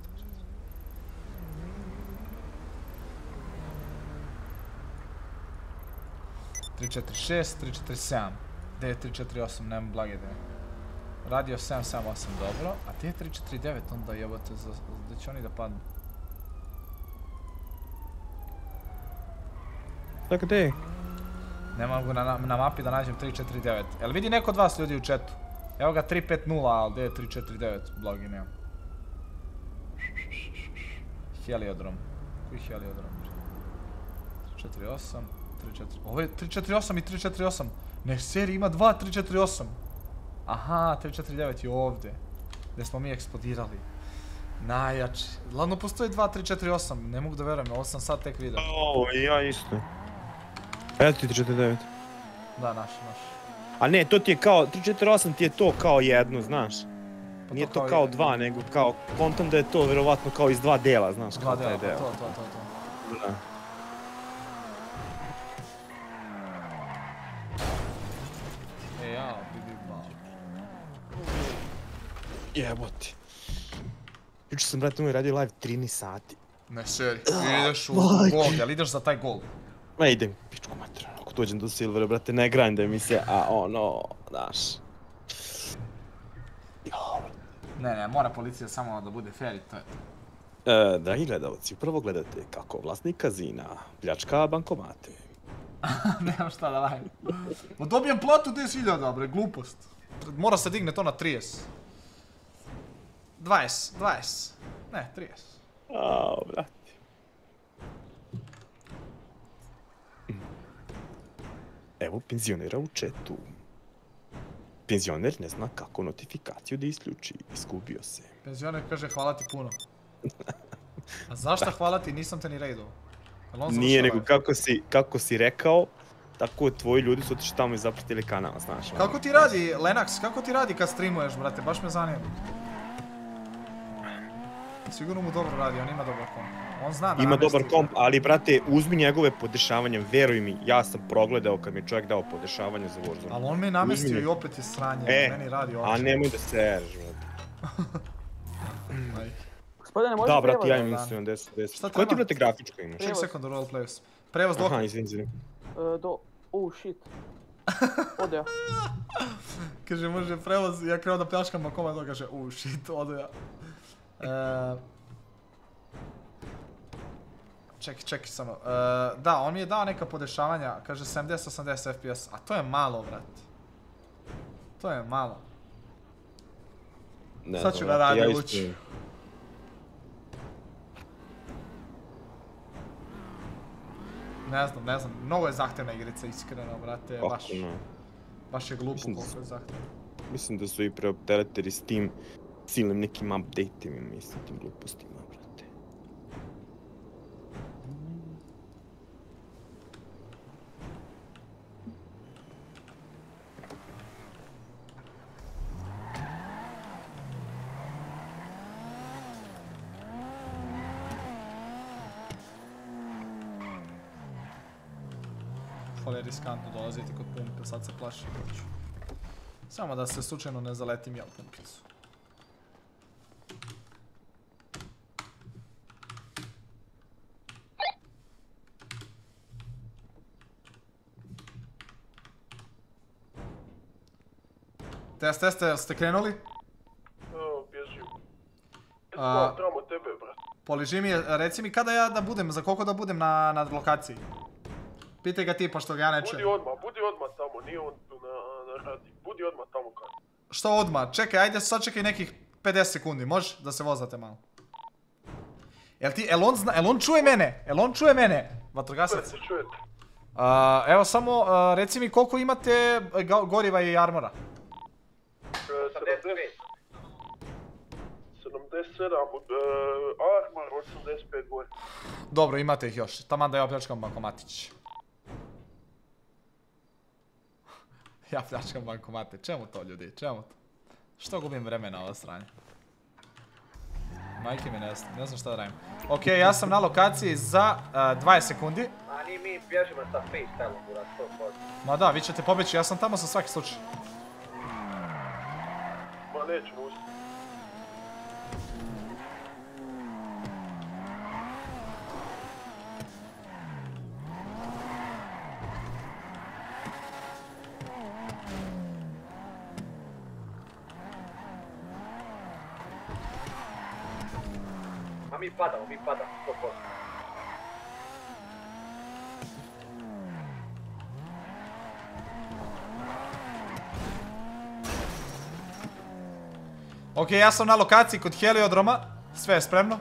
tri četiri šest, tri četiri sedam. Gdje je tri četiri osam, nema blage ideje. Radio sedam sedam osam, dobro. A gdje je tri četiri devet, onda jebote, da će oni da padnu. Tako gdje je? Ne mogu na mapi da nađem tri četiri devet. Jel vidi neko od vas ljudi u chatu? Evo ga tri pet nula, ali gdje je tri četiri devet? Blogi nemam. Heliodrom. Koji heliodrom? tri četiri osam, tri četiri... Ovo je tri četiri osam i tri četiri osam. Ne, seri ima dva tri četiri osam. Aha, tri četiri devet je ovdje. Gdje smo mi eksplodirali. Najjači. Ladno postoji dva tri četiri osam, ne mogu da verujem, ovo sam sad tek vidio. O, ja isto. Evo ti tri četiri devet. Da, naš, naš. A ne, to ti je kao, tri četiri osam ti je to kao jedno, znaš. Nije to kao dva, nego kao, kontam da je to vjerovatno kao iz dva dela, znaš, kao taj deo. To, to, to, to. Da. E, ja, vidi malo. Jebote. Juče sam, brate, moj radio live trinaest sati. Ne, seri, ideš u gol, jel ideš za taj gol? Ma idem, pičku materinu, ako dođem do Silvera, brate, ne grindaj mi se, a ono, daš. Ne, ne, mora policija samo da bude fair i to je to. E, dragi gledalci, upravo gledate kako vlasnik kazina pljačka bankomate. Nemam šta da radim. Ma dobijem platu deset hiljada, bre, glupost. Mora se digne to na trideset. dvadeset, dvadeset. Ne, trideset. Ao, brate. Evo penzionera u chatu. Penzioner ne zna kako notifikaciju da isključi, izgubio se. Penzioner kaže hvala ti puno. A zašto hvala ti, nisam te ni raidao. Nije, nego kako si, kako si rekao, tako tvoji ljudi su otišli tamo i zapratili kanal, znaš. Kako ti radi, Lenax, kako ti radi kad streamuješ, brate, baš me zanima. Sigurno mu dobro radi, on ima dobar komp. On zna da ima dobar komp, ali brate, uzmi njegove podešavanja, veruj mi, ja sam progledao kad mi je čovjek dao podešavanje za Warzone. Ali on me namestio i opet je sranje, e, meni radi ovdje. A nemoj da se ereš, brate. Gospodine, možeš da, brate, prevoz? ja imam mislim deset deset. Šta Koje ti, treba? brate, grafičko imaš? Ček sekundu, roleplayers. Prevoz dok? Aha, izvini, izvini. Do... Oh, shit. Ode ja. Kaže, može prevoz, ja krenuo da pljačkam, a koma to kaže, oh shit, ode ja. Čekaj, čekaj samo. Uh, da, on mi je dao neka podešavanja, kaže sedamdeset osamdeset F P S, a to je malo, vrat. To je malo. Ne, sad ću ga radi ja ući. Ne znam, ne znam, mnogo je zahtevna igrica, iskreno, brate, baš, baš je glupo koliko je zahtevna. Mislim da su i preoptereteri s tim silnim nekim update-ima i s tim glupostima, brate. Je riskantno dolaziti kod pumpe, sad se plašim hoću. Samo da se slučajno ne zaletim ja u pumpicu. Test, test, ste krenuli? Evo, bježim. A, Tramo tebe, brate. Poliži mi, reci mi kada ja da budem, za koliko da budem na, na lokaciji? Pitaj ga ti, pošto ga ja ne čujem. Budi odmah, budi odmah tamo, nije on tu na, na radi. Budi odmah tamo kad. Što odmah? Čekaj, ajde sad čekaj nekih pedeset sekundi, može? Da se vozate malo. Jel ti, jel on zna, jel on čuje mene? Jel on čuje mene? Vatrogasac? Sve se čujete. Uh, evo samo, uh, reci mi koliko imate goriva i armora? sedamdeset sedam, armor osamdeset pet gore. Dobro, imate ih još, taman da ja pljačkam bankomatić. Ja pljačkam bankomate, čemu to ljudi, čemu to? Što gubim vremena ovo sranje? Majke mi ne znam, ne znam šta da radim. Ok, ja sam na lokaciji za dvadeset sekundi. A ni mi bježimo sa freestyle-om, burat, sto posto. Ma da, vi ćete pobjeći, ja sam tamo za svaki slučaj. Ma nećemo ući. A mi padamo, mi padamo, sto posto. Ok, ja sam na lokaciji kod heliodroma. Sve je spremno.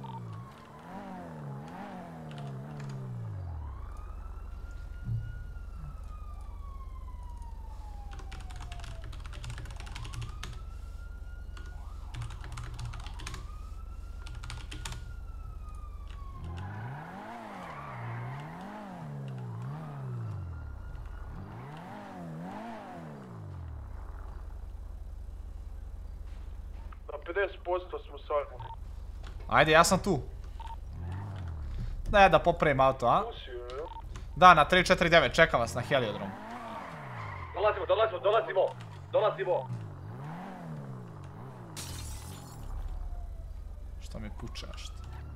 pedeset posto smo sagli. Ajde, ja sam tu. Ne, da popravim auto, a? Da, na tri četiri devet, čekam vas na heliodromu. Dolazimo, dolazimo, dolazimo, dolazimo. Što mi pučaš?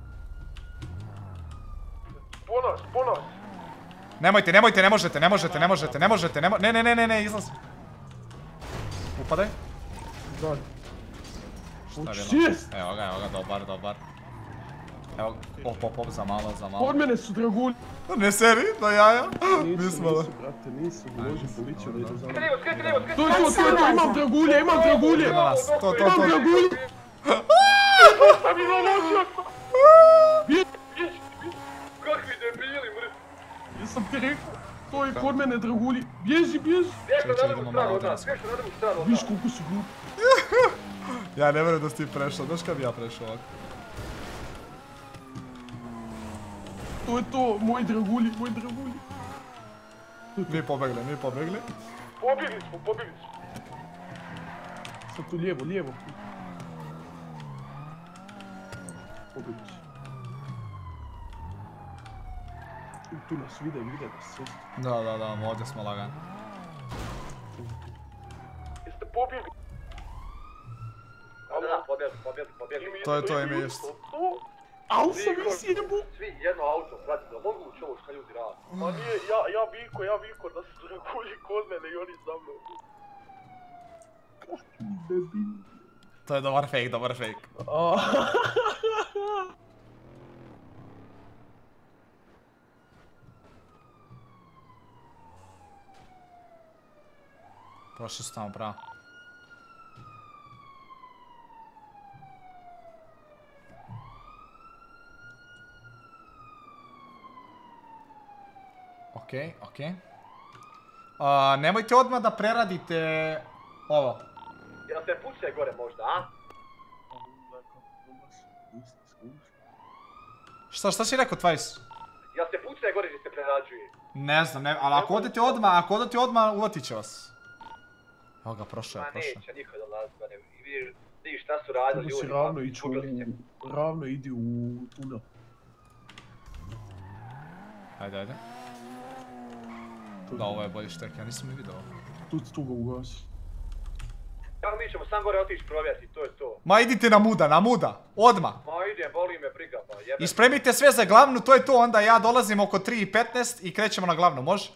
Ponos, ponos. Nemojte, nemojte, ne možete, ne možete, ne možete, ne možete, ne možete, ne, ne, ne, ne, izlazi. Upadaj. Da. Šest! Evo ga, evo ga, dobar, dobar. Evo, pop, pop, pop, za malo, za malo. Od mene su dragulji. Ne seri, da jaja. Nisu, Nismo da. nisu, brate, nisu. Uloži policiju da ide za mene. Skrivo, skrivo, skrivo. To je to, to je to, imam dragulje, imam dragulje. To, to, to. Imam dragulje. Sam imam ložio. Bježi, bježi, bježi. Kakvi debili, mrz. Jesam ti rekao, to je kod mene dragulji. Bježi, bježi. Bježi na drugu stranu od nas, bježi na drugu stranu od nas. Viš koliko su glupi. Ja ne vjerujem da si ti prešao, znaš kad bi ja prešao ovako? To je to, moji dragulji, moji dragulji. Mi pobegli, mi pobegli. Pobjegli smo, pobjegli smo. Sad tu lijevo, lijevo. Pobjegli smo. Tu nas vide, vide nas sve. Da, da, da, ovdje smo lagani. Jeste pobjegli? Da, da, pobjegli, pobjegli, pobjegli. To je to ime jest. Au sam mi sjebu! Svi jedno auto, brate, da mogu ući ovo što ljudi radi. Ma nije, ja, ja viko, ja viko da su dragulji kod mene i oni za mnom. Kakvi debili. To je dobar fake, dobar fake. Prošli su tamo, bravo. Okej, okej. Nemojte odmah da preradite ovo. Jel se puše gore možda, a? Šta, šta si rekao, Twajs? Jel se puše gore gdje se prerađuje? Ne znam, ne, ali ako odete odmah, ako odete odmah, uvatit će vas. Evo ga, prošao je, Ma prošao. neće niko dolaziti gore. I vidiš, vidiš šta su radili Treba ljudi. si ravno ići u... Ravno idi u tunel. Ajde, ajde. Da, ovo je bolji štek, ja nisam mi vidio ovo. Tu, tu ga ugasi. Evo mi ćemo sam gore otići provjeti, to je to. Ma idite na muda, na muda, odmah. Ma idem, boli me briga, pa jebe. I spremite sve za glavnu, to je to, onda ja dolazim oko tri i petnaest i krećemo na glavnu, može?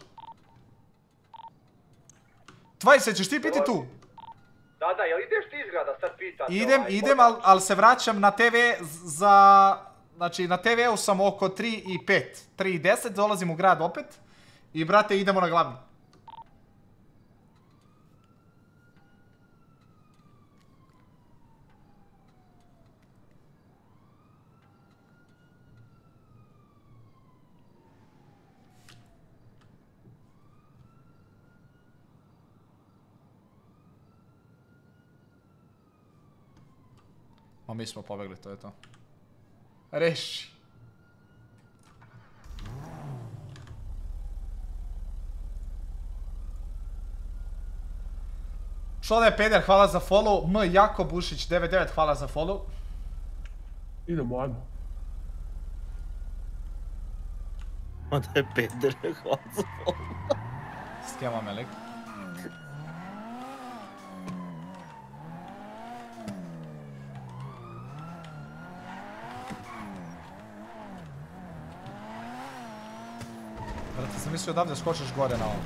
Twajs, ćeš ti biti tu? Da, da, jel ideš ti izgleda sad pitati? Idem, ovaj, idem, ali al se vraćam na te ve za... Znači, na te veu sam oko tri i pet, tri i deset, dolazim u grad opet. I brate, idemo na glavnu. Ma mi smo pobegli, to je to. Reši. Što da je peder, hvala za follow. M. Jako Bušić devet devet, hvala za follow. Idemo, ajmo. Onda je peder, hvala za follow. Skema me lik. Brate, sam mislio odavde skočiš gore na ovo.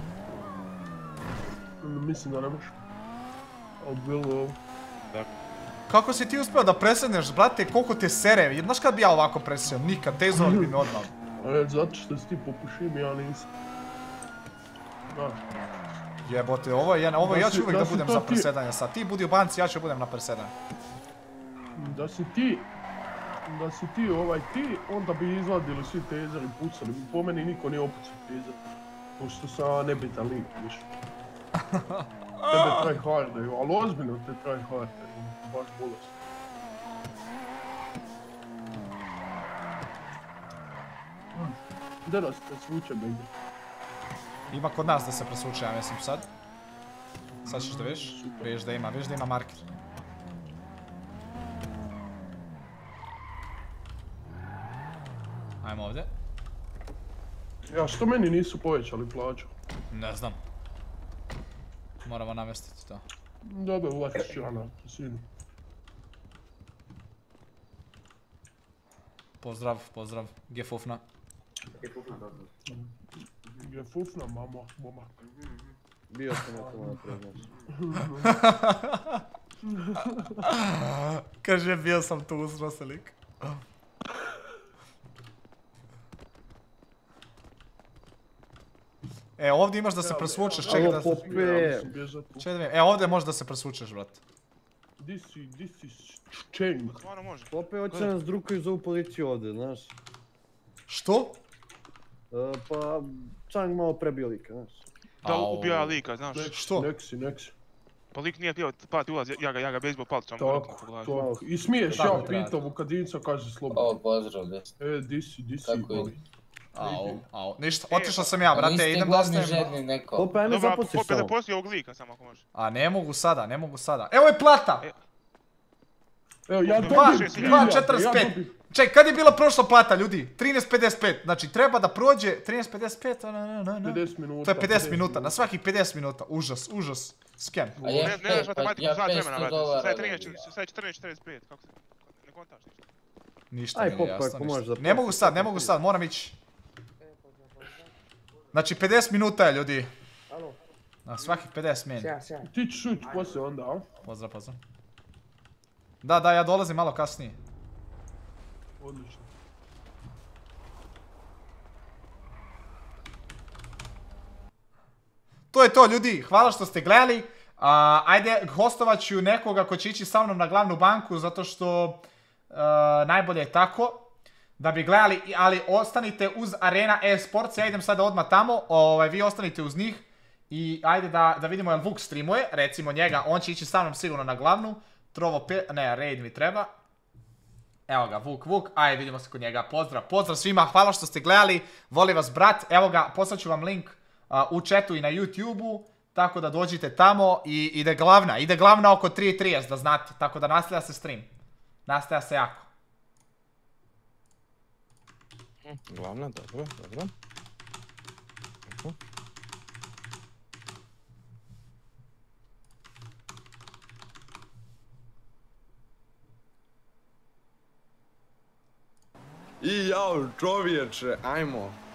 Mislim da ne možeš. Ali bilo... Kako si ti uspio da presedneš, brate, koliko te sere? Znaš kad bi ja ovako presio? Nikad, tezovali bi me odmah. Zato što si ti popušim, ja nisam. Jebote, ovo je, ovo ja ću uvijek da budem za presedanje sad. Ti budi u banci, ja ću budem na presedanju. Da si ti, da si ti ovaj ti, onda bi izvadili svi tezer i pucali. Po meni niko nije opucao tezer. Pošto sam nebitan lik više. Tebe tryhardaju, ali ozbiljno te tryhardaju, baš bolest. Gdje da se presvuče, baby? Ima kod nas da se presvuče, ja mislim sad. Sad ćeš da viš? Viš da ima, viš da ima marker. Ajmo ovdje. Ja, što meni nisu povećali plaću? Ne znam. Moramo namestiti to. Dobro, ulaziš ću ja na sinu. Pozdrav, pozdrav. Gefufna. Gefufna, mama, momak. Bio sam na to napravljeno. Kaže, bio sam tu uzro se lik. E, ovdje imaš da se presvučeš, čekaj da... Čekaj da vidim, e, ovdje možeš da se presvučeš, brat. Di si, di si čeng. Pope, hoće nas drukaju za ovu policiju ovdje, znaš. Što? Pa, Čang malo prebio lika, znaš. Da, ubio ja lika, znaš. Što? Nek si, nek si. Pa lik nije htio pati ulaz, ja ga, ja ga bejsbol palicom. Tako, tako. I smiješ ja pitao Vukadinca, kaže slobodno. O, pozdrav, des. E, di si, di si. Kako ide? Au, au, ništa, otišao sam ja, brate, idem da ostajem. Pope, ajme zapustiš samo. Pope, da posti ovog lika samo ako može. A ne mogu sada, ne mogu sada. Evo je plata! Evo, ja dobim dva četrdeset pet. Ček, kad je bila prošla plata, ljudi? trinaest pedeset pet. Znači, treba da prođe trinaest pedeset pet. pedeset minuta. To je pedeset minuta, na svakih pedeset minuta. Užas, užas. Skem. Ne, ne znaš matematiku za vremena, brate. Sad je četrnaest četrdeset pet, kako se... Ne kontaš ništa. Ništa mi je jasno, ništa. Ne mogu sad, ne mogu sad, moram ići. Znači, pedeset minuta je, ljudi. Na svakih pedeset meni. Ti ćeš ući poslije onda, a? Pozdrav, pozdrav. Da, da, ja dolazim malo kasnije. Odlično. To je to, ljudi, hvala što ste gledali. Ajde, hostovat ću nekoga ko će ići sa mnom na glavnu banku, zato što najbolje je tako. Da bi gledali, ali ostanite uz Arena eSports, ja idem sada odmah tamo, vi ostanite uz njih. I ajde da vidimo jel Vuk streamuje, recimo njega, on će ići sa mnom sigurno na glavnu. Trovo pe... ne, raid mi treba. Evo ga, Vuk, Vuk, ajde vidimo se kod njega, pozdrav, pozdrav svima, hvala što ste gledali, voli vas brat, evo ga, poslaću vam link u chatu i na YouTube-u, tako da dođite tamo i ide glavna, ide glavna oko tri trideset da znate, tako da nastavlja se stream, nastavlja se jako. Glavna, dobro, dobro. I jao, čovječe, ajmo.